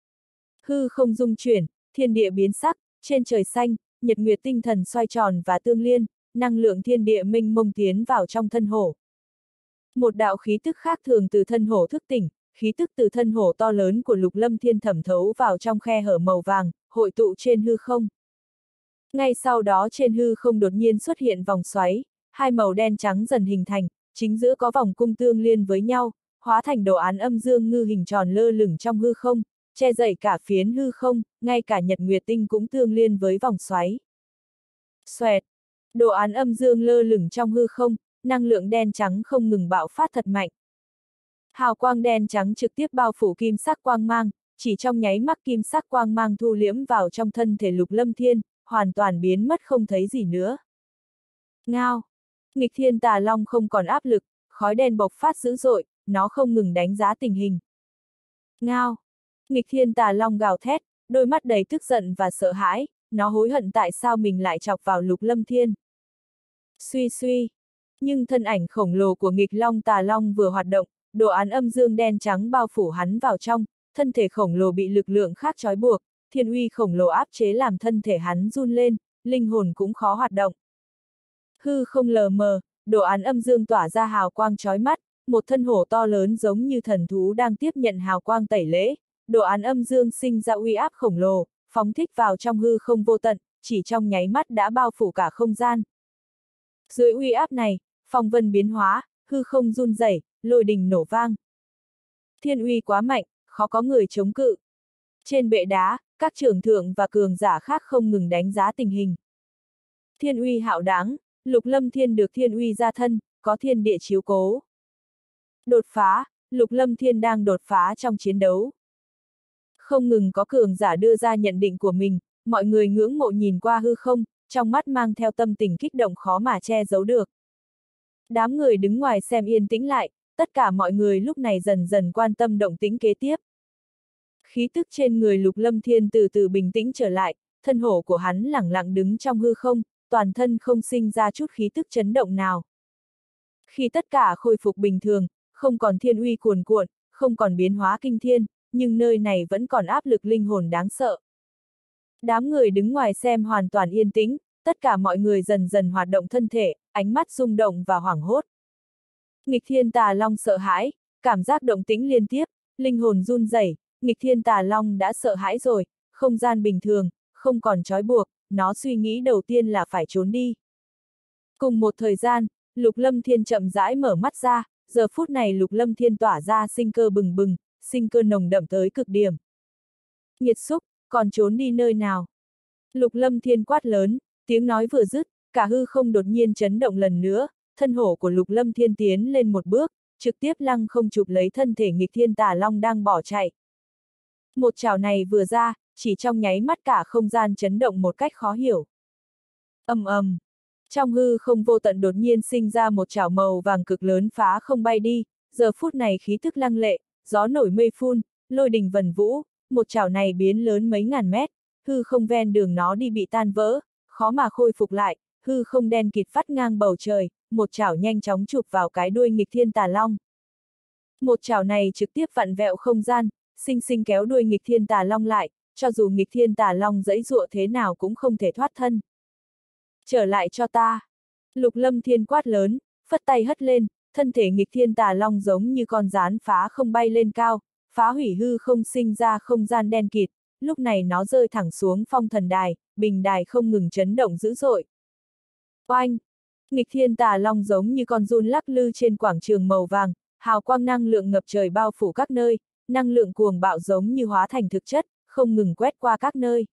Hư không dung chuyển, thiên địa biến sắc, trên trời xanh, nhật nguyệt tinh thần xoay tròn và tương liên, năng lượng thiên địa mênh mông tiến vào trong thân hổ. Một đạo khí tức khác thường từ thân hổ thức tỉnh, khí tức từ thân hổ to lớn của Lục Lâm Thiên thẩm thấu vào trong khe hở màu vàng, hội tụ trên hư không. Ngay sau đó trên hư không đột nhiên xuất hiện vòng xoáy, hai màu đen trắng dần hình thành, chính giữa có vòng cung tương liên với nhau, hóa thành đồ án âm dương ngư hình tròn lơ lửng trong hư không, che dậy cả phiến hư không, ngay cả nhật nguyệt tinh cũng tương liên với vòng xoáy. Xoẹt! Đồ án âm dương lơ lửng trong hư không, năng lượng đen trắng không ngừng bạo phát thật mạnh. Hào quang đen trắng trực tiếp bao phủ kim sắc quang mang, chỉ trong nháy mắt kim sắc quang mang thu liễm vào trong thân thể Lục Lâm Thiên, hoàn toàn biến mất không thấy gì nữa. Ngao! Nghịch Thiên Tà Long không còn áp lực, khói đen bộc phát dữ dội, nó không ngừng đánh giá tình hình. Ngao! Nghịch Thiên Tà Long gào thét, đôi mắt đầy tức giận và sợ hãi, nó hối hận tại sao mình lại chọc vào Lục Lâm Thiên. Suy suy! Nhưng thân ảnh khổng lồ của nghịch Long Tà Long vừa hoạt động, đồ án âm dương đen trắng bao phủ hắn vào trong, thân thể khổng lồ bị lực lượng khác trói buộc, thiên uy khổng lồ áp chế làm thân thể hắn run lên, linh hồn cũng khó hoạt động. Hư không lờ mờ, đồ án âm dương tỏa ra hào quang chói mắt, một thân hổ to lớn giống như thần thú đang tiếp nhận hào quang tẩy lễ, đồ án âm dương sinh ra uy áp khổng lồ, phóng thích vào trong hư không vô tận, chỉ trong nháy mắt đã bao phủ cả không gian. Dưới uy áp này, phong vân biến hóa, hư không run rẩy, lôi đình nổ vang. Thiên uy quá mạnh, khó có người chống cự. Trên bệ đá, các trưởng thượng và cường giả khác không ngừng đánh giá tình hình. Thiên uy hạo đáng, Lục Lâm Thiên được thiên uy gia thân, có thiên địa chiếu cố. Đột phá, Lục Lâm Thiên đang đột phá trong chiến đấu. Không ngừng có cường giả đưa ra nhận định của mình, mọi người ngưỡng mộ nhìn qua hư không, trong mắt mang theo tâm tình kích động khó mà che giấu được. Đám người đứng ngoài xem yên tĩnh lại, tất cả mọi người lúc này dần dần quan tâm động tĩnh kế tiếp. Khí tức trên người Lục Lâm Thiên từ từ bình tĩnh trở lại, thân hổ của hắn lẳng lặng đứng trong hư không, toàn thân không sinh ra chút khí tức chấn động nào. Khi tất cả khôi phục bình thường, không còn thiên uy cuồn cuộn, không còn biến hóa kinh thiên, nhưng nơi này vẫn còn áp lực linh hồn đáng sợ. Đám người đứng ngoài xem hoàn toàn yên tĩnh, tất cả mọi người dần dần hoạt động thân thể, ánh mắt rung động và hoảng hốt. Nghịch Thiên Tà Long sợ hãi, cảm giác động tĩnh liên tiếp, linh hồn run rẩy, Nghịch Thiên Tà Long đã sợ hãi rồi, không gian bình thường, không còn trói buộc, nó suy nghĩ đầu tiên là phải trốn đi. Cùng một thời gian, Lục Lâm Thiên chậm rãi mở mắt ra, giờ phút này Lục Lâm Thiên tỏa ra sinh cơ bừng bừng, sinh cơ nồng đậm tới cực điểm. Nghiệt xúc, còn trốn đi nơi nào? Lục Lâm Thiên quát lớn, tiếng nói vừa dứt, cả hư không đột nhiên chấn động lần nữa, thân hổ của Lục Lâm Thiên tiến lên một bước, trực tiếp lăng không chụp lấy thân thể Nghịch Thiên Tà Long đang bỏ chạy. Một chảo này vừa ra, chỉ trong nháy mắt cả không gian chấn động một cách khó hiểu. Ầm ầm, trong hư không vô tận đột nhiên sinh ra một chảo màu vàng cực lớn phá không bay đi, giờ phút này khí tức lăng lệ, gió nổi mây phun, lôi đình vần vũ, một chảo này biến lớn mấy ngàn mét, hư không ven đường nó đi bị tan vỡ, khó mà khôi phục lại, hư không đen kịt vắt ngang bầu trời, một chảo nhanh chóng chụp vào cái đuôi Nghịch Thiên Tà Long. Một chảo này trực tiếp vặn vẹo không gian, sinh sinh kéo đuôi Nghịch Thiên Tà Long lại, cho dù Nghịch Thiên Tà Long giãy giụa thế nào cũng không thể thoát thân. Trở lại cho ta! Lục Lâm Thiên quát lớn, phất tay hất lên, thân thể Nghịch Thiên Tà Long giống như con gián phá không bay lên cao, phá hủy hư không sinh ra không gian đen kịt, lúc này nó rơi thẳng xuống phong thần đài, bình đài không ngừng chấn động dữ dội. Oanh! Nghịch Thiên Tà Long giống như con giun lắc lư trên quảng trường màu vàng, hào quang năng lượng ngập trời bao phủ các nơi, năng lượng cuồng bạo giống như hóa thành thực chất, không ngừng quét qua các nơi.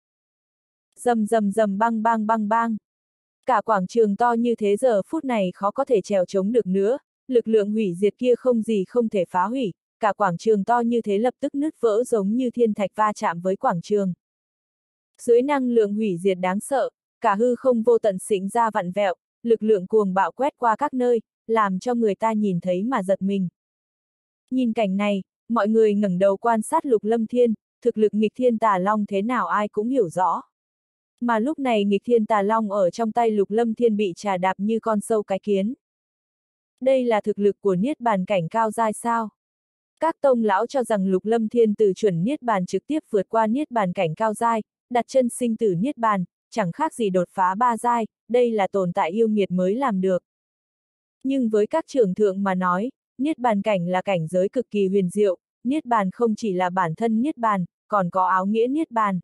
Rầm rầm rầm bang bang bang bang. Cả quảng trường to như thế giờ phút này khó có thể trèo chống được nữa, lực lượng hủy diệt kia không gì không thể phá hủy, cả quảng trường to như thế lập tức nứt vỡ giống như thiên thạch va chạm với quảng trường. Dưới năng lượng hủy diệt đáng sợ, cả hư không vô tận xịnh ra vặn vẹo, lực lượng cuồng bạo quét qua các nơi, làm cho người ta nhìn thấy mà giật mình. Nhìn cảnh này, mọi người ngẩng đầu quan sát Lục Lâm Thiên, thực lực nghịch thiên tà long thế nào ai cũng hiểu rõ. Mà lúc này nghịch thiên tà long ở trong tay Lục Lâm Thiên bị trà đạp như con sâu cái kiến. Đây là thực lực của niết bàn cảnh cao giai sao? Các tông lão cho rằng Lục Lâm Thiên từ chuẩn niết bàn trực tiếp vượt qua niết bàn cảnh cao giai, đặt chân sinh tử niết bàn, chẳng khác gì đột phá 3 giai, đây là tồn tại yêu nghiệt mới làm được. Nhưng với các trưởng thượng mà nói, niết bàn cảnh là cảnh giới cực kỳ huyền diệu, niết bàn không chỉ là bản thân niết bàn, còn có áo nghĩa niết bàn.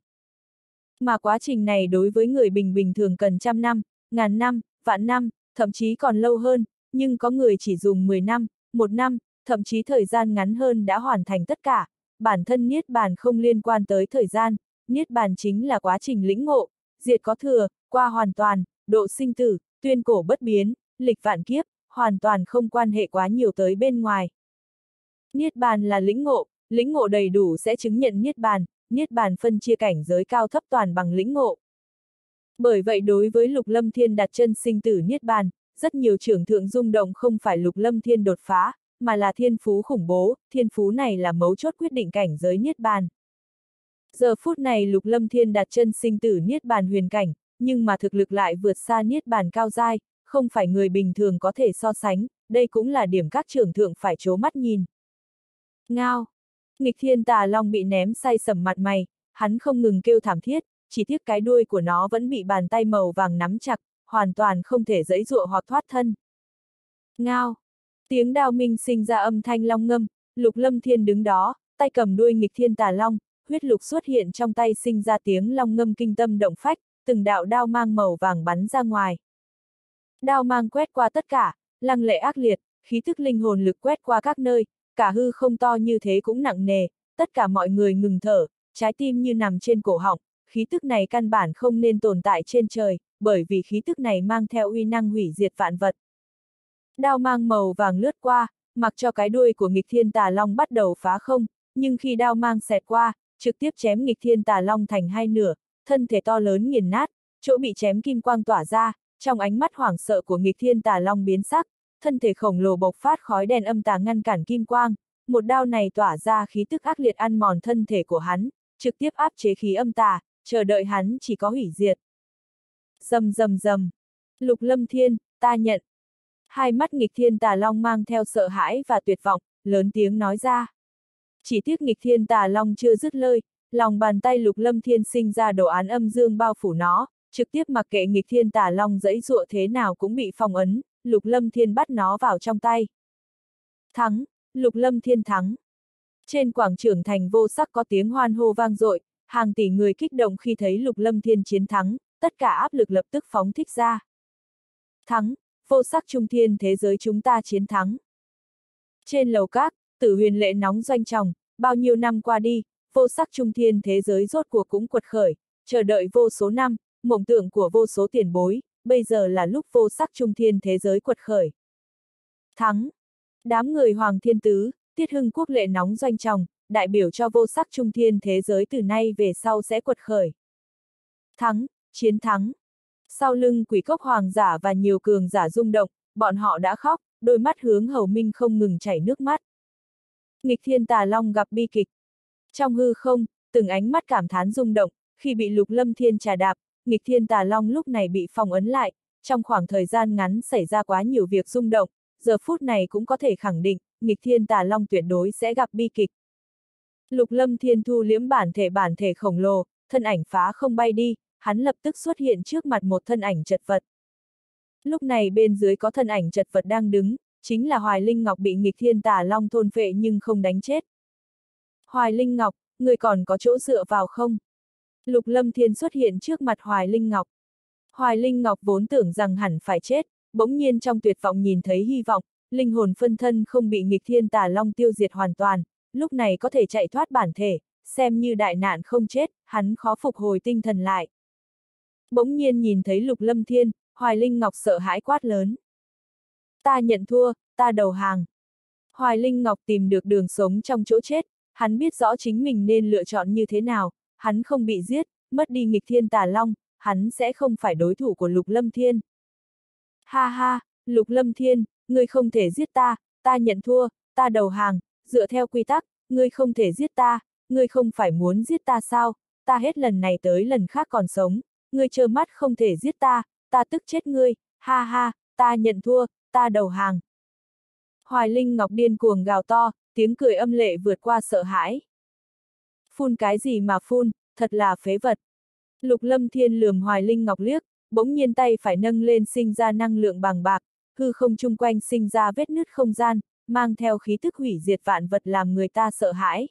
Mà quá trình này đối với người bình thường cần 100 năm, 1000 năm, vạn năm, thậm chí còn lâu hơn, nhưng có người chỉ dùng 10 năm, 1 năm, thậm chí thời gian ngắn hơn đã hoàn thành tất cả. Bản thân niết bàn không liên quan tới thời gian, niết bàn chính là quá trình lĩnh ngộ, diệt có thừa, qua hoàn toàn, độ sinh tử, tuyên cổ bất biến, lịch vạn kiếp, hoàn toàn không quan hệ quá nhiều tới bên ngoài. Niết bàn là lĩnh ngộ đầy đủ sẽ chứng nhận niết bàn phân chia cảnh giới cao thấp toàn bằng lĩnh ngộ. Bởi vậy đối với Lục Lâm Thiên đặt chân sinh tử niết bàn, rất nhiều trưởng thượng rung động không phải Lục Lâm Thiên đột phá, mà là thiên phú khủng bố, thiên phú này là mấu chốt quyết định cảnh giới niết bàn. Giờ phút này Lục Lâm Thiên đặt chân sinh tử niết bàn huyền cảnh, nhưng mà thực lực lại vượt xa niết bàn cao giai, không phải người bình thường có thể so sánh, đây cũng là điểm các trưởng thượng phải trố mắt nhìn. Ngao! Nghịch thiên tà long bị ném say sẩm mặt mày, hắn không ngừng kêu thảm thiết, chỉ tiếc cái đuôi của nó vẫn bị bàn tay màu vàng nắm chặt, hoàn toàn không thể giãy giụa hoặc thoát thân. Ngao! Tiếng đao minh sinh ra âm thanh long ngâm, Lục Lâm Thiên đứng đó, tay cầm đuôi nghịch thiên tà long, huyết lục xuất hiện trong tay sinh ra tiếng long ngâm kinh tâm động phách, từng đạo đao mang màu vàng bắn ra ngoài. Đao mang quét qua tất cả, lăng lệ ác liệt, khí thức linh hồn lực quét qua các nơi, cả hư không to như thế cũng nặng nề, tất cả mọi người ngừng thở, trái tim như nằm trên cổ họng, khí tức này căn bản không nên tồn tại trên trời, bởi vì khí tức này mang theo uy năng hủy diệt vạn vật. Đao mang màu vàng lướt qua, mặc cho cái đuôi của nghịch thiên tà long bắt đầu phá không, nhưng khi đao mang xẹt qua, trực tiếp chém nghịch thiên tà long thành hai nửa, thân thể to lớn nghiền nát, chỗ bị chém kim quang tỏa ra, trong ánh mắt hoảng sợ của nghịch thiên tà long biến sắc, thân thể khổng lồ bộc phát khói đen âm tà ngăn cản kim quang, một đao này tỏa ra khí tức ác liệt ăn mòn thân thể của hắn, trực tiếp áp chế khí âm tà, chờ đợi hắn chỉ có hủy diệt. Rầm rầm rầm. Lục Lâm Thiên, ta nhận. Hai mắt nghịch thiên tà long mang theo sợ hãi và tuyệt vọng, lớn tiếng nói ra. Chỉ tiếc nghịch thiên tà long chưa dứt lời, lòng bàn tay Lục Lâm Thiên sinh ra đồ án âm dương bao phủ nó, trực tiếp mặc kệ nghịch thiên tà long giãy giụa thế nào cũng bị phong ấn, Lục Lâm Thiên bắt nó vào trong tay. Thắng, Lục Lâm Thiên thắng. Trên quảng trường thành vô sắc có tiếng hoan hô vang dội, hàng tỷ người kích động khi thấy Lục Lâm Thiên chiến thắng, tất cả áp lực lập tức phóng thích ra. Thắng, vô sắc trung thiên thế giới chúng ta chiến thắng. Trên lầu các, Tử Huyền lệ nóng doanh tròng, bao nhiêu năm qua đi, vô sắc trung thiên thế giới rốt cuộc cũng quật khởi, chờ đợi vô số năm, mộng tưởng của vô số tiền bối, bây giờ là lúc vô sắc trung thiên thế giới quật khởi. Thắng! Đám người Hoàng Thiên Tứ, Tiết Hưng Quốc lệ nóng doanh tròng, đại biểu cho vô sắc trung thiên thế giới từ nay về sau sẽ quật khởi. Thắng! Chiến thắng! Sau lưng Quỷ Cốc Hoàng giả và nhiều cường giả rung động, bọn họ đã khóc, đôi mắt hướng Hầu Minh không ngừng chảy nước mắt. Nghịch thiên tà long gặp bi kịch. Trong hư không, từng ánh mắt cảm thán rung động, khi bị Lục Lâm Thiên trà đạp, nghịch thiên tà long lúc này bị phong ấn lại, trong khoảng thời gian ngắn xảy ra quá nhiều việc rung động, giờ phút này cũng có thể khẳng định, nghịch thiên tà long tuyệt đối sẽ gặp bi kịch. Lục Lâm Thiên thu liễm bản thể khổng lồ, thân ảnh phá không bay đi, hắn lập tức xuất hiện trước mặt một thân ảnh chật vật. Lúc này bên dưới có thân ảnh chật vật đang đứng, chính là Hoài Linh Ngọc bị nghịch thiên tà long thôn phệ nhưng không đánh chết. Hoài Linh Ngọc, người còn có chỗ dựa vào không? Lục Lâm Thiên xuất hiện trước mặt Hoài Linh Ngọc. Hoài Linh Ngọc vốn tưởng rằng hẳn phải chết, bỗng nhiên trong tuyệt vọng nhìn thấy hy vọng, linh hồn phân thân không bị nghịch thiên tà long tiêu diệt hoàn toàn, lúc này có thể chạy thoát bản thể, xem như đại nạn không chết, hắn khó phục hồi tinh thần lại. Bỗng nhiên nhìn thấy Lục Lâm Thiên, Hoài Linh Ngọc sợ hãi quát lớn. Ta nhận thua, ta đầu hàng. Hoài Linh Ngọc tìm được đường sống trong chỗ chết, hắn biết rõ chính mình nên lựa chọn như thế nào, hắn không bị giết, mất đi nghịch thiên tà long, hắn sẽ không phải đối thủ của Lục Lâm Thiên. Ha ha, Lục Lâm Thiên, ngươi không thể giết ta, ta nhận thua, ta đầu hàng, dựa theo quy tắc, ngươi không thể giết ta, ngươi không phải muốn giết ta sao, ta hết lần này tới lần khác còn sống, ngươi trơ mắt không thể giết ta, ta tức chết ngươi, ha ha, ta nhận thua, ta đầu hàng. Hoài Linh Ngọc điên cuồng gào to, tiếng cười âm lệ vượt qua sợ hãi. Phun cái gì mà phun, thật là phế vật. Lục Lâm Thiên lườm Hoài Linh Ngọc liếc, bỗng nhiên tay phải nâng lên sinh ra năng lượng bàng bạc, hư không chung quanh sinh ra vết nứt không gian, mang theo khí thức hủy diệt vạn vật làm người ta sợ hãi.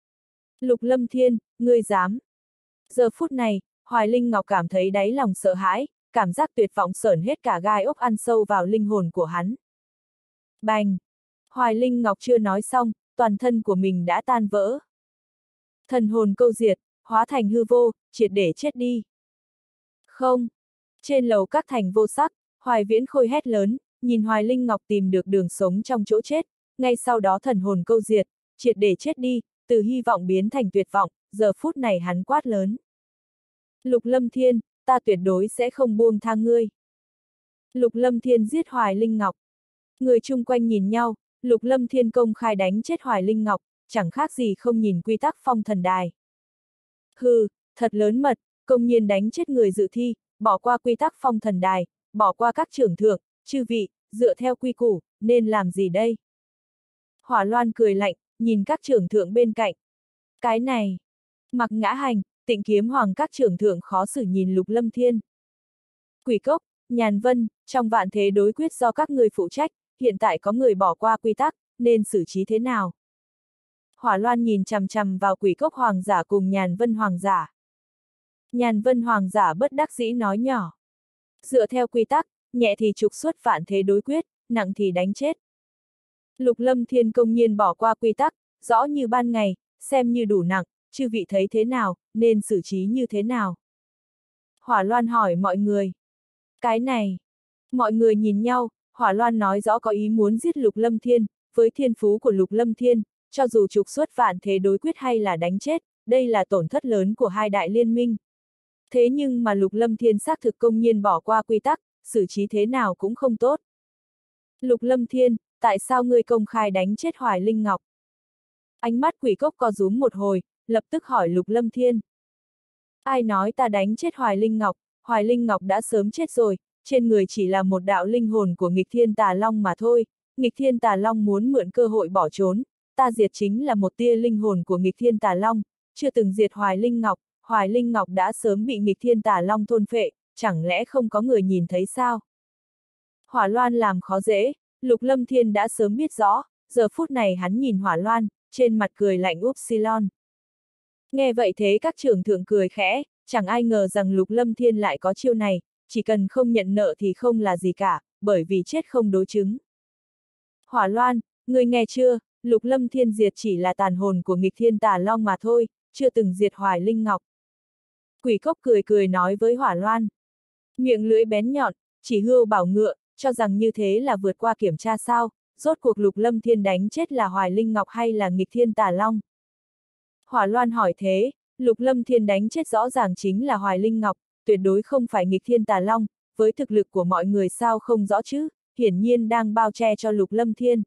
Lục Lâm Thiên, ngươi dám. Giờ phút này, Hoài Linh Ngọc cảm thấy đáy lòng sợ hãi, cảm giác tuyệt vọng sởn hết cả gai ốc ăn sâu vào linh hồn của hắn. Bành! Hoài Linh Ngọc chưa nói xong, toàn thân của mình đã tan vỡ. Thần hồn câu diệt, hóa thành hư vô, triệt để chết đi. Không! Trên lầu các thành vô sắc, Hoài Viễn Khôi hét lớn, nhìn Hoài Linh Ngọc tìm được đường sống trong chỗ chết, ngay sau đó thần hồn câu diệt, triệt để chết đi, từ hy vọng biến thành tuyệt vọng, giờ phút này hắn quát lớn. Lục Lâm Thiên, ta tuyệt đối sẽ không buông tha ngươi. Lục Lâm Thiên giết Hoài Linh Ngọc. Người chung quanh nhìn nhau, Lục Lâm Thiên công khai đánh chết Hoài Linh Ngọc, chẳng khác gì không nhìn quy tắc phong thần đài. Hừ, thật lớn mật, công nhiên đánh chết người dự thi, bỏ qua quy tắc phong thần đài, bỏ qua các trưởng thượng, chư vị, dựa theo quy củ, nên làm gì đây? Hỏa Loan cười lạnh, nhìn các trưởng thượng bên cạnh. Cái này, Mặc Ngã Hành, Tịnh Kiếm Hoàng các trưởng thượng khó xử nhìn Lục Lâm Thiên. Quỷ Cốc, Nhàn Vân, trong vạn thế đối quyết do các người phụ trách, hiện tại có người bỏ qua quy tắc, nên xử trí thế nào? Hỏa Loan nhìn chằm chằm vào Quỷ Cốc Hoàng giả cùng Nhàn Vân Hoàng giả. Nhàn Vân Hoàng giả bất đắc dĩ nói nhỏ. Dựa theo quy tắc, nhẹ thì trục xuất vạn thế đối quyết, nặng thì đánh chết. Lục Lâm Thiên công nhiên bỏ qua quy tắc, rõ như ban ngày, xem như đủ nặng, chư vị thấy thế nào, nên xử trí như thế nào? Hỏa Loan hỏi mọi người. Cái này, mọi người nhìn nhau, Hỏa Loan nói rõ có ý muốn giết Lục Lâm Thiên, với thiên phú của Lục Lâm Thiên, cho dù trục xuất vạn thế đối quyết hay là đánh chết, đây là tổn thất lớn của hai đại liên minh. Thế nhưng mà Lục Lâm Thiên xác thực công nhiên bỏ qua quy tắc, xử trí thế nào cũng không tốt. Lục Lâm Thiên, tại sao ngươi công khai đánh chết Hoài Linh Ngọc? Ánh mắt Quỷ Cốc co rúm một hồi, lập tức hỏi Lục Lâm Thiên. Ai nói ta đánh chết Hoài Linh Ngọc đã sớm chết rồi, trên người chỉ là một đạo linh hồn của nghịch thiên tà long mà thôi, nghịch thiên tà long muốn mượn cơ hội bỏ trốn, ta diệt chính là một tia linh hồn của nghịch thiên tà long, chưa từng diệt Hoài Linh Ngọc đã sớm bị nghịch thiên tà long thôn phệ, chẳng lẽ không có người nhìn thấy sao? Hỏa Loan làm khó dễ, Lục Lâm Thiên đã sớm biết rõ, giờ phút này hắn nhìn Hỏa Loan, trên mặt cười lạnh upsilon. Nghe vậy thế các trưởng thượng cười khẽ, chẳng ai ngờ rằng Lục Lâm Thiên lại có chiêu này, chỉ cần không nhận nợ thì không là gì cả, bởi vì chết không đối chứng. Hỏa Loan, ngươi nghe chưa, Lục Lâm Thiên diệt chỉ là tàn hồn của nghịch thiên tà long mà thôi, chưa từng diệt Hoài Linh Ngọc. Quỷ Cốc cười cười nói với Hỏa Loan. Miệng lưỡi bén nhọn, chỉ hươu bảo ngựa, cho rằng như thế là vượt qua kiểm tra sao, rốt cuộc Lục Lâm Thiên đánh chết là Hoài Linh Ngọc hay là nghịch thiên tà long? Hỏa Loan hỏi thế, Lục Lâm Thiên đánh chết rõ ràng chính là Hoài Linh Ngọc, tuyệt đối không phải nghịch thiên tà long, với thực lực của mọi người sao không rõ chứ, hiển nhiên đang bao che cho Lục Lâm Thiên.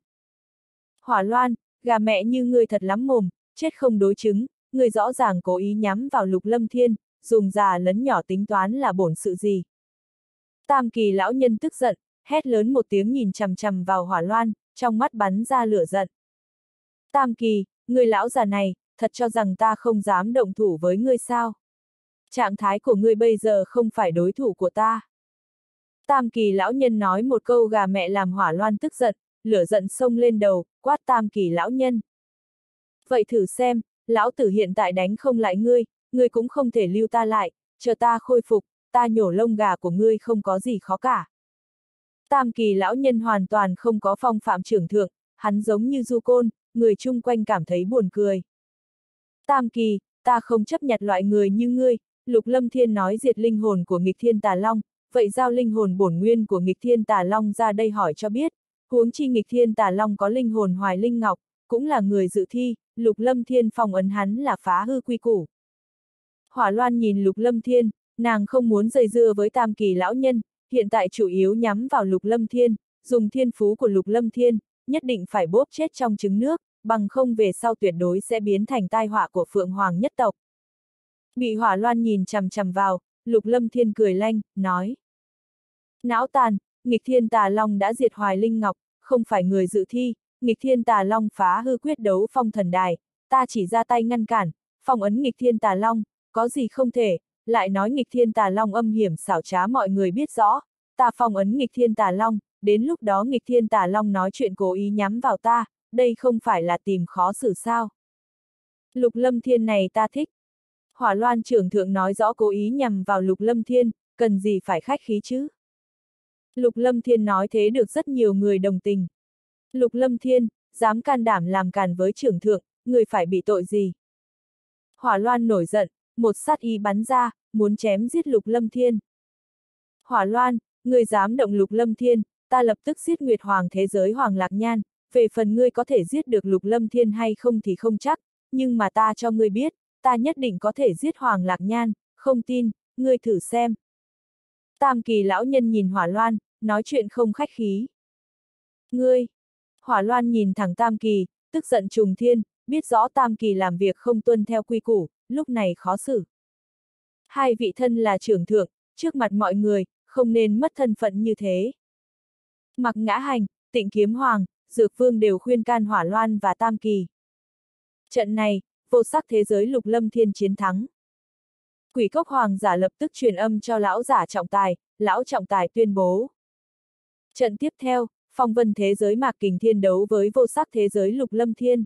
Hỏa Loan, gà mẹ như ngươi thật lắm mồm, chết không đối chứng, ngươi rõ ràng cố ý nhắm vào Lục Lâm Thiên, dùng già lấn nhỏ tính toán là bổn sự gì. Tam Kỳ lão nhân tức giận, hét lớn một tiếng nhìn chằm chằm vào Hỏa Loan, trong mắt bắn ra lửa giận. Tam Kỳ, ngươi lão già này, thật cho rằng ta không dám động thủ với ngươi sao? Trạng thái của ngươi bây giờ không phải đối thủ của ta. Tam Kỳ lão nhân nói một câu gà mẹ làm Hỏa Loan tức giận, lửa giận xông lên đầu, quát Tam Kỳ lão nhân. Vậy thử xem, lão tử hiện tại đánh không lại ngươi cũng không thể lưu ta lại, chờ ta khôi phục, ta nhổ lông gà của ngươi không có gì khó cả. Tam Kỳ lão nhân hoàn toàn không có phong phạm trưởng thượng, hắn giống như du côn, người chung quanh cảm thấy buồn cười. Tam Kỳ, ta không chấp nhận loại người như ngươi, Lục Lâm Thiên nói diệt linh hồn của nghịch thiên tà long, vậy giao linh hồn bổn nguyên của nghịch thiên tà long ra đây hỏi cho biết, Huống chi nghịch thiên tà long có linh hồn Hoài Linh Ngọc, cũng là người dự thi, Lục Lâm Thiên phong ấn hắn là phá hư quy củ. Hỏa Loan nhìn Lục Lâm Thiên, nàng không muốn dây dưa với Tam Kỳ lão nhân, hiện tại chủ yếu nhắm vào Lục Lâm Thiên, dùng thiên phú của Lục Lâm Thiên, nhất định phải bóp chết trong trứng nước, bằng không về sau tuyệt đối sẽ biến thành tai họa của Phượng Hoàng nhất tộc. Bị Hỏa Loan nhìn chằm chằm vào, Lục Lâm Thiên cười lanh, nói. Não tàn, nghịch thiên tà long đã diệt Hoài Linh Ngọc, không phải người dự thi, nghịch thiên tà long phá hư quyết đấu phong thần đài, ta chỉ ra tay ngăn cản, phong ấn nghịch thiên tà long, có gì không thể, lại nói nghịch thiên tà long âm hiểm xảo trá mọi người biết rõ, ta phong ấn nghịch thiên tà long, đến lúc đó nghịch thiên tà long nói chuyện cố ý nhắm vào ta, đây không phải là tìm khó xử sao. Lục Lâm Thiên này ta thích. Hỏa Loan trưởng thượng nói rõ cố ý nhằm vào Lục Lâm Thiên, cần gì phải khách khí chứ. Lục Lâm Thiên nói thế được rất nhiều người đồng tình. Lục Lâm Thiên, dám can đảm làm càn với trưởng thượng, người phải bị tội gì? Hỏa Loan nổi giận, một sát ý bắn ra, muốn chém giết Lục Lâm Thiên. Hỏa Loan, người dám động Lục Lâm Thiên, ta lập tức giết Nguyệt Hoàng thế giới Hoàng Lạc Nhan, về phần ngươi có thể giết được Lục Lâm Thiên hay không thì không chắc, nhưng mà ta cho ngươi biết, ta nhất định có thể giết Hoàng Lạc Nhan, không tin, ngươi thử xem. Tam Kỳ lão nhân nhìn Hỏa Loan, nói chuyện không khách khí. Ngươi! Hỏa Loan nhìn thẳng Tam Kỳ, tức giận trùng thiên, biết rõ Tam Kỳ làm việc không tuân theo quy củ, lúc này khó xử. Hai vị thân là trưởng thượng, trước mặt mọi người, không nên mất thân phận như thế. Mặc Ngã Hành, Tịnh Kiếm Hoàng, Dược Vương đều khuyên can Hỏa Loan và Tam Kỳ. Trận này, vô sắc thế giới Lục Lâm Thiên chiến thắng. Quỷ Cốc Hoàng giả lập tức truyền âm cho lão giả trọng tài, lão trọng tài tuyên bố. Trận tiếp theo, phong vân thế giới Mạc Kình Thiên đấu với vô sắc thế giới Lục Lâm Thiên.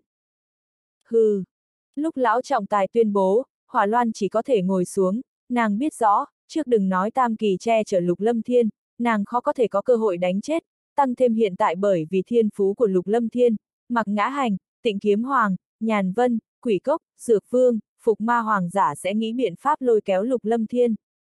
Hừ. Lúc lão trọng tài tuyên bố, Hỏa Loan chỉ có thể ngồi xuống, nàng biết rõ, trước đừng nói Tam Kỳ che chở Lục Lâm Thiên, nàng khó có thể có cơ hội đánh chết, tăng thêm hiện tại bởi vì thiên phú của Lục Lâm Thiên, Mặc Ngã Hành, Tịnh Kiếm Hoàng, Nhàn Vân, Quỷ Cốc, Dược Vương, Phục Ma Hoàng giả sẽ nghĩ biện pháp lôi kéo Lục Lâm Thiên.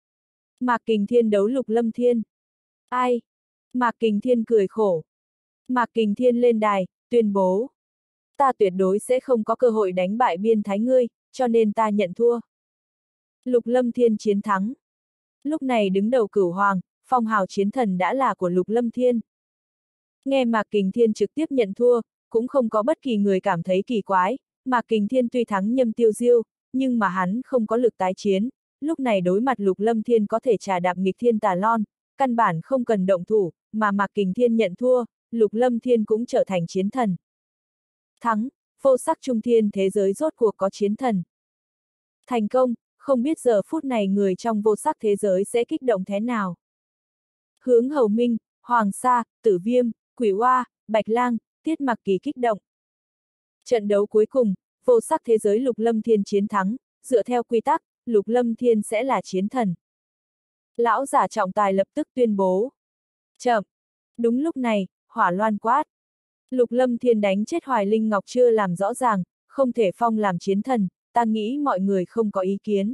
Mạc Kình Thiên đấu Lục Lâm Thiên. Ai? Mạc Kình Thiên cười khổ. Mạc Kình Thiên lên đài, tuyên bố. Ta tuyệt đối sẽ không có cơ hội đánh bại biên thái ngươi, cho nên ta nhận thua. Lục Lâm Thiên chiến thắng. Lúc này đứng đầu Cửu Hoàng, phong hào chiến thần đã là của Lục Lâm Thiên. Nghe Mạc Kình Thiên trực tiếp nhận thua, cũng không có bất kỳ người cảm thấy kỳ quái, Mạc Kình Thiên tuy thắng Nhâm Tiêu Diêu, nhưng mà hắn không có lực tái chiến, lúc này đối mặt Lục Lâm Thiên có thể trà đạp nghịch thiên tà lon, căn bản không cần động thủ, mà Mạc Kình Thiên nhận thua, Lục Lâm Thiên cũng trở thành chiến thần. Thắng, vô sắc trung thiên thế giới rốt cuộc có chiến thần. Thành công, không biết giờ phút này người trong vô sắc thế giới sẽ kích động thế nào. Hướng Hầu Minh, Hoàng Sa, Tử Viêm, Quỷ Oa, Bạch Lang, Tiết Mặc Kỳ kích động. Trận đấu cuối cùng, vô sắc thế giới Lục Lâm Thiên chiến thắng, dựa theo quy tắc, Lục Lâm Thiên sẽ là chiến thần. Lão giả trọng tài lập tức tuyên bố. Chậm. Đúng lúc này, Hỏa Loan quát. Lục Lâm Thiên đánh chết Hoài Linh Ngọc chưa làm rõ ràng, không thể phong làm chiến thần, ta nghĩ mọi người không có ý kiến.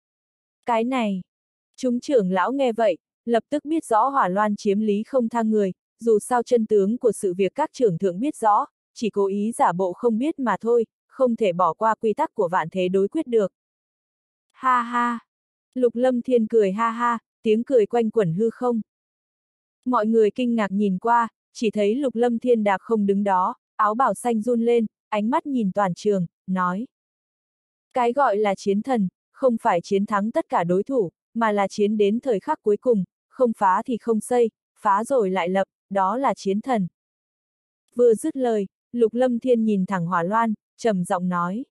Cái này. Chúng trưởng lão nghe vậy, lập tức biết rõ Hỏa Loan chiếm lý không tha người, dù sao chân tướng của sự việc các trưởng thượng biết rõ, chỉ cố ý giả bộ không biết mà thôi, không thể bỏ qua quy tắc của vạn thế đối quyết được. Ha ha! Lục Lâm Thiên cười ha ha, tiếng cười quanh quẩn hư không. Mọi người kinh ngạc nhìn qua, chỉ thấy Lục Lâm Thiên đạp không đứng đó, áo bào xanh run lên, ánh mắt nhìn toàn trường, nói. Cái gọi là chiến thần, không phải chiến thắng tất cả đối thủ, mà là chiến đến thời khắc cuối cùng, không phá thì không xây, phá rồi lại lập, đó là chiến thần. Vừa dứt lời, Lục Lâm Thiên nhìn thẳng Hỏa Loan, trầm giọng nói.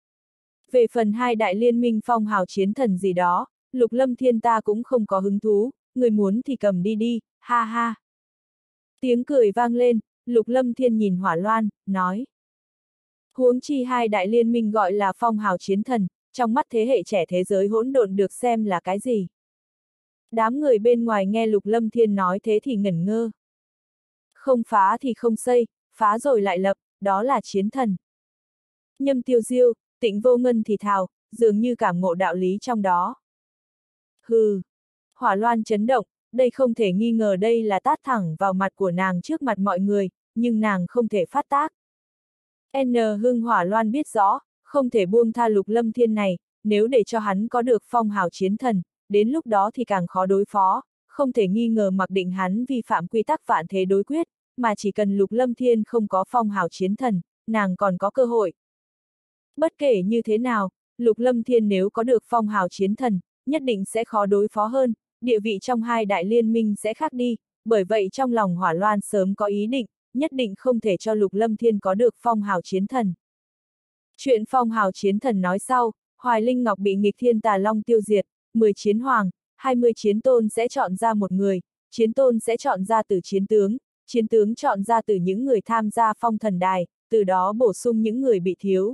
Về phần hai đại liên minh phong hào chiến thần gì đó, Lục Lâm Thiên ta cũng không có hứng thú, người muốn thì cầm đi đi, ha ha. Tiếng cười vang lên, Lục Lâm Thiên nhìn Hỏa Loan, nói. Huống chi hai đại liên minh gọi là phong hào chiến thần, trong mắt thế hệ trẻ thế giới hỗn độn được xem là cái gì. Đám người bên ngoài nghe Lục Lâm Thiên nói thế thì ngẩn ngơ. Không phá thì không xây, phá rồi lại lập, đó là chiến thần. Nhâm Tiêu Diêu, Tịnh Vô Ngân thì thào, dường như cảm ngộ đạo lý trong đó. Hừ. Hỏa Loan chấn động, đây không thể nghi ngờ đây là tát thẳng vào mặt của nàng trước mặt mọi người, nhưng nàng không thể phát tác. N. Hưng Hỏa Loan biết rõ, không thể buông tha Lục Lâm Thiên này, nếu để cho hắn có được phong hào chiến thần, đến lúc đó thì càng khó đối phó, không thể nghi ngờ mặc định hắn vi phạm quy tắc vạn thế đối quyết, mà chỉ cần Lục Lâm Thiên không có phong hào chiến thần, nàng còn có cơ hội. Bất kể như thế nào, Lục Lâm Thiên nếu có được phong hào chiến thần, nhất định sẽ khó đối phó hơn, địa vị trong hai đại liên minh sẽ khác đi, bởi vậy trong lòng Hỏa Loan sớm có ý định, nhất định không thể cho Lục Lâm Thiên có được phong hào chiến thần. Chuyện phong hào chiến thần nói sau, Hoài Linh Ngọc bị nghịch thiên tà long tiêu diệt, 10 chiến hoàng, 20 chiến tôn sẽ chọn ra một người, chiến tôn sẽ chọn ra từ chiến tướng chọn ra từ những người tham gia phong thần đài, từ đó bổ sung những người bị thiếu.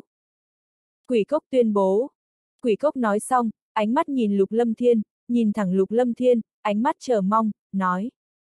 Quỷ Cốc tuyên bố. Quỷ Cốc nói xong, ánh mắt nhìn Lục Lâm Thiên, nhìn thẳng Lục Lâm Thiên, ánh mắt chờ mong, nói.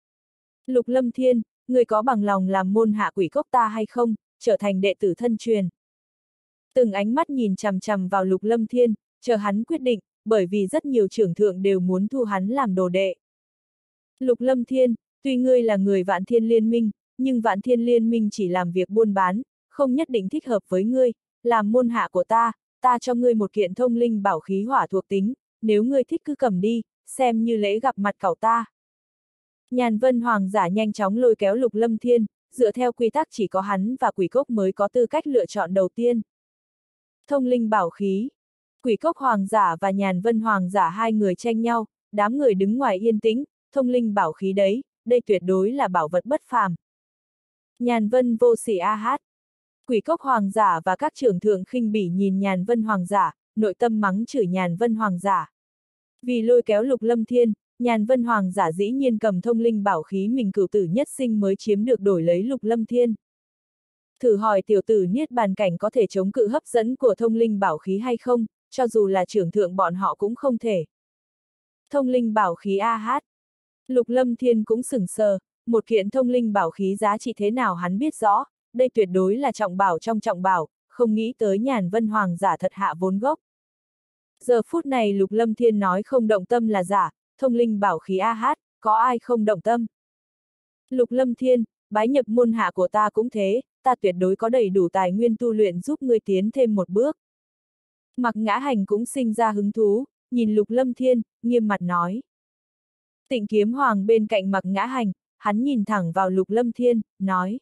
Lục Lâm Thiên, người có bằng lòng làm môn hạ Quỷ Cốc ta hay không, trở thành đệ tử thân truyền. Từng ánh mắt nhìn chằm chằm vào Lục Lâm Thiên, chờ hắn quyết định, bởi vì rất nhiều trưởng thượng đều muốn thu hắn làm đồ đệ. Lục Lâm Thiên, tuy ngươi là người Vạn Thiên Liên Minh, nhưng Vạn Thiên Liên Minh chỉ làm việc buôn bán, không nhất định thích hợp với ngươi, làm môn hạ của ta cho ngươi một kiện thông linh bảo khí hỏa thuộc tính, nếu ngươi thích cứ cầm đi, xem như lễ gặp mặt cậu ta. Nhàn Vân Hoàng giả nhanh chóng lôi kéo Lục Lâm Thiên, dựa theo quy tắc chỉ có hắn và Quỷ Cốc mới có tư cách lựa chọn đầu tiên. Thông linh bảo khí. Quỷ Cốc Hoàng giả và Nhàn Vân Hoàng giả hai người tranh nhau, đám người đứng ngoài yên tĩnh, thông linh bảo khí đấy, đây tuyệt đối là bảo vật bất phàm. Nhàn Vân vô sỉ a hát. Quỷ Cốc Hoàng giả và các trưởng thượng khinh bỉ nhìn Nhàn Vân Hoàng giả, nội tâm mắng chửi Nhàn Vân Hoàng giả. Vì lôi kéo Lục Lâm Thiên, Nhàn Vân Hoàng giả dĩ nhiên cầm thông linh bảo khí mình cửu tử nhất sinh mới chiếm được đổi lấy Lục Lâm Thiên. Thử hỏi tiểu tử Niết Bàn cảnh có thể chống cự hấp dẫn của thông linh bảo khí hay không, cho dù là trưởng thượng bọn họ cũng không thể. Thông linh bảo khí a hát. Lục Lâm Thiên cũng sửng sờ, một kiện thông linh bảo khí giá trị thế nào hắn biết rõ, đây tuyệt đối là trọng bảo trong trọng bảo, không nghĩ tới Nhàn Vân Hoàng giả thật hạ vốn gốc. Giờ phút này Lục Lâm Thiên nói không động tâm là giả, thông linh bảo khí a hát, có ai không động tâm. Lục Lâm Thiên, bái nhập môn hạ của ta cũng thế, ta tuyệt đối có đầy đủ tài nguyên tu luyện giúp ngươi tiến thêm một bước. Mạc Ngã Hành cũng sinh ra hứng thú, nhìn Lục Lâm Thiên, nghiêm mặt nói. Tịnh Kiếm Hoàng bên cạnh Mạc Ngã Hành, hắn nhìn thẳng vào Lục Lâm Thiên, nói.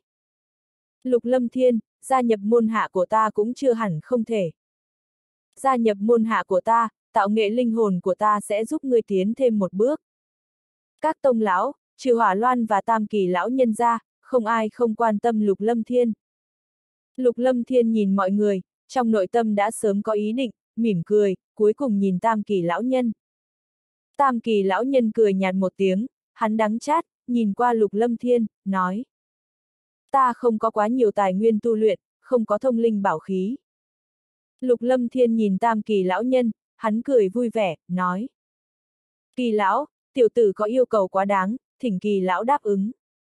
Lục Lâm Thiên, gia nhập môn hạ của ta cũng chưa hẳn không thể. Gia nhập môn hạ của ta, tạo nghệ linh hồn của ta sẽ giúp ngươi tiến thêm một bước. Các tông lão, trừ Hỏa Loan và Tam Kỳ lão nhân ra, không ai không quan tâm Lục Lâm Thiên. Lục Lâm Thiên nhìn mọi người, trong nội tâm đã sớm có ý định, mỉm cười, cuối cùng nhìn Tam Kỳ lão nhân. Tam Kỳ lão nhân cười nhạt một tiếng, hắn đắng chát, nhìn qua Lục Lâm Thiên, nói. Ta không có quá nhiều tài nguyên tu luyện, không có thông linh bảo khí. Lục Lâm Thiên nhìn Tam Kỳ lão nhân, hắn cười vui vẻ, nói. Kỳ lão, tiểu tử có yêu cầu quá đáng, thỉnh Kỳ lão đáp ứng.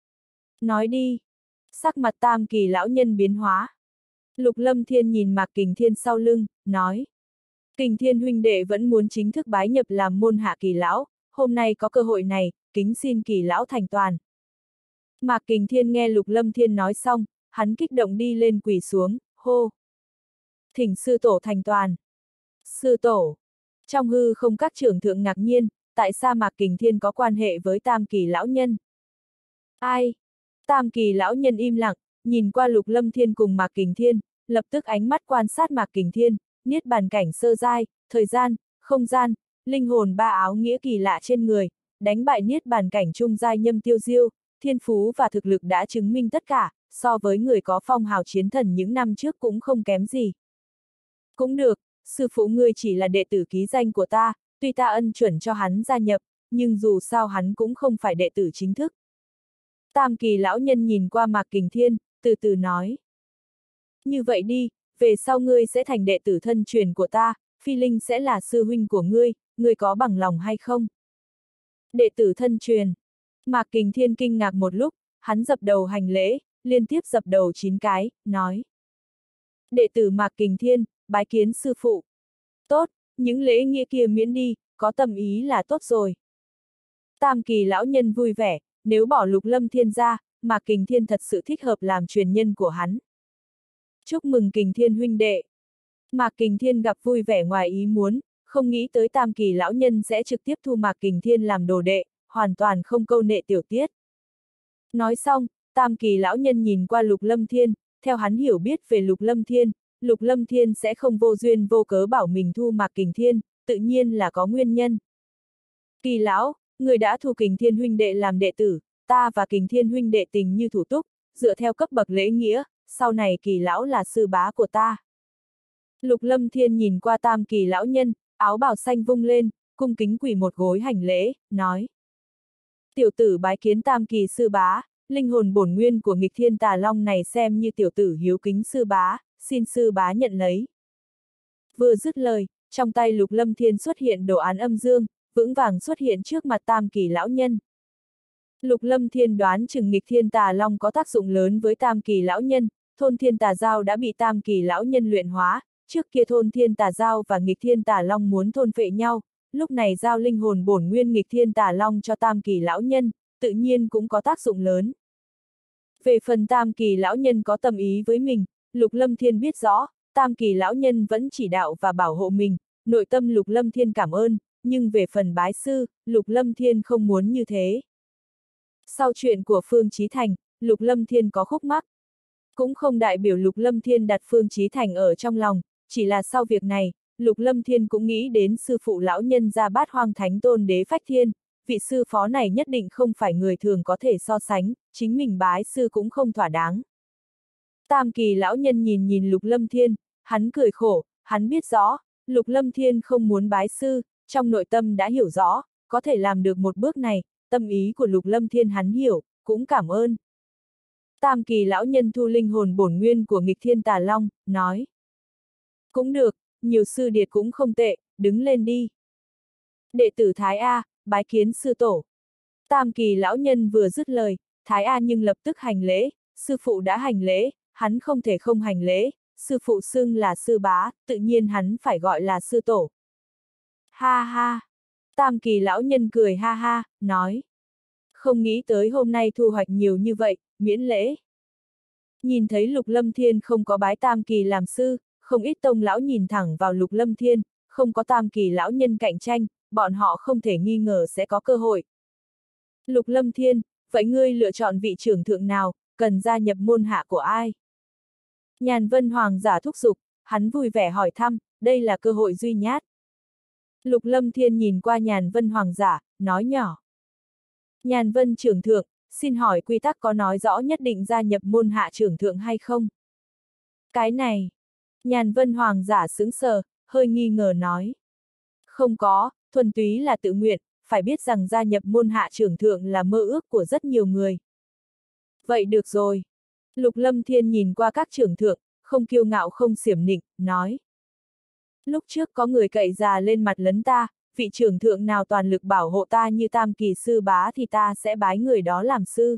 Nói đi. Sắc mặt Tam Kỳ lão nhân biến hóa. Lục Lâm Thiên nhìn Mạc Kình Thiên sau lưng, nói. Kình Thiên huynh đệ vẫn muốn chính thức bái nhập làm môn hạ Kỳ lão, hôm nay có cơ hội này, kính xin Kỳ lão thành toàn. Mạc Kình Thiên nghe Lục Lâm Thiên nói xong, hắn kích động đi lên quỳ xuống, hô. Thỉnh sư tổ thành toàn. Sư tổ. Trong hư không các trưởng thượng ngạc nhiên, tại sao Mạc Kình Thiên có quan hệ với Tam Kỳ lão nhân? Ai? Tam Kỳ lão nhân im lặng, nhìn qua Lục Lâm Thiên cùng Mạc Kình Thiên, lập tức ánh mắt quan sát Mạc Kình Thiên, niết bàn cảnh sơ giai, thời gian, không gian, linh hồn ba áo nghĩa kỳ lạ trên người, đánh bại niết bàn cảnh trung giai Nhâm Tiêu Diêu, thiên phú và thực lực đã chứng minh tất cả, so với người có phong hào chiến thần những năm trước cũng không kém gì. Cũng được, sư phụ ngươi chỉ là đệ tử ký danh của ta, tuy ta ân chuẩn cho hắn gia nhập, nhưng dù sao hắn cũng không phải đệ tử chính thức. Tam Kỳ lão nhân nhìn qua Mạc Kình Thiên, từ từ nói. Như vậy đi, về sau ngươi sẽ thành đệ tử thân truyền của ta, Phi Linh sẽ là sư huynh của ngươi có bằng lòng hay không? Đệ tử thân truyền. Mạc Kình Thiên kinh ngạc một lúc, hắn dập đầu hành lễ, liên tiếp dập đầu 9 cái, nói. Đệ tử Mạc Kình Thiên, bái kiến sư phụ. Tốt, những lễ nghĩa kia miễn đi, có tâm ý là tốt rồi. Tam Kỳ lão nhân vui vẻ, nếu bỏ Lục Lâm Thiên ra, Mạc Kình Thiên thật sự thích hợp làm truyền nhân của hắn. Chúc mừng Kình Thiên huynh đệ. Mạc Kình Thiên gặp vui vẻ ngoài ý muốn, không nghĩ tới Tam Kỳ lão nhân sẽ trực tiếp thu Mạc Kình Thiên làm đồ đệ, hoàn toàn không câu nệ tiểu tiết. Nói xong, Tam Kỳ lão nhân nhìn qua Lục Lâm Thiên, theo hắn hiểu biết về Lục Lâm Thiên sẽ không vô duyên vô cớ bảo mình thu Mạc Kình Thiên, tự nhiên là có nguyên nhân. Kỳ lão, người đã thu Kình Thiên huynh đệ làm đệ tử, ta và Kình Thiên huynh đệ tình như thủ túc, dựa theo cấp bậc lễ nghĩa, sau này Kỳ lão là sư bá của ta. Lục Lâm Thiên nhìn qua Tam Kỳ lão nhân, áo bào xanh vung lên, cung kính quỳ một gối hành lễ, nói. Tiểu tử bái kiến Tam Kỳ sư bá, linh hồn bổn nguyên của nghịch thiên tà long này xem như tiểu tử hiếu kính sư bá, xin sư bá nhận lấy. Vừa dứt lời, trong tay Lục Lâm Thiên xuất hiện đồ án âm dương, vững vàng xuất hiện trước mặt Tam Kỳ lão nhân. Lục Lâm Thiên đoán chừng nghịch thiên tà long có tác dụng lớn với Tam Kỳ lão nhân, thôn thiên tà giao đã bị Tam Kỳ lão nhân luyện hóa, trước kia thôn thiên tà giao và nghịch thiên tà long muốn thôn phệ nhau, lúc này giao linh hồn bổn nguyên nghịch thiên tà long cho Tam Kỳ lão nhân, tự nhiên cũng có tác dụng lớn. Về phần Tam Kỳ lão nhân có tâm ý với mình, Lục Lâm Thiên biết rõ, Tam Kỳ lão nhân vẫn chỉ đạo và bảo hộ mình, nội tâm Lục Lâm Thiên cảm ơn, nhưng về phần bái sư, Lục Lâm Thiên không muốn như thế. Sau chuyện của Phương Chí Thành, Lục Lâm Thiên có khúc mắc. Cũng không đại biểu Lục Lâm Thiên đặt Phương Chí Thành ở trong lòng, chỉ là sau việc này, Lục Lâm Thiên cũng nghĩ đến sư phụ lão nhân gia Bát Hoang Thánh Tôn Đế Phách Thiên, vị sư phó này nhất định không phải người thường có thể so sánh, chính mình bái sư cũng không thỏa đáng. Tam Kỳ lão nhân nhìn Lục Lâm Thiên, hắn cười khổ, hắn biết rõ, Lục Lâm Thiên không muốn bái sư, trong nội tâm đã hiểu rõ, có thể làm được một bước này, tâm ý của Lục Lâm Thiên hắn hiểu, cũng cảm ơn. Tam Kỳ lão nhân thu linh hồn bổn nguyên của nghịch thiên tà long, nói. Cũng được, nhiều sư điệt cũng không tệ, đứng lên đi. Đệ tử Thái A, bái kiến sư tổ. Tam Kỳ lão nhân vừa dứt lời, Thái A nhưng lập tức hành lễ, sư phụ đã hành lễ, hắn không thể không hành lễ, sư phụ xưng là sư bá, tự nhiên hắn phải gọi là sư tổ. Ha ha. Tam Kỳ lão nhân cười ha ha, nói. Không nghĩ tới hôm nay thu hoạch nhiều như vậy, miễn lễ. Nhìn thấy Lục Lâm Thiên không có bái Tam Kỳ làm sư, không ít tông lão nhìn thẳng vào Lục Lâm Thiên, không có Tam Kỳ lão nhân cạnh tranh, bọn họ không thể nghi ngờ sẽ có cơ hội. Lục Lâm Thiên, vậy ngươi lựa chọn vị trưởng thượng nào, cần gia nhập môn hạ của ai? Nhàn Vân Hoàng giả thúc giục, hắn vui vẻ hỏi thăm, đây là cơ hội duy nhất. Lục Lâm Thiên nhìn qua Nhàn Vân Hoàng giả, nói nhỏ. Nhàn Vân trưởng thượng, xin hỏi quy tắc có nói rõ nhất định gia nhập môn hạ trưởng thượng hay không? Cái này, Nhàn Vân Hoàng giả sững sờ, hơi nghi ngờ nói. Không có, thuần túy là tự nguyện, phải biết rằng gia nhập môn hạ trưởng thượng là mơ ước của rất nhiều người. Vậy được rồi. Lục Lâm Thiên nhìn qua các trưởng thượng, không kiêu ngạo không xiểm nịnh, nói. Lúc trước có người cậy già lên mặt lấn ta, vị trưởng thượng nào toàn lực bảo hộ ta như Tam Kỳ sư bá thì ta sẽ bái người đó làm sư.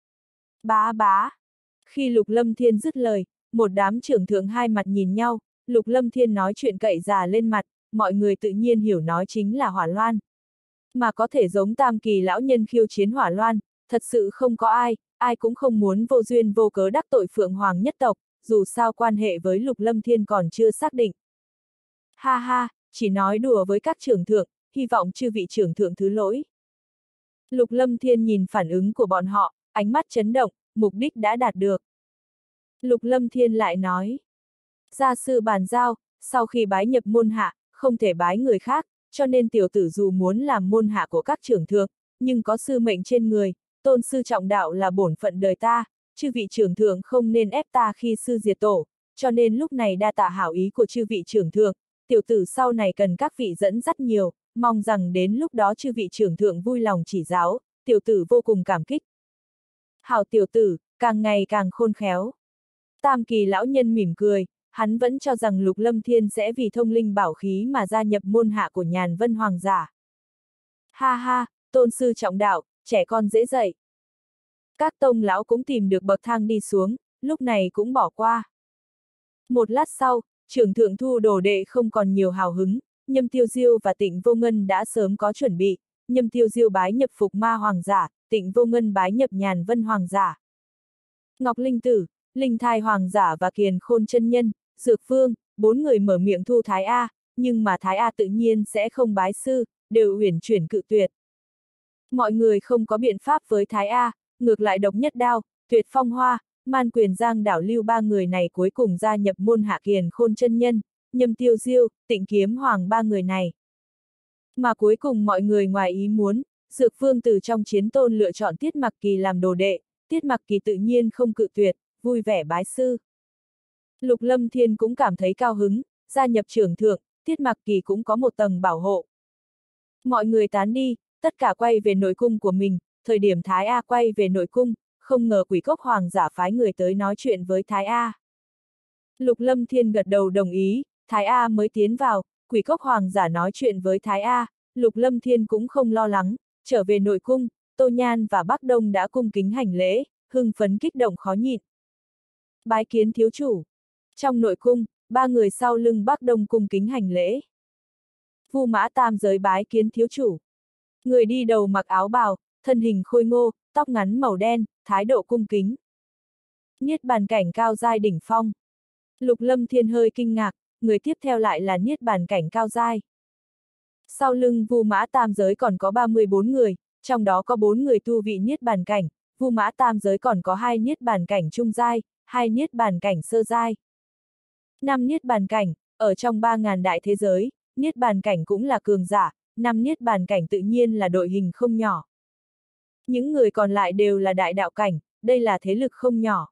Bá bá. Khi Lục Lâm Thiên dứt lời, một đám trưởng thượng hai mặt nhìn nhau, Lục Lâm Thiên nói chuyện cậy già lên mặt, mọi người tự nhiên hiểu nói chính là Hỏa Loan. Mà có thể giống Tam Kỳ lão nhân khiêu chiến Hỏa Loan, thật sự không có ai, ai cũng không muốn vô duyên vô cớ đắc tội Phượng Hoàng nhất tộc, dù sao quan hệ với Lục Lâm Thiên còn chưa xác định. Ha ha, chỉ nói đùa với các trưởng thượng, hy vọng chư vị trưởng thượng thứ lỗi. Lục Lâm Thiên nhìn phản ứng của bọn họ, ánh mắt chấn động, mục đích đã đạt được. Lục Lâm Thiên lại nói. Gia sư bàn giao, sau khi bái nhập môn hạ, không thể bái người khác, cho nên tiểu tử dù muốn làm môn hạ của các trưởng thượng, nhưng có sư mệnh trên người, tôn sư trọng đạo là bổn phận đời ta, chư vị trưởng thượng không nên ép ta khi sư diệt tổ, cho nên lúc này đa tạ hảo ý của chư vị trưởng thượng, tiểu tử sau này cần các vị dẫn dắt nhiều, mong rằng đến lúc đó chư vị trưởng thượng vui lòng chỉ giáo, tiểu tử vô cùng cảm kích. Hảo tiểu tử, càng ngày càng khôn khéo. Tam Kỳ lão nhân mỉm cười, hắn vẫn cho rằng Lục Lâm Thiên sẽ vì thông linh bảo khí mà gia nhập môn hạ của Nhàn Vân Hoàng giả. Ha ha, tôn sư trọng đạo, trẻ con dễ dạy. Các tông lão cũng tìm được bậc thang đi xuống, lúc này cũng bỏ qua. Một lát sau, trưởng thượng thu đồ đệ không còn nhiều hào hứng, Nhâm Tiêu Diêu và Tịnh Vô Ngân đã sớm có chuẩn bị, Nhâm Tiêu Diêu bái nhập Phục Ma Hoàng giả, Tịnh Vô Ngân bái nhập Nhàn Vân Hoàng giả. Ngọc Linh Tử, Linh Thai Hoàng giả và Kiền Khôn chân nhân, Dược Vương, 4 người mở miệng thu Thái A, nhưng mà Thái A tự nhiên sẽ không bái sư, đều uyển chuyển cự tuyệt. Mọi người không có biện pháp với Thái A, ngược lại Độc Nhất Đao, Tuyệt Phong Hoa, Man Quyền Giang Đảo Lưu 3 người này cuối cùng gia nhập môn hạ Kiền Khôn chân nhân, Nhâm Tiêu Diêu, Tịnh Kiếm Hoàng 3 người này. Mà cuối cùng mọi người ngoài ý muốn, Dược Vương từ trong chiến tôn lựa chọn Tiết Mặc Kỳ làm đồ đệ, Tiết Mặc Kỳ tự nhiên không cự tuyệt, vui vẻ bái sư. Lục Lâm Thiên cũng cảm thấy cao hứng, gia nhập trưởng thượng, Tiết Mặc Kỳ cũng có một tầng bảo hộ. Mọi người tán đi, tất cả quay về nội cung của mình, thời điểm Thái A quay về nội cung, không ngờ Quỷ Cốc Hoàng giả phái người tới nói chuyện với Thái A. Lục Lâm Thiên gật đầu đồng ý, Thái A mới tiến vào, Quỷ Cốc Hoàng giả nói chuyện với Thái A, Lục Lâm Thiên cũng không lo lắng, trở về nội cung, Tô Nhan và Bắc Đông đã cung kính hành lễ, hưng phấn kích động khó nhịn. Bái kiến thiếu chủ. Trong nội cung, 3 người sau lưng Bắc Đông cung kính hành lễ. Vu Mã Tam Giới bái kiến thiếu chủ. Người đi đầu mặc áo bào, thân hình khôi ngô, tóc ngắn màu đen, thái độ cung kính. Niết bàn cảnh cao giai đỉnh phong. Lục Lâm Thiên hơi kinh ngạc, người tiếp theo lại là niết bàn cảnh cao giai. Sau lưng Vu Mã Tam Giới còn có 34 người, trong đó có 4 người tu vị niết bàn cảnh, Vu Mã Tam Giới còn có 2 niết bàn cảnh trung giai, 2 niết bàn cảnh sơ giai. 5 niết bàn cảnh, ở trong 3.000 đại thế giới, niết bàn cảnh cũng là cường giả, 5 niết bàn cảnh tự nhiên là đội hình không nhỏ. Những người còn lại đều là đại đạo cảnh, đây là thế lực không nhỏ.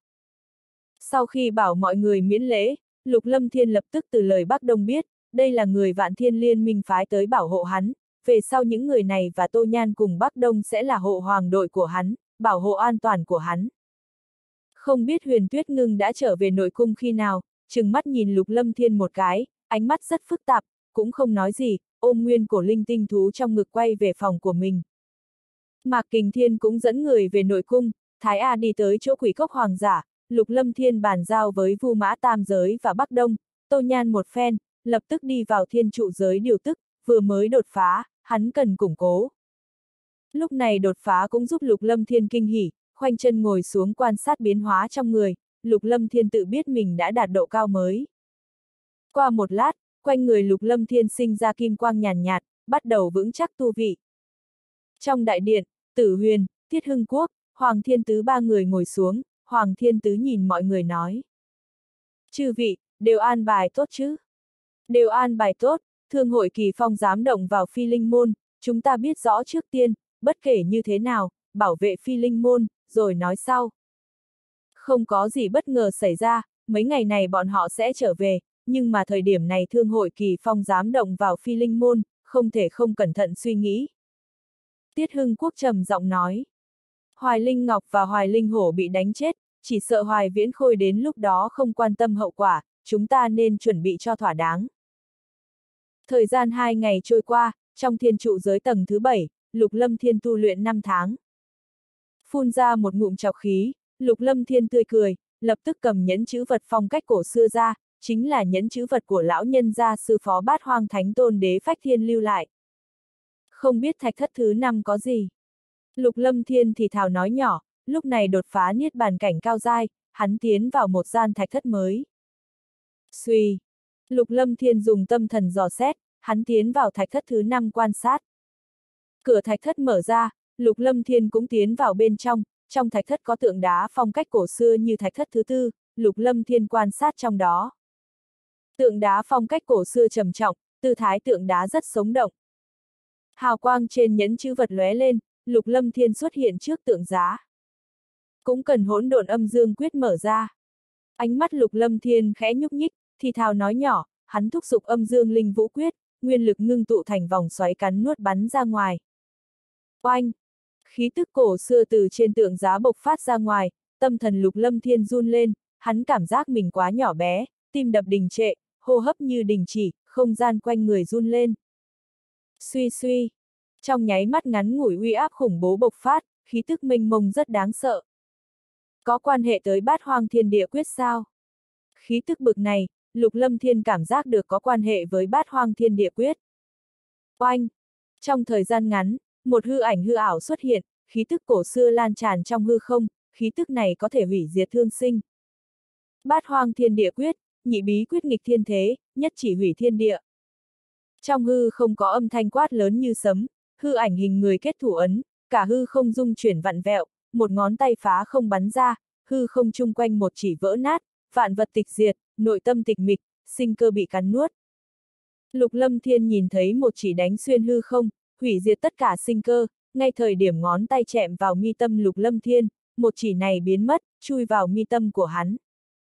Sau khi bảo mọi người miễn lễ, Lục Lâm Thiên lập tức từ lời Bắc Đông biết, đây là người Vạn Thiên Liên minh phái tới bảo hộ hắn, về sau những người này và Tô Nhan cùng Bắc Đông sẽ là hộ hoàng đội của hắn, bảo hộ an toàn của hắn. Không biết Huyền Tuyết Ngưng đã trở về nội cung khi nào, trừng mắt nhìn Lục Lâm Thiên một cái, ánh mắt rất phức tạp, cũng không nói gì, ôm nguyên cổ linh tinh thú trong ngực quay về phòng của mình. Mạc Kình Thiên cũng dẫn người về nội cung, Thái A đi tới chỗ Quỷ Cốc Hoàng giả, Lục Lâm Thiên bàn giao với Vu Mã Tam Giới và Bắc Đông, Tô Nhan một phen, lập tức đi vào thiên trụ giới điều tức, vừa mới đột phá, hắn cần củng cố. Lúc này đột phá cũng giúp Lục Lâm Thiên kinh hỉ, khoanh chân ngồi xuống quan sát biến hóa trong người, Lục Lâm Thiên tự biết mình đã đạt độ cao mới. Qua một lát, quanh người Lục Lâm Thiên sinh ra kim quang nhàn nhạt, bắt đầu vững chắc tu vị. Trong đại điện, Tử Huyền, Tiết Hưng Quốc, Hoàng Thiên Tứ 3 người ngồi xuống, Hoàng Thiên Tứ nhìn mọi người nói. Chư vị, đều an bài tốt chứ? Đều an bài tốt, Thương hội Kỳ Phong dám động vào Phi Linh Môn, chúng ta biết rõ trước tiên, bất kể như thế nào, bảo vệ Phi Linh Môn, rồi nói sau. Không có gì bất ngờ xảy ra, mấy ngày này bọn họ sẽ trở về, nhưng mà thời điểm này Thương hội Kỳ Phong dám động vào Phi Linh Môn, không thể không cẩn thận suy nghĩ. Tiết Hưng Quốc trầm giọng nói. Hoài Linh Ngọc và Hoài Linh Hổ bị đánh chết, chỉ sợ Hoài Viễn Khôi đến lúc đó không quan tâm hậu quả, chúng ta nên chuẩn bị cho thỏa đáng. Thời gian 2 ngày trôi qua, trong thiên trụ giới tầng thứ 7, Lục Lâm Thiên tu luyện 5 tháng. Phun ra một ngụm trọc khí, Lục Lâm Thiên tươi cười, lập tức cầm nhẫn chữ vật phong cách cổ xưa ra, chính là nhẫn chữ vật của lão nhân gia sư phó Bát Hoang Thánh Tôn Đế Phách Thiên lưu lại. Không biết thạch thất thứ 5 có gì? Lục Lâm Thiên thì thào nói nhỏ, lúc này đột phá niết bàn cảnh cao giai, hắn tiến vào một gian thạch thất mới. Xuy! Lục Lâm Thiên dùng tâm thần dò xét, hắn tiến vào thạch thất thứ 5 quan sát. Cửa thạch thất mở ra, Lục Lâm Thiên cũng tiến vào bên trong thạch thất có tượng đá phong cách cổ xưa như thạch thất thứ 4, Lục Lâm Thiên quan sát trong đó. Tượng đá phong cách cổ xưa trầm trọng, tư thái tượng đá rất sống động. Hào quang trên nhẫn chữ vật lóe lên, Lục Lâm Thiên xuất hiện trước tượng giá. Cũng cần hỗn độn âm dương quyết mở ra. Ánh mắt Lục Lâm Thiên khẽ nhúc nhích, thì thào nói nhỏ, hắn thúc giục âm dương linh vũ quyết, nguyên lực ngưng tụ thành vòng xoáy cắn nuốt bắn ra ngoài. Oanh! Khí tức cổ xưa từ trên tượng giá bộc phát ra ngoài, tâm thần Lục Lâm Thiên run lên, hắn cảm giác mình quá nhỏ bé, tim đập đình trệ, hô hấp như đình chỉ, không gian quanh người run lên. Suy suy! Trong nháy mắt ngắn ngủi uy áp khủng bố bộc phát, khí tức mênh mông rất đáng sợ. Có quan hệ tới Bát Hoang Thiên Địa Quyết sao? Khí tức bực này, Lục Lâm Thiên cảm giác được có quan hệ với Bát Hoang Thiên Địa Quyết. Oanh! Trong thời gian ngắn, một hư ảnh hư ảo xuất hiện, khí tức cổ xưa lan tràn trong hư không, khí tức này có thể hủy diệt thương sinh. Bát hoang thiên địa quyết, nhị bí quyết nghịch thiên thế, nhất chỉ hủy thiên địa. Trong hư không có âm thanh quát lớn như sấm, hư ảnh hình người kết thủ ấn, cả hư không dung chuyển vặn vẹo, một ngón tay phá không bắn ra, hư không chung quanh một chỉ vỡ nát, vạn vật tịch diệt, nội tâm tịch mịch, sinh cơ bị cắn nuốt. Lục Lâm Thiên nhìn thấy một chỉ đánh xuyên hư không, hủy diệt tất cả sinh cơ, ngay thời điểm ngón tay chạm vào mi tâm Lục Lâm Thiên, một chỉ này biến mất, chui vào mi tâm của hắn.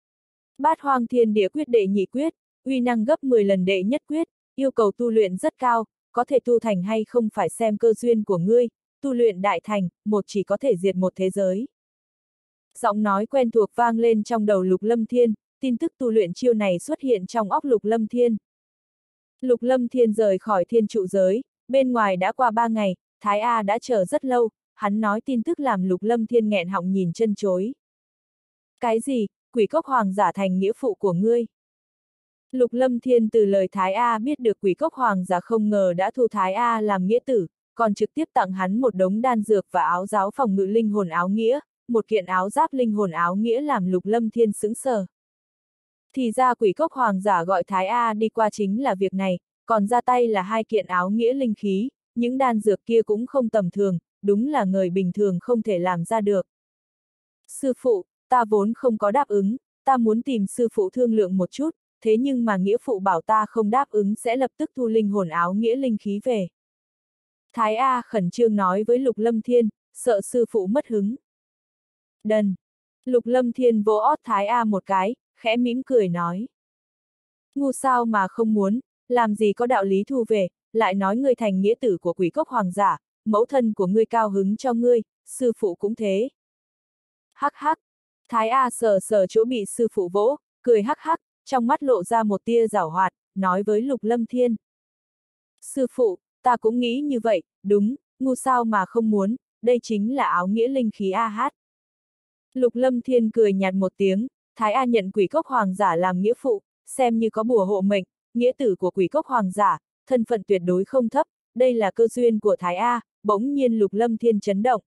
Bát hoang thiên địa quyết đệ nhị quyết, uy năng gấp 10 lần đệ nhất quyết, yêu cầu tu luyện rất cao, có thể tu thành hay không phải xem cơ duyên của ngươi, tu luyện đại thành, một chỉ có thể diệt một thế giới. Giọng nói quen thuộc vang lên trong đầu Lục Lâm Thiên, tin tức tu luyện chiêu này xuất hiện trong óc Lục Lâm Thiên. Lục Lâm Thiên rời khỏi thiên trụ giới, bên ngoài đã qua 3 ngày, Thái A đã chờ rất lâu, hắn nói tin tức làm Lục Lâm Thiên nghẹn họng nhìn chân chối. Cái gì, Quỷ Cốc Hoàng giả thành nghĩa phụ của ngươi? Lục Lâm Thiên từ lời Thái A biết được Quỷ Cốc Hoàng giả không ngờ đã thu Thái A làm nghĩa tử, còn trực tiếp tặng hắn một đống đan dược và áo giáo phòng ngự linh hồn áo nghĩa, một kiện áo giáp linh hồn áo nghĩa làm Lục Lâm Thiên sững sờ. Thì ra Quỷ Cốc Hoàng giả gọi Thái A đi qua chính là việc này, còn ra tay là 2 kiện áo nghĩa linh khí, những đan dược kia cũng không tầm thường, đúng là người bình thường không thể làm ra được. Sư phụ, ta vốn không có đáp ứng, ta muốn tìm sư phụ thương lượng một chút, thế nhưng mà nghĩa phụ bảo ta không đáp ứng sẽ lập tức thu linh hồn áo nghĩa linh khí về. Thái A khẩn trương nói với Lục Lâm Thiên, sợ sư phụ mất hứng. Đần! Lục Lâm Thiên vỗ ót Thái A một cái, khẽ mỉm cười nói. Ngu sao mà không muốn, làm gì có đạo lý thu về, lại nói ngươi thành nghĩa tử của Quỷ Cốc Hoàng giả, mẫu thân của ngươi cao hứng cho ngươi, sư phụ cũng thế. Hắc hắc! Thái A sờ sờ chỗ bị sư phụ vỗ, cười hắc hắc, trong mắt lộ ra một tia giảo hoạt, nói với Lục Lâm Thiên. Sư phụ, ta cũng nghĩ như vậy, đúng, ngu sao mà không muốn, đây chính là áo nghĩa linh khí A hát. Lục Lâm Thiên cười nhạt một tiếng, Thái A nhận Quỷ Cốc Hoàng giả làm nghĩa phụ, xem như có bùa hộ mệnh, nghĩa tử của Quỷ Cốc Hoàng giả, thân phận tuyệt đối không thấp, đây là cơ duyên của Thái A, bỗng nhiên Lục Lâm Thiên chấn động.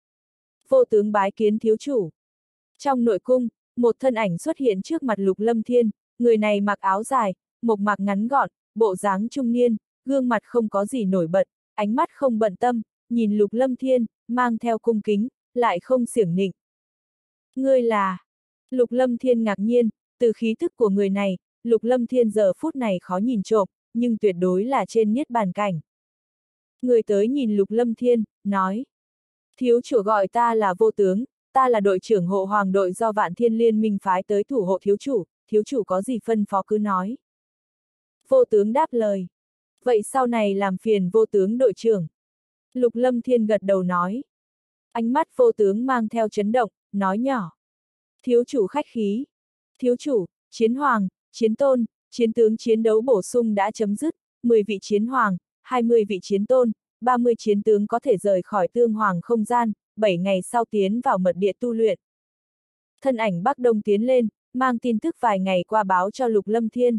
Vô tướng bái kiến thiếu chủ. Trong nội cung, một thân ảnh xuất hiện trước mặt Lục Lâm Thiên, người này mặc áo dài, mộc mạc ngắn gọn, bộ dáng trung niên, gương mặt không có gì nổi bật, ánh mắt không bận tâm, nhìn Lục Lâm Thiên, mang theo cung kính, lại không xiểng nịnh. Ngươi là... Lục Lâm Thiên ngạc nhiên, từ khí thức của người này, Lục Lâm Thiên giờ phút này khó nhìn trộm, nhưng tuyệt đối là trên niết bàn cảnh. Người tới nhìn Lục Lâm Thiên, nói. Thiếu chủ gọi ta là vô tướng, ta là đội trưởng hộ hoàng đội do Vạn Thiên Liên minh phái tới thủ hộ thiếu chủ có gì phân phó cứ nói. Vô tướng đáp lời. Vậy sau này làm phiền vô tướng đội trưởng. Lục Lâm Thiên gật đầu nói. Ánh mắt vô tướng mang theo chấn động, nói nhỏ. Thiếu chủ khách khí. Thiếu chủ, chiến hoàng, chiến tôn, chiến tướng chiến đấu bổ sung đã chấm dứt, 10 vị chiến hoàng, 20 vị chiến tôn, 30 chiến tướng có thể rời khỏi tương hoàng không gian, 7 ngày sau tiến vào mật địa tu luyện. Thân ảnh Bắc Đông tiến lên, mang tin tức vài ngày qua báo cho Lục Lâm Thiên.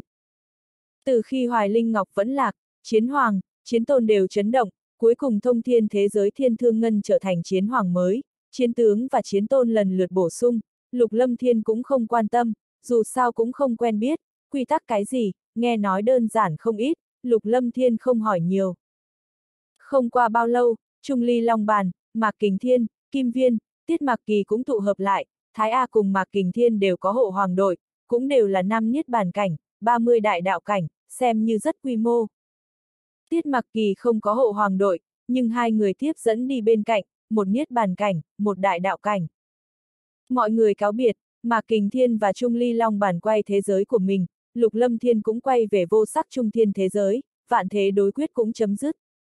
Từ khi Hoài Linh Ngọc vẫn lạc, chiến hoàng, chiến tôn đều chấn động, cuối cùng thông thiên thế giới thiên thương ngân trở thành chiến hoàng mới, chiến tướng và chiến tôn lần lượt bổ sung, Lục Lâm Thiên cũng không quan tâm, dù sao cũng không quen biết, quy tắc cái gì, nghe nói đơn giản không ít, Lục Lâm Thiên không hỏi nhiều. Không qua bao lâu, Trung Ly Long Bàn, Mạc Kình Thiên, Kim Viên, Tiết Mạc Kỳ cũng tụ hợp lại, Thái A cùng Mạc Kình Thiên đều có hộ hoàng đội, cũng đều là 5 niết bàn cảnh, 30 đại đạo cảnh, xem như rất quy mô. Tiết Mạc Kỳ không có hộ hoàng đội, nhưng 2 người tiếp dẫn đi bên cạnh, một niết bàn cảnh, một đại đạo cảnh. Mọi người cáo biệt, Mạc Kình Thiên và Trung Ly Long Bàn quay thế giới của mình, Lục Lâm Thiên cũng quay về vô sắc trung thiên thế giới, vạn thế đối quyết cũng chấm dứt.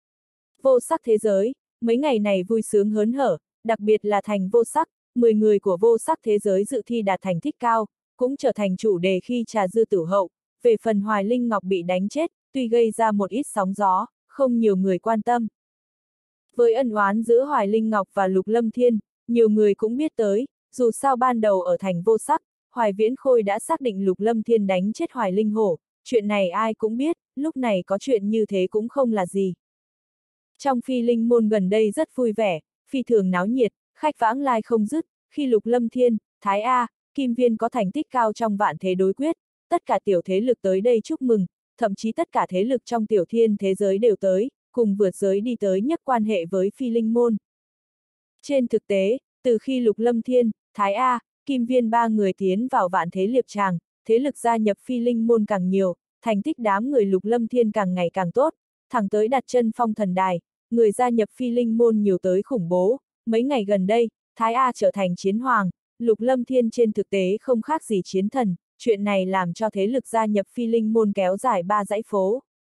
Vô sắc thế giới, mấy ngày này vui sướng hớn hở, đặc biệt là thành vô sắc, 10 người của vô sắc thế giới dự thi đạt thành tích cao, cũng trở thành chủ đề khi trà dư tử hậu. Về phần Hoài Linh Ngọc bị đánh chết, tuy gây ra một ít sóng gió, không nhiều người quan tâm. Với ân oán giữa Hoài Linh Ngọc và Lục Lâm Thiên, nhiều người cũng biết tới, dù sao ban đầu ở thành vô sắc, Hoài Viễn Khôi đã xác định Lục Lâm Thiên đánh chết Hoài Linh Hổ, chuyện này ai cũng biết, lúc này có chuyện như thế cũng không là gì. Trong Phi Linh môn gần đây rất vui vẻ, phi thường náo nhiệt, khách vãng lai không dứt, khi Lục Lâm Thiên, Thái A, Kim Viên có thành tích cao trong vạn thế đối quyết, tất cả tiểu thế lực tới đây chúc mừng, thậm chí tất cả thế lực trong tiểu thiên thế giới đều tới, cùng vượt giới đi tới nhất quan hệ với Phi Linh môn. Trên thực tế, từ khi Lục Lâm Thiên, Thái A, Kim Viên ba người tiến vào vạn thế liệp tràng, thế lực gia nhập Phi Linh môn càng nhiều, thành tích đám người Lục Lâm Thiên càng ngày càng tốt, thẳng tới đặt chân phong thần đài, người gia nhập Phi Linh môn nhiều tới khủng bố. Mấy ngày gần đây, Thái A trở thành chiến hoàng, Lục Lâm Thiên trên thực tế không khác gì chiến thần, chuyện này làm cho thế lực gia nhập Phi Linh môn kéo dài 3 dãy phố.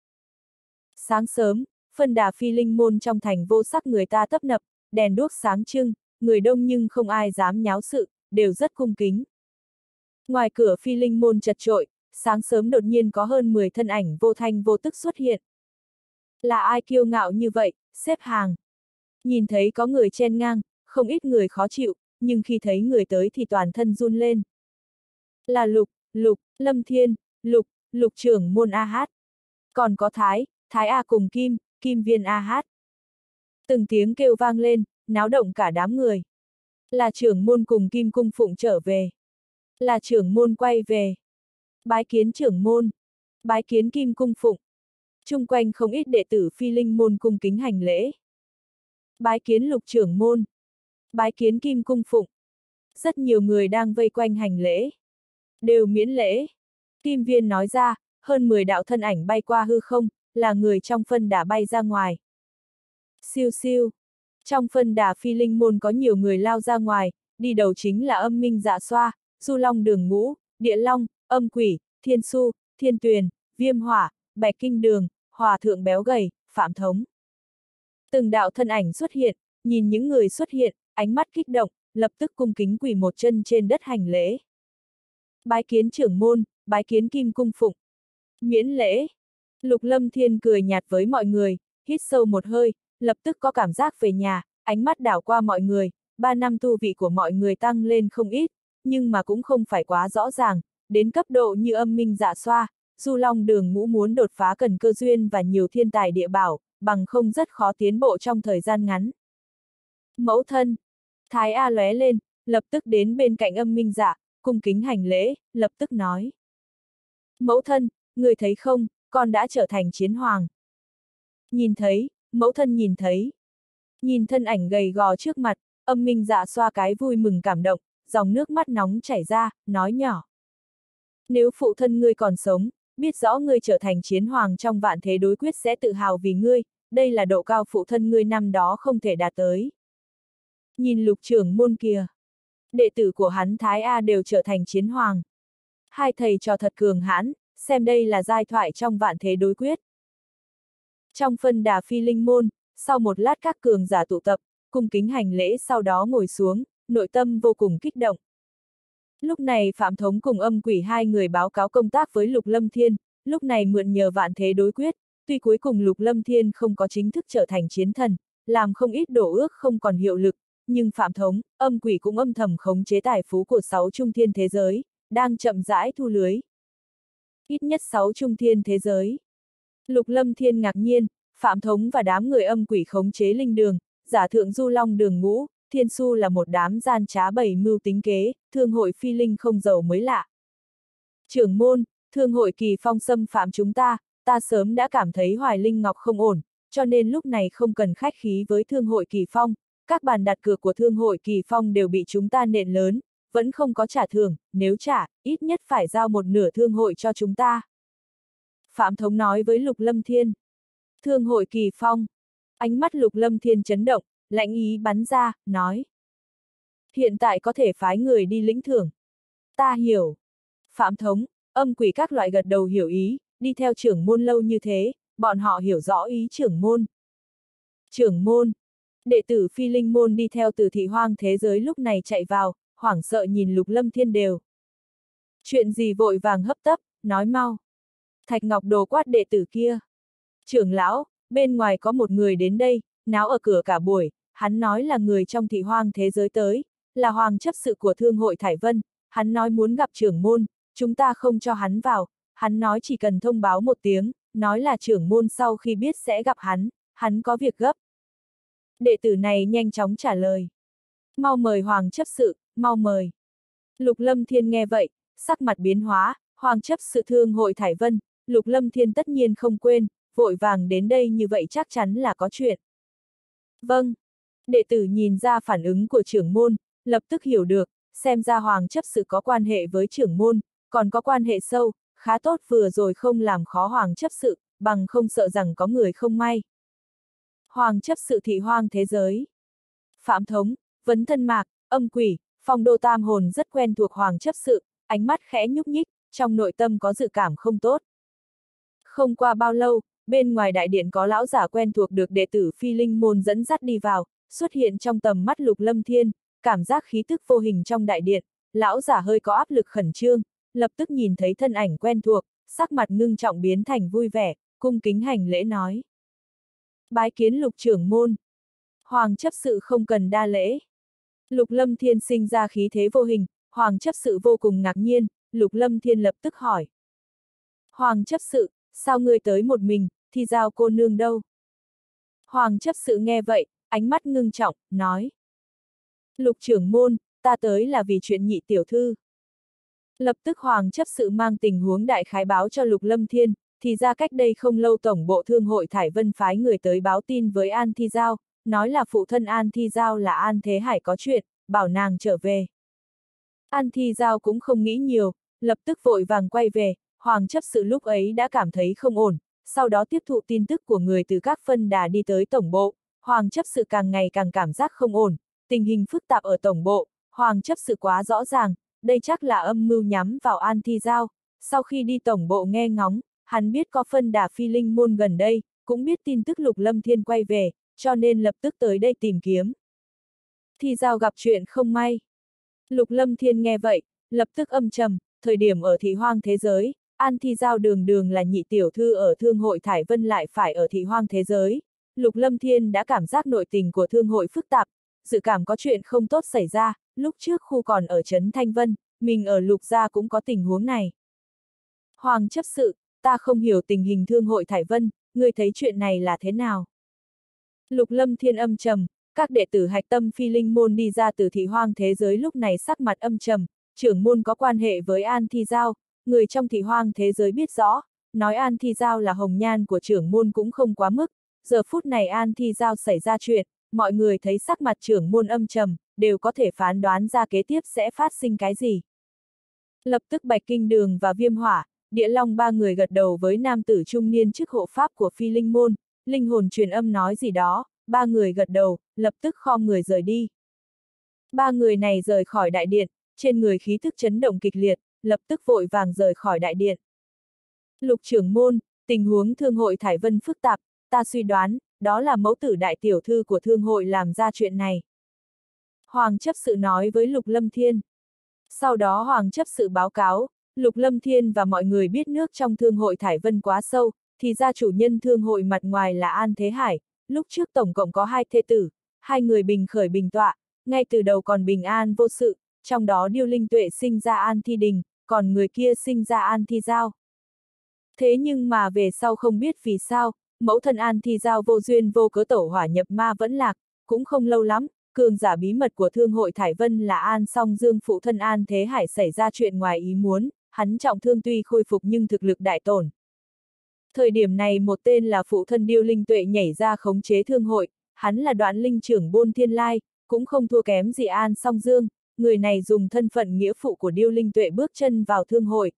Sáng sớm, phân đà Phi Linh môn trong thành vô sắc người ta tấp nập, đèn đuốc sáng trưng, người đông nhưng không ai dám nháo sự, đều rất cung kính. Ngoài cửa Phi Linh môn chật chội, sáng sớm đột nhiên có hơn 10 thân ảnh vô thanh vô tức xuất hiện. Là ai kiêu ngạo như vậy, xếp hàng. Nhìn thấy có người chen ngang, không ít người khó chịu, nhưng khi thấy người tới thì toàn thân run lên. Là Lục Lâm Thiên, Lục trưởng môn A-hát. Còn có Thái A cùng Kim Viên A-hát. Từng tiếng kêu vang lên, náo động cả đám người. Là trưởng môn cùng Kim Cung Phụng trở về. Là trưởng môn quay về. Bái kiến trưởng môn. Bái kiến Kim Cung Phụng. Chung quanh không ít đệ tử Phi Linh môn cung kính hành lễ. Bái kiến Lục trưởng môn. Bái kiến Kim Cung Phụng. Rất nhiều người đang vây quanh hành lễ. Đều miễn lễ. Kim Viên nói ra, hơn 10 đạo thân ảnh bay qua hư không, là người trong phân đà bay ra ngoài. Siêu siêu. Trong phân đà Phi Linh môn có nhiều người lao ra ngoài, đi đầu chính là Âm Minh Dạ Xoa, Du Long Đường Ngũ, Địa Long, Âm Quỷ, Thiên Su, Thiên Tuyền, Viêm Hỏa, Bạch Kinh Đường, Hòa Thượng Béo Gầy, Phạm Thống. Từng đạo thân ảnh xuất hiện, nhìn những người xuất hiện, ánh mắt kích động, lập tức cung kính quỳ một chân trên đất hành lễ. Bái kiến trưởng môn, bái kiến Kim Cung Phụng. Miễn lễ. Lục Lâm Thiên cười nhạt với mọi người, hít sâu một hơi, lập tức có cảm giác về nhà, ánh mắt đảo qua mọi người, 3 năm tu vị của mọi người tăng lên không ít, nhưng mà cũng không phải quá rõ ràng, đến cấp độ như Âm Minh Dạ Xoa, Du Long Đường Ngũ muốn đột phá cần cơ duyên và nhiều thiên tài địa bảo, bằng không rất khó tiến bộ trong thời gian ngắn. Mẫu thân. Thái A lóe lên, lập tức đến bên cạnh Âm Minh Dạ, cung kính hành lễ, lập tức nói. Mẫu thân, người thấy không, con đã trở thành chiến hoàng. Nhìn thấy, mẫu thân nhìn thấy. Nhìn thân ảnh gầy gò trước mặt, Âm Minh Dạ xoa cái vui mừng cảm động, dòng nước mắt nóng chảy ra, nói nhỏ. Nếu phụ thân ngươi còn sống, biết rõ ngươi trở thành chiến hoàng trong vạn thế đối quyết sẽ tự hào vì ngươi, đây là độ cao phụ thân ngươi năm đó không thể đạt tới. Nhìn Lục trưởng môn kìa. Đệ tử của hắn Thái A đều trở thành chiến hoàng. Hai thầy trò thật cường hãn, xem đây là giai thoại trong vạn thế đối quyết. Trong phân đà Phi Linh môn, sau một lát các cường giả tụ tập, cung kính hành lễ sau đó ngồi xuống, nội tâm vô cùng kích động. Lúc này Phạm Thống cùng Âm Quỷ hai người báo cáo công tác với Lục Lâm Thiên, lúc này mượn nhờ vạn thế đối quyết, tuy cuối cùng Lục Lâm Thiên không có chính thức trở thành chiến thần, làm không ít đổ ước không còn hiệu lực, nhưng Phạm Thống, Âm Quỷ cũng âm thầm khống chế tài phú của 6 trung thiên thế giới, đang chậm rãi thu lưới. Ít nhất 6 trung thiên thế giới. Lục Lâm Thiên ngạc nhiên, Phạm Thống và đám người Âm Quỷ khống chế linh đường, giả thượng Du Long Đường Ngũ, Thiên Su là một đám gian trá bày mưu tính kế, thương hội phi linh không giàu mới lạ. Trưởng môn, thương hội Kỳ Phong xâm phạm chúng ta sớm đã cảm thấy Hoài Linh Ngọc không ổn, cho nên lúc này không cần khách khí với thương hội Kỳ Phong, các bàn đặt cược của thương hội Kỳ Phong đều bị chúng ta nện lớn, vẫn không có trả thưởng, nếu trả, ít nhất phải giao một nửa thương hội cho chúng ta. Phạm Thống nói với Lục Lâm Thiên. Thương hội Kỳ Phong. Ánh mắt Lục Lâm Thiên chấn động, lãnh ý bắn ra, nói. Hiện tại có thể phái người đi lĩnh thưởng. Ta hiểu. Phạm Thống, Âm Quỷ các loại gật đầu hiểu ý, đi theo trưởng môn lâu như thế, bọn họ hiểu rõ ý trưởng môn. Trưởng môn. Đệ tử Phi Linh môn đi theo từ thị hoang thế giới lúc này chạy vào, hoảng sợ nhìn Lục Lâm Thiên đều. Chuyện gì vội vàng hấp tấp, nói mau. Thạch Ngọc Đồ quát đệ tử kia. Trưởng lão, bên ngoài có một người đến đây, náo ở cửa cả buổi, hắn nói là người trong thị hoang thế giới tới, là hoàng chấp sự của thương hội Thải Vân, hắn nói muốn gặp trưởng môn, chúng ta không cho hắn vào, hắn nói chỉ cần thông báo một tiếng, nói là trưởng môn sau khi biết sẽ gặp hắn hắn có việc gấp. Đệ tử này nhanh chóng trả lời. Mau mời Hoàng chấp sự, mau mời. Lục Lâm Thiên nghe vậy, sắc mặt biến hóa, Hoàng chấp sự thương hội Thải Vân, Lục Lâm Thiên tất nhiên không quên, vội vàng đến đây như vậy chắc chắn là có chuyện. Vâng. Đệ tử nhìn ra phản ứng của trưởng môn, lập tức hiểu được, xem ra Hoàng chấp sự có quan hệ với trưởng môn, còn có quan hệ sâu, khá tốt vừa rồi không làm khó Hoàng chấp sự, bằng không sợ rằng có người không may. Hoàng chấp sự Thị Hoang thế giới. Phạm Thống, Vấn Thân Mạc, Âm Quỷ, Phong Đô Tam Hồn rất quen thuộc Hoàng chấp sự, ánh mắt khẽ nhúc nhích, trong nội tâm có dự cảm không tốt. Không qua bao lâu, bên ngoài đại điện có lão giả quen thuộc được đệ tử Phi Linh môn dẫn dắt đi vào, xuất hiện trong tầm mắt Lục Lâm Thiên, cảm giác khí tức vô hình trong đại điện, lão giả hơi có áp lực khẩn trương, lập tức nhìn thấy thân ảnh quen thuộc, sắc mặt ngưng trọng biến thành vui vẻ, cung kính hành lễ nói. Bái kiến Lục trưởng môn. Hoàng chấp sự không cần đa lễ. Lục Lâm Thiên sinh ra khí thế vô hình, Hoàng chấp sự vô cùng ngạc nhiên, Lục Lâm Thiên lập tức hỏi. Hoàng chấp sự, sao ngươi tới một mình, Thi Giao cô nương đâu? Hoàng chấp sự nghe vậy, ánh mắt ngưng trọng, nói. Lục trưởng môn, ta tới là vì chuyện Nhị tiểu thư. Lập tức Hoàng chấp sự mang tình huống đại khái báo cho Lục Lâm Thiên, thì ra cách đây không lâu tổng bộ thương hội Thải Vân phái người tới báo tin với An Thi Giao, nói là phụ thân An Thi Giao là An Thế Hải có chuyện, bảo nàng trở về. An Thi Giao cũng không nghĩ nhiều, lập tức vội vàng quay về, Hoàng chấp sự lúc ấy đã cảm thấy không ổn, sau đó tiếp thụ tin tức của người từ các phân đà đi tới tổng bộ, Hoàng chấp sự càng ngày càng cảm giác không ổn, tình hình phức tạp ở tổng bộ, Hoàng chấp sự quá rõ ràng, đây chắc là âm mưu nhắm vào An Thi Giao, sau khi đi tổng bộ nghe ngóng, hắn biết có phân đà Phi Linh môn gần đây, cũng biết tin tức Lục Lâm Thiên quay về, cho nên lập tức tới đây tìm kiếm. Thi Giao gặp chuyện không may. Lục Lâm Thiên nghe vậy, lập tức âm trầm, thời điểm ở Thị Hoang thế giới, An Thi Giao đường đường là nhị tiểu thư ở thương hội Thải Vân lại phải ở Thị Hoang thế giới. Lục Lâm Thiên đã cảm giác nội tình của thương hội phức tạp, dự cảm có chuyện không tốt xảy ra, lúc trước khu còn ở Trấn Thanh Vân, mình ở Lục gia cũng có tình huống này. Hoàng chấp sự, ta không hiểu tình hình thương hội Thải Vân, ngươi thấy chuyện này là thế nào? Lục Lâm Thiên âm trầm, các đệ tử hạch tâm Phi Linh môn đi ra từ Thị Hoang thế giới lúc này sắc mặt âm trầm, trưởng môn có quan hệ với An Thi Giao, người trong Thị Hoang thế giới biết rõ, nói An Thi Giao là hồng nhan của trưởng môn cũng không quá mức, giờ phút này An Thi Giao xảy ra chuyện, mọi người thấy sắc mặt trưởng môn âm trầm, đều có thể phán đoán ra kế tiếp sẽ phát sinh cái gì. Lập tức Bạch Kinh Đường và Viêm Hỏa, Địa Long ba người gật đầu với nam tử trung niên chức hộ pháp của Phi Linh môn, linh hồn truyền âm nói gì đó, ba người gật đầu, lập tức khom người rời đi. Ba người này rời khỏi đại điện, trên người khí thức chấn động kịch liệt, lập tức vội vàng rời khỏi đại điện. Lục trưởng môn, tình huống thương hội Thải Vân phức tạp, ta suy đoán, đó là mẫu tử đại tiểu thư của thương hội làm ra chuyện này. Hoàng chấp sự nói với Lục Lâm Thiên. Sau đó Hoàng chấp sự báo cáo, Lục Lâm Thiên và mọi người biết nước trong thương hội Thải Vân quá sâu, thì ra chủ nhân thương hội mặt ngoài là An Thế Hải, lúc trước tổng cộng có 2 thê tử, 2 người bình khởi bình tọa, ngay từ đầu còn bình an vô sự, trong đó Điêu Linh Tuệ sinh ra An Thi Đình, còn người kia sinh ra An Thi Giao. Thế nhưng mà về sau không biết vì sao, mẫu thân An Thi Giao vô duyên vô cớ tẩu hỏa nhập ma vẫn lạc, cũng không lâu lắm, cường giả bí mật của thương hội Thải Vân là An Song Dương phụ thân An Thế Hải xảy ra chuyện ngoài ý muốn, hắn trọng thương tuy khôi phục nhưng thực lực đại tổn. Thời điểm này một tên là phụ thân Điêu Linh Tuệ nhảy ra khống chế thương hội, hắn là Đoạn Linh trưởng Bôn Thiên Lai, cũng không thua kém gì An Song Dương, người này dùng thân phận nghĩa phụ của Điêu Linh Tuệ bước chân vào thương hội.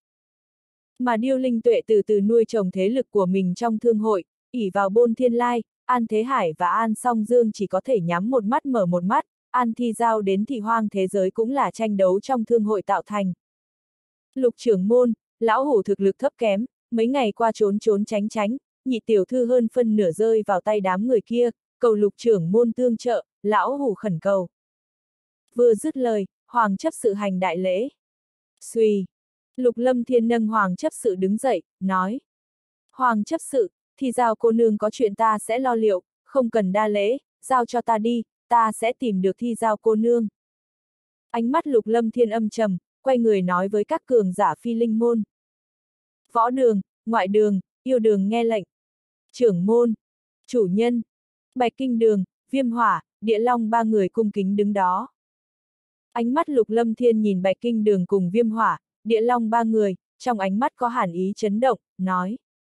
Mà Điêu Linh Tuệ từ từ nuôi trồng thế lực của mình trong thương hội, ỷ vào Bôn Thiên Lai, An Thế Hải và An Song Dương chỉ có thể nhắm một mắt mở một mắt, An Thi Giao đến Thị Hoang thế giới cũng là tranh đấu trong thương hội tạo thành. Lục trưởng môn, lão hủ thực lực thấp kém, mấy ngày qua trốn trốn tránh tránh, nhị tiểu thư hơn phân nửa rơi vào tay đám người kia, cầu Lục trưởng môn tương trợ, lão hủ khẩn cầu. Vừa dứt lời, Hoàng chấp sự hành đại lễ. Xuy. Lục Lâm Thiên nâng Hoàng chấp sự đứng dậy, nói. Hoàng chấp sự, Thi Giao cô nương có chuyện ta sẽ lo liệu, không cần đa lễ, giao cho ta đi, ta sẽ tìm được Thi Giao cô nương. Ánh mắt Lục Lâm Thiên âm trầm, quay người nói với các cường giả Phi Linh môn. Võ đường, ngoại đường, yêu đường nghe lệnh. Trưởng môn. Chủ nhân. Bạch Kinh Đường, Viêm Hỏa, Địa Long ba người cung kính đứng đó. Ánh mắt Lục Lâm Thiên nhìn Bạch Kinh Đường cùng Viêm Hỏa, Địa Long ba người, trong ánh mắt có hàn ý chấn động, nói.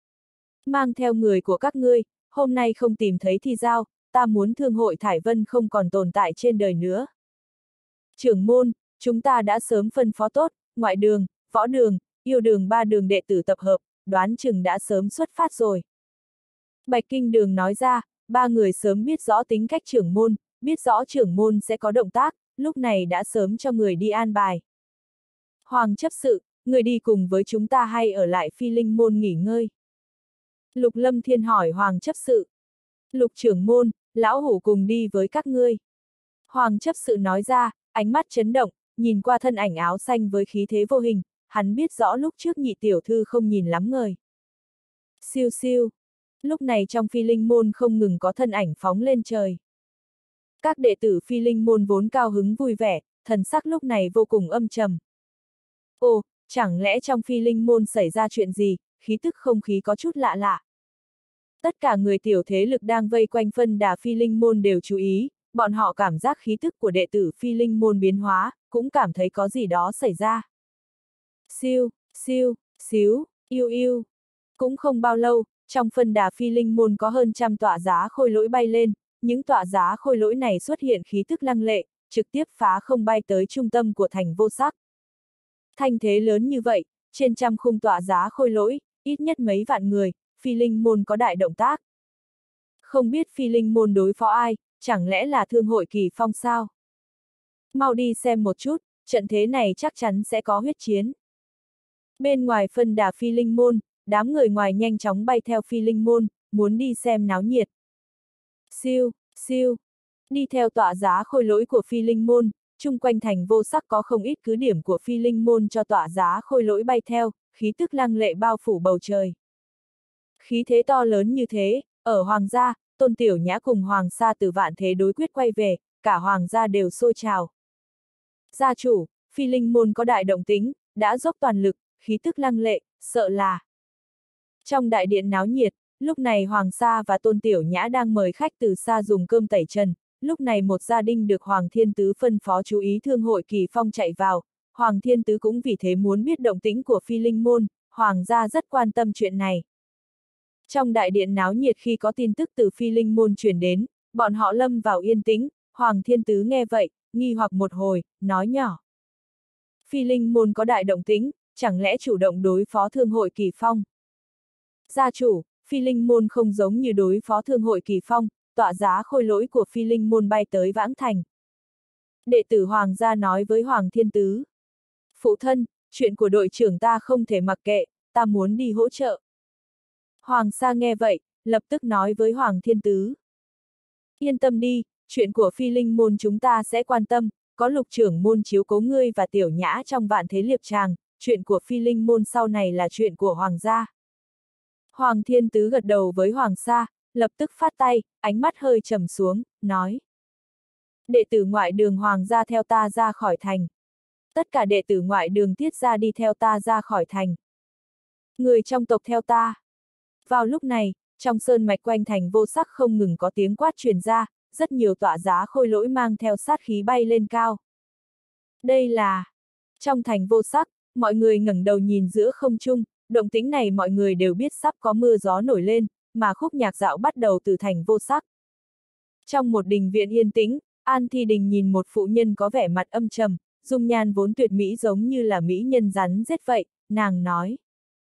Mang theo người của các ngươi, hôm nay không tìm thấy thì giao, ta muốn thương hội Thải Vân không còn tồn tại trên đời nữa. Trưởng môn, chúng ta đã sớm phân phó tốt, ngoại đường, võ đường, yêu đường ba đường đệ tử tập hợp, đoán chừng đã sớm xuất phát rồi. Bạch Kinh Đường nói ra, ba người sớm biết rõ tính cách trưởng môn, biết rõ trưởng môn sẽ có động tác, lúc này đã sớm cho người đi an bài. Hoàng chấp sự, người đi cùng với chúng ta hay ở lại Phi Linh môn nghỉ ngơi? Lục Lâm Thiên hỏi Hoàng chấp sự. Lục trưởng môn, lão hủ cùng đi với các ngươi. Hoàng chấp sự nói ra, ánh mắt chấn động, nhìn qua thân ảnh áo xanh với khí thế vô hình, hắn biết rõ lúc trước nhị tiểu thư không nhìn lắm ngời. Siêu siêu. Lúc này trong Phi Linh môn không ngừng có thân ảnh phóng lên trời. Các đệ tử Phi Linh môn vốn cao hứng vui vẻ, thần sắc lúc này vô cùng âm trầm. Ồ, chẳng lẽ trong Phi Linh môn xảy ra chuyện gì, khí tức không khí có chút lạ lạ. Tất cả người tiểu thế lực đang vây quanh phân đà Phi Linh môn đều chú ý, bọn họ cảm giác khí tức của đệ tử Phi Linh môn biến hóa, cũng cảm thấy có gì đó xảy ra. Siêu, siêu, xíu, yêu yêu. Cũng không bao lâu, trong phân đà Phi Linh môn có hơn trăm tọa giá khôi lỗi bay lên, những tọa giá khôi lỗi này xuất hiện khí tức lăng lệ, trực tiếp phá không bay tới trung tâm của thành vô sắc. Thanh thế lớn như vậy, trên trăm khung tọa giá khôi lỗi, ít nhất mấy vạn người, Phi Linh môn có đại động tác. Không biết Phi Linh môn đối phó ai, chẳng lẽ là Thương hội Kỳ Phong sao? Mau đi xem một chút, trận thế này chắc chắn sẽ có huyết chiến. Bên ngoài phân đà Phi Linh môn, đám người ngoài nhanh chóng bay theo Phi Linh môn, muốn đi xem náo nhiệt. Siêu, siêu. Đi theo tọa giá khôi lỗi của Phi Linh môn, chung quanh thành vô sắc có không ít cứ điểm của Phi Linh môn cho tọa giá khôi lỗi bay theo, khí tức lăng lệ bao phủ bầu trời. Khí thế to lớn như thế, ở Hoàng gia, Tôn Tiểu Nhã cùng Hoàng Sa từ vạn thế đối quyết quay về, cả Hoàng gia đều sôi trào. Gia chủ, Phi Linh môn có đại động tính, đã dốc toàn lực, khí tức lăng lệ, sợ là. Trong đại điện náo nhiệt, lúc này Hoàng Sa và Tôn Tiểu Nhã đang mời khách từ xa dùng cơm tẩy trần, lúc này một gia đình được Hoàng Thiên Tứ phân phó chú ý Thương hội Kỳ Phong chạy vào, Hoàng Thiên Tứ cũng vì thế muốn biết động tĩnh của Phi Linh môn, Hoàng gia rất quan tâm chuyện này. Trong đại điện náo nhiệt khi có tin tức từ Phi Linh môn truyền đến, bọn họ lâm vào yên tĩnh, Hoàng Thiên Tứ nghe vậy, nghi hoặc một hồi, nói nhỏ. Phi Linh môn có đại động tĩnh, chẳng lẽ chủ động đối phó Thương hội Kỳ Phong? Gia chủ, Phi Linh môn không giống như đối phó Thương hội Kỳ Phong, tọa giá khôi lỗi của Phi Linh môn bay tới Vãng Thành. Đệ tử Hoàng gia nói với Hoàng Thiên Tứ. Phụ thân, chuyện của đội trưởng ta không thể mặc kệ, ta muốn đi hỗ trợ. Hoàng Sa nghe vậy, lập tức nói với Hoàng Thiên Tứ. Yên tâm đi, chuyện của Phi Linh môn chúng ta sẽ quan tâm, có Lục trưởng môn chiếu cố ngươi và Tiểu Nhã trong vạn thế liệp tràng, chuyện của Phi Linh môn sau này là chuyện của Hoàng gia. Hoàng Thiên Tứ gật đầu với Hoàng Sa, lập tức phát tay, ánh mắt hơi trầm xuống, nói. Đệ tử ngoại đường Hoàng gia theo ta ra khỏi thành. Tất cả đệ tử ngoại đường Tiết gia đi theo ta ra khỏi thành. Người trong tộc theo ta. Vào lúc này, trong sơn mạch quanh thành vô sắc không ngừng có tiếng quát truyền ra, rất nhiều tọa giá khôi lỗi mang theo sát khí bay lên cao. Đây là... Trong thành vô sắc, mọi người ngẩng đầu nhìn giữa không trung, động tĩnh này mọi người đều biết sắp có mưa gió nổi lên, mà khúc nhạc dạo bắt đầu từ thành vô sắc. Trong một đình viện yên tĩnh, An Thi Đình nhìn một phụ nhân có vẻ mặt âm trầm, dung nhan vốn tuyệt mỹ giống như là mỹ nhân rắn rết vậy, nàng nói.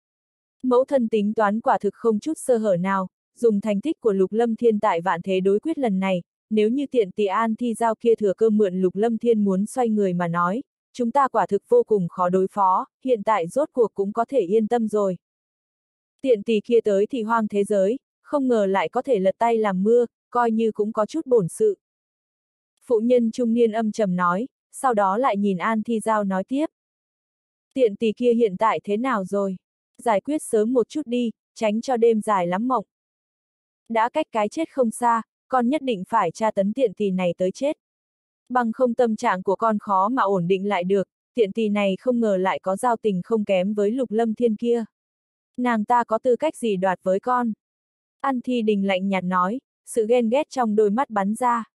Mẫu thân tính toán quả thực không chút sơ hở nào, dùng thành tích của Lục Lâm Thiên tại vạn thế đối quyết lần này, nếu như tiện tỳ An Thi Giao kia thừa cơ mượn Lục Lâm Thiên muốn xoay người mà nói, chúng ta quả thực vô cùng khó đối phó, hiện tại rốt cuộc cũng có thể yên tâm rồi. Tiện tỳ kia tới thì hoang thế giới, không ngờ lại có thể lật tay làm mưa, coi như cũng có chút bổn sự. Phụ nhân trung niên âm trầm nói, sau đó lại nhìn An Thi Giao nói tiếp. Tiện tỳ kia hiện tại thế nào rồi? Giải quyết sớm một chút đi, tránh cho đêm dài lắm mộng. Đã cách cái chết không xa, con nhất định phải tra tấn tiện tỳ này tới chết. Bằng không tâm trạng của con khó mà ổn định lại được, tiện tỳ này không ngờ lại có giao tình không kém với Lục Lâm Thiên kia. Nàng ta có tư cách gì đoạt với con? An Thi Đình lạnh nhạt nói, sự ghen ghét trong đôi mắt bắn ra.